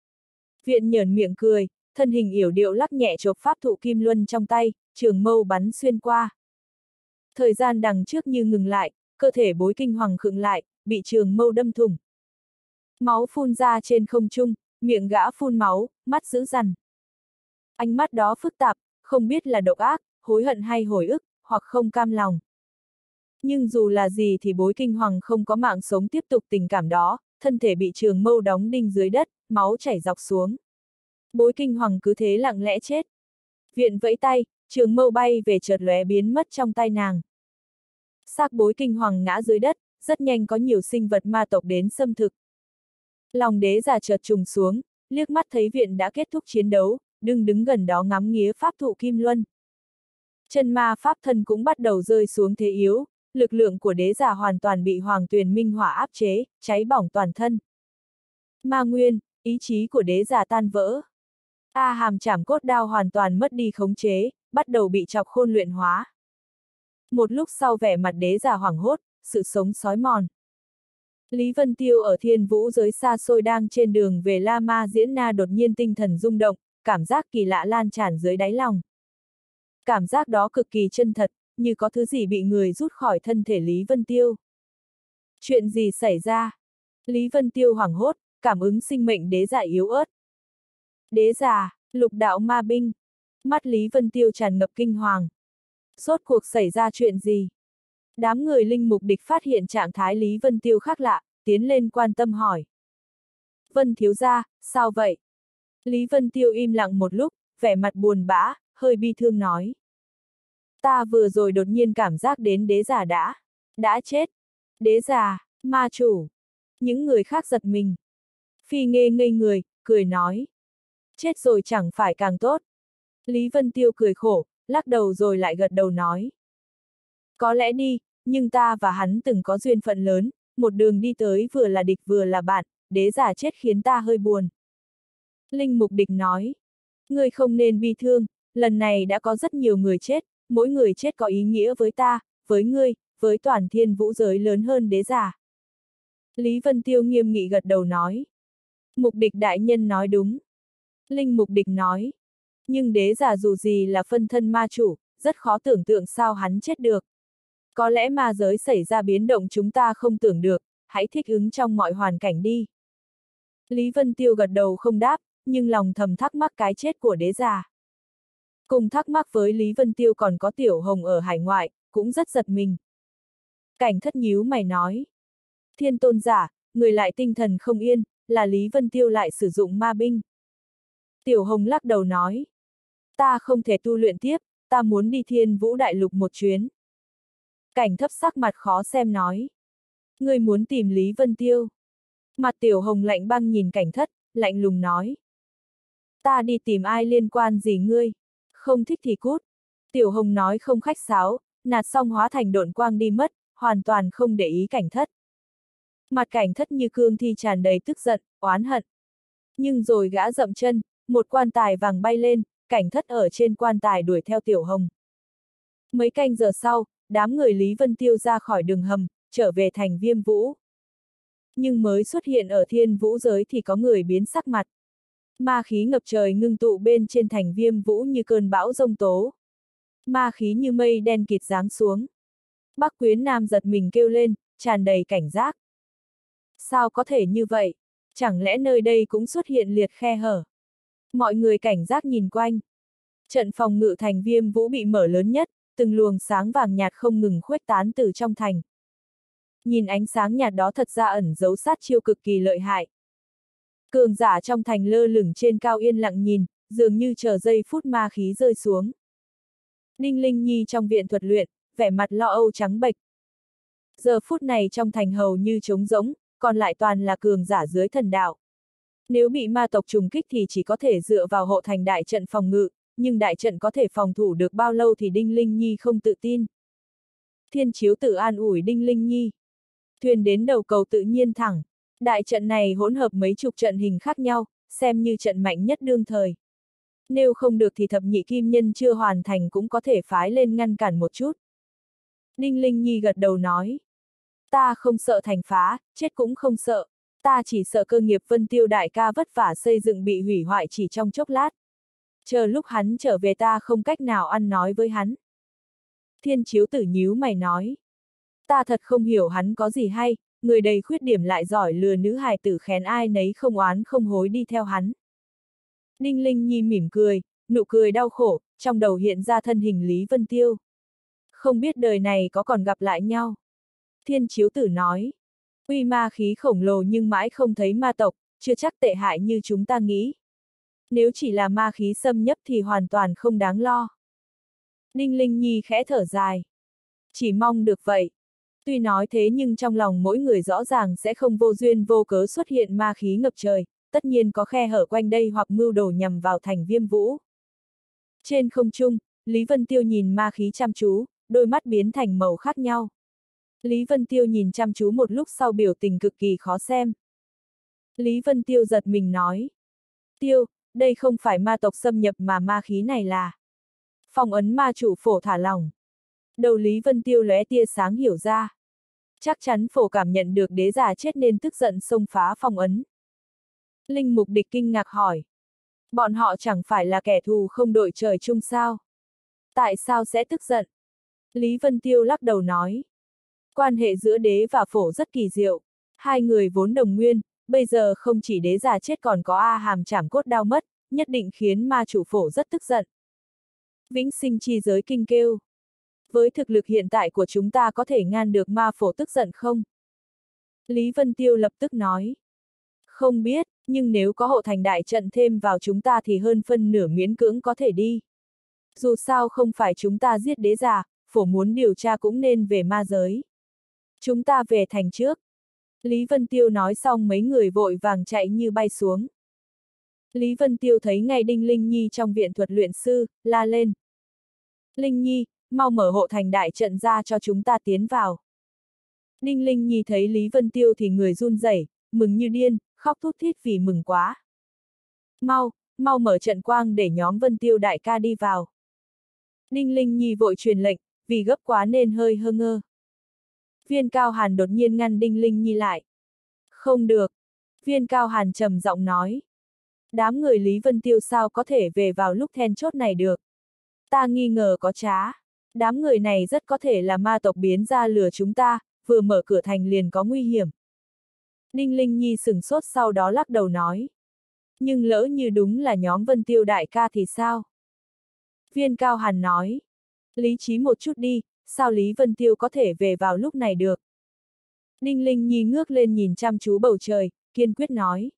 Viện nhởn miệng cười, thân hình yểu điệu lắc nhẹ chộp pháp thụ kim luân trong tay, trường mâu bắn xuyên qua. Thời gian đằng trước như ngừng lại, cơ thể bối kinh hoàng khựng lại, bị trường mâu đâm thủng. Máu phun ra trên không trung, miệng gã phun máu, mắt dữ dằn. Ánh mắt đó phức tạp, không biết là độc ác, hối hận hay hồi ức, hoặc không cam lòng. Nhưng dù là gì thì bối kinh hoàng không có mạng sống tiếp tục tình cảm đó, thân thể bị trường mâu đóng đinh dưới đất, máu chảy dọc xuống. Bối kinh hoàng cứ thế lặng lẽ chết. Viện vẫy tay, trường mâu bay về chợt lóe biến mất trong tay nàng. Xác bối kinh hoàng ngã dưới đất, rất nhanh có nhiều sinh vật ma tộc đến xâm thực. Lòng đế già chợt trùng xuống, liếc mắt thấy viện đã kết thúc chiến đấu, đừng đứng gần đó ngắm nghía pháp thụ kim luân. Chân ma pháp thân cũng bắt đầu rơi xuống thế yếu, lực lượng của đế già hoàn toàn bị hoàng tuyền minh hỏa áp chế, cháy bỏng toàn thân. Ma nguyên, ý chí của đế già tan vỡ. A hàm chảm cốt đao hoàn toàn mất đi khống chế, bắt đầu bị chọc khôn luyện hóa. Một lúc sau vẻ mặt đế già hoảng hốt, sự sống sói mòn. Lý Vân Tiêu ở thiên vũ giới xa xôi đang trên đường về La Ma Diễn Na đột nhiên tinh thần rung động, cảm giác kỳ lạ lan tràn dưới đáy lòng. Cảm giác đó cực kỳ chân thật, như có thứ gì bị người rút khỏi thân thể Lý Vân Tiêu. Chuyện gì xảy ra? Lý Vân Tiêu hoảng hốt, cảm ứng sinh mệnh đế giả yếu ớt. Đế giả, lục đạo ma binh. Mắt Lý Vân Tiêu tràn ngập kinh hoàng. Rốt cuộc xảy ra chuyện gì? Đám người linh mục địch phát hiện trạng thái Lý Vân Tiêu khác lạ, tiến lên quan tâm hỏi. Vân thiếu gia, sao vậy? Lý Vân Tiêu im lặng một lúc, vẻ mặt buồn bã, hơi bi thương nói. Ta vừa rồi đột nhiên cảm giác đến đế giả đã, đã chết. Đế giả, ma chủ. Những người khác giật mình. Phi Nghê ngây người, cười nói. Chết rồi chẳng phải càng tốt. Lý Vân Tiêu cười khổ, lắc đầu rồi lại gật đầu nói. Có lẽ đi, nhưng ta và hắn từng có duyên phận lớn, một đường đi tới vừa là địch vừa là bạn, đế giả chết khiến ta hơi buồn. Linh mục địch nói. Ngươi không nên bi thương, lần này đã có rất nhiều người chết, mỗi người chết có ý nghĩa với ta, với ngươi, với toàn thiên vũ giới lớn hơn đế giả. Lý Vân Tiêu nghiêm nghị gật đầu nói. Mục địch đại nhân nói đúng. Linh mục địch nói. Nhưng đế giả dù gì là phân thân ma chủ, rất khó tưởng tượng sao hắn chết được. Có lẽ ma giới xảy ra biến động chúng ta không tưởng được, hãy thích ứng trong mọi hoàn cảnh đi. Lý Vân Tiêu gật đầu không đáp, nhưng lòng thầm thắc mắc cái chết của đế giả. Cùng thắc mắc với Lý Vân Tiêu còn có Tiểu Hồng ở hải ngoại, cũng rất giật mình. Cảnh thất nhíu mày nói. Thiên tôn giả, người lại tinh thần không yên, là Lý Vân Tiêu lại sử dụng ma binh. Tiểu Hồng lắc đầu nói. Ta không thể tu luyện tiếp, ta muốn đi Thiên Vũ Đại Lục một chuyến. Cảnh thấp sắc mặt khó xem nói. Ngươi muốn tìm Lý Vân Tiêu. Mặt Tiểu Hồng lạnh băng nhìn cảnh thất, lạnh lùng nói. Ta đi tìm ai liên quan gì ngươi? Không thích thì cút. Tiểu Hồng nói không khách sáo, nạt xong hóa thành độn quang đi mất, hoàn toàn không để ý cảnh thất. Mặt cảnh thất như cương thi tràn đầy tức giận, oán hận. Nhưng rồi gã dậm chân, một quan tài vàng bay lên, cảnh thất ở trên quan tài đuổi theo Tiểu Hồng. Mấy canh giờ sau, đám người Lý Vân Tiêu ra khỏi đường hầm, trở về thành Viêm Vũ. Nhưng mới xuất hiện ở Thiên Vũ giới thì có người biến sắc mặt. Ma khí ngập trời ngưng tụ bên trên thành Viêm Vũ như cơn bão giông tố. Ma khí như mây đen kịt giáng xuống. Bắc Quyến Nam giật mình kêu lên, tràn đầy cảnh giác. Sao có thể như vậy? Chẳng lẽ nơi đây cũng xuất hiện liệt khe hở? Mọi người cảnh giác nhìn quanh. Trận phòng ngự thành Viêm Vũ bị mở lớn nhất, từng luồng sáng vàng nhạt không ngừng khuếch tán từ trong thành. Nhìn ánh sáng nhạt đó thật ra ẩn giấu sát chiêu cực kỳ lợi hại. Cường giả trong thành lơ lửng trên cao yên lặng nhìn, dường như chờ giây phút ma khí rơi xuống. Ninh Linh Nhi trong viện thuật luyện, vẻ mặt lo âu trắng bệch. Giờ phút này trong thành hầu như trống rỗng, còn lại toàn là cường giả dưới thần đạo. Nếu bị ma tộc trùng kích thì chỉ có thể dựa vào hộ thành đại trận phòng ngự, nhưng đại trận có thể phòng thủ được bao lâu thì Đinh Linh Nhi không tự tin. Thiên Chiếu Tử an ủi Đinh Linh Nhi. Thuyền đến đầu cầu tự nhiên thẳng. Đại trận này hỗn hợp mấy chục trận hình khác nhau, xem như trận mạnh nhất đương thời. Nếu không được thì thập nhị kim nhân chưa hoàn thành cũng có thể phái lên ngăn cản một chút. Đinh Linh Nhi gật đầu nói. Ta không sợ thành phá, chết cũng không sợ. Ta chỉ sợ cơ nghiệp Vân Tiêu đại ca vất vả xây dựng bị hủy hoại chỉ trong chốc lát. Chờ lúc hắn trở về ta không cách nào ăn nói với hắn. Thiên Chiếu Tử nhíu mày nói. Ta thật không hiểu hắn có gì hay, người đầy khuyết điểm lại giỏi lừa nữ hài tử khen ai nấy không oán không hối đi theo hắn. Ninh Linh Nhi mỉm cười, nụ cười đau khổ, trong đầu hiện ra thân hình Lý Vân Tiêu. Không biết đời này có còn gặp lại nhau. Thiên Chiếu Tử nói. Uy ma khí khổng lồ nhưng mãi không thấy ma tộc, chưa chắc tệ hại như chúng ta nghĩ. Nếu chỉ là ma khí xâm nhập thì hoàn toàn không đáng lo. Ninh Linh Nhi khẽ thở dài. Chỉ mong được vậy. Tuy nói thế nhưng trong lòng mỗi người rõ ràng sẽ không vô duyên vô cớ xuất hiện ma khí ngập trời, tất nhiên có khe hở quanh đây hoặc mưu đồ nhằm vào thành Viêm Vũ. Trên không trung, Lý Vân Tiêu nhìn ma khí chăm chú, đôi mắt biến thành màu khác nhau. Lý Vân Tiêu nhìn chăm chú một lúc sau biểu tình cực kỳ khó xem. Lý Vân Tiêu giật mình nói. Tiêu, đây không phải ma tộc xâm nhập mà ma khí này là phong ấn ma chủ phổ thả lỏng. Đầu Lý Vân Tiêu lóe tia sáng hiểu ra. Chắc chắn phổ cảm nhận được đế già chết nên tức giận xông phá phong ấn. Linh Mục Địch kinh ngạc hỏi. Bọn họ chẳng phải là kẻ thù không đội trời chung sao? Tại sao sẽ tức giận? Lý Vân Tiêu lắc đầu nói. Quan hệ giữa đế và phổ rất kỳ diệu. Hai người vốn đồng nguyên, bây giờ không chỉ đế già chết còn có A Hàm chảm cốt đau mất, nhất định khiến ma chủ phổ rất tức giận. Vĩnh sinh chi giới kinh kêu. Với thực lực hiện tại của chúng ta có thể ngăn được ma phổ tức giận không? Lý Vân Tiêu lập tức nói. Không biết, nhưng nếu có hộ thành đại trận thêm vào chúng ta thì hơn phân nửa miễn cưỡng có thể đi. Dù sao không phải chúng ta giết đế già, phổ muốn điều tra cũng nên về ma giới. Chúng ta về thành trước. Lý Vân Tiêu nói xong mấy người vội vàng chạy như bay xuống. Lý Vân Tiêu thấy ngay Đinh Linh Nhi trong viện thuật luyện sư, la lên. Linh Nhi, mau mở hộ thành đại trận ra cho chúng ta tiến vào. Đinh Linh Nhi thấy Lý Vân Tiêu thì người run rẩy, mừng như điên, khóc thút thít vì mừng quá. Mau, mau mở trận quang để nhóm Vân Tiêu đại ca đi vào. Đinh Linh Nhi vội truyền lệnh, vì gấp quá nên hơi hơ ngơ. Viên Cao Hàn đột nhiên ngăn Đinh Linh Nhi lại. Không được. Viên Cao Hàn trầm giọng nói. Đám người Lý Vân Tiêu sao có thể về vào lúc then chốt này được. Ta nghi ngờ có trá. Đám người này rất có thể là ma tộc biến ra lừa chúng ta, vừa mở cửa thành liền có nguy hiểm. Đinh Linh Nhi sửng sốt sau đó lắc đầu nói. Nhưng lỡ như đúng là nhóm Vân Tiêu đại ca thì sao? Viên Cao Hàn nói. Lý trí một chút đi, sao Lý Vân Tiêu có thể về vào lúc này được? Đinh Linh Nhi ngước lên nhìn chăm chú bầu trời, kiên quyết nói.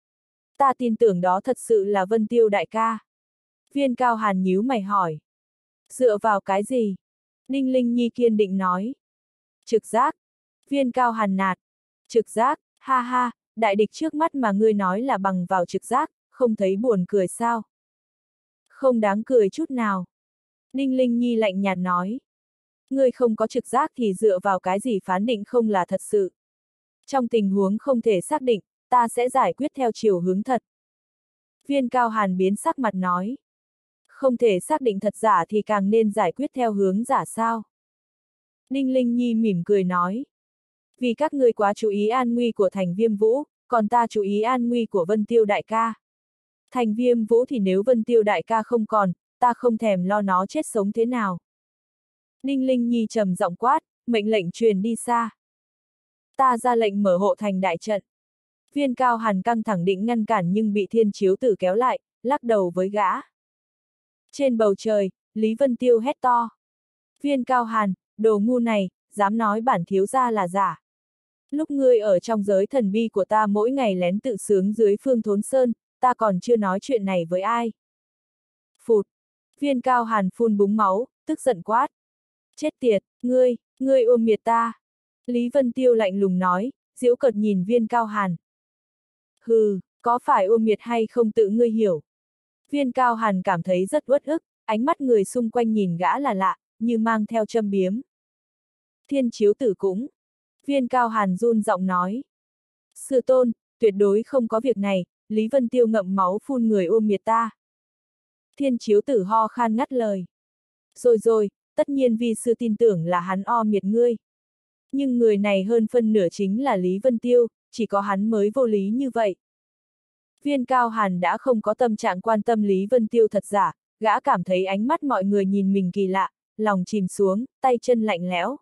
Ta tin tưởng đó thật sự là Vân Tiêu đại ca. Viên Cao Hàn nhíu mày hỏi. Dựa vào cái gì? Đinh Linh Nhi kiên định nói. Trực giác. Viên Cao Hàn nạt. Trực giác, ha ha, đại địch trước mắt mà ngươi nói là bằng vào trực giác, không thấy buồn cười sao? Không đáng cười chút nào. Đinh Linh Nhi lạnh nhạt nói. Ngươi không có trực giác thì dựa vào cái gì phán định không là thật sự. Trong tình huống không thể xác định, ta sẽ giải quyết theo chiều hướng thật. Viên Cao Hàn biến sắc mặt nói. Không thể xác định thật giả thì càng nên giải quyết theo hướng giả sao? Đinh Linh Nhi mỉm cười nói. Vì các ngươi quá chú ý an nguy của thành Viêm Vũ, còn ta chú ý an nguy của Vân Tiêu đại ca. Thành Viêm Vũ thì nếu Vân Tiêu đại ca không còn, ta không thèm lo nó chết sống thế nào. Đinh Linh Nhi trầm giọng quát, mệnh lệnh truyền đi xa. Ta ra lệnh mở hộ thành đại trận. Viên Cao Hàn căng thẳng định ngăn cản nhưng bị Thiên Chiếu Tử kéo lại, lắc đầu với gã. Trên bầu trời, Lý Vân Tiêu hét to. Viên Cao Hàn, đồ ngu này, dám nói bản thiếu gia là giả. Lúc ngươi ở trong giới thần bi của ta mỗi ngày lén tự sướng dưới Phương Thốn Sơn, ta còn chưa nói chuyện này với ai. Phụt! Viên Cao Hàn phun búng máu, tức giận quát. Chết tiệt, ngươi, ngươi ôm miệt ta. Lý Vân Tiêu lạnh lùng nói, giễu cợt nhìn Viên Cao Hàn. Hừ, có phải ôm miệt hay không tự ngươi hiểu. Viên Cao Hàn cảm thấy rất uất ức, ánh mắt người xung quanh nhìn gã là lạ, như mang theo châm biếm. Thiên Chiếu Tử cũng. Viên Cao Hàn run giọng nói. Sư tôn, tuyệt đối không có việc này, Lý Vân Tiêu ngậm máu phun người ôm miệt ta. Thiên Chiếu Tử ho khan ngắt lời. Rồi rồi, tất nhiên vi sư tin tưởng là hắn o miệt ngươi. Nhưng người này hơn phân nửa chính là Lý Vân Tiêu, chỉ có hắn mới vô lý như vậy. Viên Cao Hàn đã không có tâm trạng quan tâm Lý Vân Tiêu thật giả, gã cảm thấy ánh mắt mọi người nhìn mình kỳ lạ, lòng chìm xuống, tay chân lạnh lẽo.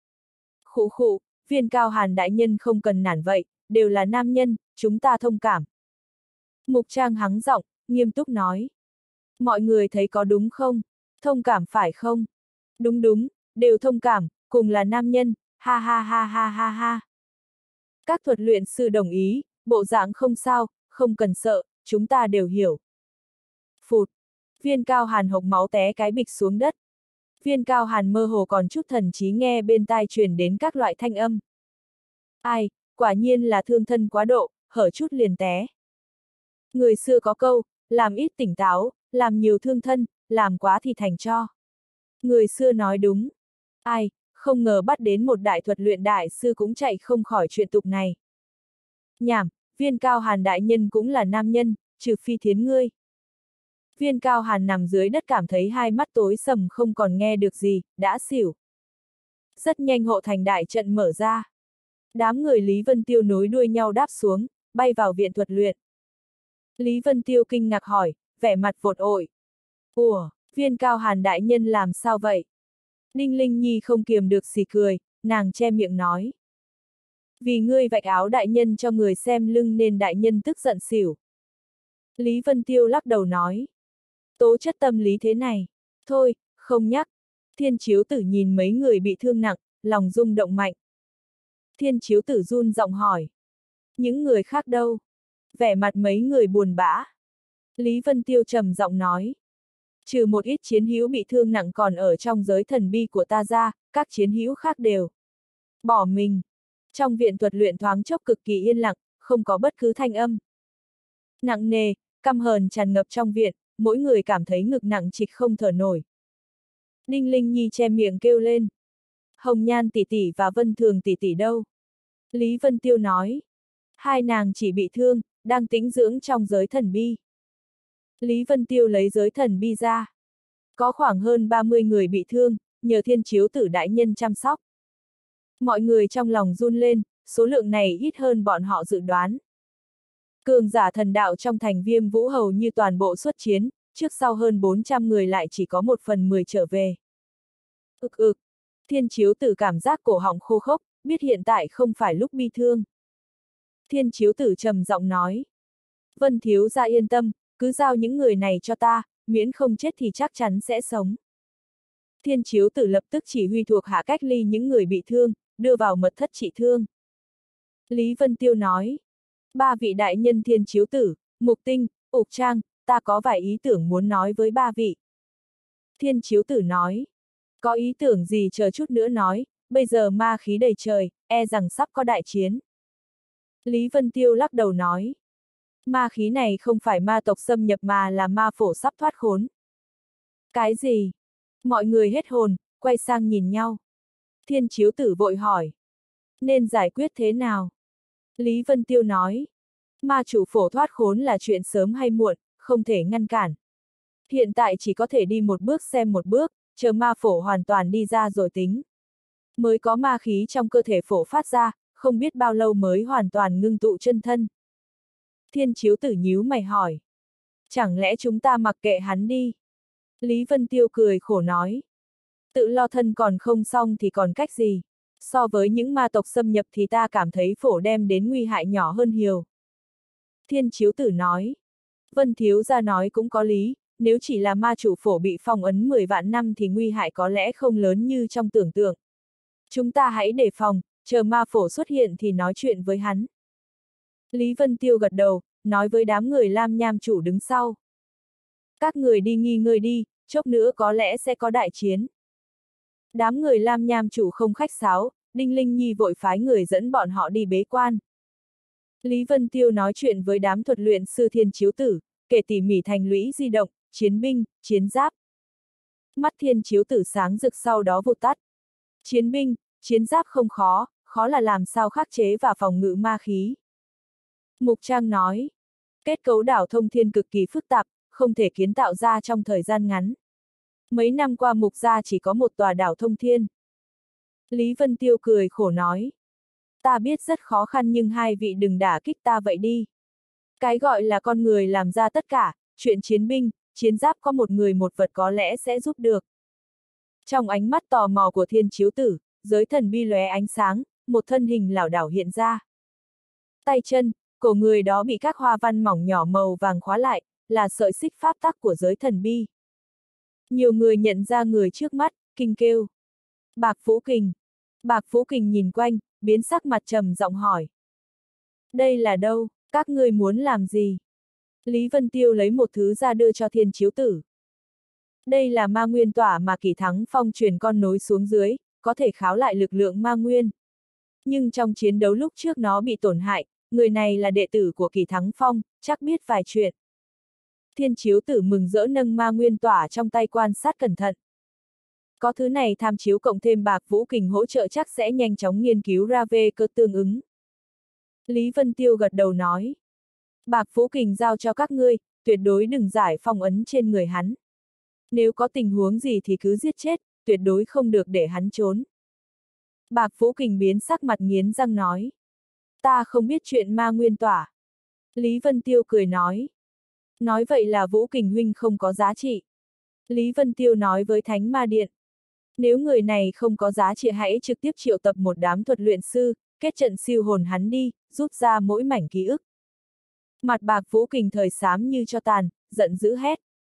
Khụ khụ, Viên Cao Hàn đại nhân không cần nản vậy, đều là nam nhân, chúng ta thông cảm. Mục Trang hắng giọng, nghiêm túc nói. Mọi người thấy có đúng không? Thông cảm phải không? Đúng đúng, đều thông cảm, cùng là nam nhân, ha ha ha ha ha ha. Các thuật luyện sư đồng ý, bộ dạng không sao, không cần sợ, chúng ta đều hiểu. Phụt, Viên Cao Hàn hộc máu té cái bịch xuống đất. Viên Cao Hàn mơ hồ còn chút thần trí nghe bên tai truyền đến các loại thanh âm. Ai, quả nhiên là thương thân quá độ, hở chút liền té. Người xưa có câu, làm ít tỉnh táo, làm nhiều thương thân, làm quá thì thành cho. Người xưa nói đúng. Ai, không ngờ bắt đến một đại thuật luyện đại sư cũng chạy không khỏi chuyện tục này. Nhảm, Viên Cao Hàn đại nhân cũng là nam nhân, trừ phi thiến ngươi. Viên Cao Hàn nằm dưới đất cảm thấy hai mắt tối sầm không còn nghe được gì, đã xỉu. Rất nhanh hộ thành đại trận mở ra. Đám người Lý Vân Tiêu nối đuôi nhau đáp xuống, bay vào viện thuật luyện. Lý Vân Tiêu kinh ngạc hỏi, vẻ mặt vột ội. Ủa, Viên Cao Hàn đại nhân làm sao vậy? Đinh Linh Nhi không kiềm được xì cười, nàng che miệng nói. Vì ngươi vạch áo đại nhân cho người xem lưng nên đại nhân tức giận xỉu. Lý Vân Tiêu lắc đầu nói. Tố chất tâm lý thế này. Thôi, không nhắc. Thiên Chiếu Tử nhìn mấy người bị thương nặng, lòng rung động mạnh. Thiên Chiếu Tử run giọng hỏi. Những người khác đâu? Vẻ mặt mấy người buồn bã. Lý Vân Tiêu trầm giọng nói. Trừ một ít chiến hữu bị thương nặng còn ở trong giới thần bi của ta ra, các chiến hữu khác đều bỏ mình. Trong viện thuật luyện thoáng chốc cực kỳ yên lặng, không có bất cứ thanh âm. Nặng nề, căm hờn tràn ngập trong viện, mỗi người cảm thấy ngực nặng trịch không thở nổi. Đinh Linh Nhi che miệng kêu lên. Hồng Nhan tỷ tỷ và Vân Thường tỷ tỷ đâu? Lý Vân Tiêu nói. Hai nàng chỉ bị thương, đang tĩnh dưỡng trong giới thần bi. Lý Vân Tiêu lấy giới thần bi ra. Có khoảng hơn ba mươi người bị thương, nhờ Thiên Chiếu Tử đại nhân chăm sóc. Mọi người trong lòng run lên, số lượng này ít hơn bọn họ dự đoán. Cường giả thần đạo trong thành Viêm Vũ hầu như toàn bộ xuất chiến, trước sau hơn bốn trăm người lại chỉ có một phần mười trở về. Ực ực, Thiên Chiếu Tử cảm giác cổ họng khô khốc, biết hiện tại không phải lúc bi thương. Thiên Chiếu Tử trầm giọng nói. Vân thiếu gia yên tâm, cứ giao những người này cho ta, miễn không chết thì chắc chắn sẽ sống. Thiên Chiếu Tử lập tức chỉ huy thuộc hạ cách ly những người bị thương, đưa vào mật thất trị thương. Lý Vân Tiêu nói. Ba vị đại nhân Thiên Chiếu Tử, Mục Tinh, Ục Trang, ta có vài ý tưởng muốn nói với ba vị. Thiên Chiếu Tử nói. Có ý tưởng gì chờ chút nữa nói, bây giờ ma khí đầy trời, e rằng sắp có đại chiến. Lý Vân Tiêu lắc đầu nói. Ma khí này không phải ma tộc xâm nhập mà là ma phổ sắp thoát khốn. Cái gì? Mọi người hết hồn, quay sang nhìn nhau. Thiên Chiếu Tử vội hỏi. Nên giải quyết thế nào? Lý Vân Tiêu nói. Ma chủ phổ thoát khốn là chuyện sớm hay muộn, không thể ngăn cản. Hiện tại chỉ có thể đi một bước xem một bước, chờ ma phổ hoàn toàn đi ra rồi tính. Mới có ma khí trong cơ thể phổ phát ra, không biết bao lâu mới hoàn toàn ngưng tụ chân thân. Thiên Chiếu Tử nhíu mày hỏi. Chẳng lẽ chúng ta mặc kệ hắn đi? Lý Vân Tiêu cười khổ nói. Tự lo thân còn không xong thì còn cách gì? So với những ma tộc xâm nhập thì ta cảm thấy phổ đem đến nguy hại nhỏ hơn nhiều. Thiên Chiếu Tử nói. Vân thiếu gia nói cũng có lý, nếu chỉ là ma chủ phổ bị phong ấn mười vạn năm thì nguy hại có lẽ không lớn như trong tưởng tượng. Chúng ta hãy đề phòng, chờ ma phổ xuất hiện thì nói chuyện với hắn. Lý Vân Tiêu gật đầu, nói với đám người Lam Nham chủ đứng sau. Các người đi nghỉ ngơi đi, chốc nữa có lẽ sẽ có đại chiến. Đám người Lam Nham chủ không khách sáo, Đinh Linh Nhi vội phái người dẫn bọn họ đi bế quan. Lý Vân Tiêu nói chuyện với đám thuật luyện sư Thiên Chiếu Tử, kể tỉ mỉ thành lũy di động, chiến binh, chiến giáp. Mắt Thiên Chiếu Tử sáng rực sau đó vụt tắt. Chiến binh, chiến giáp không khó, khó là làm sao khắc chế và phòng ngự ma khí. Mục Trang nói, kết cấu đảo thông thiên cực kỳ phức tạp, không thể kiến tạo ra trong thời gian ngắn. Mấy năm qua Mục gia chỉ có một tòa đảo thông thiên. Lý Vân Tiêu cười khổ nói. Ta biết rất khó khăn nhưng hai vị đừng đả kích ta vậy đi. Cái gọi là con người làm ra tất cả, chuyện chiến binh, chiến giáp có một người một vật có lẽ sẽ giúp được. Trong ánh mắt tò mò của Thiên Chiếu Tử, giới thần bi lóe ánh sáng, một thân hình lảo đảo hiện ra. Tay chân, cổ người đó bị các hoa văn mỏng nhỏ màu vàng khóa lại, là sợi xích pháp tắc của giới thần bi. Nhiều người nhận ra người trước mắt, kinh kêu. Bạc Vũ Kình. Bạc Vũ Kình nhìn quanh, biến sắc mặt trầm giọng hỏi. Đây là đâu, các ngươi muốn làm gì? Lý Vân Tiêu lấy một thứ ra đưa cho Thiên Chiếu Tử. Đây là ma nguyên tỏa mà Kỷ Thắng Phong truyền con nối xuống dưới, có thể kháo lại lực lượng ma nguyên. Nhưng trong chiến đấu lúc trước nó bị tổn hại, người này là đệ tử của Kỷ Thắng Phong, chắc biết vài chuyện. Thiên Chiếu Tử mừng rỡ nâng ma nguyên tỏa trong tay quan sát cẩn thận. Có thứ này tham chiếu cộng thêm Bạc Vũ Kình hỗ trợ chắc sẽ nhanh chóng nghiên cứu ra về cơ tương ứng. Lý Vân Tiêu gật đầu nói. Bạc Vũ Kình giao cho các ngươi, tuyệt đối đừng giải phong ấn trên người hắn. Nếu có tình huống gì thì cứ giết chết, tuyệt đối không được để hắn trốn. Bạc Vũ Kình biến sắc mặt nghiến răng nói. Ta không biết chuyện ma nguyên tỏa. Lý Vân Tiêu cười nói. Nói vậy là Vũ Kình huynh không có giá trị. Lý Vân Tiêu nói với Thánh Ma Điện. Nếu người này không có giá trị hãy trực tiếp triệu tập một đám thuật luyện sư, kết trận siêu hồn hắn đi, rút ra mỗi mảnh ký ức. Mặt Bạc Vũ Kình thời xám như cho tàn, giận dữ hét.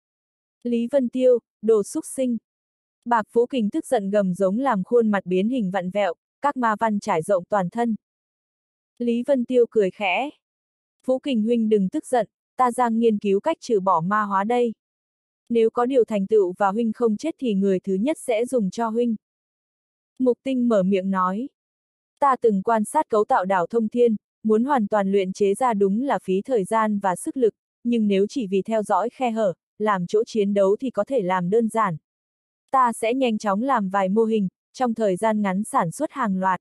Lý Vân Tiêu, đồ xúc sinh. Bạc Vũ Kình tức giận gầm giống làm khuôn mặt biến hình vặn vẹo, các ma văn trải rộng toàn thân. Lý Vân Tiêu cười khẽ. Vũ Kình huynh đừng tức giận, ta đang nghiên cứu cách trừ bỏ ma hóa đây. Nếu có điều thành tựu và huynh không chết thì người thứ nhất sẽ dùng cho huynh. Mục Tinh mở miệng nói. Ta từng quan sát cấu tạo đảo Thông Thiên, muốn hoàn toàn luyện chế ra đúng là phí thời gian và sức lực, nhưng nếu chỉ vì theo dõi khe hở, làm chỗ chiến đấu thì có thể làm đơn giản. Ta sẽ nhanh chóng làm vài mô hình, trong thời gian ngắn sản xuất hàng loạt.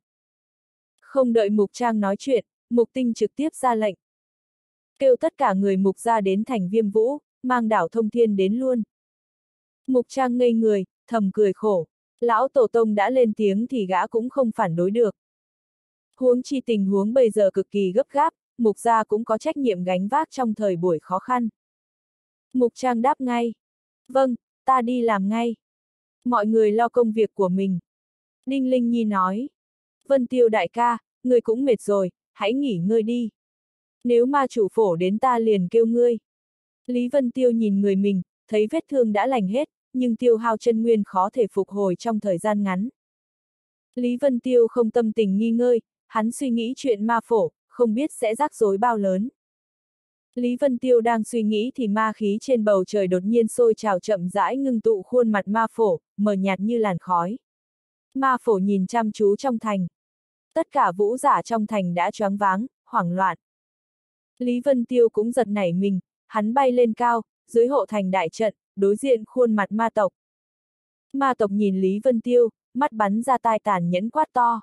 Không đợi Mục Trang nói chuyện, Mục Tinh trực tiếp ra lệnh. Kêu tất cả người Mục ra đến thành Viêm Vũ, mang đảo Thông Thiên đến luôn. Mục Trang ngây người, thầm cười khổ. Lão Tổ Tông đã lên tiếng thì gã cũng không phản đối được. Huống chi tình huống bây giờ cực kỳ gấp gáp, Mục gia cũng có trách nhiệm gánh vác trong thời buổi khó khăn. Mục Trang đáp ngay. Vâng, ta đi làm ngay. Mọi người lo công việc của mình. Đinh Linh Nhi nói. Vân Tiêu đại ca, ngươi cũng mệt rồi, hãy nghỉ ngơi đi. Nếu ma chủ phổ đến ta liền kêu ngươi. Lý Vân Tiêu nhìn người mình, thấy vết thương đã lành hết, nhưng tiêu hao chân nguyên khó thể phục hồi trong thời gian ngắn. Lý Vân Tiêu không tâm tình nghi ngơi, hắn suy nghĩ chuyện ma phổ, không biết sẽ rắc rối bao lớn. Lý Vân Tiêu đang suy nghĩ thì ma khí trên bầu trời đột nhiên sôi trào chậm rãi ngưng tụ khuôn mặt ma phổ, mờ nhạt như làn khói. Ma phổ nhìn chăm chú trong thành. Tất cả vũ giả trong thành đã choáng váng, hoảng loạn. Lý Vân Tiêu cũng giật nảy mình, hắn bay lên cao, dưới hộ thành đại trận, đối diện khuôn mặt ma tộc. Ma tộc nhìn Lý Vân Tiêu, mắt bắn ra tai tàn nhẫn quát to.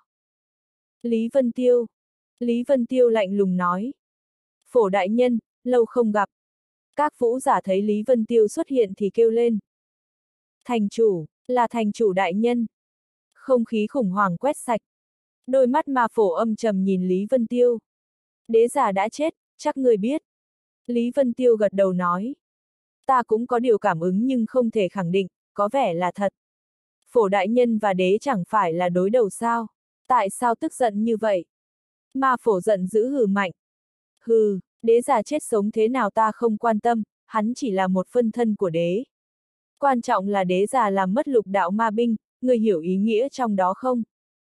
Lý Vân Tiêu. Lý Vân Tiêu lạnh lùng nói. Phổ đại nhân, lâu không gặp. Các vũ giả thấy Lý Vân Tiêu xuất hiện thì kêu lên. Thành chủ, là thành chủ đại nhân. Không khí khủng hoảng quét sạch. Đôi mắt ma phổ âm trầm nhìn Lý Vân Tiêu. Đế giả đã chết, chắc người biết. Lý Vân Tiêu gật đầu nói. Ta cũng có điều cảm ứng nhưng không thể khẳng định, có vẻ là thật. Phổ đại nhân và đế chẳng phải là đối đầu sao? Tại sao tức giận như vậy? Ma phổ giận dữ hừ mạnh. Hừ, đế già chết sống thế nào ta không quan tâm, hắn chỉ là một phân thân của đế. Quan trọng là đế già làm mất lục đạo ma binh, người hiểu ý nghĩa trong đó không?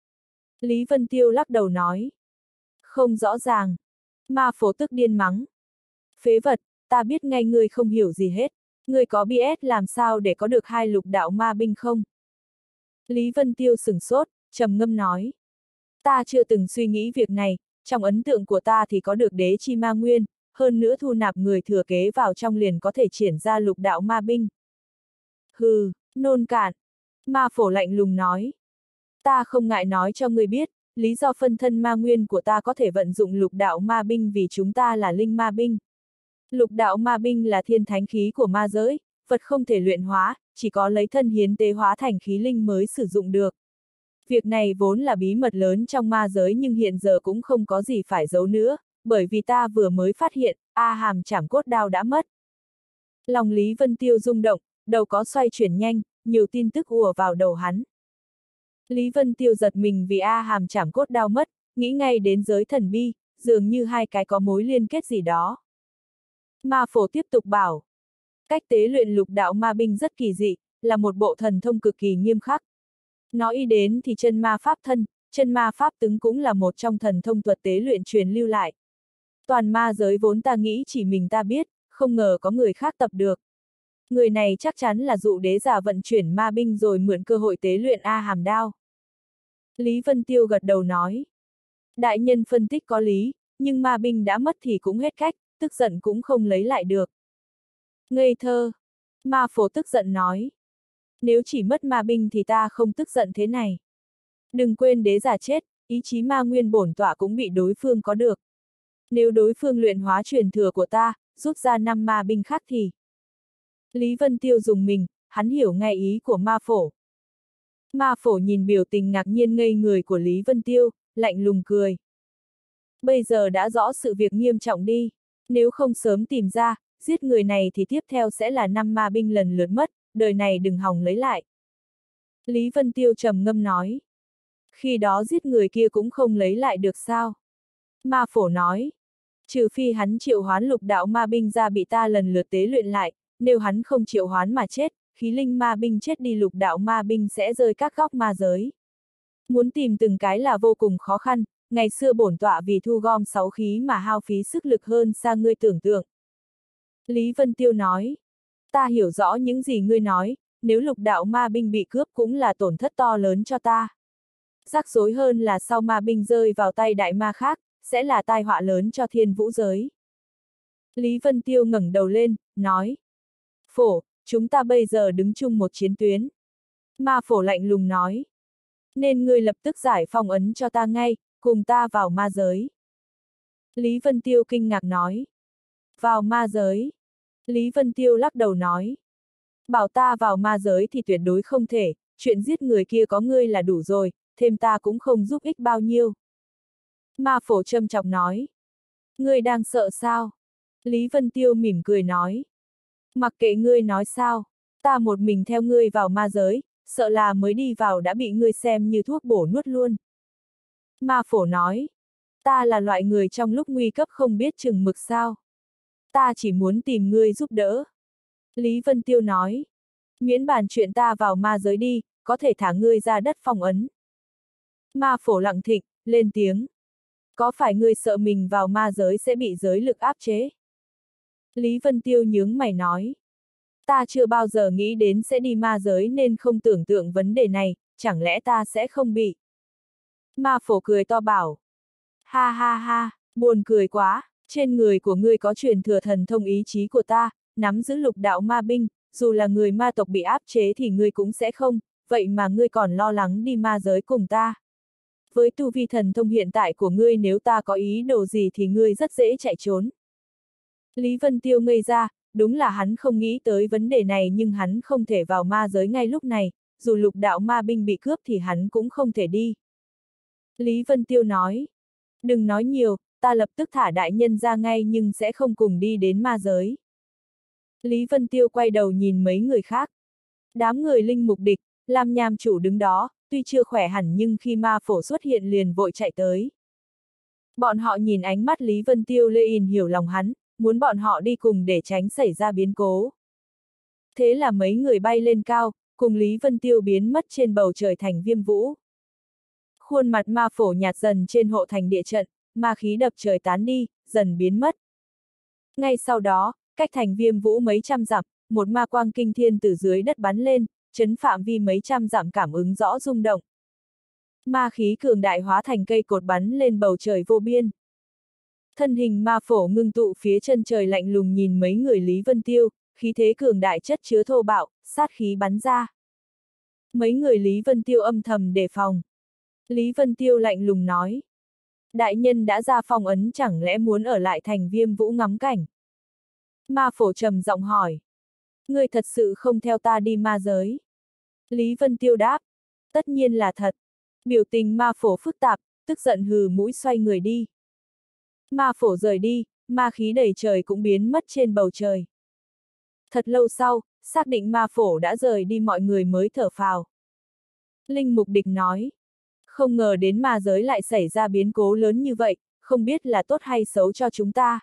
Lý Vân Tiêu lắc đầu nói. Không rõ ràng. Ma phổ tức điên mắng. Phế vật, ta biết ngay ngươi không hiểu gì hết. Ngươi có biết làm sao để có được hai lục đạo ma binh không? Lý Vân Tiêu sửng sốt, trầm ngâm nói. Ta chưa từng suy nghĩ việc này, trong ấn tượng của ta thì có được đế chi ma nguyên, hơn nữa thu nạp người thừa kế vào trong liền có thể triển ra lục đạo ma binh. Hừ, nôn cạn. Ma phổ lạnh lùng nói. Ta không ngại nói cho ngươi biết, lý do phân thân ma nguyên của ta có thể vận dụng lục đạo ma binh vì chúng ta là linh ma binh. Lục đạo ma binh là thiên thánh khí của ma giới, vật không thể luyện hóa, chỉ có lấy thân hiến tế hóa thành khí linh mới sử dụng được. Việc này vốn là bí mật lớn trong ma giới nhưng hiện giờ cũng không có gì phải giấu nữa, bởi vì ta vừa mới phát hiện, A Hàm Trảm Cốt Đao đã mất. Lòng Lý Vân Tiêu rung động, đầu có xoay chuyển nhanh, nhiều tin tức ùa vào đầu hắn. Lý Vân Tiêu giật mình vì A Hàm Trảm Cốt Đao mất, nghĩ ngay đến giới thần bi, dường như hai cái có mối liên kết gì đó. Ma Phổ tiếp tục bảo, cách tế luyện lục đạo ma binh rất kỳ dị, là một bộ thần thông cực kỳ nghiêm khắc. Nói y đến thì chân ma pháp thân, chân ma pháp tướng cũng là một trong thần thông thuật tế luyện truyền lưu lại. Toàn ma giới vốn ta nghĩ chỉ mình ta biết, không ngờ có người khác tập được. Người này chắc chắn là dụ đế giả vận chuyển ma binh rồi mượn cơ hội tế luyện A Hàm đao. Lý Vân Tiêu gật đầu nói. Đại nhân phân tích có lý, nhưng ma binh đã mất thì cũng hết cách, tức giận cũng không lấy lại được. Ngây thơ. Ma Phổ tức giận nói. Nếu chỉ mất ma binh thì ta không tức giận thế này. Đừng quên đế giả chết, ý chí ma nguyên bổn tọa cũng bị đối phương có được. Nếu đối phương luyện hóa truyền thừa của ta, rút ra năm ma binh khác thì... Lý Vân Tiêu dùng mình, hắn hiểu ngay ý của Ma Phổ. Ma Phổ nhìn biểu tình ngạc nhiên ngây người của Lý Vân Tiêu, lạnh lùng cười. Bây giờ đã rõ sự việc nghiêm trọng đi, nếu không sớm tìm ra, giết người này thì tiếp theo sẽ là năm ma binh lần lượt mất, đời này đừng hòng lấy lại. Lý Vân Tiêu trầm ngâm nói. Khi đó giết người kia cũng không lấy lại được sao? Ma Phổ nói. Trừ phi hắn triệu hoán lục đạo ma binh ra bị ta lần lượt tế luyện lại, nếu hắn không triệu hoán mà chết, khí linh ma binh chết đi lục đạo ma binh sẽ rơi các góc ma giới. Muốn tìm từng cái là vô cùng khó khăn, ngày xưa bổn tọa vì thu gom sáu khí mà hao phí sức lực hơn xa ngươi tưởng tượng. Lý Vân Tiêu nói. Ta hiểu rõ những gì ngươi nói, nếu lục đạo ma binh bị cướp cũng là tổn thất to lớn cho ta. Rắc rối hơn là sau ma binh rơi vào tay đại ma khác, sẽ là tai họa lớn cho thiên vũ giới. Lý Vân Tiêu ngẩng đầu lên, nói. Phổ, chúng ta bây giờ đứng chung một chiến tuyến. Ma Phổ lạnh lùng nói. Nên ngươi lập tức giải phong ấn cho ta ngay, cùng ta vào ma giới. Lý Vân Tiêu kinh ngạc nói. Vào ma giới. Lý Vân Tiêu lắc đầu nói. Bảo ta vào ma giới thì tuyệt đối không thể, chuyện giết người kia có ngươi là đủ rồi, thêm ta cũng không giúp ích bao nhiêu. Ma Phổ châm chọc nói. Ngươi đang sợ sao? Lý Vân Tiêu mỉm cười nói. Mặc kệ ngươi nói sao, ta một mình theo ngươi vào ma giới, sợ là mới đi vào đã bị ngươi xem như thuốc bổ nuốt luôn. Ma Phổ nói. Ta là loại người trong lúc nguy cấp không biết chừng mực sao. Ta chỉ muốn tìm ngươi giúp đỡ. Lý Vân Tiêu nói. Miễn bàn chuyện ta vào ma giới đi, có thể thả ngươi ra đất phong ấn. Ma Phổ lặng thịnh, lên tiếng. Có phải ngươi sợ mình vào ma giới sẽ bị giới lực áp chế? Lý Vân Tiêu nhướng mày nói. Ta chưa bao giờ nghĩ đến sẽ đi ma giới nên không tưởng tượng vấn đề này, chẳng lẽ ta sẽ không bị? Ma Phổ cười to bảo. Ha ha ha, buồn cười quá, trên người của ngươi có truyền thừa thần thông ý chí của ta, nắm giữ lục đạo ma binh, dù là người ma tộc bị áp chế thì ngươi cũng sẽ không, vậy mà ngươi còn lo lắng đi ma giới cùng ta. Với tu vi thần thông hiện tại của ngươi nếu ta có ý đồ gì thì ngươi rất dễ chạy trốn. Lý Vân Tiêu ngây ra, đúng là hắn không nghĩ tới vấn đề này nhưng hắn không thể vào ma giới ngay lúc này, dù lục đạo ma binh bị cướp thì hắn cũng không thể đi. Lý Vân Tiêu nói, đừng nói nhiều, ta lập tức thả đại nhân ra ngay nhưng sẽ không cùng đi đến ma giới. Lý Vân Tiêu quay đầu nhìn mấy người khác. Đám người linh mục địch, Lam Nham chủ đứng đó, tuy chưa khỏe hẳn nhưng khi Ma Phổ xuất hiện liền vội chạy tới. Bọn họ nhìn ánh mắt Lý Vân Tiêu lê in hiểu lòng hắn, muốn bọn họ đi cùng để tránh xảy ra biến cố. Thế là mấy người bay lên cao, cùng Lý Vân Tiêu biến mất trên bầu trời thành Viêm Vũ. Khuôn mặt Ma Phổ nhạt dần trên hộ thành địa trận, ma khí đập trời tán đi, dần biến mất. Ngay sau đó, cách thành Viêm Vũ mấy trăm dặm, một ma quang kinh thiên từ dưới đất bắn lên, chấn phạm vi mấy trăm dặm cảm ứng rõ rung động. Ma khí cường đại hóa thành cây cột bắn lên bầu trời vô biên. Thân hình Ma Phổ ngưng tụ phía chân trời lạnh lùng nhìn mấy người Lý Vân Tiêu, khí thế cường đại chất chứa thô bạo, sát khí bắn ra. Mấy người Lý Vân Tiêu âm thầm đề phòng. Lý Vân Tiêu lạnh lùng nói. Đại nhân đã ra phong ấn chẳng lẽ muốn ở lại thành Viêm Vũ ngắm cảnh? Ma Phổ trầm giọng hỏi. Ngươi thật sự không theo ta đi ma giới? Lý Vân Tiêu đáp. Tất nhiên là thật. Biểu tình ma phổ phức tạp, tức giận hừ mũi xoay người đi. Ma phổ rời đi, ma khí đầy trời cũng biến mất trên bầu trời. Thật lâu sau, xác định ma phổ đã rời đi mọi người mới thở phào. Linh Mục Địch nói, không ngờ đến ma giới lại xảy ra biến cố lớn như vậy, không biết là tốt hay xấu cho chúng ta.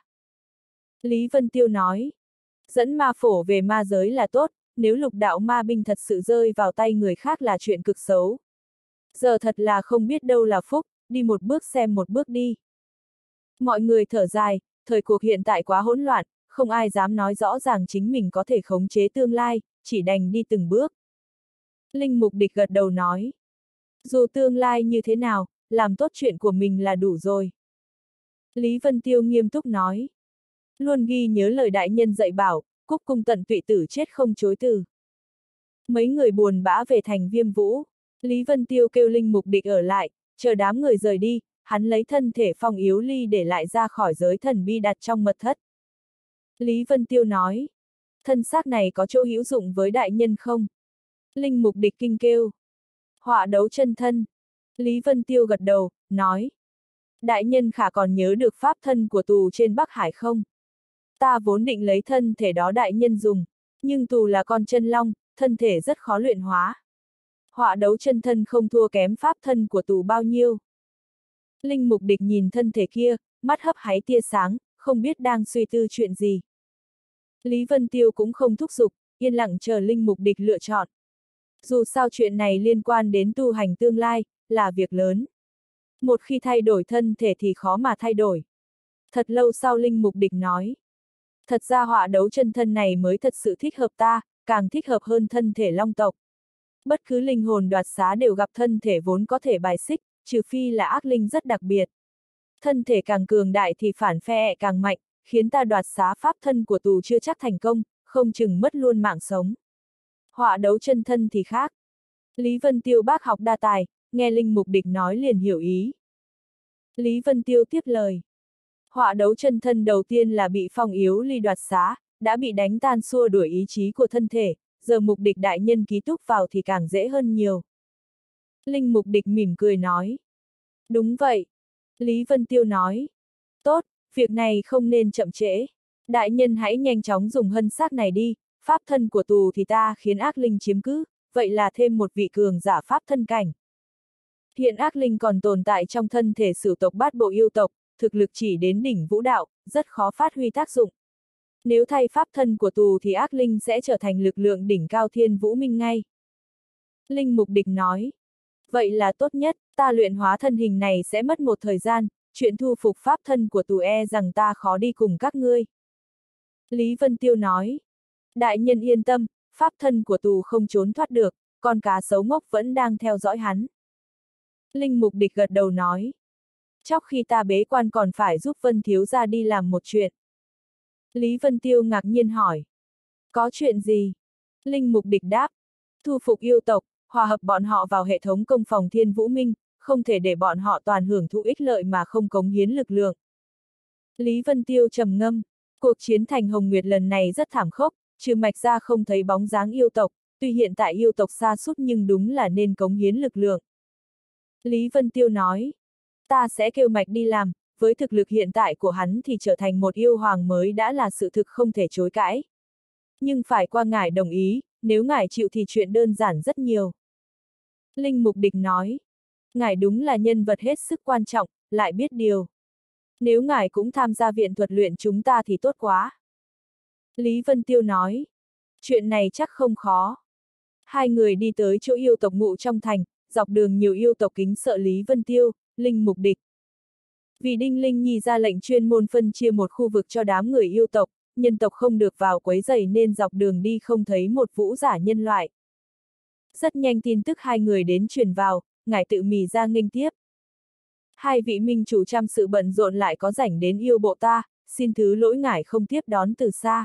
Lý Vân Tiêu nói, dẫn ma phổ về ma giới là tốt, nếu lục đạo ma binh thật sự rơi vào tay người khác là chuyện cực xấu. Giờ thật là không biết đâu là phúc, đi một bước xem một bước đi. Mọi người thở dài, thời cuộc hiện tại quá hỗn loạn, không ai dám nói rõ ràng chính mình có thể khống chế tương lai, chỉ đành đi từng bước. Linh Mục Địch gật đầu nói, dù tương lai như thế nào, làm tốt chuyện của mình là đủ rồi. Lý Vân Tiêu nghiêm túc nói, luôn ghi nhớ lời đại nhân dạy bảo, cúc cung tận tụy tử chết không chối từ. Mấy người buồn bã về thành Viêm Vũ, Lý Vân Tiêu kêu Linh Mục Địch ở lại, chờ đám người rời đi, hắn lấy thân thể Phong Yếu Ly để lại ra khỏi giới thần bi đặt trong mật thất. Lý Vân Tiêu nói, thân xác này có chỗ hữu dụng với đại nhân không? Linh Mục Địch kinh kêu, họa đấu chân thân. Lý Vân Tiêu gật đầu, nói, đại nhân khả còn nhớ được pháp thân của tù trên Bắc Hải không? Ta vốn định lấy thân thể đó đại nhân dùng, nhưng tù là con chân long, thân thể rất khó luyện hóa. Họa đấu chân thân không thua kém pháp thân của tù bao nhiêu. Linh Mục Địch nhìn thân thể kia, mắt hấp háy tia sáng, không biết đang suy tư chuyện gì. Lý Vân Tiêu cũng không thúc giục, yên lặng chờ Linh Mục Địch lựa chọn. Dù sao chuyện này liên quan đến tu hành tương lai, là việc lớn. Một khi thay đổi thân thể thì khó mà thay đổi. Thật lâu sau Linh Mục Địch nói, thật ra họa đấu chân thân này mới thật sự thích hợp ta, càng thích hợp hơn thân thể long tộc. Bất cứ linh hồn đoạt xá đều gặp thân thể vốn có thể bài xích, trừ phi là ác linh rất đặc biệt. Thân thể càng cường đại thì phản phe càng mạnh, khiến ta đoạt xá pháp thân của tù chưa chắc thành công, không chừng mất luôn mạng sống. Họa đấu chân thân thì khác. Lý Vân Tiêu bác học đa tài, nghe Linh Mục Địch nói liền hiểu ý. Lý Vân Tiêu tiếp lời. Họa đấu chân thân đầu tiên là bị Phong Yếu Ly đoạt xá, đã bị đánh tan xua đuổi ý chí của thân thể, giờ Mục Địch đại nhân ký túc vào thì càng dễ hơn nhiều. Linh Mục Địch mỉm cười nói. Đúng vậy. Lý Vân Tiêu nói. Tốt, việc này không nên chậm trễ. Đại nhân hãy nhanh chóng dùng hân xác này đi, pháp thân của tù thì ta khiến ác linh chiếm cứ, vậy là thêm một vị cường giả pháp thân cảnh. Hiện ác linh còn tồn tại trong thân thể sử tộc bát bộ yêu tộc, thực lực chỉ đến đỉnh vũ đạo, rất khó phát huy tác dụng. Nếu thay pháp thân của tù thì ác linh sẽ trở thành lực lượng đỉnh cao thiên vũ minh ngay. Linh Mục Địch nói. Vậy là tốt nhất, ta luyện hóa thân hình này sẽ mất một thời gian, chuyện thu phục pháp thân của tù e rằng ta khó đi cùng các ngươi. Lý Vân Tiêu nói. Đại nhân yên tâm, pháp thân của tù không trốn thoát được, con cá sấu ngốc vẫn đang theo dõi hắn. Linh Mục Địch gật đầu nói. Chốc khi ta bế quan còn phải giúp Vân Thiếu gia đi làm một chuyện. Lý Vân Tiêu ngạc nhiên hỏi. Có chuyện gì? Linh Mục Địch đáp. Thu phục yêu tộc, hòa hợp bọn họ vào hệ thống công phòng Thiên Vũ Minh, không thể để bọn họ toàn hưởng thụ ích lợi mà không cống hiến lực lượng. Lý Vân Tiêu trầm ngâm. Cuộc chiến thành Hồng Nguyệt lần này rất thảm khốc, trừ Mạch ra không thấy bóng dáng yêu tộc, tuy hiện tại yêu tộc xa sút nhưng đúng là nên cống hiến lực lượng. Lý Vân Tiêu nói. Ta sẽ kêu Mạch đi làm, với thực lực hiện tại của hắn thì trở thành một yêu hoàng mới đã là sự thực không thể chối cãi. Nhưng phải qua ngài đồng ý, nếu ngài chịu thì chuyện đơn giản rất nhiều. Linh Mục Địch nói. Ngài đúng là nhân vật hết sức quan trọng, lại biết điều. Nếu ngài cũng tham gia viện thuật luyện chúng ta thì tốt quá. Lý Vân Tiêu nói. Chuyện này chắc không khó. Hai người đi tới chỗ yêu tộc ngụ trong thành, dọc đường nhiều yêu tộc kính sợ Lý Vân Tiêu, Linh Mục Địch. Vì Đinh Linh Nhi ra lệnh chuyên môn phân chia một khu vực cho đám người yêu tộc, nhân tộc không được vào quấy rầy nên dọc đường đi không thấy một vũ giả nhân loại. Rất nhanh tin tức hai người đến truyền vào, ngài tự mì ra nghênh tiếp. Hai vị minh chủ chăm sự bận rộn lại có rảnh đến yêu bộ ta, xin thứ lỗi ngài không tiếp đón từ xa.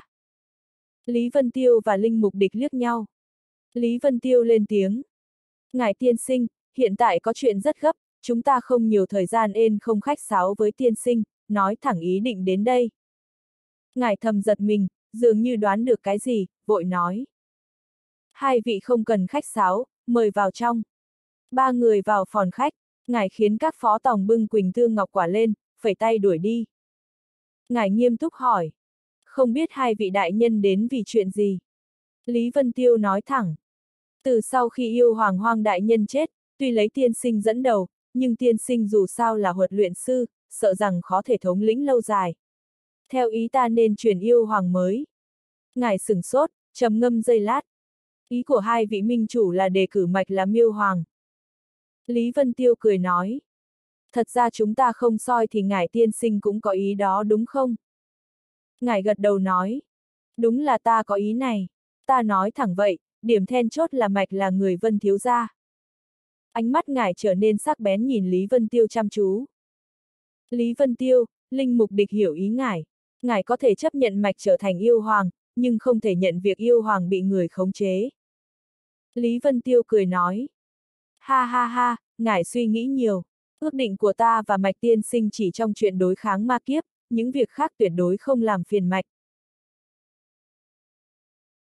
Lý Vân Tiêu và Linh Mục Địch liếc nhau. Lý Vân Tiêu lên tiếng. Ngài tiên sinh, hiện tại có chuyện rất gấp, chúng ta không nhiều thời gian ên không khách sáo với tiên sinh, nói thẳng ý định đến đây. Ngài thầm giật mình, dường như đoán được cái gì, vội nói. Hai vị không cần khách sáo, mời vào trong. Ba người vào phòng khách, ngài khiến các phó tòng bưng Quỳnh Tương Ngọc quả lên, phẩy tay đuổi đi. Ngài nghiêm túc hỏi. Không biết hai vị đại nhân đến vì chuyện gì? Lý Vân Tiêu nói thẳng. Từ sau khi yêu hoàng Hoang đại nhân chết, tuy lấy tiên sinh dẫn đầu, nhưng tiên sinh dù sao là huấn luyện sư, sợ rằng khó thể thống lĩnh lâu dài. Theo ý ta nên truyền yêu hoàng mới. Ngài sửng sốt, trầm ngâm giây lát. Ý của hai vị minh chủ là đề cử mạch làm yêu hoàng. Lý Vân Tiêu cười nói. Thật ra chúng ta không soi thì ngài tiên sinh cũng có ý đó đúng không? Ngài gật đầu nói. Đúng là ta có ý này. Ta nói thẳng vậy, điểm then chốt là mạch là người Vân thiếu gia. Ánh mắt ngài trở nên sắc bén nhìn Lý Vân Tiêu chăm chú. Lý Vân Tiêu, linh mục địch hiểu ý ngài. Ngài có thể chấp nhận mạch trở thành yêu hoàng, nhưng không thể nhận việc yêu hoàng bị người khống chế. Lý Vân Tiêu cười nói. Ha ha ha, ngài suy nghĩ nhiều. Ước định của ta và mạch tiên sinh chỉ trong chuyện đối kháng ma kiếp, những việc khác tuyệt đối không làm phiền mạch.